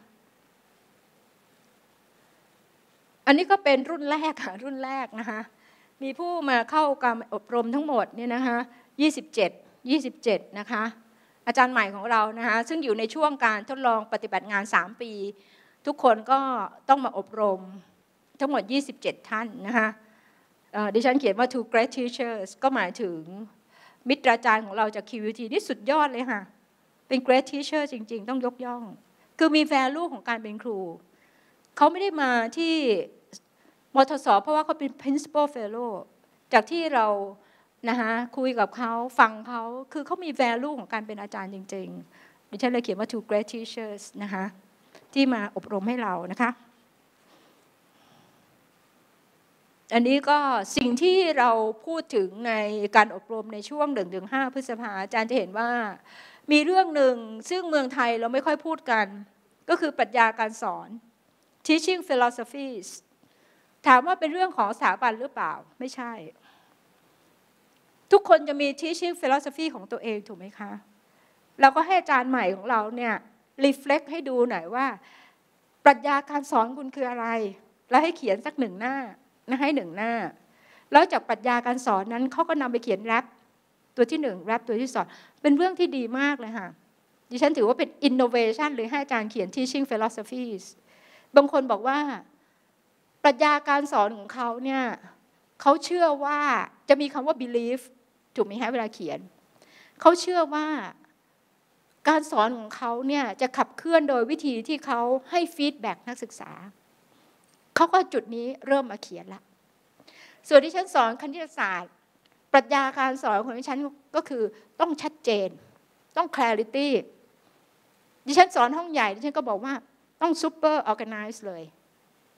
อันนี้ก็เป็นรุ่นแรกค่ะรุ่นแรกนะคะมีผู้มาเข้าการอบรมทั้งหมดเนี่ยนะคะยี่สิบเจ็ด ยี่สิบเจ็ดนะคะอาจารย์ใหม่ของเรานะคะซึ่งอยู่ในช่วงการทดลองปฏิบัติงานสามปีทุกคนก็ต้องมาอบรมทั้งหมดยี่สิบเจ็ดท่านนะคะดิฉันเขียนว่า two great teachers ก็หมายถึงมิตรอาจารย์ของเราจาก คิว ยู ที นี่สุดยอดเลยค่ะเป็น great teacher จริงๆต้องยกย่องคือมี value ของการเป็นครูเขาไม่ได้มาที่มทส.เพราะว่าเขาเป็น principal fellow จากที่เรานะคะคุยกับเขาฟังเขาคือเขามี value ของการเป็นอาจารย์จริงๆดิฉันเลยเขียนว่า two great teachers นะคะที่มาอบรมให้เรานะคะอันนี้ก็สิ่งที่เราพูดถึงในการอบรมในช่วง หนึ่งถึงห้า พฤษภาอาจารย์จะเห็นว่ามีเรื่องหนึ่งซึ่งเมืองไทยเราไม่ค่อยพูดกันก็คือปรัชญาการสอน teaching philosophies ถามว่าเป็นเรื่องของสถาบันหรือเปล่าไม่ใช่ทุกคนจะมี teaching philosophy ของตัวเองถูกไหมคะเราก็ให้อาจารย์ใหม่ของเราเนี่ย reflect ให้ดูหน่อยว่าปรัชญาการสอนคุณคืออะไรแล้วให้เขียนสักหนึ่งหน้านะให้หนึ่งหน้าแล้วจากปรัชญาการสอนนั้นเขาก็นำไปเขียนแรปตัวที่หนึ่งแรปตัวที่สองเป็นเรื่องที่ดีมากเลยค่ะดิฉันถือว่าเป็น innovation เลยให้อาจารย์เขียน teaching philosophies บางคนบอกว่าปรัชญาการสอนของเขาเนี่ยเขาเชื่อว่าจะมีคำว่า belief ถูกไหมคะเวลาเขียนเขาเชื่อว่าการสอนของเขาเนี่ยจะขับเคลื่อนโดยวิธีที่เขาให้ฟีดแบ็กนักศึกษาเขาก็จุดนี้เริ่มมาเขียนละส่วนที่ฉันสอนคณิตศาสตร์ปรัชญาการสอนของดิฉันก็คือต้องชัดเจนต้อง clarity ดิฉันสอนห้องใหญ่ดิฉันก็บอกว่าต้อง super organize เลย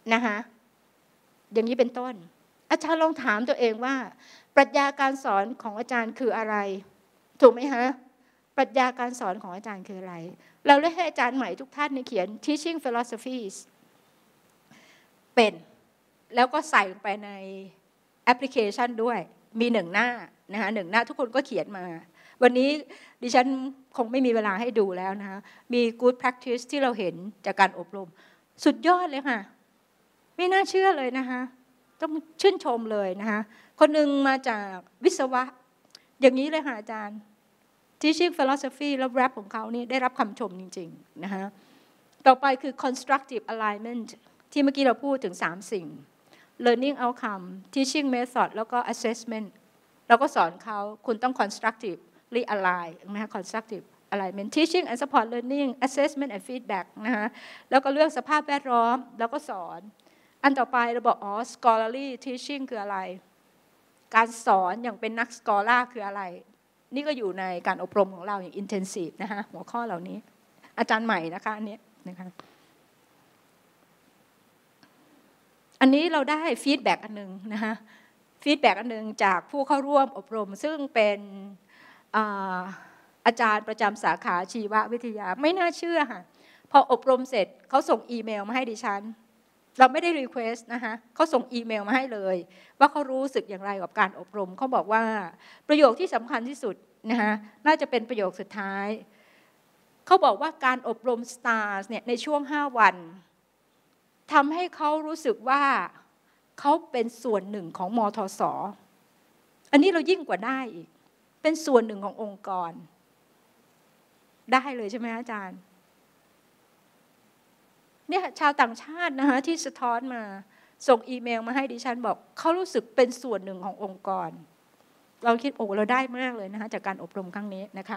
นะคะอย่างนี้เป็นต้นอาจารย์ลองถามตัวเองว่าปรัชญาการสอนของอาจารย์คืออะไรถูกไหมฮะปรัชญาการสอนของอาจารย์คืออะไรเราเลยให้อาจารย์ใหม่ทุกท่านเขียน teaching philosophies เป็นแล้วก็ใส่ลงไปในแอปพลิเคชันด้วยมีหนึ่งหน้านะคะหนึ่งหน้าทุกคนก็เขียนมาวันนี้ดิฉันคงไม่มีเวลาให้ดูแล้วนะคะมี good practice ที่เราเห็นจากการอบรมสุดยอดเลยค่ะไม่น่าเชื่อเลยนะคะต้องชื่นชมเลยนะคะคนหนึ่งมาจากวิศวะอย่างนี้เลยค่ะอาจารย์ teaching philosophy แล้ว rap ของเขานี่ได้รับคำชมจริงๆนะคะต่อไปคือ constructive alignment ที่เมื่อกี้เราพูดถึงสามสิ่ง learning outcome teaching method แล้วก็ assessment เราก็สอนเขาคุณต้อง constructively align นะคะ constructive alignment teaching and support learning assessment and feedback นะคะแล้วก็เรื่องสภาพแวดล้อมแล้วก็สอนอันต่อไปเราบอกอ๋อ scholarly teaching คืออะไรการสอนอย่างเป็นนัก scholar คืออะไรนี่ก็อยู่ในการอบรมของเราอย่าง intensive นะคะหัวข้อเหล่านี้อาจารย์ใหม่นะคะอันนี้นะคะอันนี้เราได้ฟีดแบ็กอันนึงนะคะฟีดแบ็กอันนึงจากผู้เข้าร่วมอบรมซึ่งเป็นอาจารย์ประจำสาขาชีววิทยาไม่น่าเชื่อค่ะพออบรมเสร็จเขาส่งอีเมลมาให้ดิฉันเราไม่ได้รีเควสต์นะคะเขาส่งอีเมลมาให้เลยว่าเขารู้สึกอย่างไรกับการอบรมเขาบอกว่าประโยคที่สำคัญที่สุดนะคะน่าจะเป็นประโยคสุดท้ายเขาบอกว่าการอบรม สตาร์ส เนี่ยในช่วงห้าวันทำให้เขารู้สึกว่าเขาเป็นส่วนหนึ่งของมทส.อันนี้เรายิ่งกว่าได้อีกเป็นส่วนหนึ่งขององค์กรได้เลยใช่ไหมอาจารย์เนี่ยชาวต่างชาตินะคะที่สะท้อนมาส่งอีเมลมาให้ดิฉันบอกเขารู้สึกเป็นส่วนหนึ่งขององค์กรเราคิดโอ้เราได้มากเลยนะคะจากการอบรมครั้งนี้นะคะ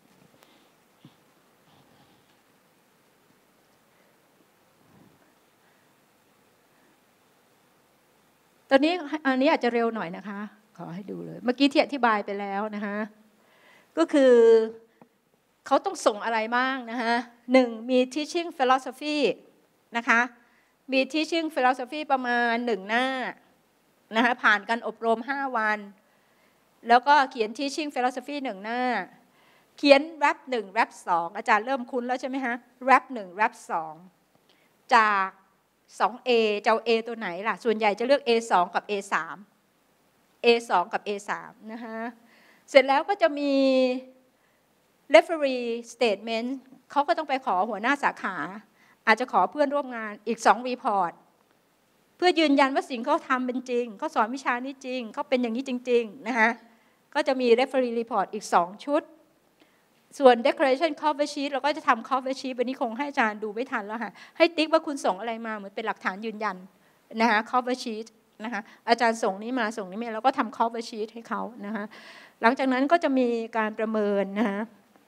ตอนนี้อันนี้อาจจะเร็วหน่อยนะคะขอให้ดูเลยเมื่อกี้ที่อธิบายไปแล้วนะคะก็คือเขาต้องส่งอะไรบ้างนะคะหนึ่งมี teaching philosophy นะคะมี teaching philosophy ประมาณหนึ่งหน้านะคะผ่านการอบรมห้าวันแล้วก็เขียน teaching philosophy หนึ่งหน้าเขียน rap หนึ่ง rap สองอาจารย์เริ่มคุ้นแล้วใช่ไหมฮะ rap หนึ่ง rap สองจาก สอง เอ จะเอา A ตัวไหนล่ะส่วนใหญ่จะเลือก เอ สอง กับ เอ สาม เอ สอง กับ เอ สาม นะคะเสร็จแล้วก็จะมี referee statement เขาก็ต้องไปขอหัวหน้าสาขาอาจจะขอเพื่อนร่วมงานอีกสอง report เพื่อยืนยันว่าสิ่งเขาทำเป็นจริงเขาสอนวิชานี้จริงเขาเป็นอย่างนี้จริงๆนะคะก็จะมี referee report อีกสองชุดส่วน declaration cover sheet เราก็จะทำ cover sheet วันนี้คงให้อาจารย์ดูไม่ทันแล้วค่ะให้ติ๊กว่าคุณส่งอะไรมาเหมือนเป็นหลักฐานยืนยันนะคะ cover sheet นะคะอาจารย์ส่งนี้มาส่งนี้มาแล้วก็ทำ cover sheet ให้เขานะคะหลังจากนั้นก็จะมีการประเมินนะคะ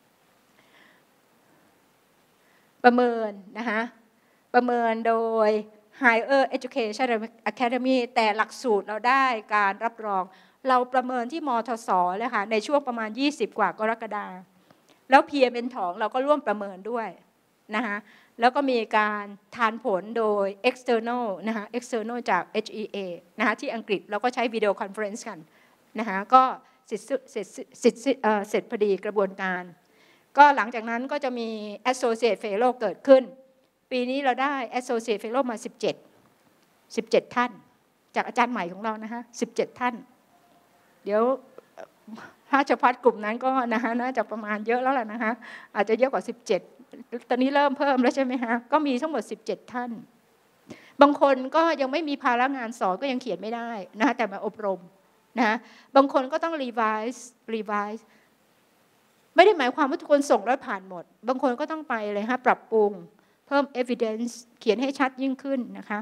ประเมินนะคะประเมินโดย Higher Education Academy แต่หลักสูตรเราได้การรับรองเราประเมินที่มทส.เลยค่ะในช่วงประมาณยี่สิบกว่ากรกฎาคมแล้ว พี เอ็ม เอ็น ทองเราก็ร่วมประเมินด้วยนะคะแล้วก็มีการทานผลโดย external นะคะ external จาก เอช อี เอ นะคะที่อังกฤษเราก็ใช้วิดีโอคอนเฟอเรนซ์กันนะคะก็เสร็จเสร็จเสร็จเสร็จพอดีกระบวนการก็หลังจากนั้นก็จะมี associate fellow เกิดขึ้นปีนี้เราได้ associate fellow มาสิบเจ็ด สิบเจ็ดท่านจากอาจารย์ใหม่ของเรานะคะสิบเจ็ดท่านเดี๋ยวถ้าเฉพาะกลุ่มนั้นก็นะคะน่าจะประมาณเยอะแล้วล่ะนะคะอาจจะเยอะกว่าสิบเจ็ดตอนนี้เริ่มเพิ่มแล้วใช่ไหมคะก็มีทั้งหมดสิบเจ็ดท่านบางคนก็ยังไม่มีภาระงานสอนก็ยังเขียนไม่ได้นะคะแต่มาอบรมนะคะบางคนก็ต้อง revise revise ไม่ได้หมายความว่าทุกคนส่งแล้วผ่านหมดบางคนก็ต้องไปเลยฮะปรับปรุงเพิ่ม evidence เขียนให้ชัดยิ่งขึ้นนะคะ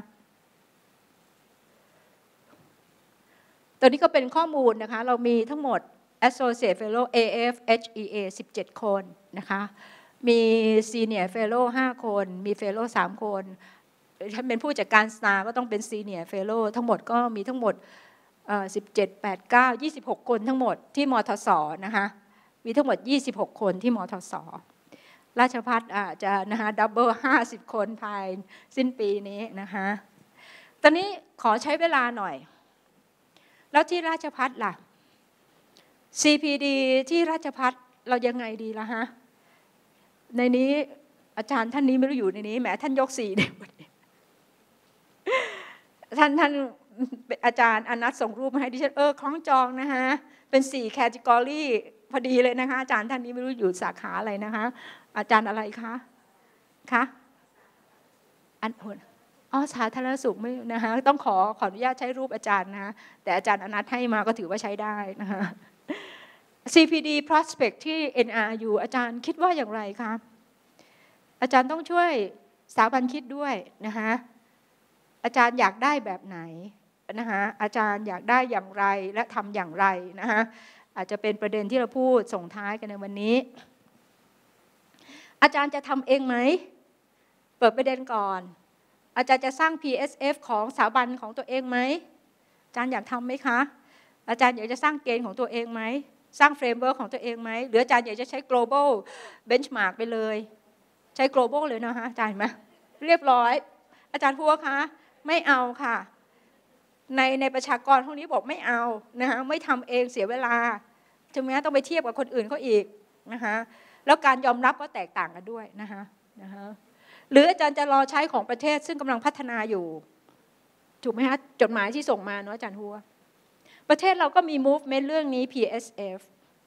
ตอนนี้ก็เป็นข้อมูลนะคะเรามีทั้งหมด Associate Fellow เอ เอฟ เอช อี เอ สิบเจ็ดคนนะคะมี Senior Fellow ห้าคนมี Fellow สามคนถ้าเป็นผู้จัดการ สตาร์ ก็ต้องเป็น Senior Fellow ทั้งหมดก็มีทั้งหมดสิบเจ็ด แปด เก้า ยี่สิบหกคนทั้งหมดที่มทส.นะคะมีทั้งหมดยี่สิบหกคนที่มทส.ราชภัฏอาจจะนะคะดับเบิลห้าสิบคนภายสิ้นปีนี้นะคะอนนี้ขอใช้เวลาหน่อยแล้วที่ราชภัฏล่ะ ซี พี ดี ที่ราชภัฏเรายังไงดีล่ะฮะในนี้อาจารย์ท่านนี้ไม่รู้อยู่ในนี้แหมท่านยกสี่เนี่ยท่านท่านอาจารย์อนัทส่งรูปมาให้ดิฉันเออคล้องจองนะคะเป็นสี่แคตตากรีพอดีเลยนะคะอาจารย์ท่านนี้ไม่รู้อยู่สาขาอะไรนะคะอาจารย์อะไรคะคะอันอ๋อสาธารณสุขไม่นะคะต้องขอขออนุญาตใช้รูปอาจารย์นะแต่อาจารย์อนัทให้มาก็ถือว่าใช้ได้นะคะ ซี พี ดี prospect ที่ เอ็น อาร์ ยู อาจารย์คิดว่าอย่างไรคะอาจารย์ต้องช่วยสถาบันคิดด้วยนะคะอาจารย์อยากได้แบบไหนนะคะอาจารย์อยากได้อย่างไรและทำอย่างไรนะคะอาจจะเป็นประเด็นที่เราพูดส่งท้ายกันในวันนี้อาจารย์จะทำเองไหมเปิดประเด็นก่อนอาจารย์จะสร้าง พี เอส เอฟ ของสถาบันของตัวเองไหมอาจารย์อยากทำไหมคะอาจารย์อยากจะสร้างเกณฑ์ของตัวเองไหมสร้างเฟรมเวิร์คของตัวเองไหมหรืออาจารย์อยากจะใช้ global benchmark ไปเลยใช้ global เลยนะคะอาจารย์ไหมเรียบร้อยอาจารย์พูดว่าคะไม่เอาค่ะในในประชากรพวกนี้บอกไม่เอานะคะไม่ทำเองเสียเวลาถึงแม้ต้องไปเทียบกับคนอื่นเขาอีกนะคะแล้วการยอมรับก็แตกต่างกันด้วยนะคะนะคะหรืออาจารย์จะรอใช้ของประเทศซึ่งกำลังพัฒนาอยู่ถูกไหมคะจดหมายที่ส่งมาเนาะอาจารย์หัวประเทศเราก็มี movement เรื่องนี้ พี เอส เอฟ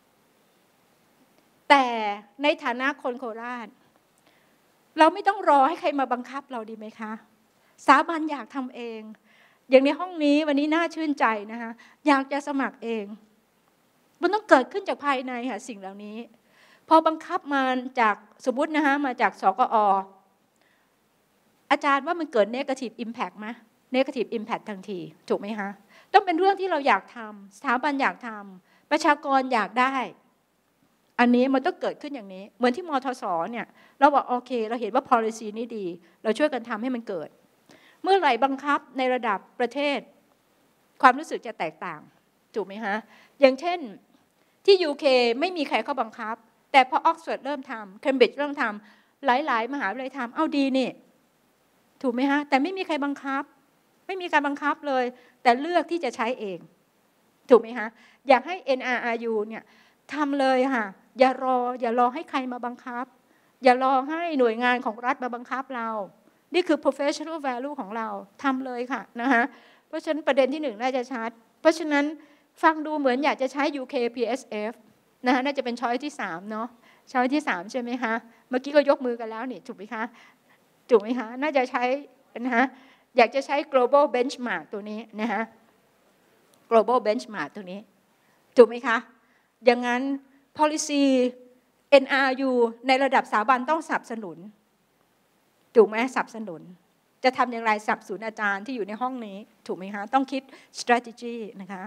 แต่ในฐานะคนโคราชเราไม่ต้องรอให้ใครมาบังคับเราดีไหมคะสถาบันอยากทำเองอย่างในห้องนี้วันนี้น่าชื่นใจนะคะอยากจะสมัครเองมันต้องเกิดขึ้นจากภายในค่ะสิ่งเหล่านี้พอบังคับมาจากสมมตินะคะมาจากสกอ.อาจารย์ว่ามันเกิด negative impact ไหม negative impact ทันทีถูกไหมคะต้องเป็นเรื่องที่เราอยากทำสถาบันอยากทำประชากรอยากได้อันนี้มันต้องเกิดขึ้นอย่างนี้เหมือนที่มทส.เนี่ยเราบอกโอเคเราเห็นว่า policy นี้ดีเราช่วยกันทำให้มันเกิดเมื่อไหร่บังคับในระดับประเทศความรู้สึกจะแตกต่างถูกไหมคะอย่างเช่นที่ ยู เค ไม่มีใครเข้าบังคับแต่พอออกซฟอร์ดเริ่มทำเคมบริดจ์เริ่มทำหลายๆมหาวิทยาลัยทำเอาดีนี่ถูกไหมคะแต่ไม่มีใครบังคับไม่มีการบังคับเลยแต่เลือกที่จะใช้เองถูกไหมคะอยากให้ เอ็น อาร์ อาร์ ยู เนี่ยทำเลยค่ะอย่ารออย่ารอให้ใครมาบังคับอย่ารอให้หน่วยงานของรัฐมาบังคับเรานี่คือ professional value ของเราทำเลยค่ะนะคะเพราะฉะนั้นประเด็นที่หนึ่งน่าจะชัดเพราะฉะนั้นฟังดูเหมือนอยากจะใช้ ยู เค พี เอส เอฟ นะคะน่าจะเป็นช้อยที่สามเนาะช้อยที่สามใช่ไหมคะเมื่อกี้ก็ยกมือกันแล้วนี่ถูกไหมคะถูกไหมคะน่าจะใช้นะคะอยากจะใช้ global benchmark ตัวนี้นะคะ global benchmark ตัวนี้ถูกไหมคะอย่างนั้น policy เอ็น อาร์ ยู ในระดับสถาบันต้องสนับสนุนถูกไหมสนับสนุนจะทำอย่างไรสนับสนุนอาจารย์ที่อยู่ในห้องนี้ถูกไหมคะต้องคิด strategy นะคะ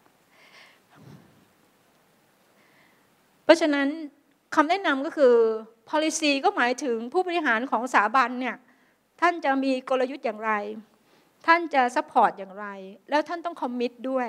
เพราะฉะนั้นคำแนะนำก็คือ policy ก็หมายถึงผู้บริหารของสถาบันเนี่ยท่านจะมีกลยุทธ์อย่างไรท่านจะ support อย่างไรแล้วท่านต้อง commit ด้วย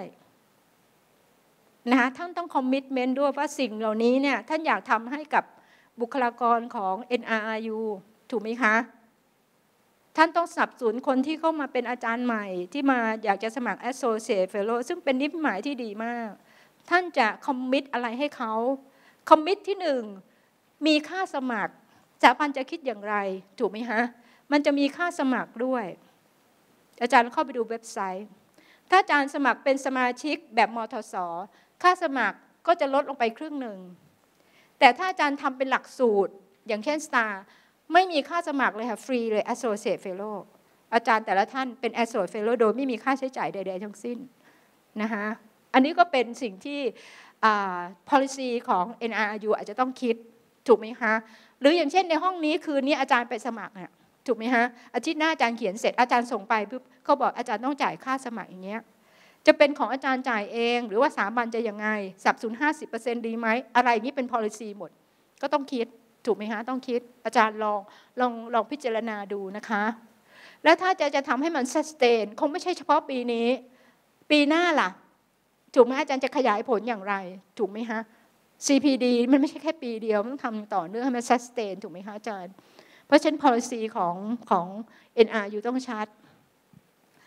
นะคะท่านต้อง commitment ด้วยว่าสิ่งเหล่านี้เนี่ยท่านอยากทำให้กับบุคลากรของ เอ็น อาร์ อาร์ ยู ถูกไหมคะท่านต้องสนับสนุนคนที่เข้ามาเป็นอาจารย์ใหม่ที่มาอยากจะสมัคร associate fellow ซึ่งเป็นนิมิตหมายที่ดีมากท่านจะ commit อะไรให้เขา commit ที่หนึ่งมีค่าสมัครสถาบันจะคิดอย่างไรถูกไหมคะมันจะมีค่าสมัครด้วยอาจารย์เข้าไปดูเว็บไซต์ถ้าอาจารย์สมัครเป็นสมาชิกแบบมทส.ค่าสมัครก็จะลดลงไปครึ่งหนึ่งแต่ถ้าอาจารย์ทำเป็นหลักสูตรอย่างเช่น Star ไม่มีค่าสมัครเลยค่ะฟรีเลย Associate Fellow อาจารย์แต่ละท่านเป็น Associate Fellow โดยไม่มีค่าใช้จ่ายใดๆทั้งสิ้นนะคะอันนี้ก็เป็นสิ่งที่ policy ของ เอ็น อาร์ อาร์ ยู อาจจะต้องคิดถูกไหมคะหรืออย่างเช่นในห้องนี้คืนนี้อาจารย์ไปสมัครเนี่ยถูกไหมฮะอาทิตย์หน้าอาจารย์เขียนเสร็จอาจารย์ส่งไปปุ๊บเขาบอกอาจารย์ต้องจ่ายค่าสมัครอย่างเงี้ยจะเป็นของอาจารย์จ่ายเองหรือว่าสถาบันจะยังไงสับสน ห้าสิบเปอร์เซ็นต์ ดีไหมอะไรนี้เป็น policy หมดก็ต้องคิดถูกไหมฮะต้องคิดอาจารย์ลองลองลองพิจารณาดูนะคะแล้วถ้าจะจะทำให้มัน sustain คงไม่ใช่เฉพาะปีนี้ปีหน้าล่ะถูกไหมอาจารย์จะขยายผลอย่างไรถูกไหมฮะ ซี พี ดี มันไม่ใช่แค่ปีเดียวมันต้องทำต่อเนื่องให้มัน sustain ถูกไหมคะอาจารย์เพราะฉะนั้น policy ของของ เอ็น อาร์ ยู ต้องชัด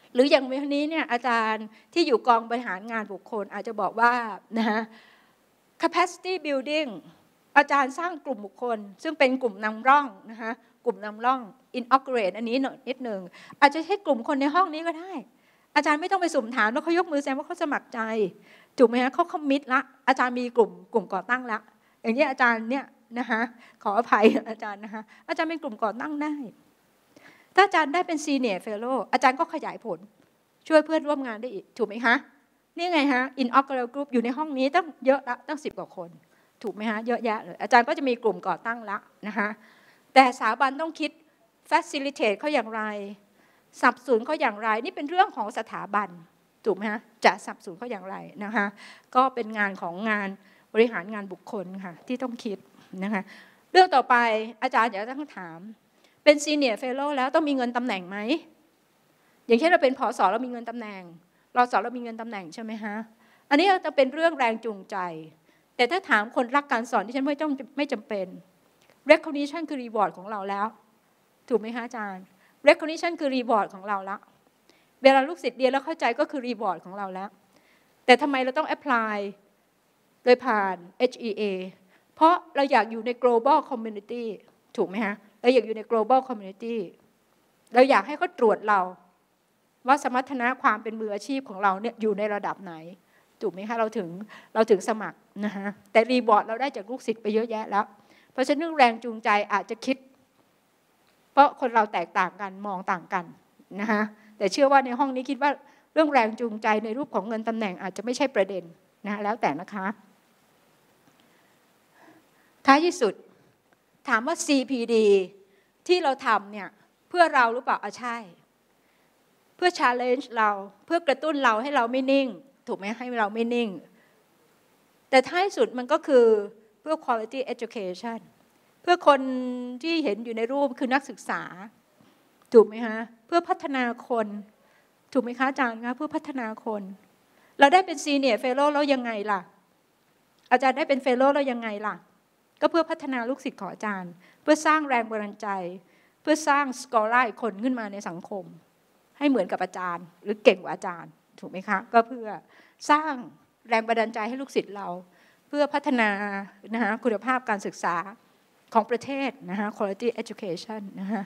หรืออย่างวันนี้เนี่ยอาจารย์ที่อยู่กองบริหารงานบุคคลอาจจะบอกว่านะฮะ capacity building อาจารย์สร้างกลุ่มบุคคลซึ่งเป็นกลุ่มนำร่องนะคะกลุ่มนำร่อง inaugurate อันนี้หน่อยนิดหนึ่งอาจจะใช้กลุ่มคนในห้องนี้ก็ได้อาจารย์ไม่ต้องไปสุ่มถามว่าเขายกมือแสดงว่าเขาสมัครใจถูกไหมฮะเขาคอมมิตละอาจารย์มีกลุ่มกลุ่มก่อตั้งละอย่างนี้อาจารย์เนี่ยนะคะขออภัยอาจารย์นะคะอาจารย์เป็นกลุ่มก่อตั้งได้ถ้าอาจารย์ได้เป็น Senior Fellow อาจารย์ก็ขยายผลช่วยเพื่อนร่วมงานได้อีกถูกไหมคะนี่ไงฮะ inaugural group อยู่ในห้องนี้ตั้งเยอะละตั้งสิบกว่าคนถูกไหมฮะเยอะแยะเลยอาจารย์ก็จะมีกลุ่มก่อตั้งละนะคะแต่สถาบันต้องคิด facilitate เขาอย่างไรสนับสนุนเขาอย่างไรนี่เป็นเรื่องของสถาบันถูกไหมฮะจะสนับสนุนเขาอย่างไรนะคะก็เป็นงานของงานบริหารงานบุคคลค่ะที่ต้องคิดนะคะเรื่องต่อไปอาจารย์อยากจะต้องถามเป็น Senior Fellow แล้วต้องมีเงินตำแหน่งไหมอย่างเช่นเราเป็นผอ.เรามีเงินตำแหน่งรอส.เรามีเงินตำแหน่งใช่ไหมฮะอันนี้จะเป็นเรื่องแรงจูงใจแต่ถ้าถามคนรักการสอนที่ฉันไม่ต้องไม่จำเป็น recognition คือ reward ของเราแล้วถูกไหมคะอาจารย์ recognition คือ reward ของเราแล้วเวลาลูกศิษย์เรียนแล้วเข้าใจก็คือ reward ของเราแล้วแต่ทำไมเราต้อง apply โดยผ่าน เอช อี เอ เพราะเราอยากอยู่ใน global community ถูกไหมฮะเราอยากอยู่ใน global community เราอยากให้เขาตรวจเราว่าสมรรถนะความเป็นมืออาชีพของเราเนี่ยอยู่ในระดับไหนถูกไหมคะเราถึงเราถึงสมัครนะฮะแต่รีบอร์ดเราได้จากลูกศิษย์ไปเยอะแยะแล้วเพราะฉะนั้นเรื่องแรงจูงใจอาจจะคิดเพราะคนเราแตกต่างกันมองต่างกันนะฮะแต่เชื่อว่าในห้องนี้คิดว่าเรื่องแรงจูงใจในรูปของเงินตำแหน่งอาจจะไม่ใช่ประเด็นนะแล้วแต่นะคะท้ายที่สุดถามว่า ซี พี ดี ที่เราทำเนี่ยเพื่อเราหรือเปล่าอ่ะใช่เพื่อ challenge เราเพื่อกระตุ้นเราให้เราไม่นิ่งถูกไหมให้เราไม่นิ่งแต่ท้ายสุดมันก็คือเพื่อ quality education เพื่อคนที่เห็นอยู่ในรูปคือนักศึกษาถูกไหมคะเพื่อพัฒนาคนถูกไหมคะอาจารย์คะเพื่อพัฒนาคนเราได้เป็น senior fellow แล้วยังไงล่ะอาจารย์ได้เป็น fellow แล้วยังไงล่ะก็เพื่อพัฒนาลูกศิษย์ของอาจารย์เพื่อสร้างแรงบันดาลใจเพื่อสร้าง scholar อีกคนขึ้นมาในสังคมให้เหมือนกับอาจารย์หรือเก่งกว่าอาจารย์ถูกไหมคะก็เพื่อสร้างแรงบันดาลใจให้ลูกศิษย์เราเพื่อพัฒนานะคะคุณภาพการศึกษาของประเทศนะคะ quality education นะคะ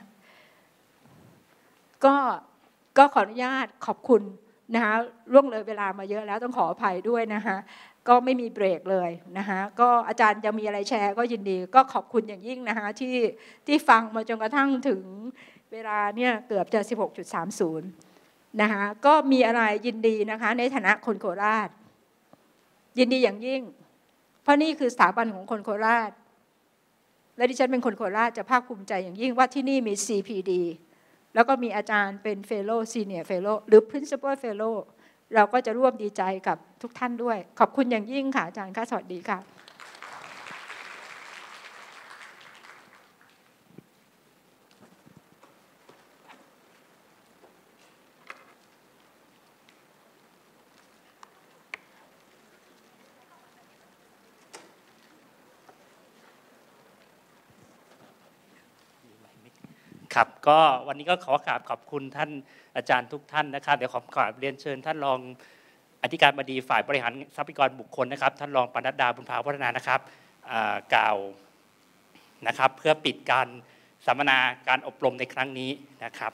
ก็ก็ขออนุญาตขอบคุณนะคะล่วงเลยเวลามาเยอะแล้วต้องขออภัยด้วยนะคะก็ไม่มีเบรกเลยนะคะก็อาจารย์จะมีอะไรแชร์ก็ยินดีก็ขอบคุณอย่างยิ่งนะคะที่ที่ฟังมาจนกระทั่งถึงเวลาเนี่ยเกือบจะ สิบหกจุดสามศูนย์ นะคะก็มีอะไรยินดีนะคะในฐานะคนโคราชยินดีอย่างยิ่งเพราะนี่คือสถาบันของคนโคราชและดิฉันเป็นคนโคราชจะภาคภูมิใจอย่างยิ่งว่าที่นี่มี ซี พี ดี แล้วก็มีอาจารย์เป็น Fellow Senior Fellow หรือ Principal Fellow เราก็จะร่วมดีใจกับทุกท่านด้วยขอบคุณอย่างยิ่งค่ะอาจารย์ค่ะสวัสดีค่ะครับก็วันนี้ก็ขอกราบขอบคุณท่านอาจารย์ทุกท่านนะครับเดี๋ยวขอกราบเรียนเชิญท่านรองอธิการบดีฝ่ายบริหารทรัพยากรบุคคลนะครับท่านรองปนัดดาบุญภาพัฒนานะครับกล่าวนะครับเพื่อปิดการสัมมนาการอบรมในครั้งนี้นะครับ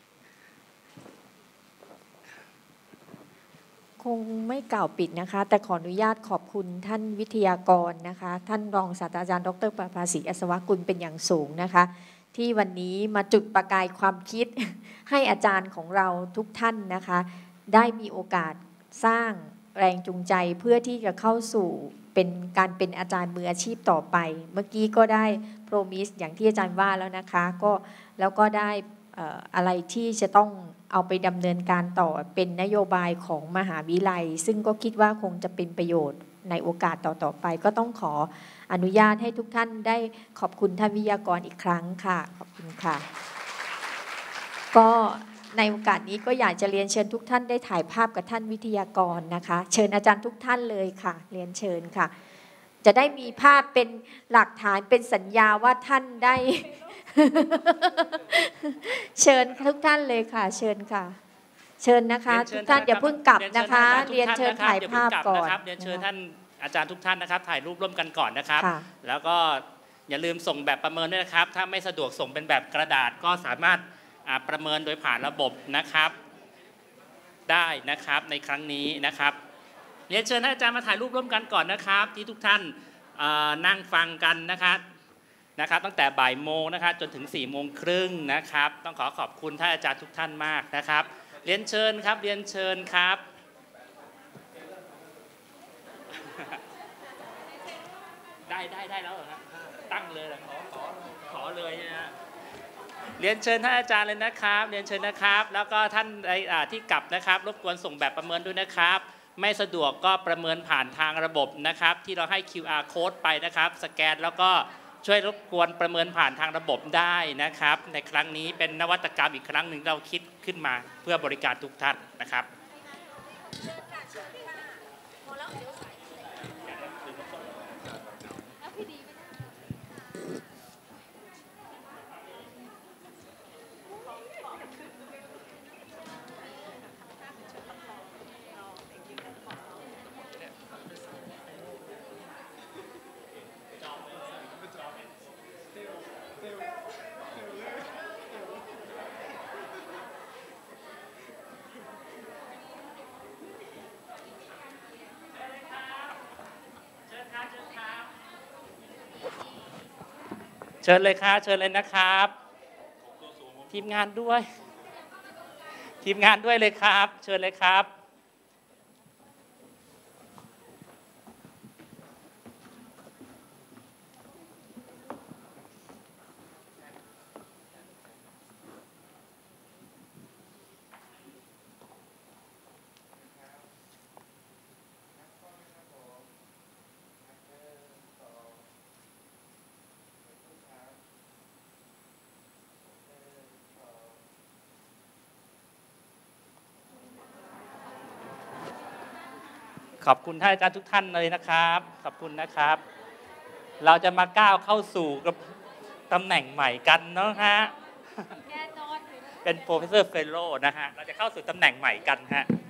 คงไม่กล่าวปิดนะคะแต่ขออนุญาตขอบคุณท่านวิทยากรนะคะท่านรองศาสตราจารย์ดร.ประภาสีอัศวกุลเป็นอย่างสูงนะคะที่วันนี้มาจุดประกายความคิดให้อาจารย์ของเราทุกท่านนะคะได้มีโอกาสสร้างแรงจูงใจเพื่อที่จะเข้าสู่เป็นการเป็นอาจารย์มืออาชีพต่อไปเมื่อกี้ก็ได้โปรมิสอย่างที่อาจารย์ว่าแล้วนะคะก็แล้วก็ได้อะไรที่จะต้องเอาไปดำเนินการต่อเป็นนโยบายของมหาวิทยาลัยซึ่งก็คิดว่าคงจะเป็นประโยชน์ในโอกาสต่อๆไปก็ต้องขออนุญาตให้ทุกท่านได้ขอบคุณท่านวิทยากรอีกครั้งค่ะขอบคุณค่ะก็ในโอกาสนี้ก็อยากจะเรียนเชิญทุกท่านได้ถ่ายภาพกับท่านวิทยากรนะคะเชิญอาจารย์ทุกท่านเลยค่ะเรียนเชิญค่ะจะได้มีภาพเป็นหลักฐานเป็นสัญญาว่าท่านได้ เชิญทุกท่านเลยค่ะเชิญค่ะเชิญนะคะทุกท่านอย่าเพิ่งกลับนะคะ เรียนเชิญถ่ายภาพก่อนเรียนเชิญท่านอาจารย์ทุกท่านนะครับถ่ายรูปร่วมกันก่อนนะครับค่ะแล้วก็อย่าลืมส่งแบบประเมินด้วยนะครับ ถ้าไม่สะดวกส่งเป็นแบบกระดาษก็สามารถอ่าประเมินโดยผ่านระบบนะครับได้นะครับในครั้งนี้นะครับเรียนเชิญท่านอาจารย์มาถ่ายรูปร่วมกันก่อนนะครับ ที่ทุกท่านอ่านั่งฟังกันนะครับนะครับตั้งแต่บ่ายโมงนะครับจนถึงสี่โมงครึ่งนะครับต้องขอขอบคุณท่านอาจารย์ทุกท่านมากนะครับเรียนเชิญครับเรียนเชิญครับได้ได้ได้แล้วเหรอครับตั้งเลยเหรอขอขอขอเลยนะฮะเรียนเชิญท่านอาจารย์เลยนะครับเรียนเชิญนะครับแล้วก็ท่านที่กลับนะครับรบกวนส่งแบบประเมินด้วยนะครับไม่สะดวกก็ประเมินผ่านทางระบบนะครับที่เราให้ คิว อาร์ Code ไปนะครับสแกนแล้วก็ช่วยรบกวนประเมินผ่านทางระบบได้นะครับในครั้งนี้เป็นนวัตกรรมอีกครั้งหนึ่งเราคิดขึ้นมาเพื่อบริการทุกท่านนะครับเชิญเลยครับเชิญเลยนะครับทีมงานด้วยทีมงานด้วยเลยครับเชิญเลยครับขอบคุณท่านอาจารย์ทุกท่านเลยนะครับขอบคุณนะครับเราจะมาก้าวเข้าสู่ตำแหน่งใหม่กันเนาะฮะเป็น Professor Fellow นะฮะเราจะเข้าสู่ตำแหน่งใหม่กันฮะ